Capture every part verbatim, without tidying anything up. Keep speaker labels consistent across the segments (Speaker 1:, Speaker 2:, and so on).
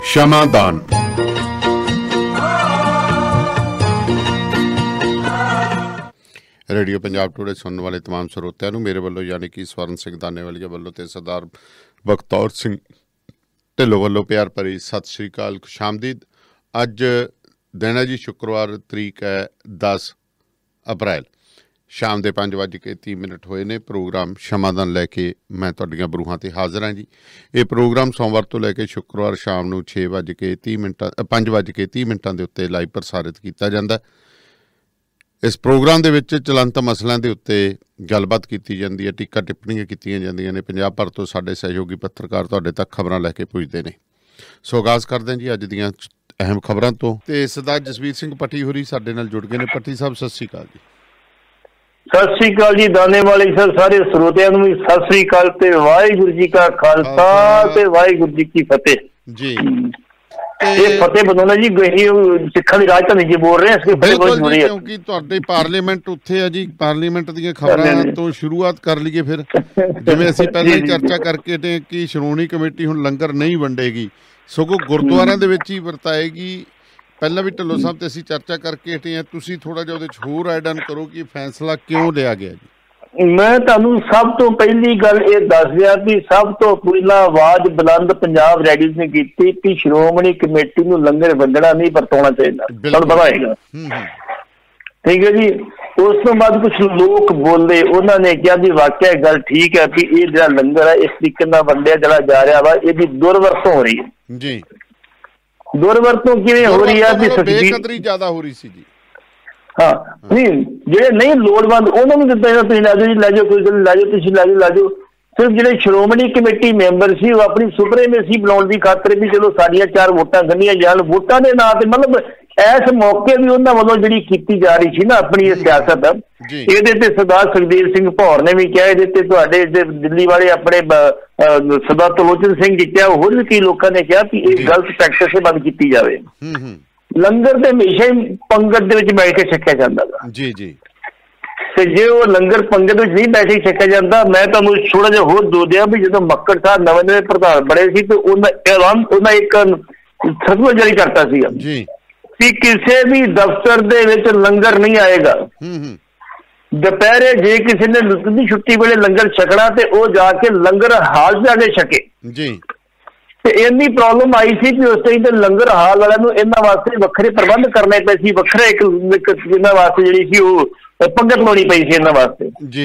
Speaker 1: ਸ਼ਮਾਦਾਨ। Radio Punjab today सुनने वाले तमाम ਸਰੋਤਿਆਂ ਨੂੰ मेरे ਵੱਲੋਂ यानी कि स्वर्ण सिंह दानेवालिया ਵੱਲੋਂ ਤੇ सरदार बखतौर सिंह ਢਿੱਲੋਂ ਵੱਲੋਂ ਪਿਆਰ ਭਰੀ ਸਤਿ ਸ਼੍ਰੀ ਅਕਾਲ, ਖੁਸ਼ਾਮਦੀਦ। ਅੱਜ ਦਿਨ ਹੈ ਜੀ ਸ਼ੁੱਕਰਵਾਰ, ਤਰੀਕ ਹੈ ਦਸ ਅਪ੍ਰੈਲ, ਸ਼ਾਮ ਦੇ ਪੰਜ ਵੱਜ ਕੇ ਤੀਹ ਮਿੰਟ ਹੋਏ ਨੇ। ਪ੍ਰੋਗਰਾਮ ਸ਼ਮਾਦਾਨ ਲੈ ਕੇ ਮੈਂ ਤੁਹਾਡੀਆਂ ਬਰੂਹਾਂ 'ਤੇ ਹਾਜ਼ਰ ਹਾਂ ਜੀ। ਇਹ ਪ੍ਰੋਗਰਾਮ ਸੋਮਵਾਰ ਤੋਂ ਲੈ ਕੇ ਸ਼ੁੱਕਰਵਾਰ ਸ਼ਾਮ ਨੂੰ ਛੇ ਵੱਜ ਕੇ ਤੀਹ ਮਿੰਟਾਂ ਪੰਜ ਵੱਜ ਕੇ ਤੀਹ ਮਿੰਟਾਂ ਦੇ ਉੱਤੇ ਲਾਈਵ ਪ੍ਰਸਾਰਿਤ ਕੀਤਾ ਜਾਂਦਾ। ਇਸ ਪ੍ਰੋਗਰਾਮ ਦੇ ਵਿੱਚ ਚਲੰਤ ਮਸਲਿਆਂ ਦੇ ਉੱਤੇ ਗੱਲਬਾਤ ਕੀਤੀ ਜਾਂਦੀ ਹੈ, ਟੀਕਾ ਟਿੱਪਣੀਆਂ ਕੀਤੀਆਂ ਜਾਂਦੀਆਂ ਨੇ। ਪੰਜਾਬ ਭਰ ਤੋਂ ਸਾਡੇ ਸਹਿਯੋਗੀ ਪੱਤਰਕਾਰ ਤੁਹਾਡੇ ਤੱਕ ਖਬਰਾਂ ਲੈ ਕੇ ਪੁੱਜਦੇ ਨੇ। ਸੋ ਆਗਾਜ਼ ਕਰਦੇ ਹਾਂ ਜੀ ਅੱਜ ਦੀਆਂ ਅਹਿਮ ਖਬਰਾਂ ਤੋਂ। ਤੇ ਸਰਦਾਰ ਜਸਵੀਰ ਸਿੰਘ ਪੱਟੀ ਹੋਰੀ ਸਾਡੇ ਨਾਲ ਜੁੜ ਗਏ ਨੇ। ਪੱਟੀ ਸਾਹਿਬ ਸਤਿ ਸ਼੍ਰੀ ਅਕਾਲ ਜੀ।
Speaker 2: ਸਤਿ ਸ੍ਰੀ ਅਕਾਲ ਜੀ ਦਾਨੇਵਾਲੇ ਸਰ, ਸਾਰੇ ਸਰੋਤਿਆਂ ਨੂੰ ਵੀ ਸਤਿ ਸ੍ਰੀ ਅਕਾਲ ਤੇ ਵਾਹਿਗੁਰੂ ਜੀ ਕਾ ਖਾਲਸਾ ਤੇ ਵਾਹਿਗੁਰੂ ਜੀ ਕੀ ਫਤਿਹ ਜੀ। ਇਹ ਫਤਿਹ ਬਦੋਨਾ ਜੀ ਸਿੱਖਾਂ ਦੀ ਰਾਜਧਾਨੀ ਜੀ ਬੋਲ ਰਹੇ ਹਾਂ,
Speaker 1: ਕਿਉਂਕਿ ਤੁਹਾਡੇ ਪਾਰਲੀਮੈਂਟ ਉੱਥੇ ਆ ਜੀ। ਪਾਰਲੀਮੈਂਟ ਦੀਆਂ ਖਬਰਾਂ ਤੋਂ ਸ਼ੁਰੂਆਤ ਕਰ ਲਈਏ ਫਿਰ। ਜਿਵੇਂ ਅਸੀਂ ਪਹਿਲਾਂ ਹੀ ਚਰਚਾ ਕਰਕੇ ਹਟੇ ਕਿ ਸ਼੍ਰੋਮਣੀ ਕਮੇਟੀ ਹੁਣ ਲੰਗਰ ਨਹੀਂ ਵੰਡੇਗੀ, ਸਗੋਂ ਗੁਰਦੁਆਰਿਆਂ ਦੇ ਵਿੱਚ ਹੀ ਵਰਤਾਏਗੀ। ਪਹਿਲਾਂ ਵੀ ਢਿੱਲੋਂ ਸਾਹਿਬ ਤੇ ਅਸੀਂ ਚਰਚਾ ਕਰਕੇ ਹਟੇ ਹਾਂ, ਤੁਸੀਂ ਥੋੜਾ ਜਿਹਾ ਉਹਦੇ 'ਚ ਹੋਰ ਐਡ ਆਨ ਕਰੋ ਕਿ ਫੈਸਲਾ ਕਿਉਂ ਲਿਆ ਗਿਆ ਜੀ।
Speaker 2: ਮੈਂ ਤੁਹਾਨੂੰ ਸਭ ਤੋਂ ਪਹਿਲੀ ਗੱਲ ਇਹ ਦੱਸ ਦਿਆਂ ਕਿ ਸਭ ਤੋਂ ਪਹਿਲਾਂ ਆਵਾਜ਼ ਬੁਲੰਦ ਪੰਜਾਬ ਰੈਡੀਓ ਨੇ ਕੀਤੀ ਕਿ ਸ਼੍ਰੋਮਣੀ ਕਮੇਟੀ ਨੂੰ ਲੰਗਰ ਵੰਡਣਾ ਨਹੀਂ ਵਰਤਾਉਣਾ ਚਾਹੀਦਾ। ਤੁਹਾਨੂੰ ਪਤਾ ਹੈਗਾ, ਠੀਕ ਹੈ ਜੀ। ਉਸ ਤੋਂ ਬਾਅਦ ਕੁਛ ਲੋਕ ਬੋਲੇ, ਉਹਨਾਂ ਨੇ ਕਿਹਾ ਵੀ ਵਾਕਿਆ ਗੱਲ ਠੀਕ ਹੈ ਵੀ ਇਹ ਜਿਹੜਾ ਲੰਗਰ ਹੈ ਇਸ ਤਰੀਕੇ ਨਾਲ ਵੰਡਿਆ ਜਿਹੜਾ ਜਾ ਰਿਹਾ ਵਾ, ਇਹਦੀ ਦੁਰਵਰਤੋਂ ਹੋ ਰਹੀ ਹੈ ਜੀ। ਦੁਰਵਰਤੋਂ ਕਿਵੇਂ ਹੋ ਰਹੀ ਹੈ?
Speaker 1: ਬੇਕਦਰੀ ਜ਼ਿਆਦਾ ਹੋ ਰਹੀ ਸੀ ਜੀ।
Speaker 2: ਹਾਂ, ਨਹੀਂ ਜਿਹੜੇ ਨਹੀਂ ਲੋੜਵੰਦ ਉਹਨਾਂ ਨੂੰ ਦਿੱਤਾ ਜਾਂਦਾ, ਤੁਸੀਂ ਲੈ ਜਾਓ ਜੀ, ਲੈ ਜਾਓ, ਕੋਈ ਗੱਲ ਲੈ ਜਾਓ, ਤੁਸੀਂ ਲੈ ਜਾਓ ਲੈ ਜਾਓ। ਸਿਰਫ ਜਿਹੜੇ ਸ਼੍ਰੋਮਣੀ ਕਮੇਟੀ ਮੈਂਬਰ ਸੀ ਉਹ ਆਪਣੀ ਸੁਪਰੇਮੇਸੀ ਬਣਾਉਣ ਦੀ ਖਾਤਰ ਵੀ ਚਲੋ ਸਾਡੀਆਂ ਚਾਰ ਵੋਟਾਂ ਗੰਢੀਆਂ ਜਾਣ, ਵੋਟਾਂ ਦੇ ਨਾਂ ਤੇ ਮਤਲਬ ਇਸ ਮੌਕੇ ਵੀ ਉਹਨਾਂ ਵੱਲੋਂ ਜਿਹੜੀ ਕੀਤੀ ਜਾ ਰਹੀ ਸੀ ਨਾ ਆਪਣੀ ਇਹ ਸਿਆਸਤ, ਇਹਦੇ ਤੇ ਸਰਦਾਰ ਸੁਖਦੇਵ ਸਿੰਘ ਭੌਰ ਨੇ ਵੀ ਕਿਹਾ, ਇਹਦੇ ਤੇ ਤੁਹਾਡੇ ਦਿੱਲੀ ਵਾਲੇ ਆਪਣੇ ਸਰਦਾਰ ਤਲੋਚਨ ਸਿੰਘ ਜੀ ਕਿਹਾ, ਹੋਰ ਵੀ ਕਈ ਲੋਕਾਂ ਨੇ ਕਿਹਾ ਕਿ ਇਹ ਗਲਤ ਪ੍ਰੈਕਟਿਸ ਬੰਦ ਕੀਤੀ ਜਾਵੇ। ਲੰਗਰ ਤੇ ਹਮੇਸ਼ਾ ਹੀ ਪੰਗਤ ਦੇ ਵਿੱਚ ਬੈਠ ਕੇ ਛਕਿਆ ਜਾਂਦਾ ਵਾ ਜੀ ਜੀ। ਤੇ ਜੇ ਉਹ ਲੰਗਰ ਪੰਗਤ ਵਿੱਚ ਨਹੀਂ ਬੈਠ ਕੇ ਛਕਿਆ ਜਾਂਦਾ, ਮੈਂ ਤੁਹਾਨੂੰ ਥੋੜਾ ਜਿਹਾ ਹੋਰ ਦੋ ਦਿਆਂ ਵੀ ਜਦੋਂ ਮੱਕੜ ਸਾਹਿਬ ਨਵੇਂ ਨਵੇਂ ਪ੍ਰਧਾਨ ਬਣੇ ਸੀ ਤੇ ਉਹਨਾਂ ਐਲਾਨ ਉਹਨਾਂ ਇੱਕ ਸਰਕੂਲਰ ਜਾਰੀ ਕਰਤਾ ਸੀਗਾ ਜੀ ਕਿ ਕਿਸੇ ਵੀ ਦਫ਼ਤਰ ਦੇ ਵਿੱਚ ਲੰਗਰ ਨਹੀਂ ਆਏਗਾ। ਦੁਪਹਿਰੇ ਜੇ ਕਿਸੇ ਨੇ ਦੀ ਛੁੱਟੀ ਵੇਲੇ ਲੰਗਰ ਛਕਣਾ ਤੇ ਉਹ ਜਾ ਕੇ ਲੰਗਰ ਹਾਲ ਜਾ ਕੇ ਛਕੇ ਜੀ। ਤੇ ਇੰਨੀ ਪ੍ਰੋਬਲਮ ਆਈ ਸੀ ਕਿ ਉਸ ਟਾਈਮ ਤੇ ਲੰਗਰ ਹਾਲ ਵਾਲਿਆਂ ਨੂੰ ਇਹਨਾਂ ਵਾਸਤੇ ਵੱਖਰੇ ਪ੍ਰਬੰਧ ਕਰਨੇ ਪਏ ਸੀ, ਵੱਖਰੇ ਇੱਕ ਇਹਨਾਂ ਵਾਸਤੇ ਜਿਹੜੀ ਸੀ ਉਹ ਪੰਗਤ ਲਾਉਣੀ ਪਈ ਸੀ ਇਹਨਾਂ ਵਾਸਤੇ ਜੀ।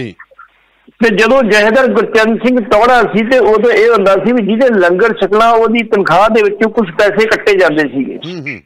Speaker 2: ਤੇ ਜਦੋਂ ਜਹੇਦਾਰ ਗੁਰਚਰਨ ਸਿੰਘ ਟੌਹੜਾ ਸੀ ਤੇ ਉਦੋਂ ਇਹ ਹੁੰਦਾ ਸੀ ਵੀ ਜਿਹਦੇ ਲੰਗਰ ਛਕਣਾ ਉਹਦੀ ਤਨਖਾਹ ਦੇ ਵਿੱਚੋਂ ਕੁਛ ਪੈਸੇ ਕੱਟੇ ਜਾਂਦੇ ਸੀਗੇ।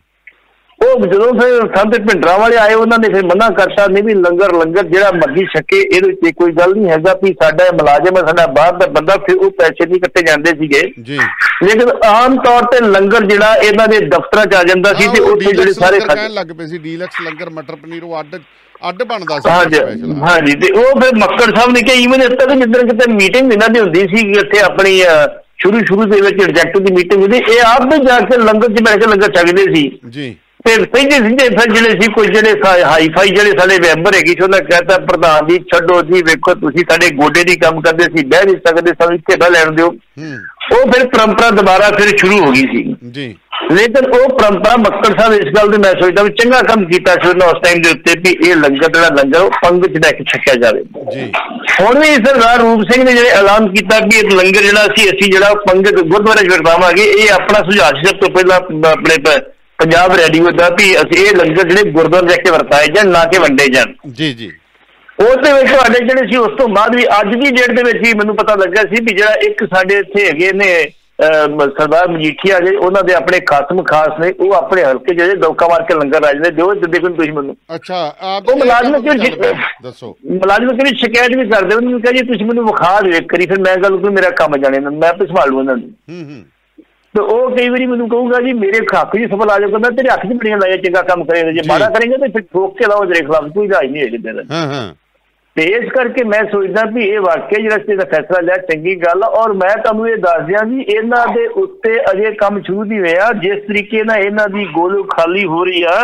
Speaker 2: ਉਹ ਜਦੋਂ ਫਿਰ ਸੰਤ ਭਿੰਡਰਾਂ ਵਾਲੇ ਆਏ ਉਹਨਾਂ ਨੇ ਫਿਰ ਮਨਾ ਕਰਤਾ, ਨਹੀਂ ਵੀ ਲੰਗਰ ਲੰਗਰ ਜਿਹੜਾ ਮਰਜ਼ੀ ਛਕੇ, ਇਹਦੇ ਵਿੱਚ ਕੋਈ ਗੱਲ ਨਹੀਂ ਹੈਗਾ ਵੀ ਸਾਡਾ ਮੁਲਾਜ਼ਮ ਹੈ, ਸਾਡਾ ਬਾਹਰ ਦਾ ਬੰਦਾ, ਫਿਰ ਉਹ ਪੈਸੇ ਨਹੀਂ ਕੱਟੇ ਜਾਂਦੇ ਸੀਗੇ। ਲੇਕਿਨ ਆਮ ਤੌਰ ਤੇ ਲੰਗਰ ਜਿਹੜਾ ਇਹਨਾਂ ਦੇ ਦਫ਼ਤਰਾਂ 'ਚ ਆ ਜਾਂਦਾ ਸੀ ਤੇ ਉੱਥੇ ਜਿਹੜੇ ਸਾਰੇ
Speaker 1: ਕਹਿਣ ਲੱਗ ਪਏ ਸੀ ਡੀਲਕਸ ਲੰਗਰ ਮਟਰ ਪਨੀਰ ਉਹ ਅੱਡ ਅੱਡ ਬਣਦਾ ਸੀ।
Speaker 2: ਹਾਂਜੀ ਹਾਂਜੀ। ਤੇ ਉਹ ਫਿਰ ਮੱਕੜ ਸਾਹਿਬ ਨੇ ਕਿਹਾ ਈਵਨ ਇਸ ਤੱਕ ਜਿੱਦਾਂ ਕਿਤੇ ਮੀਟਿੰਗ ਇਹਨਾਂ ਦੀ ਹੁੰਦੀ ਸੀ ਇੱਥੇ ਆਪਣੀ ਸ਼ੁਰੂ ਸ਼ੁਰੂ ਦੇ ਵਿੱਚ ਰਿਜੈਕਟ ਦੀ ਮੀਟਿੰਗ ਹੁੰਦੀ, ਇਹ ਆਪ ਵੀ ਜਾ ਕੇ ਲੰਗਰ 'ਚ ਬੈਠ ਕੇ ਲੰਗਰ ਛਕਦੇ ਸੀ ਜੀ। ਤੇ ਸਿੱਧੇ ਸਿੱਧੇ ਫਿਰ ਜਿਹੜੇ ਸੀ ਕੋਈ ਜਿਹੜੇ ਹਾਈਫਾਈ ਜਿਹੜੇ ਸਾਡੇ ਮੈਂਬਰ ਹੈਗੇ ਸੀ ਉਹਨਾਂ ਕਹਿਤਾ ਪ੍ਰਧਾਨ ਜੀ ਛੱਡੋ ਜੀ, ਵੇਖੋ ਤੁਸੀਂ ਸਾਡੇ ਗੋਡੇ ਦੀ ਕੰਮ ਕਰਦੇ ਸੀ, ਬਹਿ ਨਹੀਂ ਸਕਦੇ, ਸਾਨੂੰ ਇੱਥੇ ਬਹਿ ਲੈਣ ਦਿਓ। ਉਹ ਫਿਰ ਪਰੰਪਰਾ ਦੁਬਾਰਾ ਫਿਰ ਸ਼ੁਰੂ ਹੋ ਗਈ ਸੀ ਜੀ। ਲੇਕਿਨ ਉਹ ਪਰੰਪਰਾ ਮੱਕੜ ਸਾਹਿਬ ਇਸ ਗੱਲ ਦੇ ਮੈਂ ਸੋਚਦਾ ਵੀ ਚੰਗਾ ਕੰਮ ਕੀਤਾ ਸੀ ਉਹਨਾਂ ਉਸ ਟਾਈਮ ਦੇ ਉੱਤੇ ਵੀ ਇਹ ਲੰਗਰ ਜਿਹੜਾ ਲੰਗਰ ਉਹ ਪੰਗਤ 'ਚ ਲੈ ਕੇ ਛਕਿਆ ਜਾਵੇ। ਹੁਣ ਵੀ ਸਰਦਾਰ ਰੂਪ ਸਿੰਘ ਨੇ ਜਿਹੜੇ ਐਲਾਨ ਕੀਤਾ ਵੀ ਇਹ ਲੰਗਰ ਜਿਹੜਾ ਸੀ ਅਸੀਂ ਜਿਹੜਾ ਪੰਗਤ ਗੁਰਦੁਆਰੇ 'ਚ ਵਰਤਾਵਾਂਗੇ, ਇਹ ਆਪਣਾ ਸੁਝਾਅ ਸੀ ਸਭ ਤੋਂ ਪਹਿਲਾਂ ਆਪਣੇ ਪੰਜਾਬ ਰੈਡੀਓ ਦਾ ਵੀ ਅਸੀਂ ਇਹ ਲੰਗਰ ਜਿਹੜੇ ਗੁਰਦੁਆਰੇ ਜਾ ਕੇ ਵਰਤਾਏ ਜਾਣ, ਨਾ ਕਿ ਵੰਡੇ ਜਾਣ ਜੀ ਜੀ। ਉਹਦੇ ਵਿੱਚ ਸਾਡੇ ਜਿਹੜੇ ਸੀ ਉਸ ਤੋਂ ਬਾਅਦ ਵੀ ਅੱਜ ਦੀ ਡੇਟ ਦੇ ਵਿੱਚ ਹੀ ਮੈਨੂੰ ਪਤਾ ਲੱਗਾ ਸੀ ਵੀ ਜਿਹੜਾ ਇੱਕ ਸਾਡੇ ਇੱਥੇ ਹੈਗੇ ਨੇ ਸਰਦਾਰ ਮਜੀਠੀਆ ਜਿਹੜੇ ਉਹਨਾਂ ਦੇ ਆਪਣੇ ਖਾਸਮ ਖਾਸ ਨੇ, ਉਹ ਆਪਣੇ ਹਲਕੇ ਜਿਹੜੇ ਦੌਕਾ ਮਾਰ ਕੇ ਲੰਗਰ ਆ ਜਾਂਦੇ ਦਿਓ ਦੇਖੋ ਤੁਸੀਂ ਮੈਨੂੰ।
Speaker 1: ਅੱਛਾ,
Speaker 2: ਉਹ ਮੁਲਾਜ਼ਮ ਕਿਉਂ ਦੱਸੋ ਮੁਲਾਜ਼ਮ ਕਿਹੜੀ ਸ਼ਿਕਾਇਤ ਵੀ ਕਰਦੇ, ਉਹਨਾਂ ਨੂੰ ਕਿਹਾ ਜੀ ਤੁਸੀਂ ਮੈਨੂੰ ਵਿਖਾ ਦਿਓ ਇੱਕ ਵਾਰੀ, ਫਿਰ ਮੈਂ ਗੱਲ ਕੋਈ ਮੇਰਾ ਕੰਮ ਜਾਣੇ ਮੈਂ ਆਪੇ ਸੰਭਾਲ ਲੂ ਉਹਨਾਂ ਨੂੰ। ਤੇ ਉਹ ਕਈ ਵਾਰੀ ਮੈਨੂੰ ਕਹੂਗਾ ਜੀ ਮੇਰੇ ਹੱਕ ਚ ਸਫਲ ਆ ਜਾਊਗਾ, ਮੈਂ ਤੇਰੇ ਹੱਥ ਚ ਬੜੀਆਂ ਲਾਇਆ ਚੰਗਾ ਕੰਮ ਕਰੇਗਾ, ਜੇ ਮਾੜਾ ਕਰੇਗਾ ਤੇ ਫਿਰ ਠੋਕ ਕੇ ਲਾਓ ਤੇਰੇ ਖਿਲਾਫ, ਕੋਈ ਰਾਜ ਨਹੀਂ ਹੈ। ਤੇ ਇਸ ਕਰਕੇ ਮੈਂ ਸੋਚਦਾ ਵੀ ਇਹ ਵਾਕਿਆ ਜਿਹੜਾ ਇਹਦਾ ਫੈਸਲਾ ਲਿਆ ਚੰਗੀ ਗੱਲ। ਔਰ ਮੈਂ ਤੁਹਾਨੂੰ ਇਹ ਦੱਸ ਦਿਆਂ ਜੀ ਇਹਨਾਂ ਦੇ ਉੱਤੇ ਅਜੇ ਕੰਮ ਸ਼ੁਰੂ ਨਹੀਂ ਹੋਇਆ। ਜਿਸ ਤਰੀਕੇ ਨਾਲ ਇਹਨਾਂ ਦੀ ਗੋਲ ਖਾਲੀ ਹੋ ਰਹੀ ਆ,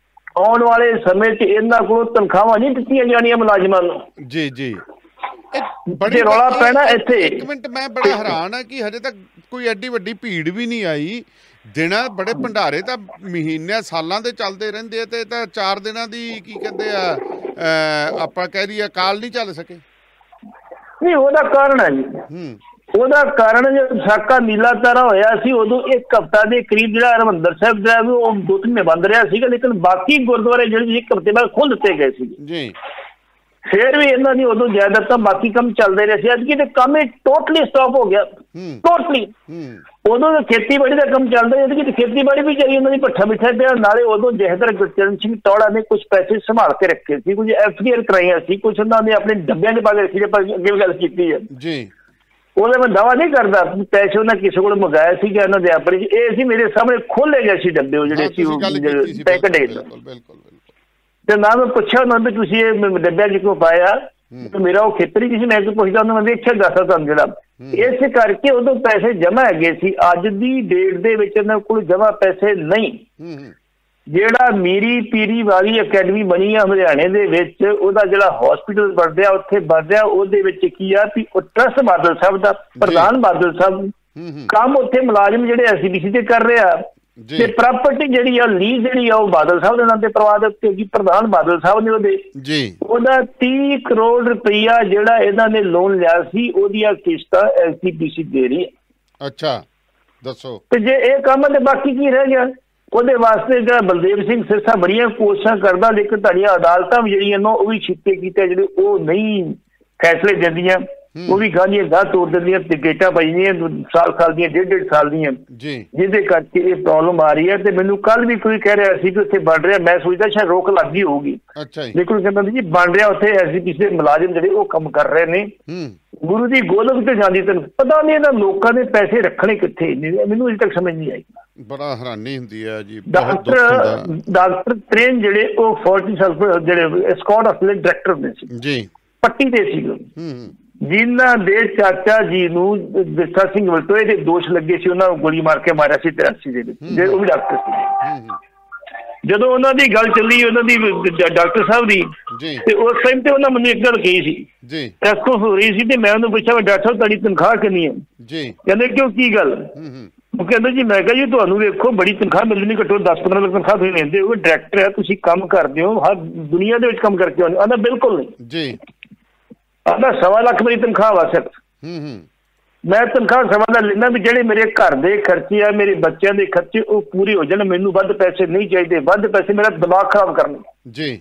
Speaker 2: ਆਉਣ ਵਾਲੇ ਸਮੇਂ 'ਚ ਇਹਨਾਂ ਕੋਲੋਂ ਤਨਖਾਹਾਂ ਨਹੀਂ ਦਿੱਤੀਆਂ ਜਾਣੀਆਂ ਮੁਲਾਜ਼ਮਾਂ ਨੂੰ ਜੀ ਜੀ।
Speaker 1: ਬੜੇ ਰੌਲਾ ਪੈਣਾ ਇੱਥੇ। ਇੱਕ ਮਿੰਟ, ਮੈਂ ਬੜਾ ਹੈਰਾਨ ਆ ਕਿ ਹਜੇ ਤੱਕ ਕੋਈ ਐਡੀ ਵੱਡੀ ਭੀੜ ਵੀ ਨਹੀਂ ਆਈ। ਦਿਨਾਂ ਬੜੇ ਭੰਡਾਰੇ ਤਾਂ ਮਹੀਨਿਆਂ ਸਾਲਾਂ ਦੇ ਚੱਲਦੇ ਰਹਿੰਦੇ ਆ, ਤੇ ਤਾਂ ਚਾਰ ਦਿਨਾਂ ਦੀ ਕੀ ਕਹਿੰਦੇ ਆ ਆਪਾਂ ਕਹਿ ਦਈਏ ਅਕਾਲ ਨਹੀਂ ਚੱਲ ਸਕੇ।
Speaker 2: ਨਹੀਂ, ਉਹਦਾ ਕਾਰਨ ਹੈ ਜੀ,
Speaker 1: ਹੂੰ
Speaker 2: ਉਹਦਾ ਕਾਰਨ ਜਦੋਂ ਸਾਕਾ ਨੀਲਾ ਤਾਰਾ ਹੋਇਆ ਸੀ ਉਦੋਂ ਇੱਕ ਹਫ਼ਤਾ ਦੇ ਕਰੀਬ ਜਿਹੜਾ ਹਰਿਮੰਦਰ ਸਾਹਿਬ ਜਿਹੜਾ ਉਹ ਦੋ ਤਿੰਨ ਮਹੀਨੇ ਬੰਦ ਰਿਹਾ ਸੀਗਾ, ਲੇਕਿਨ ਬਾਕੀ ਗੁਰਦੁਆਰੇ ਜਿਹੜੇ ਇੱਕ ਹਫ਼ਤੇ ਬਾਅਦ ਖੋਲ੍ਹ ਦਿੱਤੇ ਗਏ ਸੀ
Speaker 1: ਜੀ।
Speaker 2: ਫਿਰ ਵੀ ਇਹਨਾਂ ਦੀ ਉਦੋਂ ਜਾਇਦਾਦਾਂ ਬਾਕੀ ਕੰਮ ਚੱਲਦੇ ਰਹੇ ਸੀ। ਅੱਜ ਕੀ ਤੇ ਕੰਮ ਹੀ ਟੋਟਲੀ ਸਟਾਪ ਹੋ ਗਿਆ, ਟੋਟਲੀ। ਉਦੋਂ ਤਾਂ ਖੇਤੀਬਾੜੀ ਦਾ ਕੰਮ ਚੱਲਦਾ, ਜਦ ਕਿ ਖੇਤੀਬਾੜੀ ਵੀ ਚਾਹੀ ਉਹਨਾਂ ਦੀ ਭੱਠਾ ਮਿੱਠਾ ਪਿਆ। ਨਾਲੇ ਉਦੋਂ ਜਹਦਰ ਗੁਰਚਰਨ ਸਿੰਘ ਟੌੜਾ ਨੇ ਕੁਝ ਪੈਸੇ ਸੰਭਾਲ ਕੇ ਰੱਖੇ ਸੀ, ਕੁਝ ਐਫ ਡੀ ਆਰ ਕਰਾਈਆਂ ਸੀ, ਕੁਝ ਉਹਨਾਂ ਨੇ ਆਪਣੇ ਡੱਬਿਆਂ ਦੇ ਪਾ ਕੇ ਰੱਖੀ, ਆਪਾਂ ਅੱਗੇ ਵੀ ਗੱਲ ਕੀਤੀ ਹੈ
Speaker 1: ਜੀ।
Speaker 2: ਉਹਦਾ ਮੈਂ ਦਾਵਾ ਨਹੀਂ ਕਰਦਾ ਪੈਸੇ ਉਹਨਾਂ ਕਿਸੇ ਕੋਲ ਮੰਗਾਇਆ ਸੀਗਾ ਇਹਨਾਂ ਦੇ ਆਪਣੇ, ਇਹ ਸੀ ਮੇਰੇ ਸਾਹਮਣੇ ਖੋਲੇ ਗਏ ਸੀ ਡੱਬੇ ਉਹ ਜਿਹੜੇ ਸੀ ਪੈਕਟ ਤੇ ਨਾ ਮੈਂ ਪੁੱਛਿਆ ਉਹਨਾਂ ਨੂੰ ਤੁਸੀਂ ਇਹ ਡੱਬਿਆਂ ਚ ਕਿਉਂ ਪਾਇਆ, ਮੇਰਾ ਉਹ ਖੇਤਰ ਹੀ ਕਿਸੇ ਮੈਂ ਪੁੱਛਦਾ ਉਹਨਾਂ ਮੈਂ ਵੇਖਿਆ ਦੱਸਦਾ ਤੁਹਾਨੂੰ ਜਿਹੜਾ। ਇਸ ਕਰਕੇ ਉਦੋਂ ਪੈਸੇ ਜਮ੍ਹਾਂ ਹੈਗੇ ਸੀ, ਅੱਜ ਦੀ ਡੇਟ ਦੇ ਵਿੱਚ ਇਹਨਾਂ ਕੋਲ ਜਮ੍ਹਾਂ ਪੈਸੇ ਨਹੀਂ। ਜਿਹੜਾ ਮੀਰੀ ਪੀਰੀ ਵਾਲੀ ਅਕੈਡਮੀ ਬਣੀ ਆ ਹਰਿਆਣੇ ਦੇ ਵਿੱਚ, ਉਹਦਾ ਜਿਹੜਾ ਹਸਪੀਟਲ ਬਣ ਰਿਹਾ ਉੱਥੇ ਬਣ ਰਿਹਾ, ਉਹਦੇ ਵਿੱਚ ਕੀ ਆ ਵੀ ਉਹ ਟਰੱਸਟ ਬਾਦਲ ਸਾਹਿਬ ਦਾ, ਪ੍ਰਧਾਨ ਬਾਦਲ ਸਾਹਿਬ ਕੰਮ ਉੱਥੇ ਮੁਲਾਜ਼ਮ ਜਿਹੜੇ ਐਸ ਸੀ ਬੀ ਸੀ ਤੇ ਕਰ ਰਿਹਾ, ਤੇ ਪ੍ਰਾਪਰਟੀ ਜਿਹੜੀ ਆ ਲੀਜ਼ ਜਿਹੜੀ ਆ ਉਹ ਬਾਦਲ ਸਾਹਿਬ ਦੇ ਨਾਂ ਤੇ ਕਰਵਾ ਦਿੱਤੀ, ਪ੍ਰਧਾਨ ਬਾਦਲ ਸਾਹਿਬ ਨੇ ਉਹਦੇ ਜੀ। ਉਹਦਾ ਤੀਹ ਕਰੋੜ ਰੁਪਈਆ ਜਿਹੜਾ ਇਹਨਾਂ ਨੇ ਲੋਨ ਲਿਆ ਸੀ ਉਹਦੀਆਂ ਕਿਸ਼ਤਾਂ ਐਸ ਸੀ ਬੀ ਸੀ ਦੇ ਰਹੀ ਹੈ।
Speaker 1: ਅੱਛਾ, ਦੱਸੋ। ਤੇ
Speaker 2: ਜੇ ਇਹ ਕੰਮ ਤੇ ਬਾਕੀ ਕੀ ਰਹਿ ਗਿਆ? ਉਹਦੇ ਵਾਸਤੇ ਜਿਹੜਾ ਬਲਦੇਵ ਸਿੰਘ ਸਿਰਸਾ ਬੜੀਆਂ ਕੋਸ਼ਿਸ਼ਾਂ ਕਰਦਾ, ਲੇਕਿਨ ਤੁਹਾਡੀਆਂ ਅਦਾਲਤਾਂ ਵੀ ਜਿਹੜੀਆਂ ਨੇ ਉਹ ਵੀ ਛਿੱਤੇ ਕੀਤੇ ਜਿਹੜੇ ਉਹ ਨਹੀਂ ਫੈਸਲੇ ਦਿੰਦੀਆਂ, ਉਹ ਵੀ ਗਾਂਧੀਆਂ ਗਾਹ ਤੋੜ ਦਿੰਦੀਆਂ ਤੇ ਗੇਟਾਂ ਪਾਈਆਂ ਸਾਲ ਸਾਲ ਦੀਆਂ, ਡੇਢ ਡੇਢ ਸਾਲ ਦੀਆਂ, ਜਿਹਦੇ ਕਰਕੇ ਇਹ ਪ੍ਰੋਬਲਮ ਆ ਰਹੀ ਹੈ। ਤੇ ਮੈਨੂੰ ਕੱਲ ਵੀ ਕੋਈ ਕਹਿ ਰਿਹਾ ਸੀ ਕਿ ਉੱਥੇ ਬਣ ਰਿਹਾ, ਮੈਂ ਸੋਚਦਾ ਸ਼ਾਇਦ ਰੋਕ ਲੱਗ ਗਈ ਹੋਊਗੀ, ਲੇਕਿਨ ਕਹਿੰਦਾ ਜੀ ਬਣ ਰਿਹਾ ਉੱਥੇ ਐਸ ਸੀ ਬੀ ਸੀ ਦੇ ਮੁਲਾਜ਼ਮ ਜਿਹੜੇ ਉਹ ਕੰਮ ਕਰ ਰਹੇ ਨੇ। ਗੁਰੂ ਦੀ ਗੋਲਕ ਤੇ ਜਾਂਦੀ, ਤੈਨੂੰ ਪਤਾ ਨਹੀਂ ਇਹਨਾਂ ਲੋਕਾਂ ਦੇ ਪੈਸੇ ਰੱਖਣੇ ਕਿੱਥੇ, ਮੈਨੂੰ ਅਜੇ ਤੱਕ ਸਮਝ ਨਹੀਂ ਆਈ।
Speaker 1: ਬੜਾ ਹੈਰਾਨੀ ਹੁੰਦੀ ਹੈ ਜੀ।
Speaker 2: ਡਾਕਟਰ ਡਾਕਟਰ ਤ੍ਰੇਨ ਜਿਹੜੇ ਉਹ ਫੋਰਟੀ ਜਿਹੜੇ ਸਕਾਟ ਹਸਪਤਾਲ ਦੇ ਡਾਇਰੈਕਟਰ ਨੇ ਸੀ ਜੀ, ਪੱਟੀ ਦੇ ਸੀ, ਜਿਨ੍ਹਾਂ ਦੇ ਚਾਚਾ ਜੀ ਨੂੰ ਵਿਰਸਾ ਸਿੰਘ ਵਲਟੋਏ ਦੇ ਦੋਸ਼ ਲੱਗੇ ਸੀ, ਉਹਨਾਂ ਨੂੰ ਗੋਲੀ ਮਾਰ ਕੇ ਮਾਰਿਆ ਸੀ ਤਿਰਾਸੀ ਦੇ ਵਿੱਚ, ਜੇ ਉਹ ਵੀ ਡਾਕਟਰ ਸੀ। ਜਦੋਂ ਉਹਨਾਂ ਦੀ ਗੱਲ ਚੱਲੀ ਉਹਨਾਂ ਦੀ ਡਾਕਟਰ ਸਾਹਿਬ ਦੀ, ਤੇ ਉਸ ਟਾਈਮ ਤੇ ਉਹਨਾਂ ਮੈਨੂੰ ਇੱਕ ਗੱਲ ਕਹੀ ਸੀ, ਐਸਕੋ ਹੋ ਰਹੀ ਸੀ, ਤੇ ਮੈਂ ਉਹਨੂੰ ਪੁੱਛਿਆ ਡਾਕਟਰ ਸਾਹਿਬ ਤੁਹਾਡੀ ਤਨਖਾਹ ਕਿੰਨੀ ਹੈ? ਕਹਿੰਦੇ ਕਿਉਂ, ਕੀ ਗੱਲ? ਉਹ ਕਹਿੰਦਾ ਜੀ ਮੈਂ ਕਿਹਾ ਜੀ ਤੁਹਾਨੂੰ ਵੇਖੋ ਬੜੀ ਤਨਖਾਹ ਮਿਲਣੀ, ਘੱਟੋ ਦਸ ਪੰਦਰਾਂ ਲੱਖ ਤਨਖਾਹ ਤੁਸੀਂ ਲੈਂਦੇ ਹੋ, ਡਾਇਰੈਕਟਰ ਹੈ, ਤੁਸੀਂ ਕੰਮ ਕਰਦੇ ਹੋ, ਹਰ ਦੁਨੀਆ ਦੇ ਵਿੱਚ ਕੰਮ ਕਰਕੇ ਆਉਂਦੇ। ਆਂਦਾ ਬਿਲਕੁਲ ਨਹੀਂ ਜੀ, ਆਂਦਾ ਸਵਾ ਲੱਖ ਮੇਰੀ ਤਨਖਾਹ ਵਾ ਸਿਰਫ, ਮੈਂ ਤਨਖਾਹ ਸਵਾ ਲੱਖ ਲੈਂਦਾ ਵੀ ਜਿਹੜੇ ਮੇਰੇ ਘਰ ਦੇ ਖਰਚੇ ਆ, ਮੇਰੇ ਬੱਚਿਆਂ ਦੇ ਖਰਚੇ ਉਹ ਪੂਰੇ ਹੋ ਜਾਣ, ਮੈਨੂੰ ਵੱਧ ਪੈਸੇ ਨਹੀਂ ਚਾਹੀਦੇ, ਵੱਧ ਪੈਸੇ ਮੇਰਾ ਦਿਮਾਗ ਖਰਾਬ ਕਰਨੇ ਜੀ।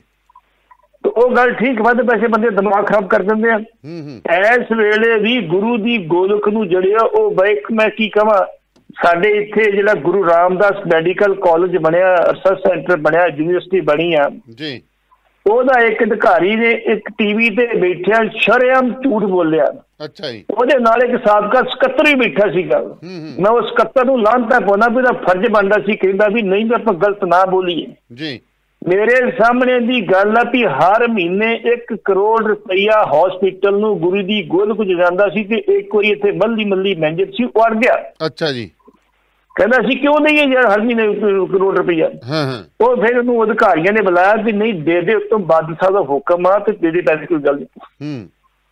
Speaker 2: ਤੇ ਉਹ ਗੱਲ ਠੀਕ, ਵੱਧ ਪੈਸੇ ਬੰਦੇ ਦਿਮਾਗ ਖਰਾਬ ਕਰ ਦਿੰਦੇ ਆ। ਇਸ ਵੇਲੇ ਵੀ ਗੁਰੂ ਦੀ ਗੋਲਕ ਨੂੰ ਜਿਹੜੇ ਆ ਉਹ ਬਾਈਕ, ਮੈਂ ਕੀ ਕਹਾਂ, ਸਾਡੇ ਇੱਥੇ ਜਿਹੜਾ ਗੁਰੂ ਰਾਮਦਾਸ ਮੈਡੀਕਲ ਕਾਲਜ ਬਣਿਆ, ਰਿਸਰਚ ਸੈਂਟਰ ਬਣਿਆ, ਯੂਨੀਵਰਸਿਟੀ ਬਣੀ ਆ ਜੀ, ਉਹਦਾ ਇੱਕ ਅਧਿਕਾਰੀ ਨੇ ਇੱਕ ਟੀਵੀ ਤੇ ਬੈਠਿਆ ਸ਼ਰੇਆਮ ਝੂਠ ਬੋਲਿਆ। ਅੱਛਾ ਜੀ। ਉਹਦੇ ਨਾਲ ਇੱਕ ਸਾਬਕਾ ਸਕੱਤਰ ਵੀ ਬੈਠਾ ਸੀਗਾ, ਮੈਂ ਉਸ ਸਕੱਤਰ ਨੂੰ ਲਾਹਨਤਾਂ ਪਾਉਣਾ ਵੀ ਉਹਦਾ ਫਰਜ਼ ਬਣਦਾ ਸੀ, ਕਹਿੰਦਾ ਵੀ ਨਹੀਂ ਆਪਾਂ ਗਲਤ ਨਾ ਬੋਲੀਏ ਜੀ। ਮੇਰੇ ਸਾਹਮਣੇ ਦੀ ਗੱਲ ਆ ਵੀ ਹਰ ਮਹੀਨੇ ਇੱਕ ਕਰੋੜ ਰੁਪਈਆ ਹਸਪੀਟਲ ਨੂੰ ਗੁਰੂ ਦੀ ਗੋਲਕ ਚ ਜਾਂਦਾ ਸੀ, ਤੇ ਇੱਕ ਵਾਰੀ ਇੱਥੇ ਮੱਲੀ ਮੱਲੀ ਮੈਨੇਜਰ ਸੀ ਉਹ ਅੜ ਗਿਆ। ਅੱਛਾ ਜੀ। ਕਹਿੰਦਾ ਸੀ ਕਿਉਂ ਨਹੀਂ ਹੈ ਯਾਰ ਹਰ ਮਹੀਨੇ ਕਰੋੜ ਰੁਪਈਆ। ਉਹ ਫਿਰ ਉਹਨੂੰ ਅਧਿਕਾਰੀਆਂ ਨੇ ਬੁਲਾਇਆ ਵੀ ਨਹੀਂ ਦੇ ਦੇ, ਉੱਤੋਂ ਬਾਦਲ ਸਾਹਿਬ ਦਾ ਹੁਕਮ ਆ ਤੇ ਦੇ ਦੇ ਪੈਸੇ, ਕੋਈ ਗੱਲ ਨਹੀਂ।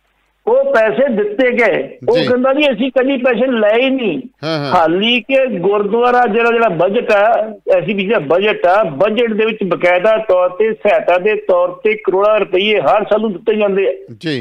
Speaker 2: ਉਹ ਪੈਸੇ ਦਿੱਤੇ ਗਏ। ਉਹ ਕਹਿੰਦਾ ਜੀ ਅਸੀਂ ਕਦੀ ਪੈਸੇ ਲਏ ਨਹੀਂ, ਹਾਲੀ ਕਿ ਗੁਰਦੁਆਰਾ ਜਿਹੜਾ ਜਿਹੜਾ ਬਜਟ ਆ ਐਸ ਸੀ ਬੀ ਸੀ ਦਾ ਬਜਟ ਆ, ਬਜਟ ਦੇ ਵਿੱਚ ਬਕਾਇਦਾ ਤੌਰ ਤੇ ਸਹਾਇਤਾ ਦੇ ਤੌਰ ਤੇ ਕਰੋੜਾਂ ਰੁਪਈਏ ਹਰ ਸਾਲ ਨੂੰ ਦਿੱਤੇ ਜਾਂਦੇ ਆ ਜੀ।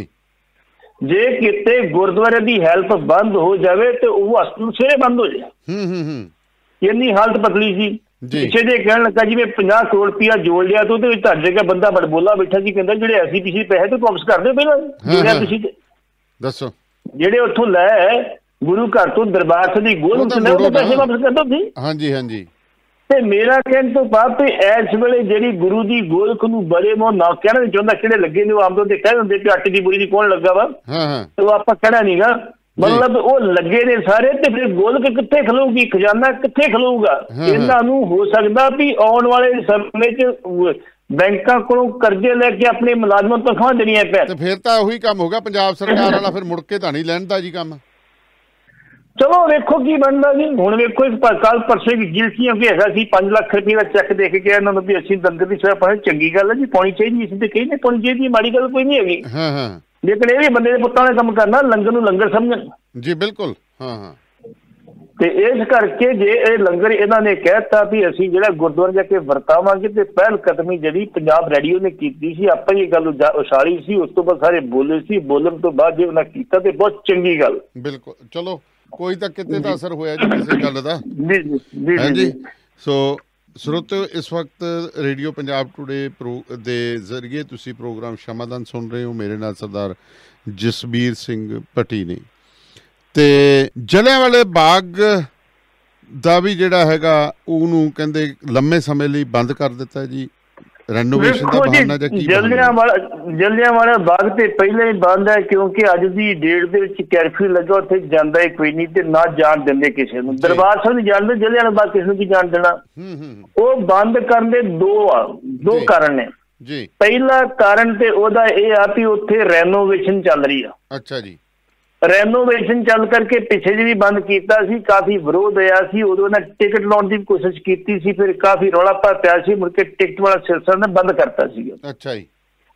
Speaker 2: ਜੇ ਕਿਤੇ ਗੁਰਦੁਆਰੇ ਦੀ ਹੈਲਪ ਬੰਦ ਹੋ ਜਾਵੇ ਤੇ ਉਹ ਹਸਪਤਾਲ ਸਵੇਰੇ ਬੰਦ ਹੋ ਜਾਏ। ਇੰਨੀ ਹਾਲਤ ਬਦਲੀ ਸੀ। ਪਿੱਛੇ ਜੇ ਕਹਿਣ ਲੱਗਾ ਜਿਵੇਂ ਪੰਜਾਹ ਕਰੋੜ ਰੁਪਇਆ ਜੋੜ ਲਿਆ ਤੇ ਉਹਦੇ ਵਿੱਚ ਤੁਹਾਡੇ ਜਗ੍ਹਾ ਬੰਦਾ ਬੜਬੋਲਾ ਬੈਠਾ ਸੀ, ਕਹਿੰਦਾ ਜਿਹੜੇ ਐਸ ਸੀ ਬੀ ਸੀ ਪੈਸੇ ਤੇ ਵਾਪਸ ਕਰ ਦਿਓ ਪਹਿਲਾਂ, ਜੋੜਿਆ ਤੁਸੀਂ ਦੱਸੋ, ਜਿਹੜੇ ਉੱਥੋਂ ਲੈ ਗੁਰੂ ਘਰ ਤੋਂ ਦਰਬਾਰ ਸਾਹਿਬ ਦੀ ਗੋਲਕ ਚ ਪੈਸੇ ਵਾਪਸ ਕਰ ਦਿਓ ਤੁਸੀਂ। ਹਾਂਜੀ ਹਾਂਜੀ। ਤੇ ਮੇਰਾ ਕਹਿਣ ਤੋਂ ਬਾਅਦ ਤੇ ਇਸ ਵੇਲੇ ਜਿਹੜੀ ਗੁਰੂ ਦੀ ਗੋਲਕ ਨੂੰ ਬੜੇ ਮੋਹ ਨਾ ਕਹਿਣਾ ਨਹੀਂ ਚਾਹੁੰਦਾ, ਕਿਹੜੇ ਲੱਗੇ ਨੇ ਉਹ ਆਮ ਤੌਰ ਤੇ ਕਹਿ ਦਿੰਦੇ ਕਿ ਆਟੇ ਦੀ ਬੁਰੀ ਦੀ ਕੌਣ ਲੱਗਾ ਵਾ, ਤੇ ਉਹ ਆਪਾਂ ਕਹਿਣਾ ਨੀ ਗਾ, ਮਤਲਬ ਉਹ ਲੱਗੇ ਨੇ ਸਾਰੇ। ਤੇ ਫਿਰ ਗੋਲਕ ਕਿੱਥੇ ਖਲੋਊਗੀ, ਖਜ਼ਾਨਾ ਕਿੱਥੇ ਖਲੋਊਗਾ? ਇਹਨਾਂ ਨੂੰ ਹੋ ਸਕਦਾ ਵੀ ਆਉਣ ਵਾਲੇ ਸਮੇਂ ਚ ਬੈਂਕਾਂ ਕੋਲੋਂ ਕਰਜ਼ੇ ਲੈ ਕੇ ਆਪਣੇ ਮੁਲਾਜ਼ਮਾਂ ਤੋਂ ਤਨਖਾਹਾਂ ਦੇਣੀਆਂ ਪੈਣ। ਫਿਰ ਤਾਂ ਉਹੀ ਕੰਮ ਹੋ ਗਿਆ ਪੰਜਾਬ ਸਰਕਾਰ ਵਾਲਾ, ਫਿਰ ਮੁੜ ਕੇ ਤਾਂ ਨਹੀਂ ਲੈਂਦਾ ਜੀ ਕੰਮ। ਚਲੋ ਵੇਖੋ ਕੀ ਬਣਦਾ ਜੀ। ਹੁਣ ਵੇਖੋ ਇਸ ਕੱਲ ਪਰਸੋਂ ਵੀ ਗਿਲਸੀਆਂ ਵੀ ਹੈਗਾ ਸੀ, ਪੰਜ ਲੱਖ ਰੁਪਏ ਦਾ ਚੈੱਕ ਦੇ ਕੇ ਗਿਆ ਇਹਨਾਂ ਨੂੰ ਵੀ ਅਸੀਂ ਲੰਗਰ ਦੀ ਸੇਵਾ ਪਾਣੀ, ਚੰਗੀ ਗੱਲ ਹੈ ਜੀ, ਪਾਉਣੀ ਚਾਹੀਦੀ, ਅਸੀਂ ਤੇ ਕਹੀ ਨਹੀਂ ਪਾਉਣੀ ਚਾਹੀਦੀ, ਮਾੜੀ ਗੱਲ ਕੋਈ ਨਹੀਂ ਹੈਗੀ। ਲੇਕਿਨ ਇਹ ਵੀ ਬੰਦੇ ਦੇ ਪੁੱਤਾਂ ਨੇ ਕੰਮ ਕਰਨਾ, ਲੰਗਰ ਨੂੰ ਲੰਗਰ ਸਮਝਣ ਜੀ। ਬਿਲਕੁਲ। ਹਾਂ ਹਾਂ। ਤੇ ਇਸ ਕਰਕੇ ਜੇ ਇਹ ਲੰਗਰ ਇਹਨਾਂ ਨੇ ਕਹਿਤਾ ਵੀ ਅਸੀਂ ਜਿਹੜਾ ਗੁਰਦੁਆਰੇ ਜਾ ਕੇ ਵਰਤਾਵਾਂਗੇ, ਤੇ ਪਹਿਲ ਕਦਮੀ ਜਿਹੜੀ ਪੰਜਾਬ ਰੇਡੀਓ ਨੇ ਕੀਤੀ ਸੀ, ਆਪਾਂ ਹੀ ਇਹ ਗੱਲ ਉਛਾਲੀ ਸੀ, ਉਸ ਤੋਂ ਬਾਅਦ ਸਾਰੇ ਬੋਲੇ ਸੀ, ਬੋਲਣ ਤੋਂ ਬਾਅਦ ਜੇ ਉਹਨਾਂ ਕੀਤਾ ਤੇ ਬਹੁਤ ਚੰਗੀ ਗੱਲ।
Speaker 1: ਬਿਲਕੁਲ, ਚਲੋ ਕੋਈ ਤਾਂ ਕਿਤੇ ਤਾਂ ਅਸਰ ਹੋਇਆ ਜੀ ਕਿਸੇ ਗੱਲ ਦਾ।
Speaker 2: ਜੀ ਜੀ
Speaker 1: ਹਾਂਜੀ। ਸੋ ਸਰੋਤਿਓ, ਇਸ ਵਕਤ ਰੇਡੀਓ ਪੰਜਾਬ ਟੂਡੇ ਪ੍ਰੋ ਦੇ ਜ਼ਰੀਏ ਤੁਸੀਂ ਪ੍ਰੋਗਰਾਮ ਸ਼ਮਾਦਾਨ ਸੁਣ ਰਹੇ ਹੋ। ਮੇਰੇ ਨਾਲ ਸਰਦਾਰ ਜਸਬੀਰ ਸਿੰਘ ਭੱਟੀ ਨੇ। ਤੇ ਜਲਿਆਂਵਾਲੇ ਬਾਗ ਦਾ ਵੀ ਜਿਹੜਾ ਹੈਗਾ ਉਹਨੂੰ ਕਹਿੰਦੇ ਲੰਮੇ ਸਮੇਂ ਲਈ ਬੰਦ ਕਰ ਦਿੱਤਾ ਜੀ, ਰੈਨੋਵੇਸ਼ਨ ਦਾ ਬਹਾਨਾ ਜਾਂ ਕੀ?
Speaker 2: ਜਲਿਆਂਵਾਲਾ ਜਲਿਆਂਵਾਲਾ ਬਾਗ ਤੇ ਪਹਿਲਾਂ ਹੀ ਬੰਦ ਹੈ, ਕਿਉਂਕਿ ਅੱਜ ਦੀ ਡੇਟ ਦੇ ਵਿੱਚ ਕਰਫਿਊ ਲੱਗਾ, ਉੱਥੇ ਜਾਂਦਾ ਹੀ ਕੋਈ ਨਹੀਂ ਤੇ ਨਾ ਜਾਣ ਦਿੰਦੇ ਕਿਸੇ ਨੂੰ। ਦਰਬਾਰ ਸਾਹਿਬ ਨਹੀਂ ਜਾਣਦੇ, ਜਲਿਆਂਵਾਲਾ ਬਾਗ ਕਿਸੇ ਨੂੰ ਕੀ ਜਾਣ ਦੇਣਾ। ਉਹ ਬੰਦ ਕਰਨ ਦੇ ਦੋ ਆ ਦੋ ਕਾਰਨ ਨੇ
Speaker 1: ਜੀ।
Speaker 2: ਪਹਿਲਾ ਕਾਰਨ ਤੇ ਉਹਦਾ ਇਹ ਆ ਵੀ ਉੱਥੇ ਰੈਨੋਵੇਸ਼ਨ ਚੱਲ ਰਹੀ ਆ।
Speaker 1: ਅੱਛਾ ਜੀ।
Speaker 2: ਰੈਨੋਵੇਸ਼ਨ ਚੱਲ ਕਰਕੇ ਪਿੱਛੇ ਜਿਹੇ ਵੀ ਬੰਦ ਕੀਤਾ ਸੀ, ਕਾਫੀ ਵਿਰੋਧ ਹੋਇਆ ਸੀ, ਉਦੋਂ ਉਹਨਾਂ ਟਿਕਟ ਲਾਉਣ ਦੀ ਕੋਸ਼ਿਸ਼ ਕੀਤੀ ਸੀ, ਫਿਰ ਕਾਫੀ ਰੌਲਾ ਪਾ ਪਿਆ ਸੀ, ਮੁੜ ਕੇ ਟਿਕਟ ਵਾਲਾ ਸਿਲਸਿਲਾ ਨੇ ਬੰਦ ਕਰਤਾ ਸੀ।
Speaker 1: ਅੱਛਾ ਜੀ।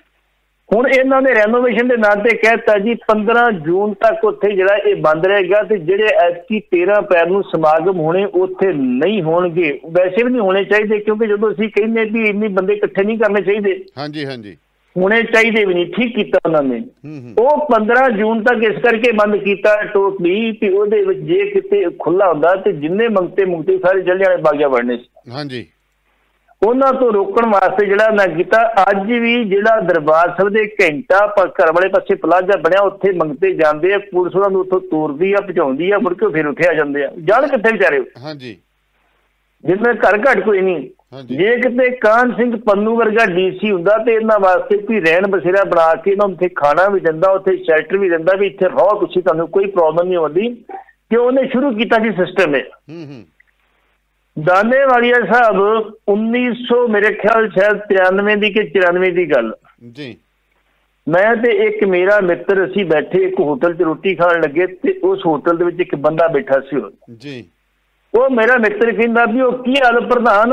Speaker 2: ਹੁਣ ਇਹਨਾਂ ਨੇ ਰੈਨੋਵੇਸ਼ਨ ਦੇ ਨਾਂ ਤੇ ਕਹਿਤਾ ਜੀ ਪੰਦਰਾਂ ਜੂਨ ਤੱਕ ਉੱਥੇ ਜਿਹੜਾ ਇਹ ਬੰਦ ਰਹੇਗਾ, ਤੇ ਜਿਹੜੇ ਐਤਕੀ ਤੇਰਾਂ ਅਪ੍ਰੈਲ ਨੂੰ ਸਮਾਗਮ ਹੋਣੇ ਉੱਥੇ ਨਹੀਂ ਹੋਣਗੇ। ਵੈਸੇ ਵੀ ਨਹੀਂ ਹੋਣੇ ਚਾਹੀਦੇ, ਕਿਉਂਕਿ ਜਦੋਂ ਅਸੀਂ ਕਹਿੰਦੇ ਵੀ ਇੰਨੇ ਬੰਦੇ ਇਕੱਠੇ ਨਹੀਂ ਕਰਨੇ ਚਾਹੀਦੇ,
Speaker 1: ਹਾਂਜੀ ਹਾਂਜੀ,
Speaker 2: ਹੋਣੇ ਚਾਹੀਦੇ ਵੀ ਨਹੀਂ। ਠੀਕ ਕੀਤਾ ਉਹਨਾਂ ਨੇ। ਉਹ ਪੰਦਰਾਂ ਜੂਨ ਤੱਕ ਇਸ ਕਰਕੇ ਬੰਦ ਕੀਤਾ ਟੋਟਲੀ ਵੀ ਉਹਦੇ ਵਿੱਚ ਜੇ ਕਿਤੇ ਖੁੱਲਾ ਹੁੰਦਾ ਤੇ ਜਿੰਨੇ ਮੰਗਤੇ ਮੁੰਗਤੇ ਸਾਰੇ ਜਲਿਆਂਵਾਲੇ ਬਾਗ ਵੜਨੇ ਸੀ।
Speaker 1: ਹਾਂਜੀ। ਉਹਨਾਂ
Speaker 2: ਤੋਂ ਰੋਕਣ ਵਾਸਤੇ ਜਿਹੜਾ ਮੈਂ ਕੀਤਾ, ਅੱਜ ਵੀ ਜਿਹੜਾ ਦਰਬਾਰ ਸਾਹਿਬ ਦੇ ਘੰਟਾ ਘਰ ਵਾਲੇ ਪਾਸੇ ਪਲਾਜ਼ਾ ਬਣਿਆ, ਉੱਥੇ ਮੰਗਤੇ ਜਾਂਦੇ ਆ, ਪੁਲਿਸ ਉਹਨਾਂ ਨੂੰ ਉੱਥੋਂ ਤੋਰਦੀ ਆ, ਪਹੁੰਚਾਉਂਦੀ ਆ, ਮੁੜ ਕੇ ਫਿਰ ਉੱਥੇ ਆ ਜਾਂਦੇ ਆ। ਜਾਣ ਕਿੱਥੇ ਵਿਚਾਰੇ?
Speaker 1: ਹਾਂਜੀ।
Speaker 2: ਜਿੰਨੇ ਘਰ ਘੱਟ ਕੋਈ ਨਹੀਂ। ਜੇ ਕਿਤੇ ਕਾਹਨ ਸਿੰਘ ਪੰਨੂ ਵਰਗਾ ਡੀਸੀ ਹੁੰਦਾ ਤੇ ਇਹਨਾਂ ਵਾਸਤੇ ਕੋਈ ਰਹਿਣ ਬਸੇਰਾ ਬਣਾ ਕੇ ਇਹਨਾਂ ਨੂੰ ਉੱਥੇ ਖਾਣਾ ਵੀ ਦਿੰਦਾ, ਉੱਥੇ ਸ਼ੈਲਟਰ ਵੀ ਦਿੰਦਾ ਵੀ ਇੱਥੇ ਰਹੋ ਤੁਸੀਂ, ਤੁਹਾਨੂੰ ਕੋਈ ਪ੍ਰੋਬਲਮ ਨਹੀਂ ਆਉਂਦੀ। ਕਿ ਉਹਨੇ ਸ਼ੁਰੂ ਕੀਤਾ ਸੀ ਸਿਸਟਮ ਇਹ। ਦਾਨੇਵਾਲੀਆ ਸਾਹਿਬ ਉੱਨੀ ਸੌ ਮੇਰੇ ਖਿਆਲ ਸ਼ਾਇਦ ਤ੍ਰਿਆਨਵੇਂ ਦੀ ਕਿ ਚੁਰਾਨਵੇਂ ਦੀ ਗੱਲ
Speaker 1: ਜੀ।
Speaker 2: ਮੈਂ ਤੇ ਇੱਕ ਮੇਰਾ ਮਿੱਤਰ ਅਸੀਂ ਬੈਠੇ ਇੱਕ ਹੋਟਲ 'ਚ ਰੋਟੀ ਖਾਣ ਲੱਗੇ, ਤੇ ਉਸ ਹੋਟਲ ਦੇ ਵਿੱਚ ਇੱਕ ਬੰਦਾ ਬੈਠਾ ਸੀ
Speaker 1: ਜੀ।
Speaker 2: ਉਹ ਮੇਰਾ ਮਿੱਤਰ ਕਹਿੰਦਾ ਵੀ ਉਹ ਕੀ ਹਾਲ ਪ੍ਰਧਾਨ?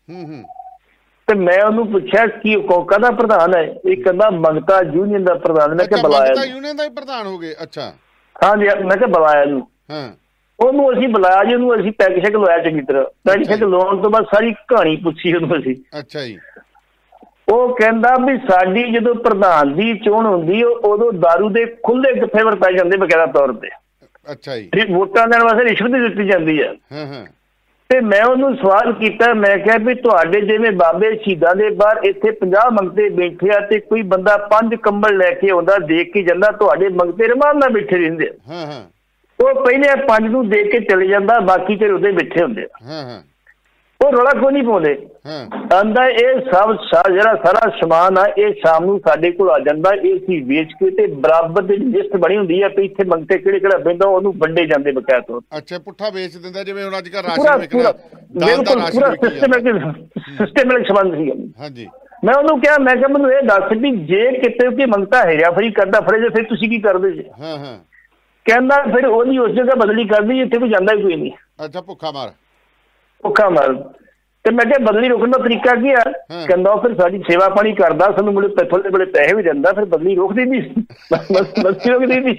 Speaker 2: ਤੇ ਮੈਂ ਉਹਨੂੰ ਪੁੱਛਿਆ ਕੀ ਕਾਹਦਾ ਪ੍ਰਧਾਨ ਹੈ? ਇਹ ਕਹਿੰਦਾ ਮੰਗਤਾ ਯੂਨੀਅਨ ਦਾ ਪ੍ਰਧਾਨ। ਮੈਂ ਕਿਹਾ ਬੁਲਾਇਆ।
Speaker 1: ਯੂਨੀਅਨ ਦਾ ਹੀ ਪ੍ਰਧਾਨ ਹੋ ਗਏ? ਅੱਛਾ।
Speaker 2: ਹਾਂਜੀ। ਮੈਂ ਕਿਹਾ ਬੁਲਾਇਆ ਇਹਨੂੰ। ਉਹਨੂੰ ਅਸੀਂ ਬੁਲਾਇਆ ਜੀ, ਉਹਨੂੰ ਅਸੀਂ ਪੈਗ ਸ਼ੈਗ ਲਵਾਇਆ ਚੰਗੀ ਤਰ੍ਹਾਂ। ਪੈਗ ਸ਼ੈਗ ਲਵਾਉਣ ਤੋਂ ਬਾਅਦ ਸਾਰੀ ਕਹਾਣੀ ਪੁੱਛੀ ਉਹਨੂੰ ਅਸੀਂ।
Speaker 1: ਅੱਛਾ ਜੀ।
Speaker 2: ਉਹ ਕਹਿੰਦਾ ਵੀ ਸਾਡੀ ਜਦੋਂ ਪ੍ਰਧਾਨ ਦੀ ਚੋਣ ਹੁੰਦੀ ਉਦੋਂ ਦਾਰੂ ਦੇ ਖੁੱਲੇ ਗੱਫੇ ਵਰਤਾਏ ਜਾਂਦੇ ਬਕਾਇਦਾ ਤੌਰ ਤੇ।
Speaker 1: ਅੱਛਾ ਜੀ।
Speaker 2: ਵੋਟਾਂ ਦੇਣ ਵਾਸਤੇ ਰਿਸ਼ਵਤ ਦਿੱਤੀ ਜਾਂਦੀ ਹੈ।
Speaker 1: ਹਾਂ ਹਾਂ।
Speaker 2: ਤੇ ਮੈਂ ਉਹਨੂੰ ਸਵਾਲ ਕੀਤਾ, ਮੈਂ ਕਿਹਾ ਵੀ ਤੁਹਾਡੇ ਜਿਵੇਂ ਬਾਬੇ ਸ਼ਹੀਦਾਂ ਦੇ ਬਾਹਰ ਇੱਥੇ ਪੰਜਾਹ ਮੰਗਤੇ ਬੈਠੇ ਆ, ਤੇ ਕੋਈ ਬੰਦਾ ਪੰਜ ਕੰਬਲ ਲੈ ਕੇ ਆਉਂਦਾ ਦੇਖ ਕੇ ਜਾਂਦਾ, ਤੁਹਾਡੇ ਮੰਗਤੇ ਰਮਾਨ ਨਾਲ ਬੈਠੇ ਰਹਿੰਦੇ ਆ।
Speaker 1: ਹਾਂ ਹਾਂ।
Speaker 2: ਉਹ ਪਹਿਲੇ ਪੰਜ ਨੂੰ ਦੇਖ ਕੇ ਚਲੇ ਜਾਂਦਾ, ਬਾਕੀ ਤੇ ਉਹਦੇ ਬੈਠੇ ਹੁੰਦੇ ਆ।
Speaker 1: ਹਾਂ ਹਾਂ।
Speaker 2: ਉਹ ਰੌਲਾ ਕੋਈ ਨਹੀਂ ਪਾਉਂਦੇ। ਆਂਦਾ ਇਹ ਸਭ ਜਿਹੜਾ ਸਾਰਾ ਸਮਾਨ ਆ ਇਹ ਸ਼ਾਮ ਨੂੰ ਸਾਡੇ ਕੋਲ ਆ ਜਾਂਦਾ, ਇਹ ਅਸੀਂ ਵੇਚ ਕੇ ਤੇ ਬਰਾਬਰ ਦੀ ਲਿਸਟ ਬਣੀ ਹੁੰਦੀ ਆ ਵੀ ਇੱਥੇ ਮੰਗਤੇ ਕਿਹੜੇ ਕਿਹੜਾ ਬੈਂਦਾ, ਉਹਨੂੰ ਵੰਡੇ ਜਾਂਦੇ ਬਕਾਇਆ ਤੌਰ।
Speaker 1: ਅੱਛਾ, ਪੁੱਠਾ ਵੇਚ ਦਿੰਦਾ ਜਿਵੇਂ ਹੁਣ ਅੱਜ ਕੱਲ੍ਹ ਰਾਸ਼ਨ ਵਿਕਦਾ।
Speaker 2: ਬਿਲਕੁਲ ਪੂਰਾ ਸਿਸਟਮੈਟਿਕ ਸਿਸਟਮੈਟਿਕ ਸੰਬੰਧ ਸੀ।
Speaker 1: ਹਾਂਜੀ।
Speaker 2: ਮੈਂ ਉਹਨੂੰ ਕਿਹਾ, ਮੈਂ ਕਿਹਾ ਮੈਨੂੰ ਇਹ ਦੱਸ ਵੀ ਜੇ ਕਿਤੇ ਕੋਈ ਮੰਗਤਾ ਹੈਰਾ ਫਰੀ ਕਰਦਾ ਫੜੇ ਜੇ, ਫਿਰ ਤੁਸੀਂ ਕੀ ਕਰਦੇ ਜੀ?
Speaker 1: ਹਾਂ ਹਾਂ।
Speaker 2: ਕਹਿੰਦਾ ਫਿਰ ਉਹਦੀ ਉਸ ਜਗ੍ਹਾ ਬਦਲੀ ਕਰਦੀ, ਇੱਥੇ ਕੋਈ ਜਾਂਦਾ ਹੀ ਕੋਈ ਨਹੀਂ।
Speaker 1: ਅੱਛਾ, ਭੁੱਖਾ ਮਾਰ ਭੁੱਖਾ
Speaker 2: ਮਾਰ। ਤੇ ਮੈਂ ਕਿਹਾ ਬਦਲੀ ਰੋਕਣ ਦਾ ਤਰੀਕਾ ਕੀ ਆ? ਕਹਿੰਦਾ ਫਿਰ ਸਾਡੀ ਸੇਵਾ ਪਾਣੀ ਕਰਦਾ, ਸਾਨੂੰ ਮੁੜੇ ਥੋੜੇ ਬੜੇ ਪੈਸੇ ਵੀ ਦਿੰਦਾ, ਫਿਰ ਬਦਲੀ ਰੋਕ ਦਿੰਦੀ ਬਦਲੀ ਰੋਕ ਦਿੰਦੀ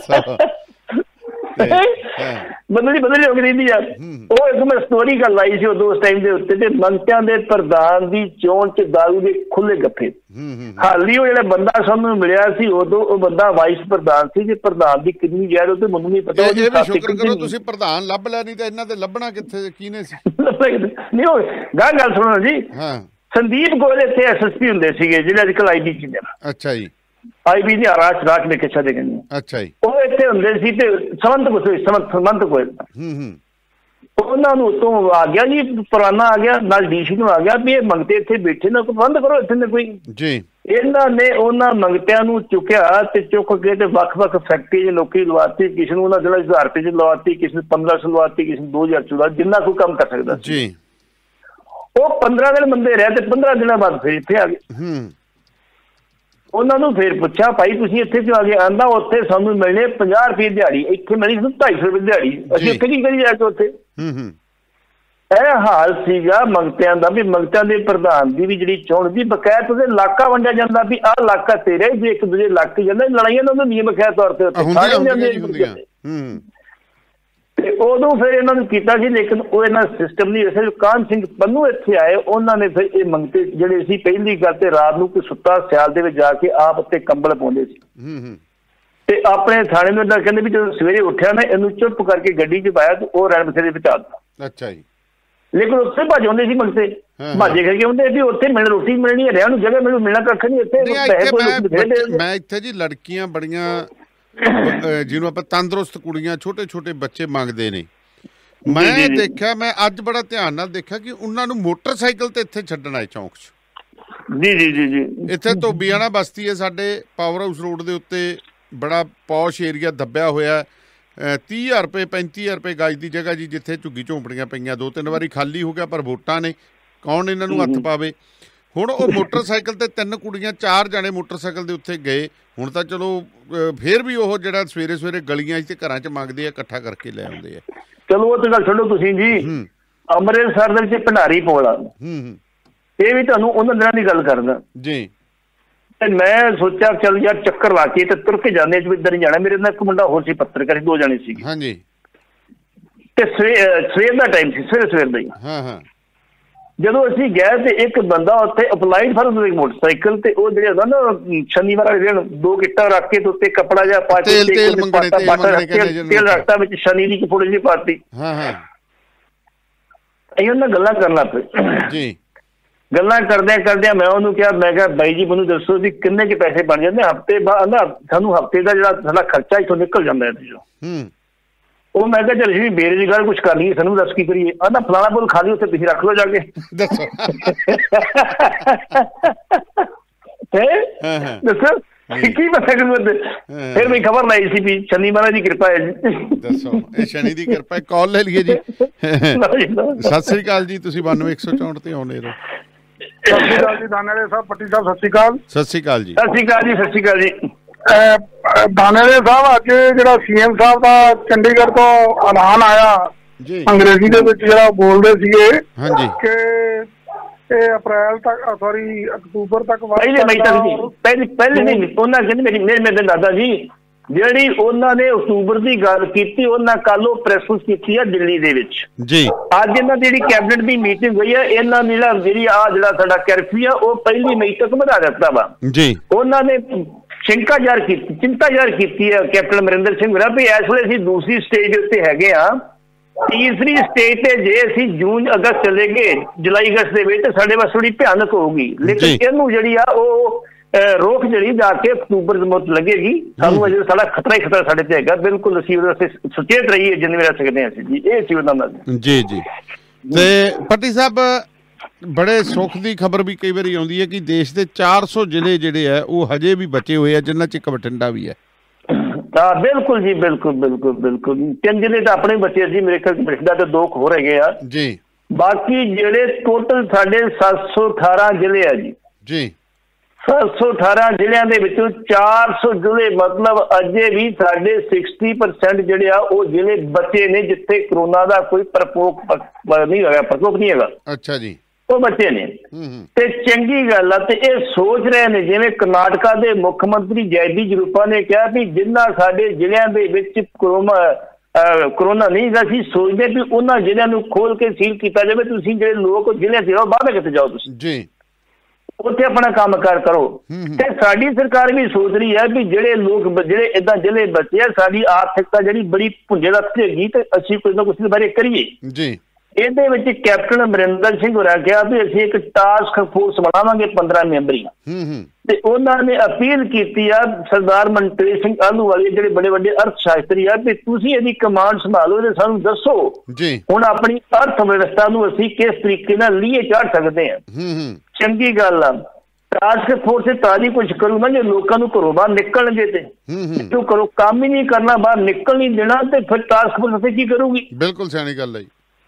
Speaker 2: ਬਦਲੀ ਬਦਲੀ ਰੋਕ ਦਿੰਦੀ ਆ। ਉਹ ਇੱਕ ਮੈਂ ਸਟੋਰੀ ਗੱਲ ਆਈ ਸੀ ਉਦੋਂ ਉਸ ਟਾਈਮ ਦੇ ਉੱਤੇ, ਤੇ ਮੰਗਤਿਆਂ ਦੇ ਪ੍ਰਧਾਨ ਦੀ ਚੋਣ 'ਚ ਦਾਰੂ ਦੇ ਖੁੱਲੇ ਗੱਫੇ। ਹਾਲੀ ਉਹ ਜਿਹੜਾ ਬੰਦਾ ਸਾਨੂੰ ਮਿਲਿਆ ਸੀ ਉਦੋਂ, ਉਹ ਬੰਦਾ ਵਾਈਸ ਪ੍ਰਧਾਨ ਸੀ। ਜੇ ਪ੍ਰਧਾਨ ਦੀ ਕਿੰਨੀ ਜ਼ਹਿਰ ਉਹ ਤੇ ਮੈਨੂੰ ਨਹੀਂ ਪਤਾ।
Speaker 1: ਸ਼ੁਕਰ ਕਰੋ ਤੁਸੀਂ ਪ੍ਰਧਾਨ ਲੱਭ ਲਿਆ, ਨਹੀਂ ਤਾਂ ਇਹਨਾਂ ਦੇ ਲੱਭਣਾ ਕਿੱਥੇ ਕਿਹਨੇ ਸੀ?
Speaker 2: ਨਹੀਂ ਉਹ ਗਾਂ ਗੱਲ ਸੁਣੋ ਜੀ। ਸੰਦੀਪ ਗੋਇਲ ਇੱਥੇ ਐਸ ਐਸ ਪੀ ਹੁੰਦੇ ਸੀਗੇ, ਜਿਹੜੇ ਅੱਜ ਕੱਲ੍ਹ ਆਈ ਬੀ ਚ। ਅੱਛਾ ਜੀ। ਆਈ ਬੀ ਦੀ ਰਾਜ ਰਾਜ ਨੇ ਕਿਛਾ ਦੇ ਕਹਿੰਦੇ। ਅੱਛਾ ਜੀ। ਉਹ ਇੱਥੇ ਹੁੰਦੇ ਸੀ ਤੇ ਸਮੰਤ ਕੋਈ ਸਮੰਤ ਸਮੰਤ ਗੋਇਲ ਉਹਨਾਂ ਨੂੰ ਉੱਤੋਂ ਆ ਗਿਆ ਜੀ, ਪੁਰਾਣਾ ਆ ਗਿਆ ਨਾਲ ਡੀਸੀ ਨੂੰ ਆ ਗਿਆ ਵੀ ਇਹ ਮੰਗਤੇ ਇੱਥੇ ਬੈਠੇ ਨੇ, ਬੰਦ ਕਰੋ ਇੱਥੇ ਨੇ ਕੋਈ ਜੀ। ਇਹਨਾਂ ਨੇ ਉਹਨਾਂ ਮੰਗਤਿਆਂ ਨੂੰ ਚੁੱਕਿਆ ਤੇ ਚੁੱਕ ਕੇ ਤੇ ਵੱਖ ਵੱਖ ਫੈਕਟਰੀ 'ਚ ਨੌਕਰੀ ਲਵਾਤੀ। ਕਿਸੇ ਨੂੰ ਉਹਨਾਂ ਜਿਹੜਾ ਹਜ਼ਾਰ ਰੁਪਏ 'ਚ ਲਵਾਤੀ, ਕਿਸੇ ਨੂੰ ਪੰਦਰਾਂ ਸੌ ਲਵਾਤੀ, ਕਿਸੇ ਨੂੰ ਦੋ ਹਜ਼ਾਰ ਚੌਦਾਂ, ਜਿੰਨਾ ਕੋਈ ਕੰਮ ਕਰ ਸਕਦਾ ਜੀ। ਉਹ ਪੰਦਰਾਂ ਦਿਨ ਬੰਦੇ ਰਹੇ ਤੇ ਪੰਦਰਾਂ ਦਿਨਾਂ ਬਾਅਦ ਫਿਰ ਇੱਥੇ ਆ ਗਏ। ਉਹਨਾਂ ਨੂੰ ਫਿਰ ਪੁੱਛਿਆ, ਭਾਈ ਤੁਸੀਂ ਇੱਥੇ ਕਿਉਂ ਆ ਗਏ? ਆਂਦਾ ਉੱਥੇ ਸਾਨੂੰ ਮਿਲਣੇ ਪੰਜਾਹ ਰੁਪਏ ਦਿਹਾੜੀ, ਇੱਥੇ ਮਿਲੀ ਸਾਨੂੰ ਢਾਈ ਸੌ ਰੁਪਏ ਦਿਹਾੜੀ, ਅਸੀਂ ਉੱਥੇ ਕੀ ਕਰੀ ਜਾ ਕੇ ਉੱਥੇ। ਇਹ ਹਾਲ ਸੀਗਾ ਮੰਗਤਿਆਂ ਦਾ ਵੀ ਮੰਗਤਿਆਂ ਦੇ ਪ੍ਰਧਾਨ ਦੀ ਵੀ ਜਿਹੜੀ ਚੋਣ ਦੀ ਬਕਾਇਤ ਉਹਦੇ ਇਲਾਕਾ ਵੰਡਿਆ ਜਾਂਦਾ ਵੀ ਆਹ ਇਲਾਕਾ ਤੇਰੇ, ਜੇ ਇੱਕ ਦੂਜੇ ਇਲਾਕੇ ਜਾਂਦਾ ਲੜਾਈਆਂ ਉਹਨਾਂ ਦੀਆਂ ਬਕਾਇਤ ਤੌਰ ਤੇ ਉੱਥੇ ਸਾਰੇ ਜਾਂਦੇ। ਤੇ ਉਦੋਂ ਫਿਰ ਇਹਨਾਂ ਨੂੰ ਕੀਤਾ ਸੀ, ਲੇਕਿਨ ਉਹ ਇਹਨਾਂ ਸਿਸਟਮ ਨਹੀਂ ਵੈਸੇ। ਕਾਹਨ ਸਿੰਘ ਪੰਨੂ ਇੱਥੇ ਆਏ, ਉਹਨਾਂ ਨੇ ਫਿਰ ਇਹ ਮੰਗਤੇ ਜਿਹੜੇ ਸੀ, ਪਹਿਲੀ ਗੱਲ ਤੇ ਰਾਤ ਨੂੰ ਕੋਈ ਸੁੱਤਾ ਸਿਆਲ ਦੇ ਵਿੱਚ ਜਾ ਕੇ ਆਪ ਉੱਤੇ ਕੰਬਲ ਪਾਉਂਦੇ ਸੀ ਤੇ ਆਪਣੇ ਥਾਣੇ ਨੂੰ ਇਦਾਂ ਕਹਿੰਦੇ ਵੀ ਜਦੋਂ ਸਵੇਰੇ ਉੱਠਿਆ ਨਾ ਇਹਨੂੰ ਚੁੱਪ ਕਰਕੇ ਗੱਡੀ 'ਚ ਪਾਇਆ ਤੇ ਉਹ ਰੈਣ ਬਸੇਰੇ ਵਿੱਚ ਆ ਦਿੱਤਾ।
Speaker 1: ਅੱਛਾ ਜੀ।
Speaker 2: ਲੇਕਿਨ ਉੱਥੇ ਭੱਜ ਆਉਂਦੇ ਸੀ ਮੰਗਤੇ, ਭਾਜੇ ਕਰਕੇ ਆਉਂਦੇ ਵੀ ਉੱਥੇ ਮਿਲ ਰੋਟੀ ਮਿਲਣੀ, ਰਹਿਣ ਨੂੰ ਜਗ੍ਹਾ ਮੈਨੂੰ ਮਿਲਣਾ ਕੱਖ ਨਹੀਂ ਇੱਥੇ।
Speaker 1: ਮੈਂ ਇੱਥੇ ਜੀ ਲੜਕੀਆਂ ਬੜੀਆਂ ਜਿਹਨੂੰ ਆਪਾਂ ਤੰਦਰੁਸਤ ਕੁੜੀਆਂ, ਛੋਟੇ ਛੋਟੇ ਬੱਚੇ ਮੰਗਦੇ ਨੇ। ਮੈਂ ਦੇਖਿਆ, ਮੈਂ ਅੱਜ ਬੜਾ ਧਿਆਨ ਨਾਲ ਦੇਖਿਆ ਕਿ ਉਹਨਾਂ ਨੂੰ ਮੋਟਰਸਾਈਕਲ ਤੇ ਇੱਥੇ ਛੱਡਣ ਆਏ ਚੌਂਕ 'ਚ।
Speaker 2: ਜੀ ਜੀ ਜੀ ਜੀ। ਇੱਥੇ
Speaker 1: ਧੋਬੀਆਣਾ ਬਸਤੀ ਹੈ ਸਾਡੇ, ਪਾਵਰ ਹਾਊਸ ਰੋਡ ਦੇ ਉੱਤੇ, ਬੜਾ ਪੌਸ਼ ਏਰੀਆ ਦੱਬਿਆ ਹੋਇਆ। ਤੀਹ ਹਜ਼ਾਰ ਰੁਪਏ ਪੈਂਤੀ ਹਜ਼ਾਰ ਰੁਪਏ ਗਜ ਦੀ ਜਗ੍ਹਾ ਜੀ, ਜਿੱਥੇ ਝੁੱਗੀ ਝੋਂਪੜੀਆਂ ਪਈਆਂ, ਦੋ ਤਿੰਨ ਵਾਰੀ ਖਾਲੀ ਹੋ ਗਿਆ, ਪਰ ਵੋਟਾਂ ਨੇ, ਕੌਣ ਇਹਨਾਂ ਨੂੰ ਹੱਥ ਪਾਵੇ। ਹੁਣ ਉਹ ਮੋਟਰਸਾਈਕਲ ਤੇ ਤਿੰਨ ਕੁੜੀਆਂ, ਚਾਰ ਜਾਣੇ ਮੋਟਰਸਾਈਕਲ ਦੇ ਉੱਤੇ ਗਏ। ਹੁਣ ਤਾਂ ਚਲੋ ਫੇਰ ਵੀ ਉਹ ਜਿਹੜਾ ਸਵੇਰੇ ਸਵੇਰੇ ਗਲੀਆਂ 'ਚ ਤੇ ਘਰਾਂ 'ਚ ਮੰਗਦੇ ਆ, ਇਕੱਠਾ ਕਰਕੇ ਲੈ ਆਉਂਦੇ ਆ।
Speaker 2: ਚਲੋ ਉਹ ਤਾਂ ਗੱਲ ਛੱਡੋ ਤੁਸੀਂ ਜੀ। ਅੰਮ੍ਰਿਤਸਰ ਦੇ ਵਿੱਚ ਭੰਡਾਰੀ ਪੋਲ ਆ, ਇਹ ਵੀ ਤੁਹਾਨੂੰ ਉਹਨਾਂ ਦਿਨਾਂ ਦੀ ਗੱਲ ਕਰਦਾ
Speaker 1: ਜੀ।
Speaker 2: ਤੇ ਮੈਂ ਸੋਚਿਆ ਚੱਲ ਯਾਰ ਚੱਕਰ ਲਾ ਕੇ ਤੇ ਤੁਰ ਕੇ ਜਾਂਦੇ ਇੱਧਰ ਹੀ ਜਾਣਾ। ਮੇਰੇ ਨਾਲ ਇੱਕ ਮੁੰਡਾ ਹੋਰ ਸੀ ਪੱਤਰਕਾਰ, ਦੋ ਜਾਣੇ ਸੀਗੇ।
Speaker 1: ਹਾਂਜੀ।
Speaker 2: ਤੇ ਸਵੇਰ ਸਵੇਰ ਦਾ ਟਾਈਮ ਸੀ, ਸਵੇਰੇ ਸਵੇਰ ਦਾ ਹੀ।
Speaker 1: ਹਾਂ ਹਾਂ।
Speaker 2: ਜਦੋਂ ਅਸੀਂ ਗਏ ਤੇ ਇੱਕ ਬੰਦਾ ਉੱਥੇ ਅਪਲਾਈਡ ਫਰ ਮੋਟਰਸਾਈਕਲ ਤੇ ਉਹ ਜਿਹੜੇ ਹੁੰਦਾ ਨਾ ਸ਼ਨੀਵਾਰ ਵਾਲੇ ਦਿਨ ਦੋ ਗਿੱਟਾਂ ਰੱਖ ਕੇ ਤੇ ਉੱਤੇ ਕੱਪੜਾ ਜਿਹਾ ਪਾ ਕੇ ਤੇਲ ਰੱਖਤਾ ਵਿੱਚ ਸ਼ਨੀ ਦੀ ਫੋਟੋ ਜਿਹੀ ਪਾਤੀ।
Speaker 1: ਹਾਂ ਹਾਂ।
Speaker 2: ਅਸੀਂ ਉਹਨਾਂ ਗੱਲਾਂ ਕਰਨ ਲੱਗ ਪਏ
Speaker 1: ਜੀ।
Speaker 2: ਗੱਲਾਂ ਕਰਦਿਆਂ ਕਰਦਿਆਂ ਮੈਂ ਉਹਨੂੰ ਕਿਹਾ, ਮੈਂ ਕਿਹਾ ਬਾਈ ਜੀ ਮੈਨੂੰ ਦੱਸੋ ਵੀ ਕਿੰਨੇ ਕੁ ਪੈਸੇ ਬਣ ਜਾਂਦੇ ਹਫ਼ਤੇ ਬਾਅਦ ਨਾ, ਸਾਨੂੰ ਹਫ਼ਤੇ ਦਾ ਜਿਹੜਾ ਸਾਡਾ ਖਰਚਾ ਇੱਥੋਂ ਨਿਕਲ ਜਾਂਦਾ ਇਹਦੇ ਚੋਂ। ਉਹ ਮੈਂ ਕਿਹਾ ਚੱਲ ਅਸੀਂ ਬੇਰੁਜ਼ਗਾਰ ਕੁਛ ਕਰ ਲਈਏ, ਸਾਨੂੰ ਦੱਸ ਕੀ ਕਰੀਏ। ਆਂਦਾ ਫਲਾਣਾ ਪੁੱਲ ਖਾਲੀ, ਉੱਥੇ ਤੁਸੀਂ ਰੱਖ ਲਓ ਜਾ ਕੇ।
Speaker 1: ਦੱਸੋ
Speaker 2: ਦੱਸੋ ਕੀ ਪਤਾ ਕਿ ਫਿਰ ਮੈਂ ਖਬਰ ਲਾਈ ਸੀ ਵੀ ਸ਼ਨੀ ਮਹਾਰਾਜ ਦੀ ਕਿਰਪਾ ਹੈ ਜੀ।
Speaker 1: ਦੱਸੋ ਇਹ ਸ਼ਨੀ ਦੀ ਕਿਰਪਾ। ਕਾਲ ਲੈ ਲਈਏ ਜੀ। ਸਤਿ ਸ੍ਰੀ ਅਕਾਲ ਜੀ, ਤੁਸੀਂ ਬਾਨਵੇਂ ਇੱਕ ਸੌ ਚੌਂਹਠ ਤੇ ਆਉਂਦੇ ਰਹੋ।
Speaker 3: ਸਤਿ ਸ਼੍ਰੀ ਅਕਾਲ ਜੀ ਦਾਨੇ ਵਾਲੇ ਸਾਹਿਬ, ਪੱਟੀ ਸਾਹਿਬ ਸਤਿ ਸ਼੍ਰੀ ਅਕਾਲ।
Speaker 1: ਸਤਿ ਸ਼੍ਰੀ ਅਕਾਲ ਜੀ।
Speaker 2: ਸਤਿ ਸ਼੍ਰੀ ਅਕਾਲ ਜੀ। ਸਤਿ ਸ਼੍ਰੀ ਅਕਾਲ ਜੀ।
Speaker 3: ਦਾਨੇ ਵਾਲੇ ਸਾਹਿਬ, ਅੱਜ ਜਿਹੜਾ ਸੀਐਮ ਸਾਹਿਬ ਦਾ ਚੰਡੀਗੜ੍ਹ ਤੋਂ ਐਲਾਨ ਆਇਆ ਅੰਗਰੇਜ਼ੀ ਦੇ ਵਿੱਚ ਜਿਹੜਾ ਬੋਲਦੇ ਸੀਗੇ ਕਿ ਇਹ ਅਪ੍ਰੈਲ ਤੱਕ, ਸੌਰੀ ਅਕਤੂਬਰ ਤੱਕ,
Speaker 2: ਪਹਿਲੇ ਮਈ ਤੱਕ ਜੀ, ਪਹਿਲੇ ਪਹਿਲੇ ਨਹੀਂ। ਉਹਨਾਂ ਕਹਿੰਦੇ ਮੇਰੀ ਮੇਰੇ ਮੇਰੇ ਦਾਦਾ ਜੀ ਜਿਹੜੀ ਉਹਨਾਂ ਨੇ ਅਕਤੂਬਰ ਦੀ ਗੱਲ ਕੀਤੀ, ਉਹਨਾਂ ਕੱਲ ਉਹ ਪ੍ਰੈਸ ਕੀਤੀ ਆ ਦਿੱਲੀ ਦੇ ਵਿੱਚ
Speaker 1: ਜੀ।
Speaker 2: ਅੱਜ ਇਹਨਾਂ ਦੀ ਜਿਹੜੀ ਕੈਬਨਿਟ ਦੀ ਮੀਟਿੰਗ ਹੋਈ ਹੈ, ਇਹਨਾਂ ਨੇ ਜਿਹੜਾ ਜਿਹੜੀ ਆ ਜਿਹੜਾ ਸਾਡਾ ਕਰਫਿਊ ਆ ਉਹ ਪਹਿਲੀ ਮਈ ਤੱਕ ਵਧਾ ਦਿੱਤਾ ਵਾ ਜੀ। ਉਹਨਾਂ ਨੇ ਸ਼ੰਕਾ ਜ਼ਾਹਰ ਕੀਤੀ, ਚਿੰਤਾ ਜ਼ਾਹਰ ਕੀਤੀ ਹੈ ਕੈਪਟਨ ਅਮਰਿੰਦਰ ਸਿੰਘ ਹੋਰਾਂ ਵੀ ਇਸ ਵੇਲੇ ਅਸੀਂ ਦੂਸਰੀ ਸਟੇਜ ਦੇ ਉੱਤੇ ਹੈਗੇ ਆ, ਤੀਸਰੀ ਸਟੇਜ ਤੇ ਜੇ ਅਸੀਂ ਜੂਨ ਅਗਸਤ ਚਲੇ ਗਏ, ਜੁਲਾਈ ਅਗਸਤ ਦੇ ਵਿੱਚ ਸਾਡੇ ਵਾਸਤੇ ਥੋੜੀ ਭਿਆਨਕ ਹੋਊਗੀ। ਲੇਕਿਨ ਇਹਨੂੰ ਜਿਹੜੀ ਆ ਉਹ ਰੋਕ ਜਿਹੜੀ ਜਾ ਕੇ ਅਕਤੂਬਰ ਦੇ ਮੁੱਤ ਲੱਗੇਗੀ। ਸਾਨੂੰ ਅਜੇ ਸਾਡਾ ਖਤਰਾ ਹੀ ਖਤਰਾ ਸਾਡੇ ਤੇ ਹੈਗਾ। ਬਿਲਕੁਲ ਅਸੀਂ ਉਹਦੇ ਵਾਸਤੇ ਸੁਚੇਤ ਰਹੀਏ ਜਿੰਨੇ ਵੀ ਰਹਿ ਸਕਦੇ ਹਾਂ ਅਸੀਂ ਜੀ। ਇਹ ਸੀ ਉਹਨਾਂ ਦਾ
Speaker 1: ਜੀ ਜੀ। ਤੇ ਪੱਟੀ ਸਾਹਿਬ, ਬੜੇ ਸੁੱਖ ਦੀ ਖਬਰ ਵੀ ਕਈ ਵਾਰੀ ਆਉਂਦੀ ਹੈ ਕਿ ਦੇਸ਼ ਦੇ ਚਾਰ ਸੌ ਜ਼ਿਲ੍ਹੇ ਜਿਹੜੇ ਆ ਉਹ ਹਜੇ ਵੀ ਬਚੇ ਹੋਏ ਆ, ਜਿਨ੍ਹਾਂ 'ਚ ਇੱਕ ਬਠਿੰਡਾ ਵੀ ਹੈ।
Speaker 2: ਹਾਂ ਬਿਲਕੁਲ ਜੀ, ਬਿਲਕੁਲ ਬਿਲਕੁਲ ਬਿਲਕੁਲ। ਤਿੰਨ ਜ਼ਿਲ੍ਹੇ ਤਾਂ ਆਪਣੇ ਬੱਚੇ ਸੀ, ਮੇਰੇ ਖਿਆਲ ਬਠਿੰਡਾ ਤੇ ਦੋ ਹੋ ਹੈਗੇ ਆ ਜੀ। ਬਾਕੀ ਜਿਹੜੇ ਟੋਟਲ ਸਾਡੇ ਸੱਤ ਸੌ ਅਠਾਰਾਂ ਜ਼ਿਲ੍ਹੇ ਆ ਜੀ ਜੀ। ਸੱਤ ਸੌ ਅਠਾਰਾਂ ਜ਼ਿਲ੍ਹਿਆਂ ਦੇ ਵਿੱਚੋਂ ਚਾਰ ਸੌ ਜ਼ਿਲ੍ਹੇ ਮਤਲਬ ਅਜੇ ਵੀ ਸਾਡੇ ਸਿਕਸਟੀ ਪਰਸੈਂਟ ਜਿਹੜੇ ਆ ਉਹ ਜ਼ਿਲ੍ਹੇ ਬੱਚੇ ਨੇ ਜਿੱਥੇ ਕਰੋਨਾ ਦਾ ਕੋਈ ਪ੍ਰਕੋਪ ਨਹੀਂ ਹੈਗਾ, ਪ੍ਰਕੋਪ ਨਹੀਂ ਹੈਗਾ। ਅੱਛਾ ਜੀ। ਉਹ ਬੱਚੇ ਨੇ ਤੇ ਚੰਗੀ ਗੱਲ ਆ। ਤੇ ਇਹ ਸੋਚ ਰਹੇ ਨੇ, ਜਿਵੇਂ ਕਰਨਾਟਕਾ ਦੇ ਮੁੱਖ ਮੰਤਰੀ ਜੈਦੀ ਯਰੂਪਾ ਨੇ ਕਿਹਾ ਵੀ ਜਿਨ੍ਹਾਂ ਸਾਡੇ ਜ਼ਿਲ੍ਹਿਆਂ ਦੇ ਵਿੱਚ ਕਰੋਨਾ ਕਰੋਨਾ ਨਹੀਂ ਹੈਗਾ, ਅਸੀਂ ਸੋਚਦੇ ਵੀ ਉਹਨਾਂ ਜ਼ਿਲ੍ਹਿਆਂ ਨੂੰ ਖੋਲ ਕੇ ਸੀਲ ਕੀਤਾ ਜਾਵੇ। ਤੁਸੀਂ ਜਿਹੜੇ ਲੋਕ ਜ਼ਿਲ੍ਹੇ ਚ ਰਹੋ, ਬਾਹਰ ਕਿੱਥੇ ਜਾਓ ਤੁਸੀਂ ਜੀ, ਉੱਥੇ ਆਪਣਾ ਕੰਮ ਕਾਰ ਕਰੋ। ਤੇ ਸਾਡੀ ਸਰਕਾਰ ਵੀ ਸੋਚ ਰਹੀ ਹੈ ਵੀ ਜਿਹੜੇ ਲੋਕ ਜਿਹੜੇ ਏਦਾਂ ਜ਼ਿਲ੍ਹੇ ਬਚੇ ਆ, ਸਾਡੀ ਆਰਥਿਕਤਾ ਜਿਹੜੀ ਬੜੀ ਭੁੰਜੇ ਲੱਤ ਹੈਗੀ ਤੇ ਅਸੀਂ ਕੁਝ ਨਾ ਕੁਛ ਦੇ ਬਾਰੇ ਕਰੀਏ ਜੀ। ਇਹਦੇ ਵਿੱਚ ਕੈਪਟਨ ਅਮਰਿੰਦਰ ਸਿੰਘ ਹੋਰਾਂ ਕਿਹਾ ਵੀ ਅਸੀਂ ਇੱਕ ਟਾਸਕ ਫੋਰਸ ਬਣਾਵਾਂਗੇ ਪੰਦਰਾਂ ਮੈਂਬਰੀ। ਤੇ ਉਹਨਾਂ ਨੇ ਅਪੀਲ ਕੀਤੀ ਆ ਸਰਦਾਰ ਮਨਪ੍ਰੀਤ ਸਿੰਘ ਆਹਲੂਵਾਲੀਆ ਜਿਹੜੇ ਬੜੇ ਵੱਡੇ ਅਰਥ ਸ਼ਾਸਤਰੀ ਆ ਵੀ ਤੁਸੀਂ ਇਹਦੀ ਕਮਾਂਡ ਸੰਭਾਲੋ ਤੇ ਸਾਨੂੰ ਦੱਸੋ ਹੁਣ ਆਪਣੀ ਅਰਥ ਵਿਵਸਥਾ ਨੂੰ ਅਸੀਂ ਕਿਸ ਤਰੀਕੇ ਨਾਲ ਲੀਏ ਚਾੜ ਸਕਦੇ ਹਾਂ। ਚੰਗੀ ਗੱਲ ਆ। ਟਾਸਕ ਫੋਰਸ ਤਾਂ ਹੀ ਕੁਛ ਕਰੂ ਨਾ ਜੇ ਲੋਕਾਂ ਨੂੰ ਘਰੋਂ ਬਾਹਰ ਨਿਕਲਣਗੇ ਤੇ ਜੋ ਕਰੋ ਕੰਮ ਹੀ ਨਹੀਂ ਕਰਨਾ, ਬਾਹਰ ਨਿਕਲ ਨਹੀਂ ਦੇਣਾ, ਤੇ ਫਿਰ ਟਾਸਕ ਫੋਰਸ ਕੀ ਕਰੂਗੀ? ਬਿਲਕੁਲ ਸਿਆਣੀ ਗੱਲ ਹੈ।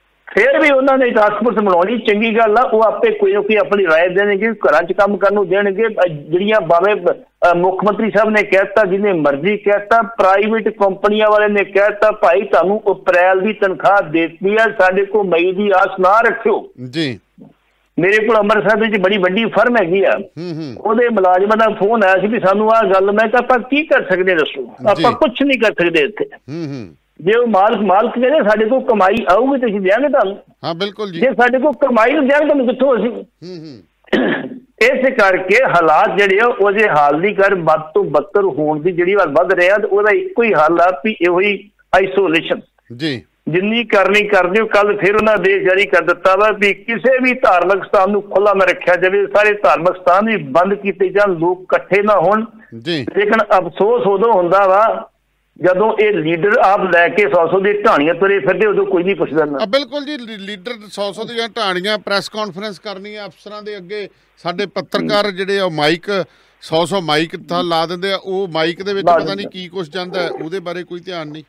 Speaker 2: ਫਿਰ ਵੀ ਉਹਨਾਂ ਨੇ ਟਾਸਕ ਫੋਰਸ ਬਣਾਉਣੀ, ਚੰਗੀ ਗੱਲ ਆ। ਉਹ ਆਪੇ ਕੋਈ ਨਾ ਕੋਈ ਆਪਣੀ ਰਾਏ ਦੇਣਗੇ, ਘਰਾਂ 'ਚ ਕੰਮ ਕਰਨ ਨੂੰ ਦੇਣਗੇ। ਜਿਹੜੀਆਂ ਭਾਵੇਂ ਮੁੱਖ ਮੰਤਰੀ ਸਾਹਿਬ ਨੇ ਕਹਿਤਾ, ਜਿਹਨੇ ਮਰਜ਼ੀ ਕਹਿਤਾ, ਪ੍ਰਾਈਵੇਟ ਕੰਪਨੀਆਂ ਵਾਲੇ ਨੇ ਕਹਿਤਾ ਭਾਈ ਤੁਹਾਨੂੰ ਅਪ੍ਰੈਲ ਦੀ ਤਨਖਾਹ ਦੇਤੀ ਆ, ਸਾਡੇ ਕੋਲ ਮਈ ਦੀ ਆਸ ਨਾ ਰੱਖਿਓ ਜੀ। ਮੇਰੇ ਕੋਲ ਅੰਮ੍ਰਿਤਸਰ ਵਿੱਚ ਬੜੀ ਵੱਡੀ ਫਰਮ ਹੈਗੀ ਆ, ਉਹਦੇ ਮੁਲਾਜ਼ਮਾਂ ਦਾ ਫੋਨ ਆਇਆ ਸੀ ਵੀ ਸਾਨੂੰ ਆਹ ਗੱਲ, ਮੈਂ ਕਿਹਾ ਆਪਾਂ ਕੀ ਕਰ ਸਕਦੇ ਦੱਸੋ, ਆਪਾਂ ਕੁਛ ਨਹੀਂ ਕਰ ਸਕਦੇ ਇੱਥੇ। ਜੇ ਉਹ ਮਾਲਕ ਮਾਲਕ ਕਹਿੰਦੇ ਸਾਡੇ ਕੋਲ ਕਮਾਈ ਆਊਗੀ ਤੇ ਅਸੀਂ ਦਿਆਂਗੇ ਤੁਹਾਨੂੰ।
Speaker 1: ਹਾਂ ਬਿਲਕੁਲ ਜੀ।
Speaker 2: ਜੇ ਸਾਡੇ ਕੋਲ ਕਮਾਈ ਨੂੰ ਦਿਆਂਗੇ ਤੁਹਾਨੂੰ ਕਿੱਥੋਂ ਅਸੀਂ।
Speaker 1: ਹੂੰ ਹੂੰ।
Speaker 2: ਇਸੇ ਕਰਕੇ ਹਾਲਾਤ ਜਿਹੜੇ ਆ ਉਹਦੇ ਹਾਲ ਦੀ ਕਰ ਵੱਧ ਤੋਂ ਬੱਤਰ ਹੋਣ ਦੀ ਜਿਹੜੀ ਵੱਲ ਵੱਧ ਰਿਹਾ, ਤੇ ਉਹਦਾ ਇੱਕੋ ਹੀ ਹੱਲ ਆ ਵੀ ਇਹੋ ਹੀ ਆਈਸੋਲੇਸ਼ਨ
Speaker 1: ਜੀ
Speaker 2: ਜਿੰਨੀ ਕਰਨੀ ਕਰਦੇ ਹੋ। ਕੱਲ ਫਿਰ ਉਹਨਾਂ ਆਦੇਸ਼ ਜਾਰੀ ਕਰ ਦਿੱਤਾ ਵਾ ਵੀ ਕਿਸੇ ਵੀ ਧਾਰਮਿਕ ਸਥਾਨ ਨੂੰ ਖੁੱਲ੍ਹਾ ਨਾ ਰੱਖਿਆ ਜਾਵੇ, ਸਾਰੇ ਧਾਰਮਿਕ ਸਥਾਨ ਵੀ ਬੰਦ ਕੀਤੇ ਜਾਣ, ਲੋਕ ਇਕੱਠੇ ਨਾ ਹੋਣ ਜੀ। ਲੇਕਿਨ ਅਫਸੋਸ ਉਦੋਂ ਹੁੰਦਾ ਵਾ ਜਦੋਂ ਇਹ ਲੀਡਰ ਆਪ ਲੈ ਕੇ ਸੌ ਸੌ ਦੀ ਢਾਣੀਆਂ ਤੁਰੇ ਫਿਰਦੇ, ਉਦੋਂ ਕੋਈ ਨਹੀਂ ਪੁੱਛਦਾ ਨਾ।
Speaker 1: ਬਿਲਕੁਲ ਜੀ, ਲੀਡਰ ਸੌ ਸੌ ਦੀਆਂ ਢਾਣੀਆਂ, ਪ੍ਰੈਸ ਕਾਨਫਰੰਸ ਕਰਨੀ ਹੈ ਅਫਸਰਾਂ ਦੇ ਅੱਗੇ, ਸਾਡੇ ਪੱਤਰਕਾਰ ਜਿਹੜੇ ਆ ਮਾਈਕ ਸੌ ਸੌ ਮਾਈਕ ਤਾਂ ਲਾ ਦਿੰਦੇ ਆ, ਉਹ ਮਾਈਕ ਦੇ ਵਿੱਚ ਪਤਾ ਨਹੀਂ ਕੀ ਕੁਛ ਜਾਂਦਾ, ਉਹਦੇ ਬਾਰੇ ਕੋਈ ਧਿਆਨ ਨਹੀਂ।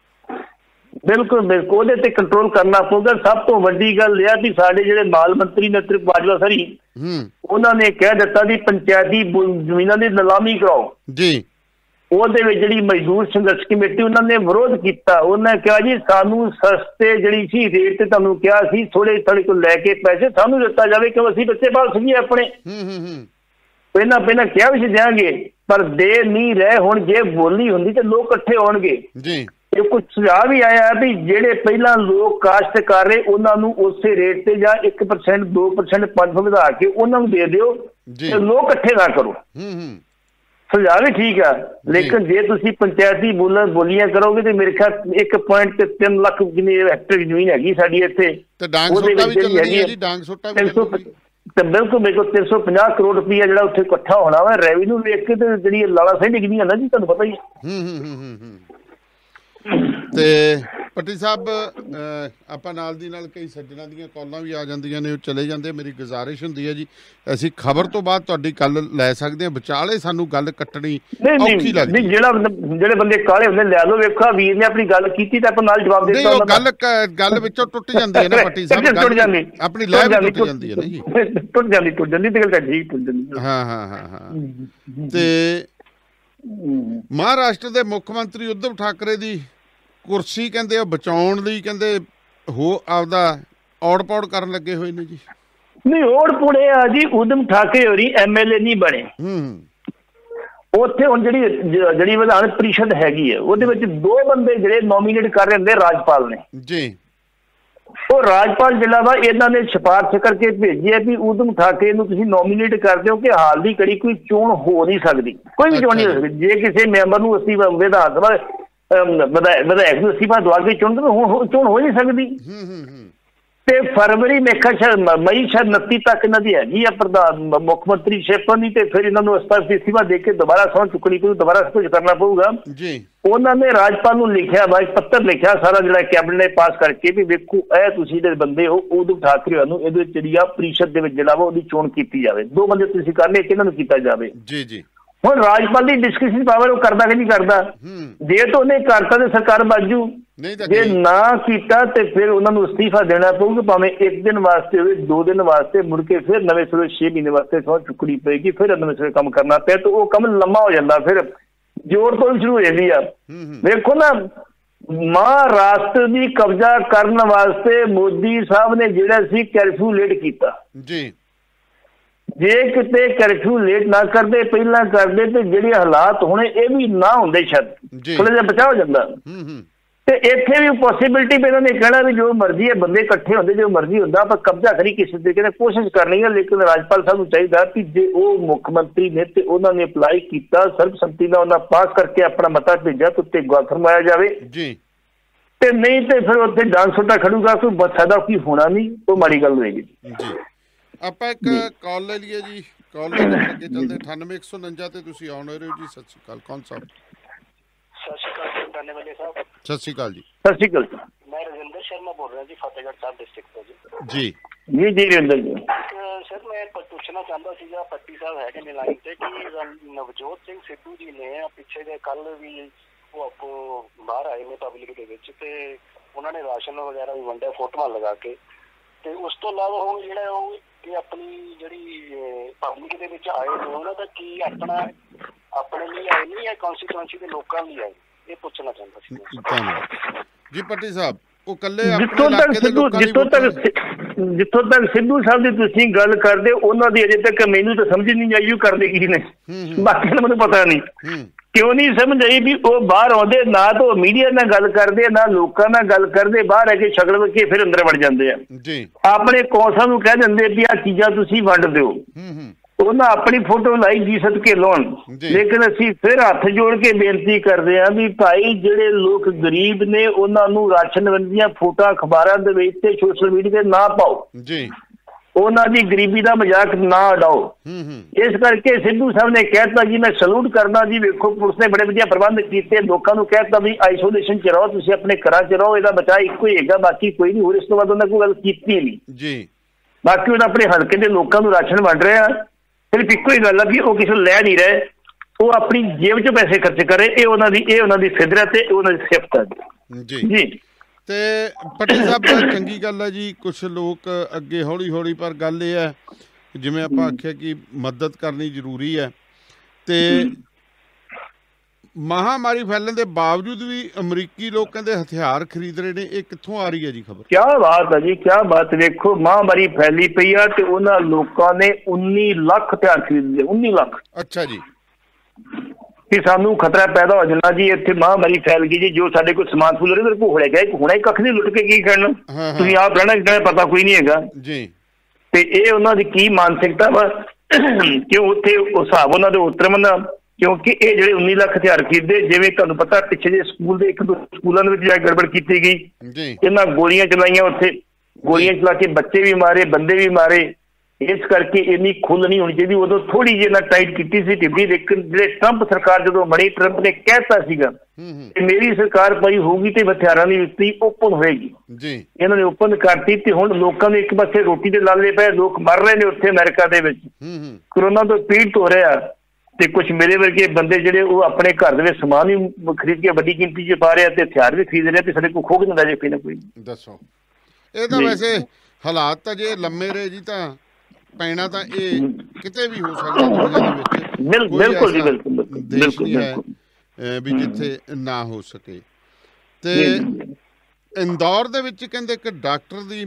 Speaker 2: ਬਿਲਕੁਲ ਬਿਲਕੁਲ, ਉਹਦੇ ਤੇ ਕੰਟਰੋਲ ਕਰਨਾ ਪਊਗਾ। ਸਭ ਤੋਂ ਵੱਡੀ ਗੱਲ ਇਹ ਆ ਵੀ ਸਾਡੇ ਜਿਹੜੇ ਮਾਲ ਮੰਤਰੀ ਨੇ ਤ੍ਰਿਪ ਬਾਜਵਾ ਸਰੀ, ਉਹਨਾਂ ਨੇ ਕਹਿ ਦਿੱਤਾ ਵੀ ਪੰਚਾਇਤੀ ਜ਼ਮੀਨਾਂ ਦੀ ਨਿਲਾਮੀ ਕਰਾਓ ਜੀ। ਉਹਦੇ ਵਿੱਚ ਜਿਹੜੀ ਮਜ਼ਦੂਰ ਸੰਘਰਸ਼ ਕਮੇਟੀ ਉਹਨਾਂ ਨੇ ਵਿਰੋਧ ਕੀਤਾ। ਉਹਨਾਂ ਕਿਹਾ ਜੀ ਸਾਨੂੰ ਸਸਤੇ ਜਿਹੜੀ ਸੀ ਰੇਟ ਤੇ ਤੁਹਾਨੂੰ ਕਿਹਾ ਸੀ ਥੋੜੇ ਥੋੜੇ ਤੋਂ ਲੈ ਕੇ ਪੈਸੇ ਸਾਨੂੰ ਦਿੱਤਾ ਜਾਵੇ, ਕਿਉਂ ਅਸੀਂ ਬੱਚੇ ਪਾਲ ਸਕੀਏ ਆਪਣੇ। ਪਹਿਲਾਂ ਪਹਿਲਾਂ ਕਿਹਾ ਵੀ ਸੀ ਦਿਆਂਗੇ, ਪਰ ਦੇ ਨਹੀਂ ਰਹੇ। ਹੁਣ ਜੇ ਬੋਲੀ ਹੁੰਦੀ ਤੇ ਲੋਕ ਇਕੱਠੇ ਹੋਣਗੇ ਜੀ। ਇਹ ਕੁਝ ਸੁਝਾਅ ਵੀ ਆਇਆ ਵੀ ਜਿਹੜੇ ਪਹਿਲਾਂ ਲੋਕ ਕਾਸ਼ਤ ਕਰ ਰਹੇ ਉਹਨਾਂ ਨੂੰ ਉਸੇ ਰੇਟ ਤੇ ਜਾਂ ਇੱਕ ਪਰਸੈਂਟ ਦੋ ਪਰਸੈਂਟ ਪੰਜ ਸੌ ਵਧਾ ਕੇ ਉਹਨਾਂ ਨੂੰ ਦੇ ਦਿਓ, ਤੇ ਲੋਕ ਇਕੱਠੇ ਨਾ ਕਰੋ। ਸੁਝਾਅ ਵੀ ਠੀਕ ਆ, ਲੇਕਿਨ ਜੇ ਤੁਸੀਂ ਪੰਚਾਇਤੀ ਬੋਲ ਬੋਲੀਆਂ ਕਰੋਗੇ ਤੇ ਮੇਰੇ ਖਿਆਲ ਇੱਕ ਪੁਆਇੰਟ ਤੇ ਤਿੰਨ ਲੱਖ ਜਿੰਨੀ ਹੈਕਟਰ ਜ਼ਮੀਨ ਹੈਗੀ ਸਾਡੀ ਇੱਥੇ, ਉਹਦੇ ਵਿੱਚ ਹੈਗੀ ਤੇ ਬਿਲਕੁਲ ਮੇਰੇ ਕੋਲ ਤਿੰਨ ਸੌ ਪੰਜਾਹ ਕਰੋੜ ਰੁਪਈਆ ਜਿਹੜਾ ਉੱਥੇ ਇਕੱਠਾ ਹੋਣਾ ਵਾ ਰੈਵਨਿਊ ਵੇਖ ਕੇ, ਤੇ ਜਿਹੜੀ ਲਾਲਾ ਸਿੰਘ ਡਿੱਗਦੀਆਂ ਨਾ ਜੀ, ਤੁਹਾਨੂੰ ਪਤਾ ਹੀ ਹੈ।
Speaker 1: ਤੇ ਪੱਟੀ ਸਾਹਿਬ ਆਪਾਂ ਨਾਲ ਦੀ ਨਾਲ ਕਈ ਸੱਜਣਾਂ ਦੀਆਂ ਕਾਲਾਂ ਵੀ ਆ ਜਾਂਦੀਆਂ ਨੇ, ਉਹ ਚਲੇ ਜਾਂਦੇ। ਮੇਰੀ ਗੁਜ਼ਾਰਿਸ਼ ਹੁੰਦੀ ਹੈ ਜੀ ਅਸੀਂ ਖਬਰ ਤੋਂ ਬਾਅਦ ਤੁਹਾਡੀ ਗੱਲ ਲੈ ਸਕਦੇ ਹਾਂ, ਵਿਚਾਲੇ ਸਾਨੂੰ ਗੱਲ ਕੱਟਣੀ ਔਖੀ ਲੱਗਦੀ।
Speaker 2: ਜਿਹੜਾ ਜਿਹੜੇ ਬੰਦੇ ਕਾਲੇ ਹੁੰਦੇ ਲੈ ਲਓ, ਵੇਖੋ ਵੀਰ ਨੇ ਆਪਣੀ ਗੱਲ ਕੀਤੀ ਤਾਂ ਆਪਾਂ ਨਾਲ ਜਵਾਬ ਦੇ ਦਿੱਤਾ।
Speaker 1: ਗੱਲ ਗੱਲ ਵਿੱਚੋਂ ਟੁੱਟ ਜਾਂਦੀ ਹੈ ਨਾ ਪੱਟੀ ਸਾਹਿਬ, ਟੁੱਟ ਜਾਂਦੀ ਆਪਣੀ ਲੈਬ ਟੁੱਟ ਜਾਂਦੀ ਹੈ ਨਾ ਜੀ,
Speaker 2: ਟੁੱਟ ਜਾਂਦੀ ਟੁੱਟ ਜਾਂਦੀ ਤੇ ਗੱਲ ਠੀਕ ਟੁੱਟ ਜਾਂਦੀ।
Speaker 1: ਹਾਂ ਹਾਂ ਹਾਂ ਹਾਂ। ਤੇ ਮਹਾਰਾਸ਼ਟਰ ਦੇ ਮੁੱਖ ਮੰਤਰੀ ਉਧਵ ਠਾਕਰੇ ਦੀ ਕੁਰਸੀ ਕਹਿੰਦੇ ਉਹ ਬਚਾਉਣ ਲਈ ਕਹਿੰਦੇ ਹੋ ਆਪਦਾ ਔੜ ਪੌੜ ਕਰਨ ਲੱਗੇ ਹੋਏ ਨੇ ਜੀ।
Speaker 2: ਨਹੀਂ ਔੜ ਪੌੜੇ ਆ ਜੀ, ਉਦਮ ਠਾਕਰੇ ਹੋਰੀ ਐਮ ਐਲ ਏ ਨਹੀਂ ਬਣੇ। ਉੱਥੇ ਹੁਣ ਜਿਹੜੀ ਜਿਹੜੀ ਵਿਧਾਨ ਪ੍ਰੀਸ਼ਦ ਹੈਗੀ ਹੈ ਉਹਦੇ ਵਿੱਚ ਦੋ ਬੰਦੇ ਜਿਹੜੇ ਨੋਮੀਨੇਟ ਕਰ ਰਹੇ ਹੁੰਦੇ ਰਾਜਪਾਲ ਨੇ ਜੀ। ਉਹ ਰਾਜਪਾਲ ਜਿਹੜਾ ਵਾ ਇਹਨਾਂ ਨੇ ਸਿਫਾਰਿਸ਼ ਕਰਕੇ ਭੇਜੀ ਹੈ ਵੀ ਉਦਮ ਠਾਕਰੇ ਨੂੰ ਤੁਸੀਂ ਨੋਮੀਨੇਟ ਕਰ ਦਿਓ ਕਿ ਹਾਲ ਦੀ ਘੜੀ ਕੋਈ ਚੋਣ ਹੋ ਨਹੀਂ ਸਕਦੀ, ਕੋਈ ਵੀ ਚੋਣ ਨਹੀਂ ਹੋ ਸਕਦੀ। ਜੇ ਕਿਸੇ ਮੈਂਬਰ ਨੂੰ ਅਸੀਂ ਵਿਧਾਨ ਸਭਾ ਵਿਧਾਇਕ ਨੂੰ ਅਸਤੀਫਾ ਦਵਾ ਕੇ ਚੁਣ ਹੁਣ ਚੋਣ ਹੋ ਨਹੀਂ ਸਕਦੀ। ਤੇ ਫਰਵਰੀ ਮੇਖਾ ਸ਼ਾਇਦ ਮਈ ਸ਼ਾਇਦ ਉਨੱਤੀ ਤੱਕ ਇਹਨਾਂ ਦੀ ਹੈਗੀ ਆ ਪ੍ਰਧਾਨ ਮੁੱਖ ਮੰਤਰੀ ਸ਼ਿਪਨ ਦੀ, ਤੇ ਫਿਰ ਇਹਨਾਂ ਨੂੰ ਅਸਤੀਫਾ ਦੇ ਕੇ ਦੁਬਾਰਾ ਸਹੁੰ ਚੁੱਕਣੀ ਪਊ, ਦੁਬਾਰਾ ਕੁਝ ਕਰਨਾ ਪਊਗਾ ਜੀ। ਉਹਨਾਂ ਨੇ ਰਾਜਪਾਲ ਨੂੰ ਲਿਖਿਆ ਵਾ, ਪੱਤਰ ਲਿਖਿਆ ਸਾਰਾ ਜਿਹੜਾ ਕੈਬਨਿਟ ਨੇ ਪਾਸ ਕਰਕੇ ਵੀ ਵੇਖੋ ਇਹ ਤੁਸੀਂ ਜਿਹੜੇ ਬੰਦੇ ਹੋ ਉਦਮ ਠਾਕਰੇ ਨੂੰ ਇਹਦੇ ਵਿੱਚ ਜਿਹੜੀ ਆ ਪ੍ਰੀਸ਼ਦ ਦੇ ਵਿੱਚ ਜਿਹੜਾ ਵਾ ਉਹਦੀ ਚੋਣ ਕੀਤੀ ਜਾਵੇ। ਦੋ ਬੰਦੇ ਤੁਸੀਂ ਕਰ ਲਏ, ਇਹਨਾਂ ਨੂੰ ਕੀਤਾ ਜਾਵੇ ਜੀ ਜੀ। ਹੁਣ ਰਾਜਪਾਲ ਦੀ ਡਿਸਕਸ਼ਨ ਪਾਵਰ ਉਹ ਕਰਦਾ ਕਿ ਨਹੀਂ ਕਰਦਾ। ਜੇ ਤਾਂ ਉਹਨੇ ਕਰਤਾ ਤੇ ਸਰਕਾਰ ਬਾਜੂ, ਜੇ ਨਾ ਕੀਤਾ ਤੇ ਫਿਰ ਉਹਨਾਂ ਨੂੰ ਅਸਤੀਫਾ ਦੇਣਾ ਪਊਗਾ, ਭਾਵੇਂ ਇੱਕ ਦਿਨ ਵਾਸਤੇ ਹੋਵੇ, ਦੋ ਦਿਨ ਵਾਸਤੇ, ਮੁੜ ਕੇ ਫਿਰ ਨਵੇਂ ਸਿਰੇ ਛੇ ਮਹੀਨੇ ਵਾਸਤੇ ਸਹੁੰ ਚੁੱਕਣੀ ਪਏਗੀ, ਫਿਰ ਨਵੇਂ ਸਿਰੇ ਕੰਮ ਕਰਨਾ ਪਿਆ ਤੇ ਉਹ ਕੰਮ ਲੰਮਾ ਹੋ ਜਾਂਦਾ, ਫਿਰ ਜ਼ੋਰ ਤੋਂ ਸ਼ੁਰੂ ਹੋ ਜਾਂਦੀ ਆ। ਵੇਖੋ ਨਾ ਮਹਾਰਾਸ਼ਟਰ ਦੀ ਕਬਜ਼ਾ ਕਰਨ ਵਾਸਤੇ ਮੋਦੀ ਸਾਹਿਬ ਨੇ ਜਿਹੜਾ ਸੀ ਕਰਫਿਊ ਲੇਟ ਕੀਤਾ ਜੀ। ਜੇ ਕਿਤੇ ਕਰਫਿਊ ਲੇਟ ਨਾ ਕਰਦੇ, ਪਹਿਲਾਂ ਕਰਦੇ ਤੇ ਜਿਹੜੇ ਹਾਲਾਤ ਹੋਣੇ ਇਹ ਵੀ ਨਾ ਹੁੰਦੇ, ਸ਼ਾਇਦ ਥੋੜਾ ਜਿਹਾ ਬਚਾਅ ਹੋ ਜਾਂਦਾ। ਤੇ ਇੱਥੇ ਵੀ ਪੋਸੀਬਿਲਿਟੀ ਇਹਨਾਂ ਨੇ ਕਹਿਣਾ ਵੀ ਜੋ ਮਰਜ਼ੀ ਹੈ ਬੰਦੇ ਇਕੱਠੇ ਹੁੰਦੇ, ਜੋ ਮਰਜ਼ੀ ਹੁੰਦਾ, ਆਪਾਂ ਕਬਜ਼ਾ ਕਰੀ ਕਿਸੇ ਤਰੀਕੇ ਨਾਲ ਕੋਸ਼ਿਸ਼ ਕਰਨੀ ਹੈ। ਲੇਕਿਨ ਰਾਜਪਾਲ ਸਾਹਿਬ ਨੂੰ ਚਾਹੀਦਾ ਕਿ ਜੇ ਉਹ ਮੁੱਖ ਮੰਤਰੀ ਨੇ ਤੇ ਉਹਨਾਂ ਨੇ ਅਪਲਾਈ ਕੀਤਾ, ਸਰਬਸੰਮਤੀ ਨਾਲ ਉਹਨਾਂ ਪਾਸ ਕਰਕੇ ਆਪਣਾ ਮਤਾ ਭੇਜਿਆ ਤੇ ਉੱਤੇ ਗੌਰ ਫਰਮਾਇਆ ਜਾਵੇ ਜੀ। ਤੇ ਨਹੀਂ ਤੇ ਫਿਰ ਉੱਥੇ ਡਾਂਸ ਛੋਟਾ ਖੜੂਗਾ, ਕੋਈ ਫਾਇਦਾ ਕੀ ਹੋਣਾ ਨਹੀਂ, ਉਹ ਮਾੜੀ ਗੱਲ ਹੋਏਗੀ ਜੀ।
Speaker 1: ਆਪਾਂ ਇੱਕ ਕਾਲ ਲੈ ਲਈਏ ਜੀ, ਕਾਲ ਲੈ ਕੇ ਅੱਗੇ ਚੱਲਦੇ। ਅਠਾਨਵੇਂ ਇੱਕ ਸੌ ਉਨੰਜਾ ਤੇ ਤੁਸੀਂ ਆਉਣ ਰਹੇ ਹੋ ਜੀ। ਸਤਿ ਸ਼੍ਰੀ ਅਕਾਲ, ਕੌਣ ਸਾਹਿਬ?
Speaker 4: ਸਤਿ ਸ਼੍ਰੀ ਅਕਾਲ ਧੰਨਵਾਦ ਸਾਹਿਬ।
Speaker 1: ਸਤਿ ਸ਼੍ਰੀ ਅਕਾਲ ਜੀ।
Speaker 2: ਸਤਿ ਸ਼੍ਰੀ ਅਕਾਲ।
Speaker 4: ਮੈਂ ਰਜਿੰਦਰ ਸ਼ਰਮਾ ਬੋਲ ਰਿਹਾ ਜੀ, ਫਤਿਹਗੜ੍ਹ ਸਾਹਿਬ ਡਿਸਟ੍ਰਿਕਟ ਤੋਂ
Speaker 1: ਜੀ।
Speaker 2: ਜੀ ਜੀ ਰਜਿੰਦਰ ਜੀ।
Speaker 4: ਸਰ ਮੈਂ ਪੁੱਛਣਾ ਚਾਹੁੰਦਾ ਸੀਗਾ, ਪੱਟੀ ਸਾਹਿਬ ਹੈਗੇ ਨੇ ਲਾਈਨ ਤੇ, ਕਿ ਨਵਜੋਤ ਸਿੰਘ ਸਿੱਧੂ ਜੀ ਨੇ ਪਿੱਛੇ ਜੇ ਕੱਲ ਵੀ ਉਹ ਆਪੋ ਬਾਹਰ ਆਏ ਨੇ ਪਬਲਿਕ ਦੇ ਵਿੱਚ, ਤੇ ਉਹਨਾਂ ਨੇ ਰਾਸ਼ਨ ਵਗੈਰਾ ਵੀ ਵੰਡਿਆ ਫੋਟੋਆਂ ਲਗਾ ਕੇ। ਤੇ ਉਸ ਤੋਂ ਇਲਾਵਾ ਹੁਣ ਜਿਹੜਾ ਉਹ ਕਿ ਆਪਣੀ ਜਿਹੜੀ ਪਬਲਿਕ ਦੇ ਵਿੱਚ ਆਏ ਨੇ ਉਹਨਾਂ ਦਾ ਕੀ ਆਪਣਾ ਆਪਣੇ ਲਈ ਆਏ ਨਹੀਂ, ਜਾਂ ਕੌਂਸਟੀਟਿਊਐਂਸੀ ਦੇ ਲੋਕਾਂ ਲਈ ਆਏ, ਇਹ ਪੁੱਛਣਾ ਚਾਹੁੰਦਾ ਸੀ।
Speaker 1: ਧੰਨਵਾਦ ਜੀ। ਪੱਟੀ ਸਾਹਿਬ ਉਹ ਕੱਲੇ
Speaker 2: ਜਿੱਥੋਂ ਤੱਕ ਸਿੱਧੂ ਜਿੱਥੋਂ ਤੱਕ ਜਿੱਥੋਂ ਤੱਕ ਸਿੱਧੂ ਸਾਹਿਬ ਦੀ ਤੁਸੀਂ ਗੱਲ ਕਰਦੇ, ਉਹਨਾਂ ਦੀ ਅਜੇ ਤੱਕ ਮੈਨੂੰ ਤਾਂ ਸਮਝ ਨਹੀਂ ਆਈ ਉਹ ਕਰਦੇ ਕੀ ਨੇ, ਬਾਕੀ ਮੈਨੂੰ ਪਤਾ ਨਹੀਂ। क्यों नहीं समझ आई भी वो बाहर आते ना तो मीडिया नाल गल करते ना लोगों नाल गल करते, बाहर आके शक्ल के फिर अंदर वड़ जाते हैं। अपने कौंसा नूं कह देंगे भी आ चीज़ां तुसीं वंड दिओ, उन्हें अपनी फोटो लाई जी सदके लाउण। लेकिन असीं फिर हथ जोड़ के बेनती करते हैं भी भाई जिहड़े लोग गरीब ने उन्हां नूं राशन वंडियां फोटो अखबारां दे विच ते सोशल मीडिया ते ना पाओ जी, उन्हां दी गरीबी दा मजाक ना उड़ाओ। इस करके सिद्धू साहब ने कहता जी मैं सलूट करना जी, वेखो पुलिस ने बड़े वधिया प्रबंध कीते, लोकां नूं कहता भी आइसोलेशन च रहो, तुसीं अपने घरां च रहो, इहदा बचाव इक्को ही हैगा, बाकी कोई नहीं। होर इस तों बाद उन्हां कोई गल कीती नहीं जी। बाकी उन्हां अपने हलके दे लोकां नूं राशन वंड रहे आ, सिर्फ इक्को ही गल है भी वो किसी लै नहीं रहे, वो अपनी जेब च पैसे खर्च करे। ये उन्हां दी ये उन्हां दी फितरत है, उन्हां दी सिफत है जी जी।
Speaker 1: ਤੇ ਪਟੇਲ ਸਾਹਿਬ ਚੰਗੀ ਗੱਲ ਹੈ ਜੀ, ਕੁਛ ਲੋਕ ਅੱਗੇ ਹੌਲੀ ਹੌਲੀ, ਪਰ ਗੱਲ ਇਹ ਹੈ ਜਿਵੇਂ ਆਪਾਂ ਆਖਿਆ ਕਿ ਮਦਦ ਕਰਨੀ ਜ਼ਰੂਰੀ ਹੈ, ਤੇ ਮਹਾਮਾਰੀ ਫੈਲਣ ਦੇ ਬਾਵਜੂਦ ਵੀ ਅਮਰੀਕੀ ਲੋਕ ਕਹਿੰਦੇ ਹਥਿਆਰ ਖਰੀਦ ਰਹੇ ਨੇ, ਇਹ ਕਿੱਥੋਂ ਆ ਰਹੀ ਹੈ ਜੀ ਖਬਰ?
Speaker 2: ਕੀ ਬਾਤ ਹੈ ਜੀ, ਕੀ ਬਾਤ। ਵੇਖੋ ਮਹਾਮਾਰੀ ਫੈਲੀ ਪਈ ਆ ਤੇ ਉਹਨਾਂ ਲੋਕਾਂ ਨੇ ਉੱਨੀ ਲੱਖ ਹਥਿਆਰ ਖਰੀਦ ਲਏ, ਉੱਨੀ ਲੱਖ। ਅੱਛਾ ਜੀ, कि सानू खतरा पैदा हो जाना जी, इत्थे महामारी फैल गई जी, जो साडे कोल समान फूल रहे घोड़े गए हुणे कख नहीं लुट के की करना, तुसीं आप रहना कितना पता कोई नहीं हैगा जी। ते ये उन्हां दी की मानसिकता वा कि उत्थे उस हिसाब उन्हां दे उतरन, क्योंकि ये जिहड़े उन्नी लाख हथियार खरीदे, जिवें तुहानूं पता पिछे जे स्कूल दे एक दो स्कूलां दे विच जा गड़बड़ कीती गई, इन्हां गोलियां चलाईयां, उत्थे गोलियां चला के बच्चे भी मारे, बंदे भी मारे। इस करके इन्नी खुल नहीं होनी चाहिए। उदों थोड़ी जी ना टाइट की सी टिब्बी, लेकिन जिहड़े ट्रंप सरकार जो बनी, ट्रंप ने कहता सीगा कि मेरी सरकार पई होगी तो हथियारां दी विक्री ओपन होएगी जी, इन्होंने ओपन करती ते हुण लोकां नूं एक पासे रोटी दे लाले पए, लोग मर रहे ने उत्थे अमेरिका दे विच, कोरोना तो पीड़ित हो रहे आ, ते कुछ मेरे वर्गे बंदे जिहड़े वो अपने घर दे विच समान भी खरीद के वड्डी गिनती च पा रहे ते हथियार भी खरीद रहे, ते साडे कोल खो के ना जाए कोई ना कोई।
Speaker 1: दसो ਇਹ ਤਾਂ ਵੈਸੇ ਹਾਲਾਤ ਤਾਂ ਜੇ ਲੰਮੇ ਰਹੇ ਜੀ ਤਾਂ ਪੈਣਾ ਤਾਂ ਇਹ ਕਿਤੇ ਵੀ ਹੋ ਸਕਦਾ ਦੁਨੀਆ ਦੇ ਵਿੱਚ,
Speaker 2: ਬਿਲਕੁਲ ਜੀ ਬਿਲਕੁਲ
Speaker 1: ਦੇਸ਼ ਨਹੀਂ ਹੈ ਵੀ ਜਿੱਥੇ ਨਾ ਹੋ ਸਕੇ। ਤੇ ਇੰਦੌਰ ਦੇ ਵਿੱਚ ਕਹਿੰਦੇ ਇੱਕ ਡਾਕਟਰ ਦੀ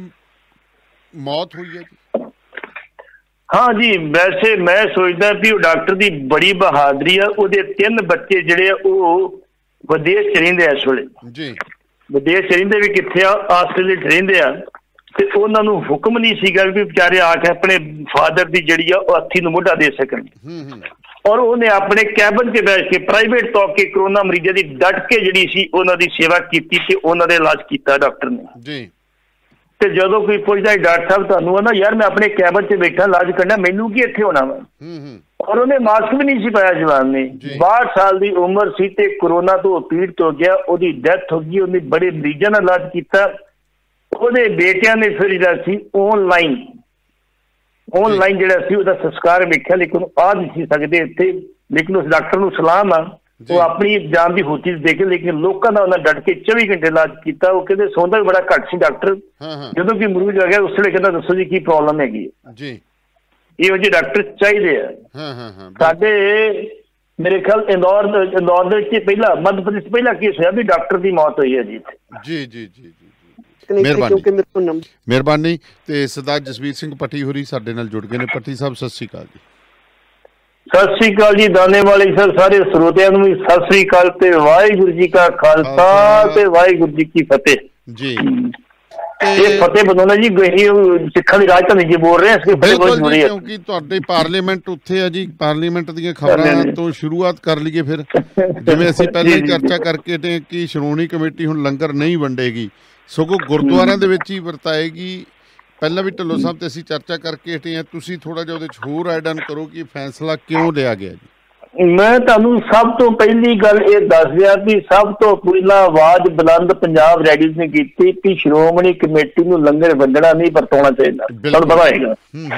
Speaker 1: ਮੌਤ ਹੋਈ ਹੈ ਜੀ।
Speaker 2: हाँ जी, वैसे मैं सोचदा भी वो डॉक्टर की बड़ी बहादुरी है, ਉਹਦੇ तीन बच्चे ਜਿਹੜੇ ਉਹ ਵਿਦੇਸ਼ ਚ ਰਹਿੰਦੇ ਇਸ ਵੇਲੇ ਜੀ, ਵਿਦੇਸ਼ ਚ ਰਹਿੰਦੇ ਵੀ ਕਿੱਥੇ ਆ, ਆਸਟ੍ਰੇਲੀਆ ਚ ਰਹਿੰਦੇ ਆ, ਤੇ ਉਹਨਾਂ ਨੂੰ ਹੁਕਮ ਨਹੀਂ ਸੀਗਾ ਵੀ ਵਿਚਾਰੇ ਆ ਕੇ ਆਪਣੇ ਫਾਦਰ ਦੀ ਜਿਹੜੀ ਆ ਉਹ ਹੱਥੀ ਨੂੰ ਮੋਢਾ ਦੇ ਸਕਣ। ਔਰ ਉਹਨੇ ਆਪਣੇ ਕੈਬਨ 'ਚ ਬੈਠ ਕੇ ਪ੍ਰਾਈਵੇਟ ਤੌਰ ਤੇ ਕਰੋਨਾ ਮਰੀਜ਼ਾਂ ਦੀ ਡਟ ਕੇ ਜਿਹੜੀ ਸੀ ਉਹਨਾਂ ਦੀ ਸੇਵਾ ਕੀਤੀ ਤੇ ਉਹਨਾਂ ਦਾ ਇਲਾਜ ਕੀਤਾ ਡਾਕਟਰ ਨੇ ਜੀ। ਤੇ ਜਦੋਂ ਕੋਈ ਪੁੱਛਦਾ ਡਾਕਟਰ ਸਾਹਿਬ ਤੁਹਾਨੂੰ ਆ ਨਾ ਯਾਰ ਮੈਂ ਆਪਣੇ ਕੈਬਨ 'ਚ ਬੈਠਾ ਇਲਾਜ ਕਰਨਾ, ਮੈਨੂੰ ਕੀ ਇੱਥੇ ਹੋਣਾ ਵਾ, ਔਰ ਉਹਨੇ ਮਾਸਕ ਵੀ ਨਹੀਂ ਸੀ ਪਾਇਆ ਜਵਾਨ ਨੇ, ਬਾਹਠ ਸਾਲ ਦੀ ਉਮਰ ਸੀ ਤੇ ਕਰੋਨਾ ਤੋਂ ਪੀੜਤ ਹੋ ਗਿਆ, ਉਹਦੀ ਡੈਥ ਹੋ ਗਈ। ਉਹਨੇ ਬੜੇ ਮਰੀਜ਼ਾਂ ਦਾ ਇਲਾਜ ਕੀਤਾ। ਉਹਦੇ ਬੇਟਿਆਂ ਨੇ ਫਿਰ ਜਿਹੜਾ ਸੀ ਆਨਲਾਈਨ ਆਨਲਾਈਨ ਜਿਹੜਾ ਸੀ ਉਹਦਾ ਸੰਸਕਾਰ ਵੇਖਿਆ, ਲੇਕਿਨ ਆ ਨਹੀਂ ਸੀ ਸਕਦੇ ਇੱਥੇ, ਲੇਕਿਨ ਉਸ ਡਾਕਟਰ ਨੂੰ ਸਲਾਮ ਆ, ਉਹ ਆਪਣੀ ਜਾਨ ਦੀ ਹੋਤੀ ਦੇ ਕੇ, ਲੇਕਿਨ ਲੋਕਾਂ ਦਾ ਉਹਨਾਂ ਡਟ ਕੇ ਚੌਵੀ ਘੰਟੇ ਇਲਾਜ ਕੀਤਾ। ਉਹ ਕਹਿੰਦੇ ਸੌਂਦਾ ਵੀ ਬੜਾ ਘੱਟ ਸੀ ਡਾਕਟਰ, ਜਦੋਂ ਕਿ ਮਰੀਜ਼ ਆ ਗਿਆ ਉਸ ਵੇਲੇ ਕਹਿੰਦਾ ਦੱਸੋ ਜੀ ਕੀ ਪ੍ਰੋਬਲਮ ਹੈਗੀ ਜੀ। ਇਹੋ ਜਿਹੇ ਡਾਕਟਰ ਚਾਹੀਦੇ ਆ ਸਾਡੇ। ਮੇਰੇ ਖਿਆਲ ਇੰਦੌਰ ਇੰਦੌਰ ਦੇ ਵਿੱਚ ਪਹਿਲਾਂ ਮੱਧ ਪ੍ਰਦੇਸ਼ ਪਹਿਲਾਂ ਕੇਸ ਹੋਇਆ ਵੀ ਡਾਕਟਰ ਦੀ ਮੌਤ ਹੋਈ ਹੈ ਜੀ
Speaker 1: ਜੀ ਜੀ ਜੀ। ਮਿਹਰਬਾਨੀ ਮਿਹਰਬਾਨੀ। ਤੇ ਸਰਦਾਰ ਜਸਵੀਰ ਸਿੰਘ ਪੱਟੀ ਹੋਰੀ ਸਾਡੇ ਨਾਲ ਜੁੜ ਗਏ ਨੇ। ਪੱਟੀ ਸਾਹਿਬ ਸਤਿ ਸ਼੍ਰੀ ਅਕਾਲ ਜੀ।
Speaker 2: ਸਤਿ ਸ੍ਰੀ ਅਕਾਲ ਜੀ ਦਾਨੇ ਵਾਲੇ ਸਰ, ਸਾਰੇ ਸਰੋਤਿਆਂ ਨੂੰ ਵੀ ਸਤਿ ਸ੍ਰੀ ਅਕਾਲ ਤੇ ਵਾਹਿਗੁਰੂ ਜੀ ਕਾ ਖਾਲਸਾ ਤੇ ਵਾਹਿਗੁਰੂ ਜੀ ਕੀ ਫਤਿਹ ਜੀ। ਇਹ ਫਤਿਹ ਬਦੋਨਾ ਜੀ ਸਿੱਖਾਂ ਦੀ ਰਾਜਧਾਨੀ ਜੀ ਬੋਲ ਰਹੇ ਹਾਂ,
Speaker 1: ਕਿਉਂਕਿ ਤੁਹਾਡੇ ਪਾਰਲੀਮੈਂਟ ਉੱਥੇ ਆ ਜੀ। ਪਾਰਲੀਮੈਂਟ ਦੀਆਂ ਖਬਰਾਂ ਤੋਂ ਸ਼ੁਰੂਆਤ ਕਰ ਲਈਏ ਫਿਰ। ਜਿਵੇਂ ਅਸੀਂ ਪਹਿਲਾਂ ਹੀ ਚਰਚਾ ਕਰਕੇ ਹਟੇ ਕਿ ਸ਼੍ਰੋਮਣੀ ਕਮੇਟੀ ਹੁਣ ਲੰਗਰ ਨਹੀਂ ਵੰਡੇਗੀ, ਸਗੋਂ ਗੁਰਦੁਆਰਿਆਂ ਦੇ ਵਿੱਚ ਹੀ ਵਰਤਾਏਗੀ। ਪਹਿਲਾਂ ਵੀ ਢਿੱਲੋਂ ਸਾਹਿਬ ਤੇ ਅਸੀਂ ਚਰਚਾ ਕਰਕੇ ਹਟੇ ਹਾਂ, ਤੁਸੀਂ ਥੋੜਾ ਜਿਹਾ ਉਹਦੇ ਚ ਹੋਰ ਐਡਨ ਕਰੋ ਕਿ ਫੈਸਲਾ ਕਿਉਂ ਲਿਆ ਗਿਆ ਜੀ।
Speaker 2: ਮੈਂ ਤੁਹਾਨੂੰ ਸਭ ਤੋਂ ਪਹਿਲੀ ਗੱਲ ਇਹ ਦੱਸ ਦਿਆਂ ਵੀ ਸਭ ਤੋਂ ਪਹਿਲਾਂ ਆਵਾਜ਼ ਬੁਲੰਦ ਪੰਜਾਬ ਰੈਡੀਓ ਨੇ ਕੀਤੀ ਕਿ ਸ਼੍ਰੋਮਣੀ ਕਮੇਟੀ ਨੂੰ ਲੰਗਰ ਵੰਡਣਾ ਨਹੀਂ ਵਰਤਾਉਣਾ ਚਾਹੀਦਾ, ਤੁਹਾਨੂੰ ਪਤਾ ਹੈਗਾ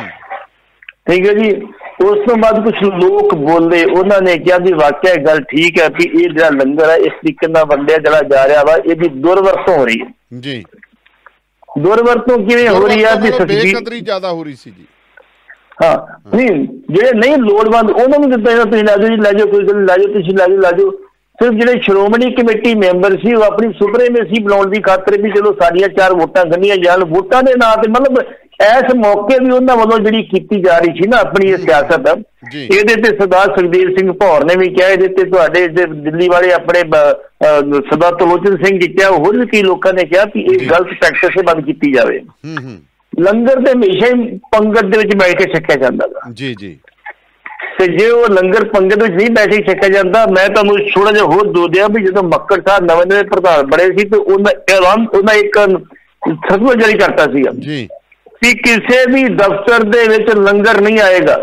Speaker 2: ਠੀਕ ਹੈ ਜੀ। ਉਸ ਤੋਂ ਬਾਅਦ ਕੁਛ ਲੋਕ ਬੋਲੇ, ਉਹਨਾਂ ਨੇ ਕਿਹਾ ਵੀ ਵਾਕਿਆ ਗੱਲ ਠੀਕ ਹੈ ਵੀ ਇਹ ਜਿਹੜਾ ਲੰਗਰ ਹੈ ਇਸ ਤਰੀਕੇ ਨਾਲ ਵੰਡਿਆ ਜਿਹੜਾ ਜਾ ਰਿਹਾ ਵਾ, ਇਹਦੀ ਦੁਰਵਰਤੋਂ ਹੋ ਰਹੀ ਹੈ ਜੀ। ਦੁਰਵਰਤੋਂ ਕਿਵੇਂ ਹੋ ਰਹੀ ਹੈ ਵੀ
Speaker 1: ਬੇਕਦਰੀ ਜ਼ਿਆਦਾ ਹੋ ਰਹੀ ਸੀ ਜੀ।
Speaker 2: ਹਾਂ ਨਹੀਂ, ਜਿਹੜੇ ਨਹੀਂ ਲੋੜਵੰਦ ਉਹਨਾਂ ਨੂੰ ਦਿੱਤਾ ਜਾਂਦਾ, ਤੁਸੀਂ ਲੈ ਜਾਓ ਜੀ, ਲੈ ਜਾਓ, ਕੋਈ ਗੱਲ ਲੈ ਜਾਓ, ਤੁਸੀਂ ਲੈ ਜਾਓ ਲੈ ਜਾਓ। ਸਿਰਫ ਜਿਹੜੇ ਸ਼੍ਰੋਮਣੀ ਕਮੇਟੀ ਮੈਂਬਰ ਸੀ ਉਹ ਆਪਣੀ ਸੁਪਰੇਮੇਸੀ ਬਣਾਉਣ ਦੀ ਖਾਤਰ ਵੀ ਚਲੋ ਸਾਡੀਆਂ ਚਾਰ ਵੋਟਾਂ ਗੰਢੀਆਂ ਜਾਣ, ਵੋਟਾਂ ਦੇ ਨਾਂ ਤੇ ਮਤਲਬ ਇਸ ਮੌਕੇ ਵੀ ਉਹਨਾਂ ਵੱਲੋਂ ਜਿਹੜੀ ਕੀਤੀ ਜਾ ਰਹੀ ਸੀ ਨਾ ਆਪਣੀ ਸਿਆਸਤ, ਇਹਦੇ ਤੇ ਸਰਦਾਰ ਸੁਖਦੇਵ ਸਿੰਘ ਭੌਰ ਨੇ ਵੀ ਕਿਹਾ, ਇਹਦੇ ਤੇ ਤੁਹਾਡੇ ਦਿੱਲੀ ਵਾਲੇ ਆਪਣੇ ਸਰਦਾਰ ਤਲੋਚਨ ਸਿੰਘ ਜੀ ਕਿਹਾ, ਹੋਰ ਵੀ ਕਈ ਲੋਕਾਂ ਨੇ ਕਿਹਾ ਕਿ ਇਹ ਗਲਤ ਪ੍ਰੈਕਟਿਸ ਬੰਦ ਕੀਤੀ ਜਾਵੇ। ਲੰਗਰ ਤੇ ਹਮੇਸ਼ਾ ਹੀ ਪੰਗਤ ਦੇ ਵਿੱਚ ਬੈਠ ਕੇ ਛਕਿਆ ਜਾਂਦਾ ਵਾ ਜੀ ਜੀ, ਤੇ ਜੇ ਉਹ ਲੰਗਰ ਪੰਗਤ ਵਿੱਚ ਨਹੀਂ ਬੈਠ ਕੇ ਛਕਿਆ ਜਾਂਦਾ, ਮੈਂ ਤੁਹਾਨੂੰ ਥੋੜਾ ਜਿਹਾ ਹੋਰ ਦੋ ਦਿਆਂ ਵੀ ਜਦੋਂ ਮੱਕੜ ਸਾਹਿਬ ਨਵੇਂ ਨਵੇਂ ਪ੍ਰਧਾਨ ਬਣੇ ਸੀ ਤੇ ਉਹਨਾਂ ਐਲਾਨ ਉਹਨਾਂ ਇੱਕ ਫਤਵਾ ਜਾਰੀ ਕਰਤਾ ਸੀਗਾ ਜੀ ਕਿ ਕਿਸੇ ਵੀ ਦਫ਼ਤਰ ਦੇ ਵਿੱਚ ਲੰਗਰ ਨਹੀਂ ਆਏਗਾ।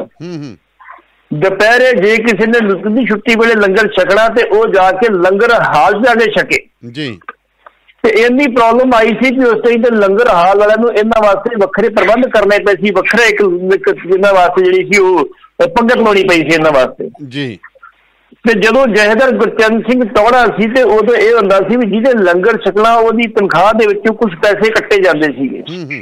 Speaker 2: ਦੁਪਹਿਰੇ ਜੇ ਕਿਸੇ ਨੇ ਰੁੱਤ ਦੀ ਛੁੱਟੀ ਵੇਲੇ ਲੰਗਰ ਛਕਣਾ ਤੇ ਉਹ ਜਾ ਕੇ ਲੰਗਰ ਹਾਲ ਜਾ ਕੇ ਛਕੇ ਜੀ। ਤੇ ਇੰਨੀ ਪ੍ਰੋਬਲਮ ਆਈ ਸੀ ਕਿ ਉਸ ਟਾਈਮ ਤੇ ਲੰਗਰ ਹਾਲ ਵਾਲਿਆਂ ਨੂੰ ਇਹਨਾਂ ਵਾਸਤੇ ਵੱਖਰੇ ਪ੍ਰਬੰਧ ਕਰਨੇ ਪਏ ਸੀ, ਵੱਖਰਾ ਇੱਕ ਇਹਨਾਂ ਵਾਸਤੇ ਜਿਹੜੀ ਸੀ ਉਹ ਪੰਗਤ ਲਾਉਣੀ ਪਈ ਸੀ ਇਹਨਾਂ ਵਾਸਤੇ ਜੀ। ਤੇ ਜਦੋਂ ਜਥੇਦਾਰ ਗੁਰਚਰਨ ਸਿੰਘ ਟੌਹੜਾ ਸੀ ਤੇ ਉਦੋਂ ਇਹ ਹੁੰਦਾ ਸੀ ਵੀ ਜਿਹਦੇ ਲੰਗਰ ਛਕਣਾ ਉਹਦੀ ਤਨਖਾਹ ਦੇ ਵਿੱਚੋਂ ਕੁਝ ਪੈਸੇ ਕੱਟੇ ਜਾਂਦੇ ਸੀਗੇ।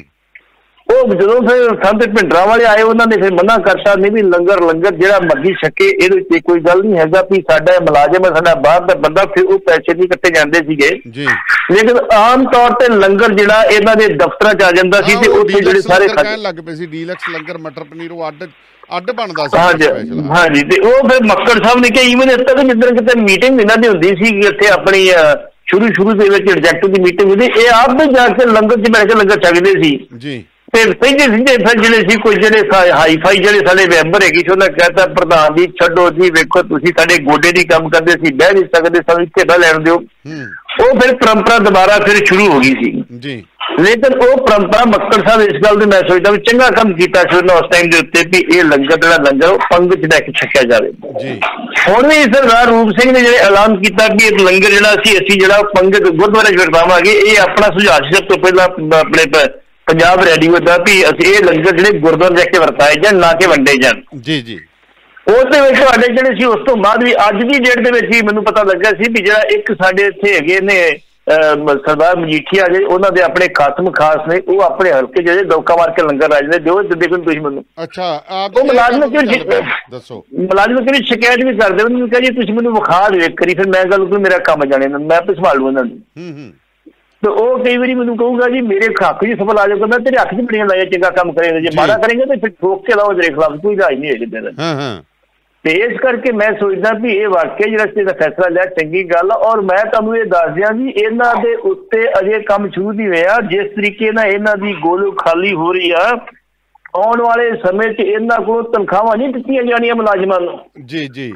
Speaker 2: ਉਹ ਜਦੋਂ ਫਿਰ ਸੰਤ ਭਿੰਡਰਾਂ ਵਾਲੇ ਆਏ ਉਹਨਾਂ ਨੇ ਫਿਰ ਮਨਾ ਕਰਤਾ, ਨਹੀਂ ਵੀ ਲੰਗਰ ਲੰਗਰ ਜਿਹੜਾ ਮਰਜ਼ੀ ਛਕੇ, ਇਹਦੇ ਵਿੱਚ ਕੋਈ ਗੱਲ ਨਹੀਂ ਹੈਗਾ ਵੀ ਸਾਡਾ ਮੁਲਾਜ਼ਮ ਹੈ, ਸਾਡਾ ਬਾਹਰ ਦਾ ਬੰਦਾ, ਫਿਰ ਉਹ ਪੈਸੇ ਨਹੀਂ ਕੱਟੇ ਜਾਂਦੇ ਸੀਗੇ। ਲੇਕਿਨ ਆਮ ਤੌਰ ਤੇ ਲੰਗਰ ਜਿਹੜਾ ਇਹਨਾਂ ਦੇ ਦਫ਼ਤਰਾਂ ਚ ਆ ਜਾਂਦਾ ਸੀ ਤੇ ਉੱਥੇ ਜਿਹੜੇ ਸਾਰੇ
Speaker 1: ਕਹਿਣ ਲੱਗ ਪਏ ਸੀ ਡੀਲਕਸ ਲੰਗਰ ਮਟਰ ਪਨੀਰ ਉਹ ਅੱਡ ਅੱਡ ਬਣਦਾ ਸੀ।
Speaker 2: ਹਾਂਜੀ ਹਾਂਜੀ, ਤੇ ਉਹ ਫਿਰ ਮੱਕੜ ਸਾਹਿਬ ਨੇ ਕਿਹਾ ਈਵਨ ਇੱਥੇ ਤੱਕ ਜਿੱਦਾਂ ਕਿਤੇ ਮੀਟਿੰਗ ਇਹਨਾਂ ਦੀ ਹੁੰਦੀ ਸੀ ਇੱਥੇ ਆਪਣੀ ਸ਼ੁਰੂ ਸ਼ੁਰੂ ਦੇ ਵਿੱਚ ਰਿਜੈਕਟ ਦੀ ਮੀਟਿੰਗ ਹੁੰਦੀ, ਇਹ ਆਪ ਵੀ ਜਾ ਕੇ ਲੰਗਰ ਚ ਬੈਠ ਕੇ ਲੰਗਰ ਛਕਦੇ ਸੀ ਜੀ। ਤੇ ਸਿੱਧੇ ਸਿੱਧੇ ਫਿਰ ਜਿਹੜੇ ਸੀ ਕੋਈ ਜਿਹੜੇ ਹਾਈ ਫਾਈ ਜਿਹੜੇ ਸਾਡੇ ਮੈਂਬਰ ਹੈਗੇ ਸੀ ਉਹਨਾਂ ਕਹਿਤਾ ਪ੍ਰਧਾਨ ਜੀ ਛੱਡੋ ਜੀ, ਵੇਖੋ ਤੁਸੀਂ ਸਾਡੇ ਗੋਡੇ ਦੀ ਕੰਮ ਕਰਦੇ ਸੀ, ਬਹਿ ਨਹੀਂ ਸਕਦੇ, ਸਾਨੂੰ ਇੱਥੇ ਬਹਿ ਲੈਣ ਦਿਓ। ਉਹ ਫਿਰ ਪਰੰਪਰਾ ਦੁਬਾਰਾ ਫਿਰ ਸ਼ੁਰੂ ਹੋ ਗਈ ਸੀ ਜੀ। ਲੇਕਿਨ ਉਹ ਪਰੰਪਰਾ ਮੱਕੜ ਸਾਹਿਬ ਇਸ ਗੱਲ ਦੇ ਮੈਂ ਸੋਚਦਾ ਵੀ ਚੰਗਾ ਕੰਮ ਕੀਤਾ ਸੀ ਉਹਨਾਂ ਉਸ ਟਾਈਮ ਦੇ ਉੱਤੇ ਵੀ ਇਹ ਲੰਗਰ ਜਿਹੜਾ ਲੰਗਰ ਉਹ ਪੰਗਤ ਚ ਲੈ ਕੇ ਛਕਿਆ ਜਾਵੇ ਜੀ। ਹੁਣ ਵੀ ਸਰਦਾਰ ਰੂਪ ਸਿੰਘ ਨੇ ਜਿਹੜੇ ਐਲਾਨ ਕੀਤਾ ਵੀ ਇਹ ਲੰਗਰ ਜਿਹੜਾ ਸੀ ਅਸੀਂ ਜਿਹੜਾ ਪੰਗਤ ਗੁਰਦੁਆਰੇ ਚ ਵਰਤਾਵਾਂਗੇ, ਇਹ ਆਪਣਾ ਸੁਝਾਅ ਸੀ ਸਭ ਤੋਂ ਪਹਿਲਾਂ ਆਪਣੇ ਪੰਜਾਬ ਰੇਡੀਓ ਦਾ ਵੀ ਅਸੀਂ ਇਹ ਲੰਗਰ ਜਿਹੜੇ ਗੁਰਦੁਆਰੇ ਜਾ ਕੇ ਵਰਤਾਏ ਜਾਣ, ਨਾ ਕਿ ਵੰਡੇ ਜਾਣ ਜੀ ਜੀ। ਉਹਦੇ ਵਿੱਚ ਤੁਹਾਡੇ ਜਿਹੜੇ ਸੀ ਉਸ ਤੋਂ ਬਾਅਦ ਵੀ ਅੱਜ ਦੀ ਡੇਟ ਦੇ ਵਿੱਚ ਹੀ ਮੈਨੂੰ ਪਤਾ ਲੱਗਾ ਸੀ ਵੀ ਜਿਹੜਾ ਇੱਕ ਸਾਡੇ ਇੱਥੇ ਹੈਗੇ ਨੇ ਸਰਦਾਰ ਮਜੀਠੀਆ ਜਿਹੜੇ ਉਹਨਾਂ ਦੇ ਆਪਣੇ ਖਾਸਮ ਖਾਸ ਨੇ, ਉਹ ਆਪਣੇ ਹਲਕੇ ਜਿਹੜੇ ਦੌਕਾ ਮਾਰ ਕੇ ਲੰਗਰ ਆ ਜਾਂਦੇ ਦਿਓ ਦੇਖੋ ਤੁਸੀਂ ਮੈਨੂੰ। ਅੱਛਾ, ਉਹ ਮੁਲਾਜ਼ਮ ਕਿਉਂ ਦੱਸੋ ਮੁਲਾਜ਼ਮ ਕਿਹੜੀ ਸ਼ਿਕਾਇਤ ਵੀ ਕਰਦੇ ਉਹਨੂੰ ਕਿਹਾ ਜੀ ਤੁਸੀਂ ਮੈਨੂੰ ਵਿਖਾ ਦਿਓ ਇੱਕ ਵਾਰੀ, ਫਿਰ ਮੈਂ ਗੱਲ ਕੋਈ ਮੇਰਾ ਕੰਮ ਜਾਣੇ ਮੈਂ ਆਪੇ ਸੰਭਾਲ ਲੂ ਇਹਨਾਂ ਨੂੰ। ਤੇ ਉਹ ਕਈ ਵਾਰੀ ਮੈਨੂੰ ਕਹੂਗਾ ਜੀ ਮੇਰੇ ਹੱਥ ਚ ਸਫਲ ਆ ਜਾਊਗਾ, ਮੈਂ ਤੇਰੇ ਹੱਥ ਚ ਬੜੀਆਂ ਲਾਇਆ ਚੰਗਾ ਕੰਮ ਕਰੇਗਾ, ਜੇ ਮਾੜਾ ਕਰੇਗਾ ਤੇ ਫਿਰ ਠੋਕ ਕੇ ਲਾਓ ਤੇਰੇ ਖਿਲਾਫ, ਕੋਈ ਰਾਜ ਨਹੀਂ ਹੈ ਕਿਤੇ ਦਾ। ਤੇ ਇਸ ਕਰਕੇ ਮੈਂ ਸੋਚਦਾ ਵੀ ਇਹ ਵਾਕਿਆ ਜਿਹੜਾ ਇਹਦਾ ਫੈਸਲਾ ਲਿਆ ਚੰਗੀ ਗੱਲ। ਔਰ ਮੈਂ ਤੁਹਾਨੂੰ ਇਹ ਦੱਸ ਦਿਆਂ ਜੀ ਇਹਨਾਂ ਦੇ ਉੱਤੇ ਅਜੇ ਕੰਮ ਸ਼ੁਰੂ ਨਹੀਂ ਹੋਇਆ, ਜਿਸ ਤਰੀਕੇ ਨਾਲ ਇਹਨਾਂ ਦੀ ਗੋਲ ਖਾਲੀ ਹੋ ਰਹੀ ਆ, ਆਉਣ ਵਾਲੇ ਸਮੇਂ 'ਚ ਇਹਨਾਂ ਕੋਲੋਂ ਤਨਖਾਹਾਂ ਨਹੀਂ ਦਿੱਤੀਆਂ ਜਾਣੀਆਂ ਮੁਲਾਜ਼ਮਾਂ ਨੂੰ ਜੀ ਜੀ।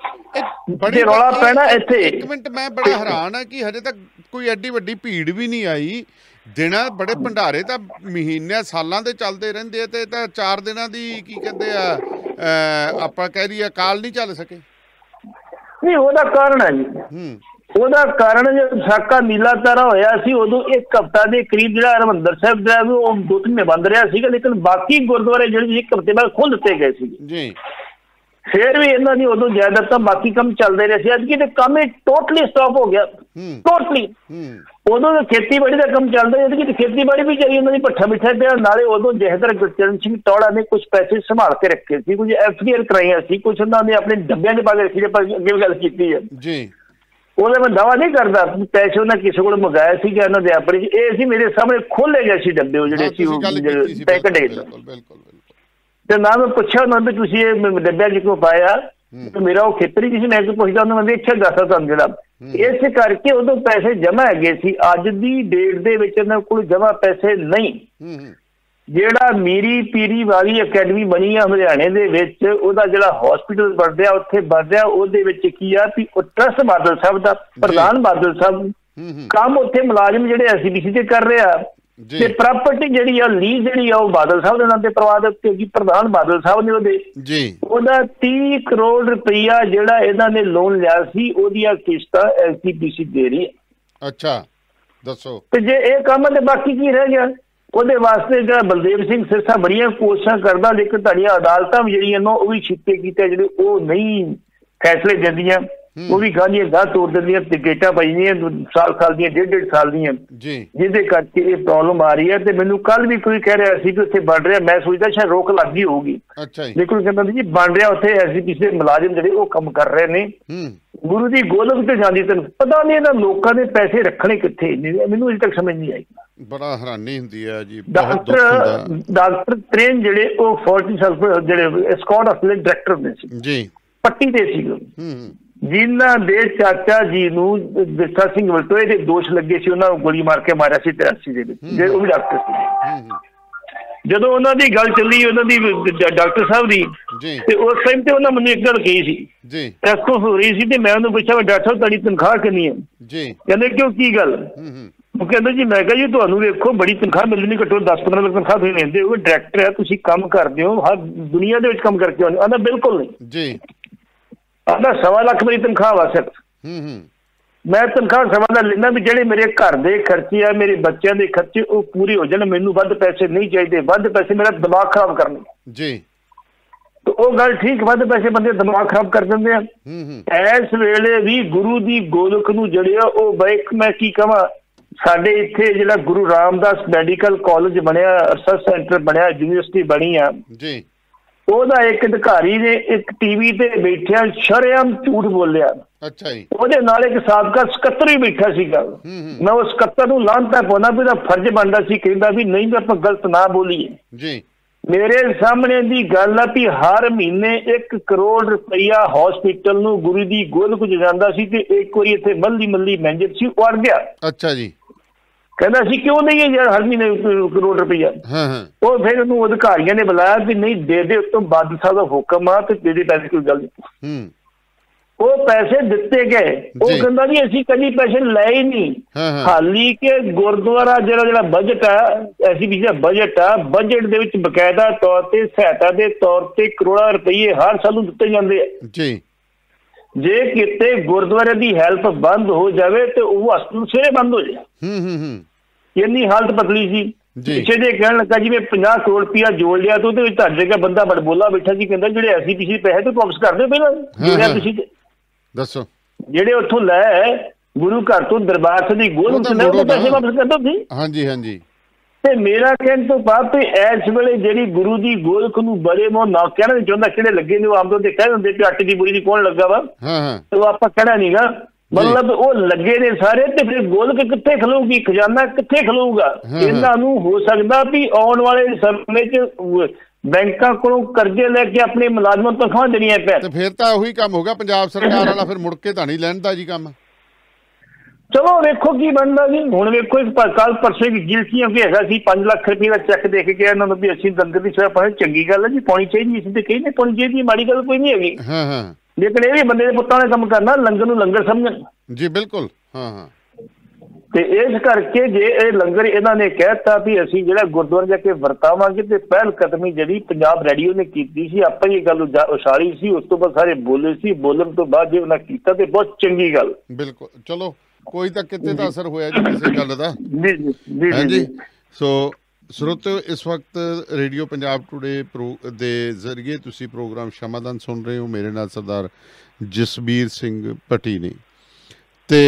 Speaker 2: ਬੜੀ ਰੌਲਾ ਪੈਣਾ ਇੱਥੇ।
Speaker 1: ਇੱਕ ਮਿੰਟ, ਮੈਂ ਬੜਾ ਹੈਰਾਨ ਆ ਕਿ ਹਜੇ ਤੱਕ ਕੋਈ ਐਡੀ ਵੱਡੀ ਭੀੜ ਵੀ ਨਹੀਂ ਆਈ। ਦਿਨਾਂ ਬੜੇ ਭੰਡਾਰੇ ਤਾਂ ਮਹੀਨਿਆਂ ਸਾਲਾਂ ਦੇ ਚੱਲਦੇ ਰਹਿੰਦੇ ਆ ਤੇ ਤਾਂ ਚਾਰ ਦਿਨਾਂ ਦੀ ਕੀ ਕਹਿੰਦੇ ਆ ਆਪਾਂ ਕਹਿ ਦਈਏ ਅਕਾਲ ਨਹੀਂ ਚੱਲ ਸਕੇ।
Speaker 2: ਨਹੀਂ, ਉਹਦਾ ਕਾਰਨ ਹੈ ਜੀ, ਉਹਦਾ ਕਾਰਨ ਜਦੋਂ ਸਾਕਾ ਨੀਲਾ ਤਾਰਾ ਹੋਇਆ ਸੀ ਉਦੋਂ ਇੱਕ ਹਫ਼ਤਾ ਦੇ ਕਰੀਬ ਜਿਹੜਾ ਹਰਿਮੰਦਰ ਸਾਹਿਬ ਦਾ ਉਹ ਦੋ ਤਿੰਨ ਬੰਦ ਰਿਹਾ ਸੀਗਾ, ਲੇਕਿਨ ਬਾਕੀ ਗੁਰਦੁਆਰੇ ਜਿਹੜੇ ਇੱਕ ਹਫ਼ਤੇ ਬਾਅਦ ਖੁੱਲ੍ਹ ਦਿੱਤੇ ਗਏ ਸੀ ਜੀ। ਫਿਰ ਵੀ ਇਹਨਾਂ ਦੀ ਉਦੋਂ ਜਾਇਦਾਦ ਬਾਕੀ ਕੰਮ ਚੱਲਦੇ ਰਹੇ ਸੀ, ਅੱਜ ਕੀ ਤੇ ਕੰਮ ਹੀ ਟੋਟਲੀ ਸਟਾਪ ਹੋ ਗਿਆ ਟੋਟਲੀ। ਉਦੋਂ ਤਾਂ ਖੇਤੀਬਾੜੀ ਦਾ ਕੰਮ ਚੱਲਦਾ ਜਦ ਕਿ ਖੇਤੀਬਾੜੀ ਵੀ ਜਿਹੜੀ ਉਹਨਾਂ ਦੀ ਭੱਠਾ ਮਿੱਠਾ ਪਿਆ। ਨਾਲੇ ਉਦੋਂ ਜਥੇਦਾਰ ਗੁਰਚਰਨ ਸਿੰਘ ਟੌਹੜਾ ਨੇ ਕੁਝ ਪੈਸੇ ਸੰਭਾਲ ਕੇ ਰੱਖੇ ਸੀ, ਕੁਝ ਐਫ ਡੀ ਆਰ ਕਰਾਈਆਂ ਸੀ, ਕੁਝ ਉਹਨਾਂ ਨੇ ਆਪਣੇ ਡੱਬਿਆਂ 'ਚ ਪਾ ਕੇ ਰੱਖੀ, ਆਪਾਂ ਅੱਗੇ ਵੀ ਗੱਲ ਕੀਤੀ ਹੈ ਜੀ। ਉਹਦਾ ਮੈਂ ਦਾਵਾ ਨਹੀਂ ਕਰਦਾ ਪੈਸੇ ਉਹਨਾਂ ਕਿਸੇ ਕੋਲ ਮੰਗਾਇਆ ਸੀਗਾ ਇਹਨਾਂ ਦੇ ਆਪਣੇ, ਇਹ ਸੀ ਮੇਰੇ ਸਾਹਮਣੇ ਖੋਲੇ ਗਏ ਸੀ ਡੱਬੇ ਉਹ ਜਿਹੜੇ ਸੀ ਉਹ ਪੈਕਟ ਡੇ ਤੇ ਨਾ ਮੈਂ ਪੁੱਛਿਆ ਉਹਨਾਂ ਨੇ ਤੁਸੀਂ ਇਹ ਡੱਬਿਆਂ 'ਚ ਕਿਉਂ ਪਾਇਆ, ਮੇਰਾ ਉਹ ਖੇਤਰ ਹੀ ਕਿਸੇ ਮੈਂ ਪੁੱਛਦਾ ਉਹਨਾਂ ਨੇ ਵੇਖਿਆ ਦੱਸਦਾ ਤੁਹਾਨੂੰ ਜਿਹੜਾ। ਇਸ ਕਰਕੇ ਉਦੋਂ ਪੈਸੇ ਜਮ੍ਹਾਂ ਹੈਗੇ ਸੀ, ਅੱਜ ਦੀ ਡੇਟ ਦੇ ਵਿੱਚ ਇਹਨਾਂ ਕੋਲ ਜਮ੍ਹਾਂ ਪੈਸੇ ਨਹੀਂ। ਜਿਹੜਾ ਮੀਰੀ ਪੀਰੀ ਵਾਲੀ ਅਕੈਡਮੀ ਬਣੀ ਆ ਹਰਿਆਣੇ ਦੇ ਵਿੱਚ, ਉਹਦਾ ਜਿਹੜਾ ਹਸਪੀਟਲ ਬਣ ਰਿਹਾ ਉੱਥੇ ਬਣ ਰਿਹਾ, ਉਹਦੇ ਵਿੱਚ ਕੀ ਆ ਵੀ ਉਹ ਟਰੱਸਟ ਬਾਦਲ ਸਾਹਿਬ ਦਾ ਪ੍ਰਧਾਨ ਬਾਦਲ ਸਾਹਿਬ ਕੰਮ ਉੱਥੇ ਮੁਲਾਜ਼ਮ ਜਿਹੜੇ ਐਸ ਸੀ ਬੀ ਸੀ ਤੇ ਕਰ ਰਿਹਾ ਤੇ ਪ੍ਰਾਪਰਟੀ ਜਿਹੜੀ ਆ ਲੀਜ਼ ਜਿਹੜੀ ਆ ਉਹ ਬਾਦਲ ਸਾਹਿਬ ਦੇ ਨਾਂ ਤੇ ਕਰਵਾ ਦਿੱਤੀ, ਪ੍ਰਧਾਨ ਬਾਦਲ ਸਾਹਿਬ ਨੇ ਉਹਦੇ ਜੀ। ਉਹਦਾ ਤੀਹ ਕਰੋੜ ਰੁਪਈਆ ਜਿਹੜਾ ਇਹਨਾਂ ਨੇ ਲੋਨ ਲਿਆ ਸੀ ਉਹਦੀਆਂ ਕਿਸ਼ਤਾਂ ਐਸ ਸੀ ਬੀ ਸੀ ਦੇ ਰਹੀ ਹੈ।
Speaker 1: ਅੱਛਾ, ਦੱਸੋ।
Speaker 2: ਤੇ ਜੇ ਇਹ ਕੰਮ ਤੇ ਬਾਕੀ ਕੀ ਰਹਿ ਗਿਆ? ਉਹਦੇ ਵਾਸਤੇ ਜਿਹੜਾ ਬਲਦੇਵ ਸਿੰਘ ਸਿਰਸਾ ਬੜੀਆਂ ਕੋਸ਼ਿਸ਼ਾਂ ਕਰਦਾ, ਲੇਕਿਨ ਤੁਹਾਡੀਆਂ ਅਦਾਲਤਾਂ ਵੀ ਜਿਹੜੀਆਂ ਨੇ ਉਹ ਵੀ ਛਿੱਕੇ ਕੀਤੇ ਜਿਹੜੇ ਉਹ ਨਹੀਂ ਫੈਸਲੇ ਦਿੰਦੀਆਂ, ਉਹ ਵੀ ਗਾਂਧੀਆਂ ਗਾਹ ਤੋੜ ਦਿੰਦੀਆਂ ਤੇ ਗੇਟਾਂ ਪਾਈਆਂ ਸਾਲ ਸਾਲ ਦੀਆਂ ਡੇਢ ਡੇਢ ਸਾਲ ਦੀਆਂ, ਜਿਹਦੇ ਕਰਕੇ ਇਹ ਪ੍ਰੋਬਲਮ ਆ ਰਹੀ ਹੈ। ਤੇ ਮੈਨੂੰ ਕੱਲ ਵੀ ਕੋਈ ਕਹਿ ਰਿਹਾ ਸੀ ਕਿ ਉੱਥੇ ਬਣ ਰਿਹਾ, ਮੈਂ ਸੋਚਦਾ ਸ਼ਾਇਦ ਰੋਕ ਲੱਗ ਗਈ ਹੋਊਗੀ, ਲੇਕਿਨ ਕਹਿੰਦਾ ਜੀ ਬਣ ਰਿਹਾ ਉੱਥੇ ਐਸੀ ਪਿਛਲੇ ਮੁਲਾਜ਼ਮ ਜਿਹੜੇ ਉਹ ਕੰਮ ਕਰ ਰਹੇ ਨੇ। ਗੁਰੂ ਦੀ ਗੋਲਕ ਤੇ ਜਾਂਦੀ ਤੈਨੂੰ ਪਤਾ ਨਹੀਂ ਇਹਨਾਂ ਲੋਕਾਂ ਦੇ ਪੈਸੇ ਰੱਖਣੇ ਕਿੱਥੇ, ਮੈਨੂੰ ਅਜੇ ਤੱਕ ਸਮਝ ਨਹੀਂ ਆਈ।
Speaker 1: ਬੜਾ ਹੈਰਾਨੀ ਹੁੰਦੀ ਹੈ ਜੀ।
Speaker 2: ਡਾਕਟਰ ਡਾਕਟਰ ਤ੍ਰੇਨ ਜਿਹੜੇ ਉਹ ਫੋਰਟੀ ਸਾਲ ਜਿਹੜੇ ਸਕਾਟ ਹਸਪਤਾਲ ਦੇ ਡਾਇਰੈਕਟਰ ਹੁੰਦੇ ਸੀ ਜੀ, ਪੱਟੀ ਦੇ ਸੀ, ਜਿਨ੍ਹਾਂ ਦੇ ਚਾਚਾ ਜੀ ਨੂੰ ਵਿਰਸਾ ਸਿੰਘ ਵਲਟੋਏ ਦੇ ਦੋਸ਼ ਲੱਗੇ ਸੀ, ਉਹਨਾਂ ਨੂੰ ਗੋਲੀ ਮਾਰ ਕੇ ਮਾਰਿਆ ਸੀ ਤਿਰਾਸੀ ਦੇ ਵਿੱਚ, ਜਿਹੜੇ ਉਹ ਵੀ ਡਾਕਟਰ ਸੀ। ਜਦੋਂ ਉਹਨਾਂ ਦੀ ਗੱਲ ਚੱਲੀ ਉਹਨਾਂ ਦੀ ਡਾਕਟਰ ਸਾਹਿਬ ਦੀ, ਤੇ ਉਸ ਟਾਈਮ ਤੇ ਉਹਨਾਂ ਮੈਨੂੰ ਇੱਕ ਗੱਲ ਕਹੀ ਸੀ, ਐਸਕੋ ਹੋ ਰਹੀ ਸੀ, ਤੇ ਮੈਂ ਉਹਨੂੰ ਪੁੱਛਿਆ ਡਾਕਟਰ ਸਾਹਿਬ ਤੁਹਾਡੀ ਤਨਖਾਹ ਕਿੰਨੀ ਹੈ? ਕਹਿੰਦੇ ਕਿਉਂ, ਕੀ ਗੱਲ? ਉਹ ਕਹਿੰਦਾ ਜੀ ਮੈਂ ਕਿਹਾ ਜੀ ਤੁਹਾਨੂੰ ਵੇਖੋ ਬੜੀ ਤਨਖਾਹ ਮਿਲਣੀ, ਘੱਟੋ ਦਸ ਪੰਦਰਾਂ ਲੱਖ ਤਨਖਾਹ ਤੁਸੀਂ ਲੈਂਦੇ ਹੋ, ਡਾਇਰੈਕਟਰ ਹੈ, ਤੁਸੀਂ ਕੰਮ ਕਰਦੇ ਹੋ, ਹਰ ਦੁਨੀਆ ਦੇ ਵਿੱਚ ਕੰਮ ਕਰਕੇ ਆਉਂਦੇ। ਆਂਦਾ ਬਿਲਕੁਲ ਨਹੀਂ, ਆਂਦਾ ਸਵਾ ਲੱਖ ਮੇਰੀ ਤਨਖਾਹ ਵਾ ਸਿਰ, ਮੈਂ ਤਨਖਾਹ ਸਵਾ ਦਾ ਲੈਣਾ ਵੀ ਜਿਹੜੇ ਮੇਰੇ ਘਰ ਦੇ ਖਰਚੇ ਆ, ਮੇਰੇ ਬੱਚਿਆਂ ਦੇ ਖਰਚੇ ਉਹ ਪੂਰੇ ਹੋ ਜਾਣ, ਮੈਨੂੰ ਵੱਧ ਪੈਸੇ ਨਹੀਂ ਚਾਹੀਦੇ, ਵੱਧ ਪੈਸੇ ਮੇਰਾ ਦਿਮਾਗ ਖਰਾਬ ਕਰਨੇ ਜੀ। ਤੇ ਉਹ ਗੱਲ ਠੀਕ, ਵੱਧ ਪੈਸੇ ਬੰਦੇ ਦਿਮਾਗ ਖਰਾਬ ਕਰ ਦਿੰਦੇ ਆ। ਇਸ ਵੇਲੇ ਵੀ ਗੁਰੂ ਦੀ ਗੋਲਕ ਨੂੰ ਜਿਹੜੇ ਆ ਉਹ ਬਾਈਕ, ਮੈਂ ਕੀ ਕਹਾਂ, ਸਾਡੇ ਇੱਥੇ ਜਿਹੜਾ ਗੁਰੂ ਰਾਮਦਾਸ ਮੈਡੀਕਲ ਕਾਲਜ ਬਣਿਆ, ਰਿਸਰਚ ਸੈਂਟਰ ਬਣਿਆ, ਯੂਨੀਵਰਸਿਟੀ ਬਣੀ ਆ ਜੀ, ਉਹਦਾ ਇੱਕ ਅਧਿਕਾਰੀ ਨੇ ਇੱਕ ਟੀਵੀ ਤੇ ਬੈਠਿਆ ਸ਼ਰੇਆਮ ਝੂਠ ਬੋਲਿਆ। ਅੱਛਾ ਜੀ। ਉਹਦੇ ਨਾਲ ਇੱਕ ਸਾਬਕਾ ਸਕੱਤਰ ਵੀ ਬੈਠਾ ਸੀਗਾ। ਮੈਂ ਉਸ ਸਕੱਤਰ ਨੂੰ ਲਾਹਨਤਾਂ ਪਾਉਂਦਾ ਵੀ ਉਹਦਾ ਫਰਜ਼ ਬਣਦਾ ਸੀ, ਕਹਿੰਦਾ ਵੀ ਨਹੀਂ ਵੀ ਆਪਾਂ ਗਲਤ ਨਾ ਬੋਲੀਏ ਜੀ। ਮੇਰੇ ਸਾਹਮਣੇ ਦੀ ਗੱਲ ਆ ਵੀ ਹਰ ਮਹੀਨੇ ਇੱਕ ਕਰੋੜ ਰੁਪਈਆ ਹਸਪੀਟਲ ਨੂੰ ਗੁਰੂ ਦੀ ਗੋਲਕ ਚ ਜਾਂਦਾ ਸੀ, ਤੇ ਇੱਕ ਵਾਰੀ ਇੱਥੇ ਮੱਲੀ ਮੱਲੀ ਮੈਨੇਜਰ ਸੀ ਉਹ ਅੜ ਗਿਆ। ਅੱਛਾ ਜੀ। ਕਹਿੰਦਾ ਅਸੀਂ ਕਿਉਂ ਨਹੀਂ ਯਾਰ ਹਰ ਮਹੀਨੇ ਕਰੋੜ ਰੁਪਈਆ। ਉਹ ਫਿਰ ਉਹਨੂੰ ਅਧਿਕਾਰੀਆਂ ਨੇ ਬੁਲਾਇਆ ਵੀ ਨਹੀਂ ਦੇ ਦੇ, ਉੱਤੋਂ ਬਾਦਲ ਸਾਹਿਬ ਦਾ ਹੁਕਮ ਆ ਤੇ ਦੇ ਦੇ ਪੈਸੇ, ਕੋਈ ਗੱਲ ਨਹੀਂ। ਉਹ ਪੈਸੇ ਦਿੱਤੇ ਗਏ। ਉਹ ਕਹਿੰਦਾ ਜੀ ਅਸੀਂ ਕਦੀ ਪੈਸੇ ਲਏ ਨਹੀਂ, ਹਾਲੀ ਕਿ ਗੁਰਦੁਆਰਾ ਜਿਹੜਾ ਜਿਹੜਾ ਬਜਟ ਆ, ਐਸੀ ਵੀ ਜਿਹੜਾ ਬਜਟ ਆ, ਬਜਟ ਦੇ ਵਿੱਚ ਬਕਾਇਦਾ ਤੌਰ ਤੇ ਸਹਾਇਤਾ ਦੇ ਤੌਰ ਤੇ ਕਰੋੜਾਂ ਰੁਪਈਏ ਹਰ ਸਾਲ ਨੂੰ ਦਿੱਤੇ ਜਾਂਦੇ ਆ ਜੀ। ਜੇ ਕਿਤੇ ਗੁਰਦੁਆਰੇ ਦੀ ਹੈਲਪ ਬੰਦ ਹੋ ਜਾਵੇ ਤੇ ਉਹ ਹਸਪਤਾਲ ਸਵੇਰੇ ਬੰਦ ਹੋ ਜਾਏ। ਇੰਨੀ ਹਾਲਤ ਬਦਲੀ ਸੀ। ਪਿੱਛੇ ਜੇ ਕਹਿਣ ਲੱਗਾ ਜੀ ਮੈਂ ਪੰਜਾਹ ਕਰੋੜ ਰੁਪਇਆ ਜੋੜ ਲਿਆ, ਤੇ ਉਹਦੇ ਵਿੱਚ ਤੁਹਾਡੇ ਦਾ ਬੰਦਾ ਬੜਬੋਲਾ ਬੈਠਾ ਸੀ, ਕਹਿੰਦਾ ਜਿਹੜੇ ਐਸੀ ਪਿਛੇ ਪੈਸੇ ਤੇ ਵਾਪਸ ਕਰਦੇ ਪਹਿਲਾਂ ਜੋੜਿਆ ਤੁਸੀਂ ਦੱਸੋ, ਜਿਹੜੇ ਉੱਥੋਂ ਲੈ ਗੁਰੂ ਘਰ ਤੋਂ ਦਰਬਾਰ ਸਾਹਿਬ ਦੀ ਗੋਲਕ ਤੋਂ ਪੈਸੇ ਵਾਪਸ ਕਰ ਦੋ ਤੁਸੀਂ। ਹਾਂਜੀ ਹਾਂਜੀ। ਤੇ ਮੇਰਾ ਕਹਿਣ ਤੋਂ ਬਾਅਦ ਤੇ ਇਸ ਵੇਲੇ ਜਿਹੜੀ ਗੁਰੂ ਦੀ ਗੋਲਕ ਨੂੰ ਬੜੇ ਮੋਹ ਨਾ ਕਹਿਣਾ ਨਹੀਂ ਚਾਹੁੰਦਾ, ਕਿਹੜੇ ਲੱਗੇ ਨੇ ਉਹ ਆਮ ਤੌਰ ਤੇ ਕਹਿ ਦਿੰਦੇ ਕਿ ਆਟੇ ਦੀ ਬੁਰੀ ਦੀ ਕੌਣ ਲੱਗਾ ਵਾ, ਤੇ ਉਹ ਆਪਾਂ ਕਹਿਣਾ ਨੀ ਗਾ, ਮਤਲਬ ਉਹ ਲੱਗੇ ਨੇ ਸਾਰੇ। ਤੇ ਫਿਰ ਗੋਲਕ ਕਿੱਥੇ ਖਲੋਊਗੀ, ਖਜ਼ਾਨਾ ਕਿੱਥੇ ਖਲੋਊਗਾ? ਇਹਨਾਂ ਨੂੰ ਹੋ ਸਕਦਾ ਵੀ ਆਉਣ ਵਾਲੇ ਸਮੇਂ 'ਚ ਬੈਂਕਾਂ ਕੋਲੋਂ ਕਰਜ਼ੇ ਲੈ ਕੇ ਆਪਣੇ ਮੁਲਾਜ਼ਮਾਂ ਨੂੰ ਤਨਖਾਹਾਂ ਦੇਣੀਆਂ ਪੈਣ। ਤੇ ਫਿਰ ਤਾਂ ਉਹੀ ਕੰਮ ਹੋ ਗਿਆ ਪੰਜਾਬ ਸਰਕਾਰ ਵਾਲਾ, ਫਿਰ ਮੁੜ ਕੇ ਤਾਂ ਨਹੀਂ ਲੈਂਦਾ ਜੀ ਕੰਮ। ਚਲੋ ਵੇਖੋ ਕੀ ਬਣਦਾ ਜੀ। ਹੁਣ ਵੇਖੋ ਕੱਲ ਪਰਸੋਂ ਵੀ ਜਿਲਸੀਆਂ ਵੀ ਹੈਗਾ ਸੀ, ਪੰਜ ਲੱਖ ਰੁਪਏ ਦਾ ਚੈੱਕ ਦੇ ਕੇ ਗਿਆ ਇਹਨਾਂ ਨੂੰ ਵੀ ਅਸੀਂ ਲੰਗਰ ਦੀ ਸੇਵਾ ਪਾਣੀ, ਚੰਗੀ ਗੱਲ ਹੈ ਜੀ, ਪਾਉਣੀ ਚਾਹੀਦੀ। ਅਸੀਂ ਤੇ ਕਹੀ ਨਹੀਂ ਪਾਉਣੀ ਚਾਹੀਦੀ, ਮਾੜੀ ਗੱਲ ਕੋਈ ਨਹੀਂ ਹੈਗੀ, ਲੇਕਿਨ ਇਹ ਵੀ ਬੰਦੇ ਦੇ ਪੁੱਤਾਂ ਨੇ ਕੰਮ ਕਰਨਾ, ਲੰਗਰ ਨੂੰ ਲੰਗਰ ਸਮਝਣ ਜੀ। ਬਿਲਕੁਲ। ਹਾਂ ਹਾਂ। ਤੇ ਇਸ ਕਰਕੇ ਜੇ ਇਹ ਲੰਗਰ ਇਹਨਾਂ ਨੇ ਕਹਿਤਾ ਵੀ ਅਸੀਂ ਜਿਹੜਾ ਗੁਰਦੁਆਰੇ ਜਾ ਕੇ ਵਰਤਾਵਾਂਗੇ, ਤੇ ਪਹਿਲ ਕਦਮੀ ਜਿਹੜੀ ਪੰਜਾਬ ਰੇਡੀਓ ਨੇ ਕੀਤੀ ਸੀ, ਆਪਾਂ ਇਹ ਗੱਲ ਉਛਾਲੀ ਸੀ, ਉਸ ਤੋਂ ਬਾਅਦ ਸਾਰੇ ਬੋਲੇ ਸੀ, ਬੋਲਣ ਤੋਂ ਬਾਅਦ ਜੇ ਉਹਨਾਂ ਕੀਤਾ ਤੇ ਬਹੁਤ ਚੰਗੀ ਗੱਲ। ਬਿਲਕੁਲ। ਚਲੋ ਕੋਈ ਤਾਂ ਕਿਤੇ ਤਾਂ ਅਸਰ ਹੋਇਆ ਜੀ ਕਿਸੇ ਗੱਲ ਦਾ। ਜੀ ਜੀ ਹਾਂਜੀ। ਸੋ ਸਰੋਤਿਓ, ਇਸ ਵਕਤ ਰੇਡੀਓ ਪੰਜਾਬ ਟੂਡੇ ਪ੍ਰੋ ਦੇ ਜ਼ਰੀਏ ਤੁਸੀਂ ਪ੍ਰੋਗਰਾਮ ਸ਼ਮਾਦਾਨ ਸੁਣ ਰਹੇ ਹੋ। ਮੇਰੇ ਨਾਲ ਸਰਦਾਰ ਜਸਬੀਰ ਸਿੰਘ ਭੱਟੀ ਨੇ। ਤੇ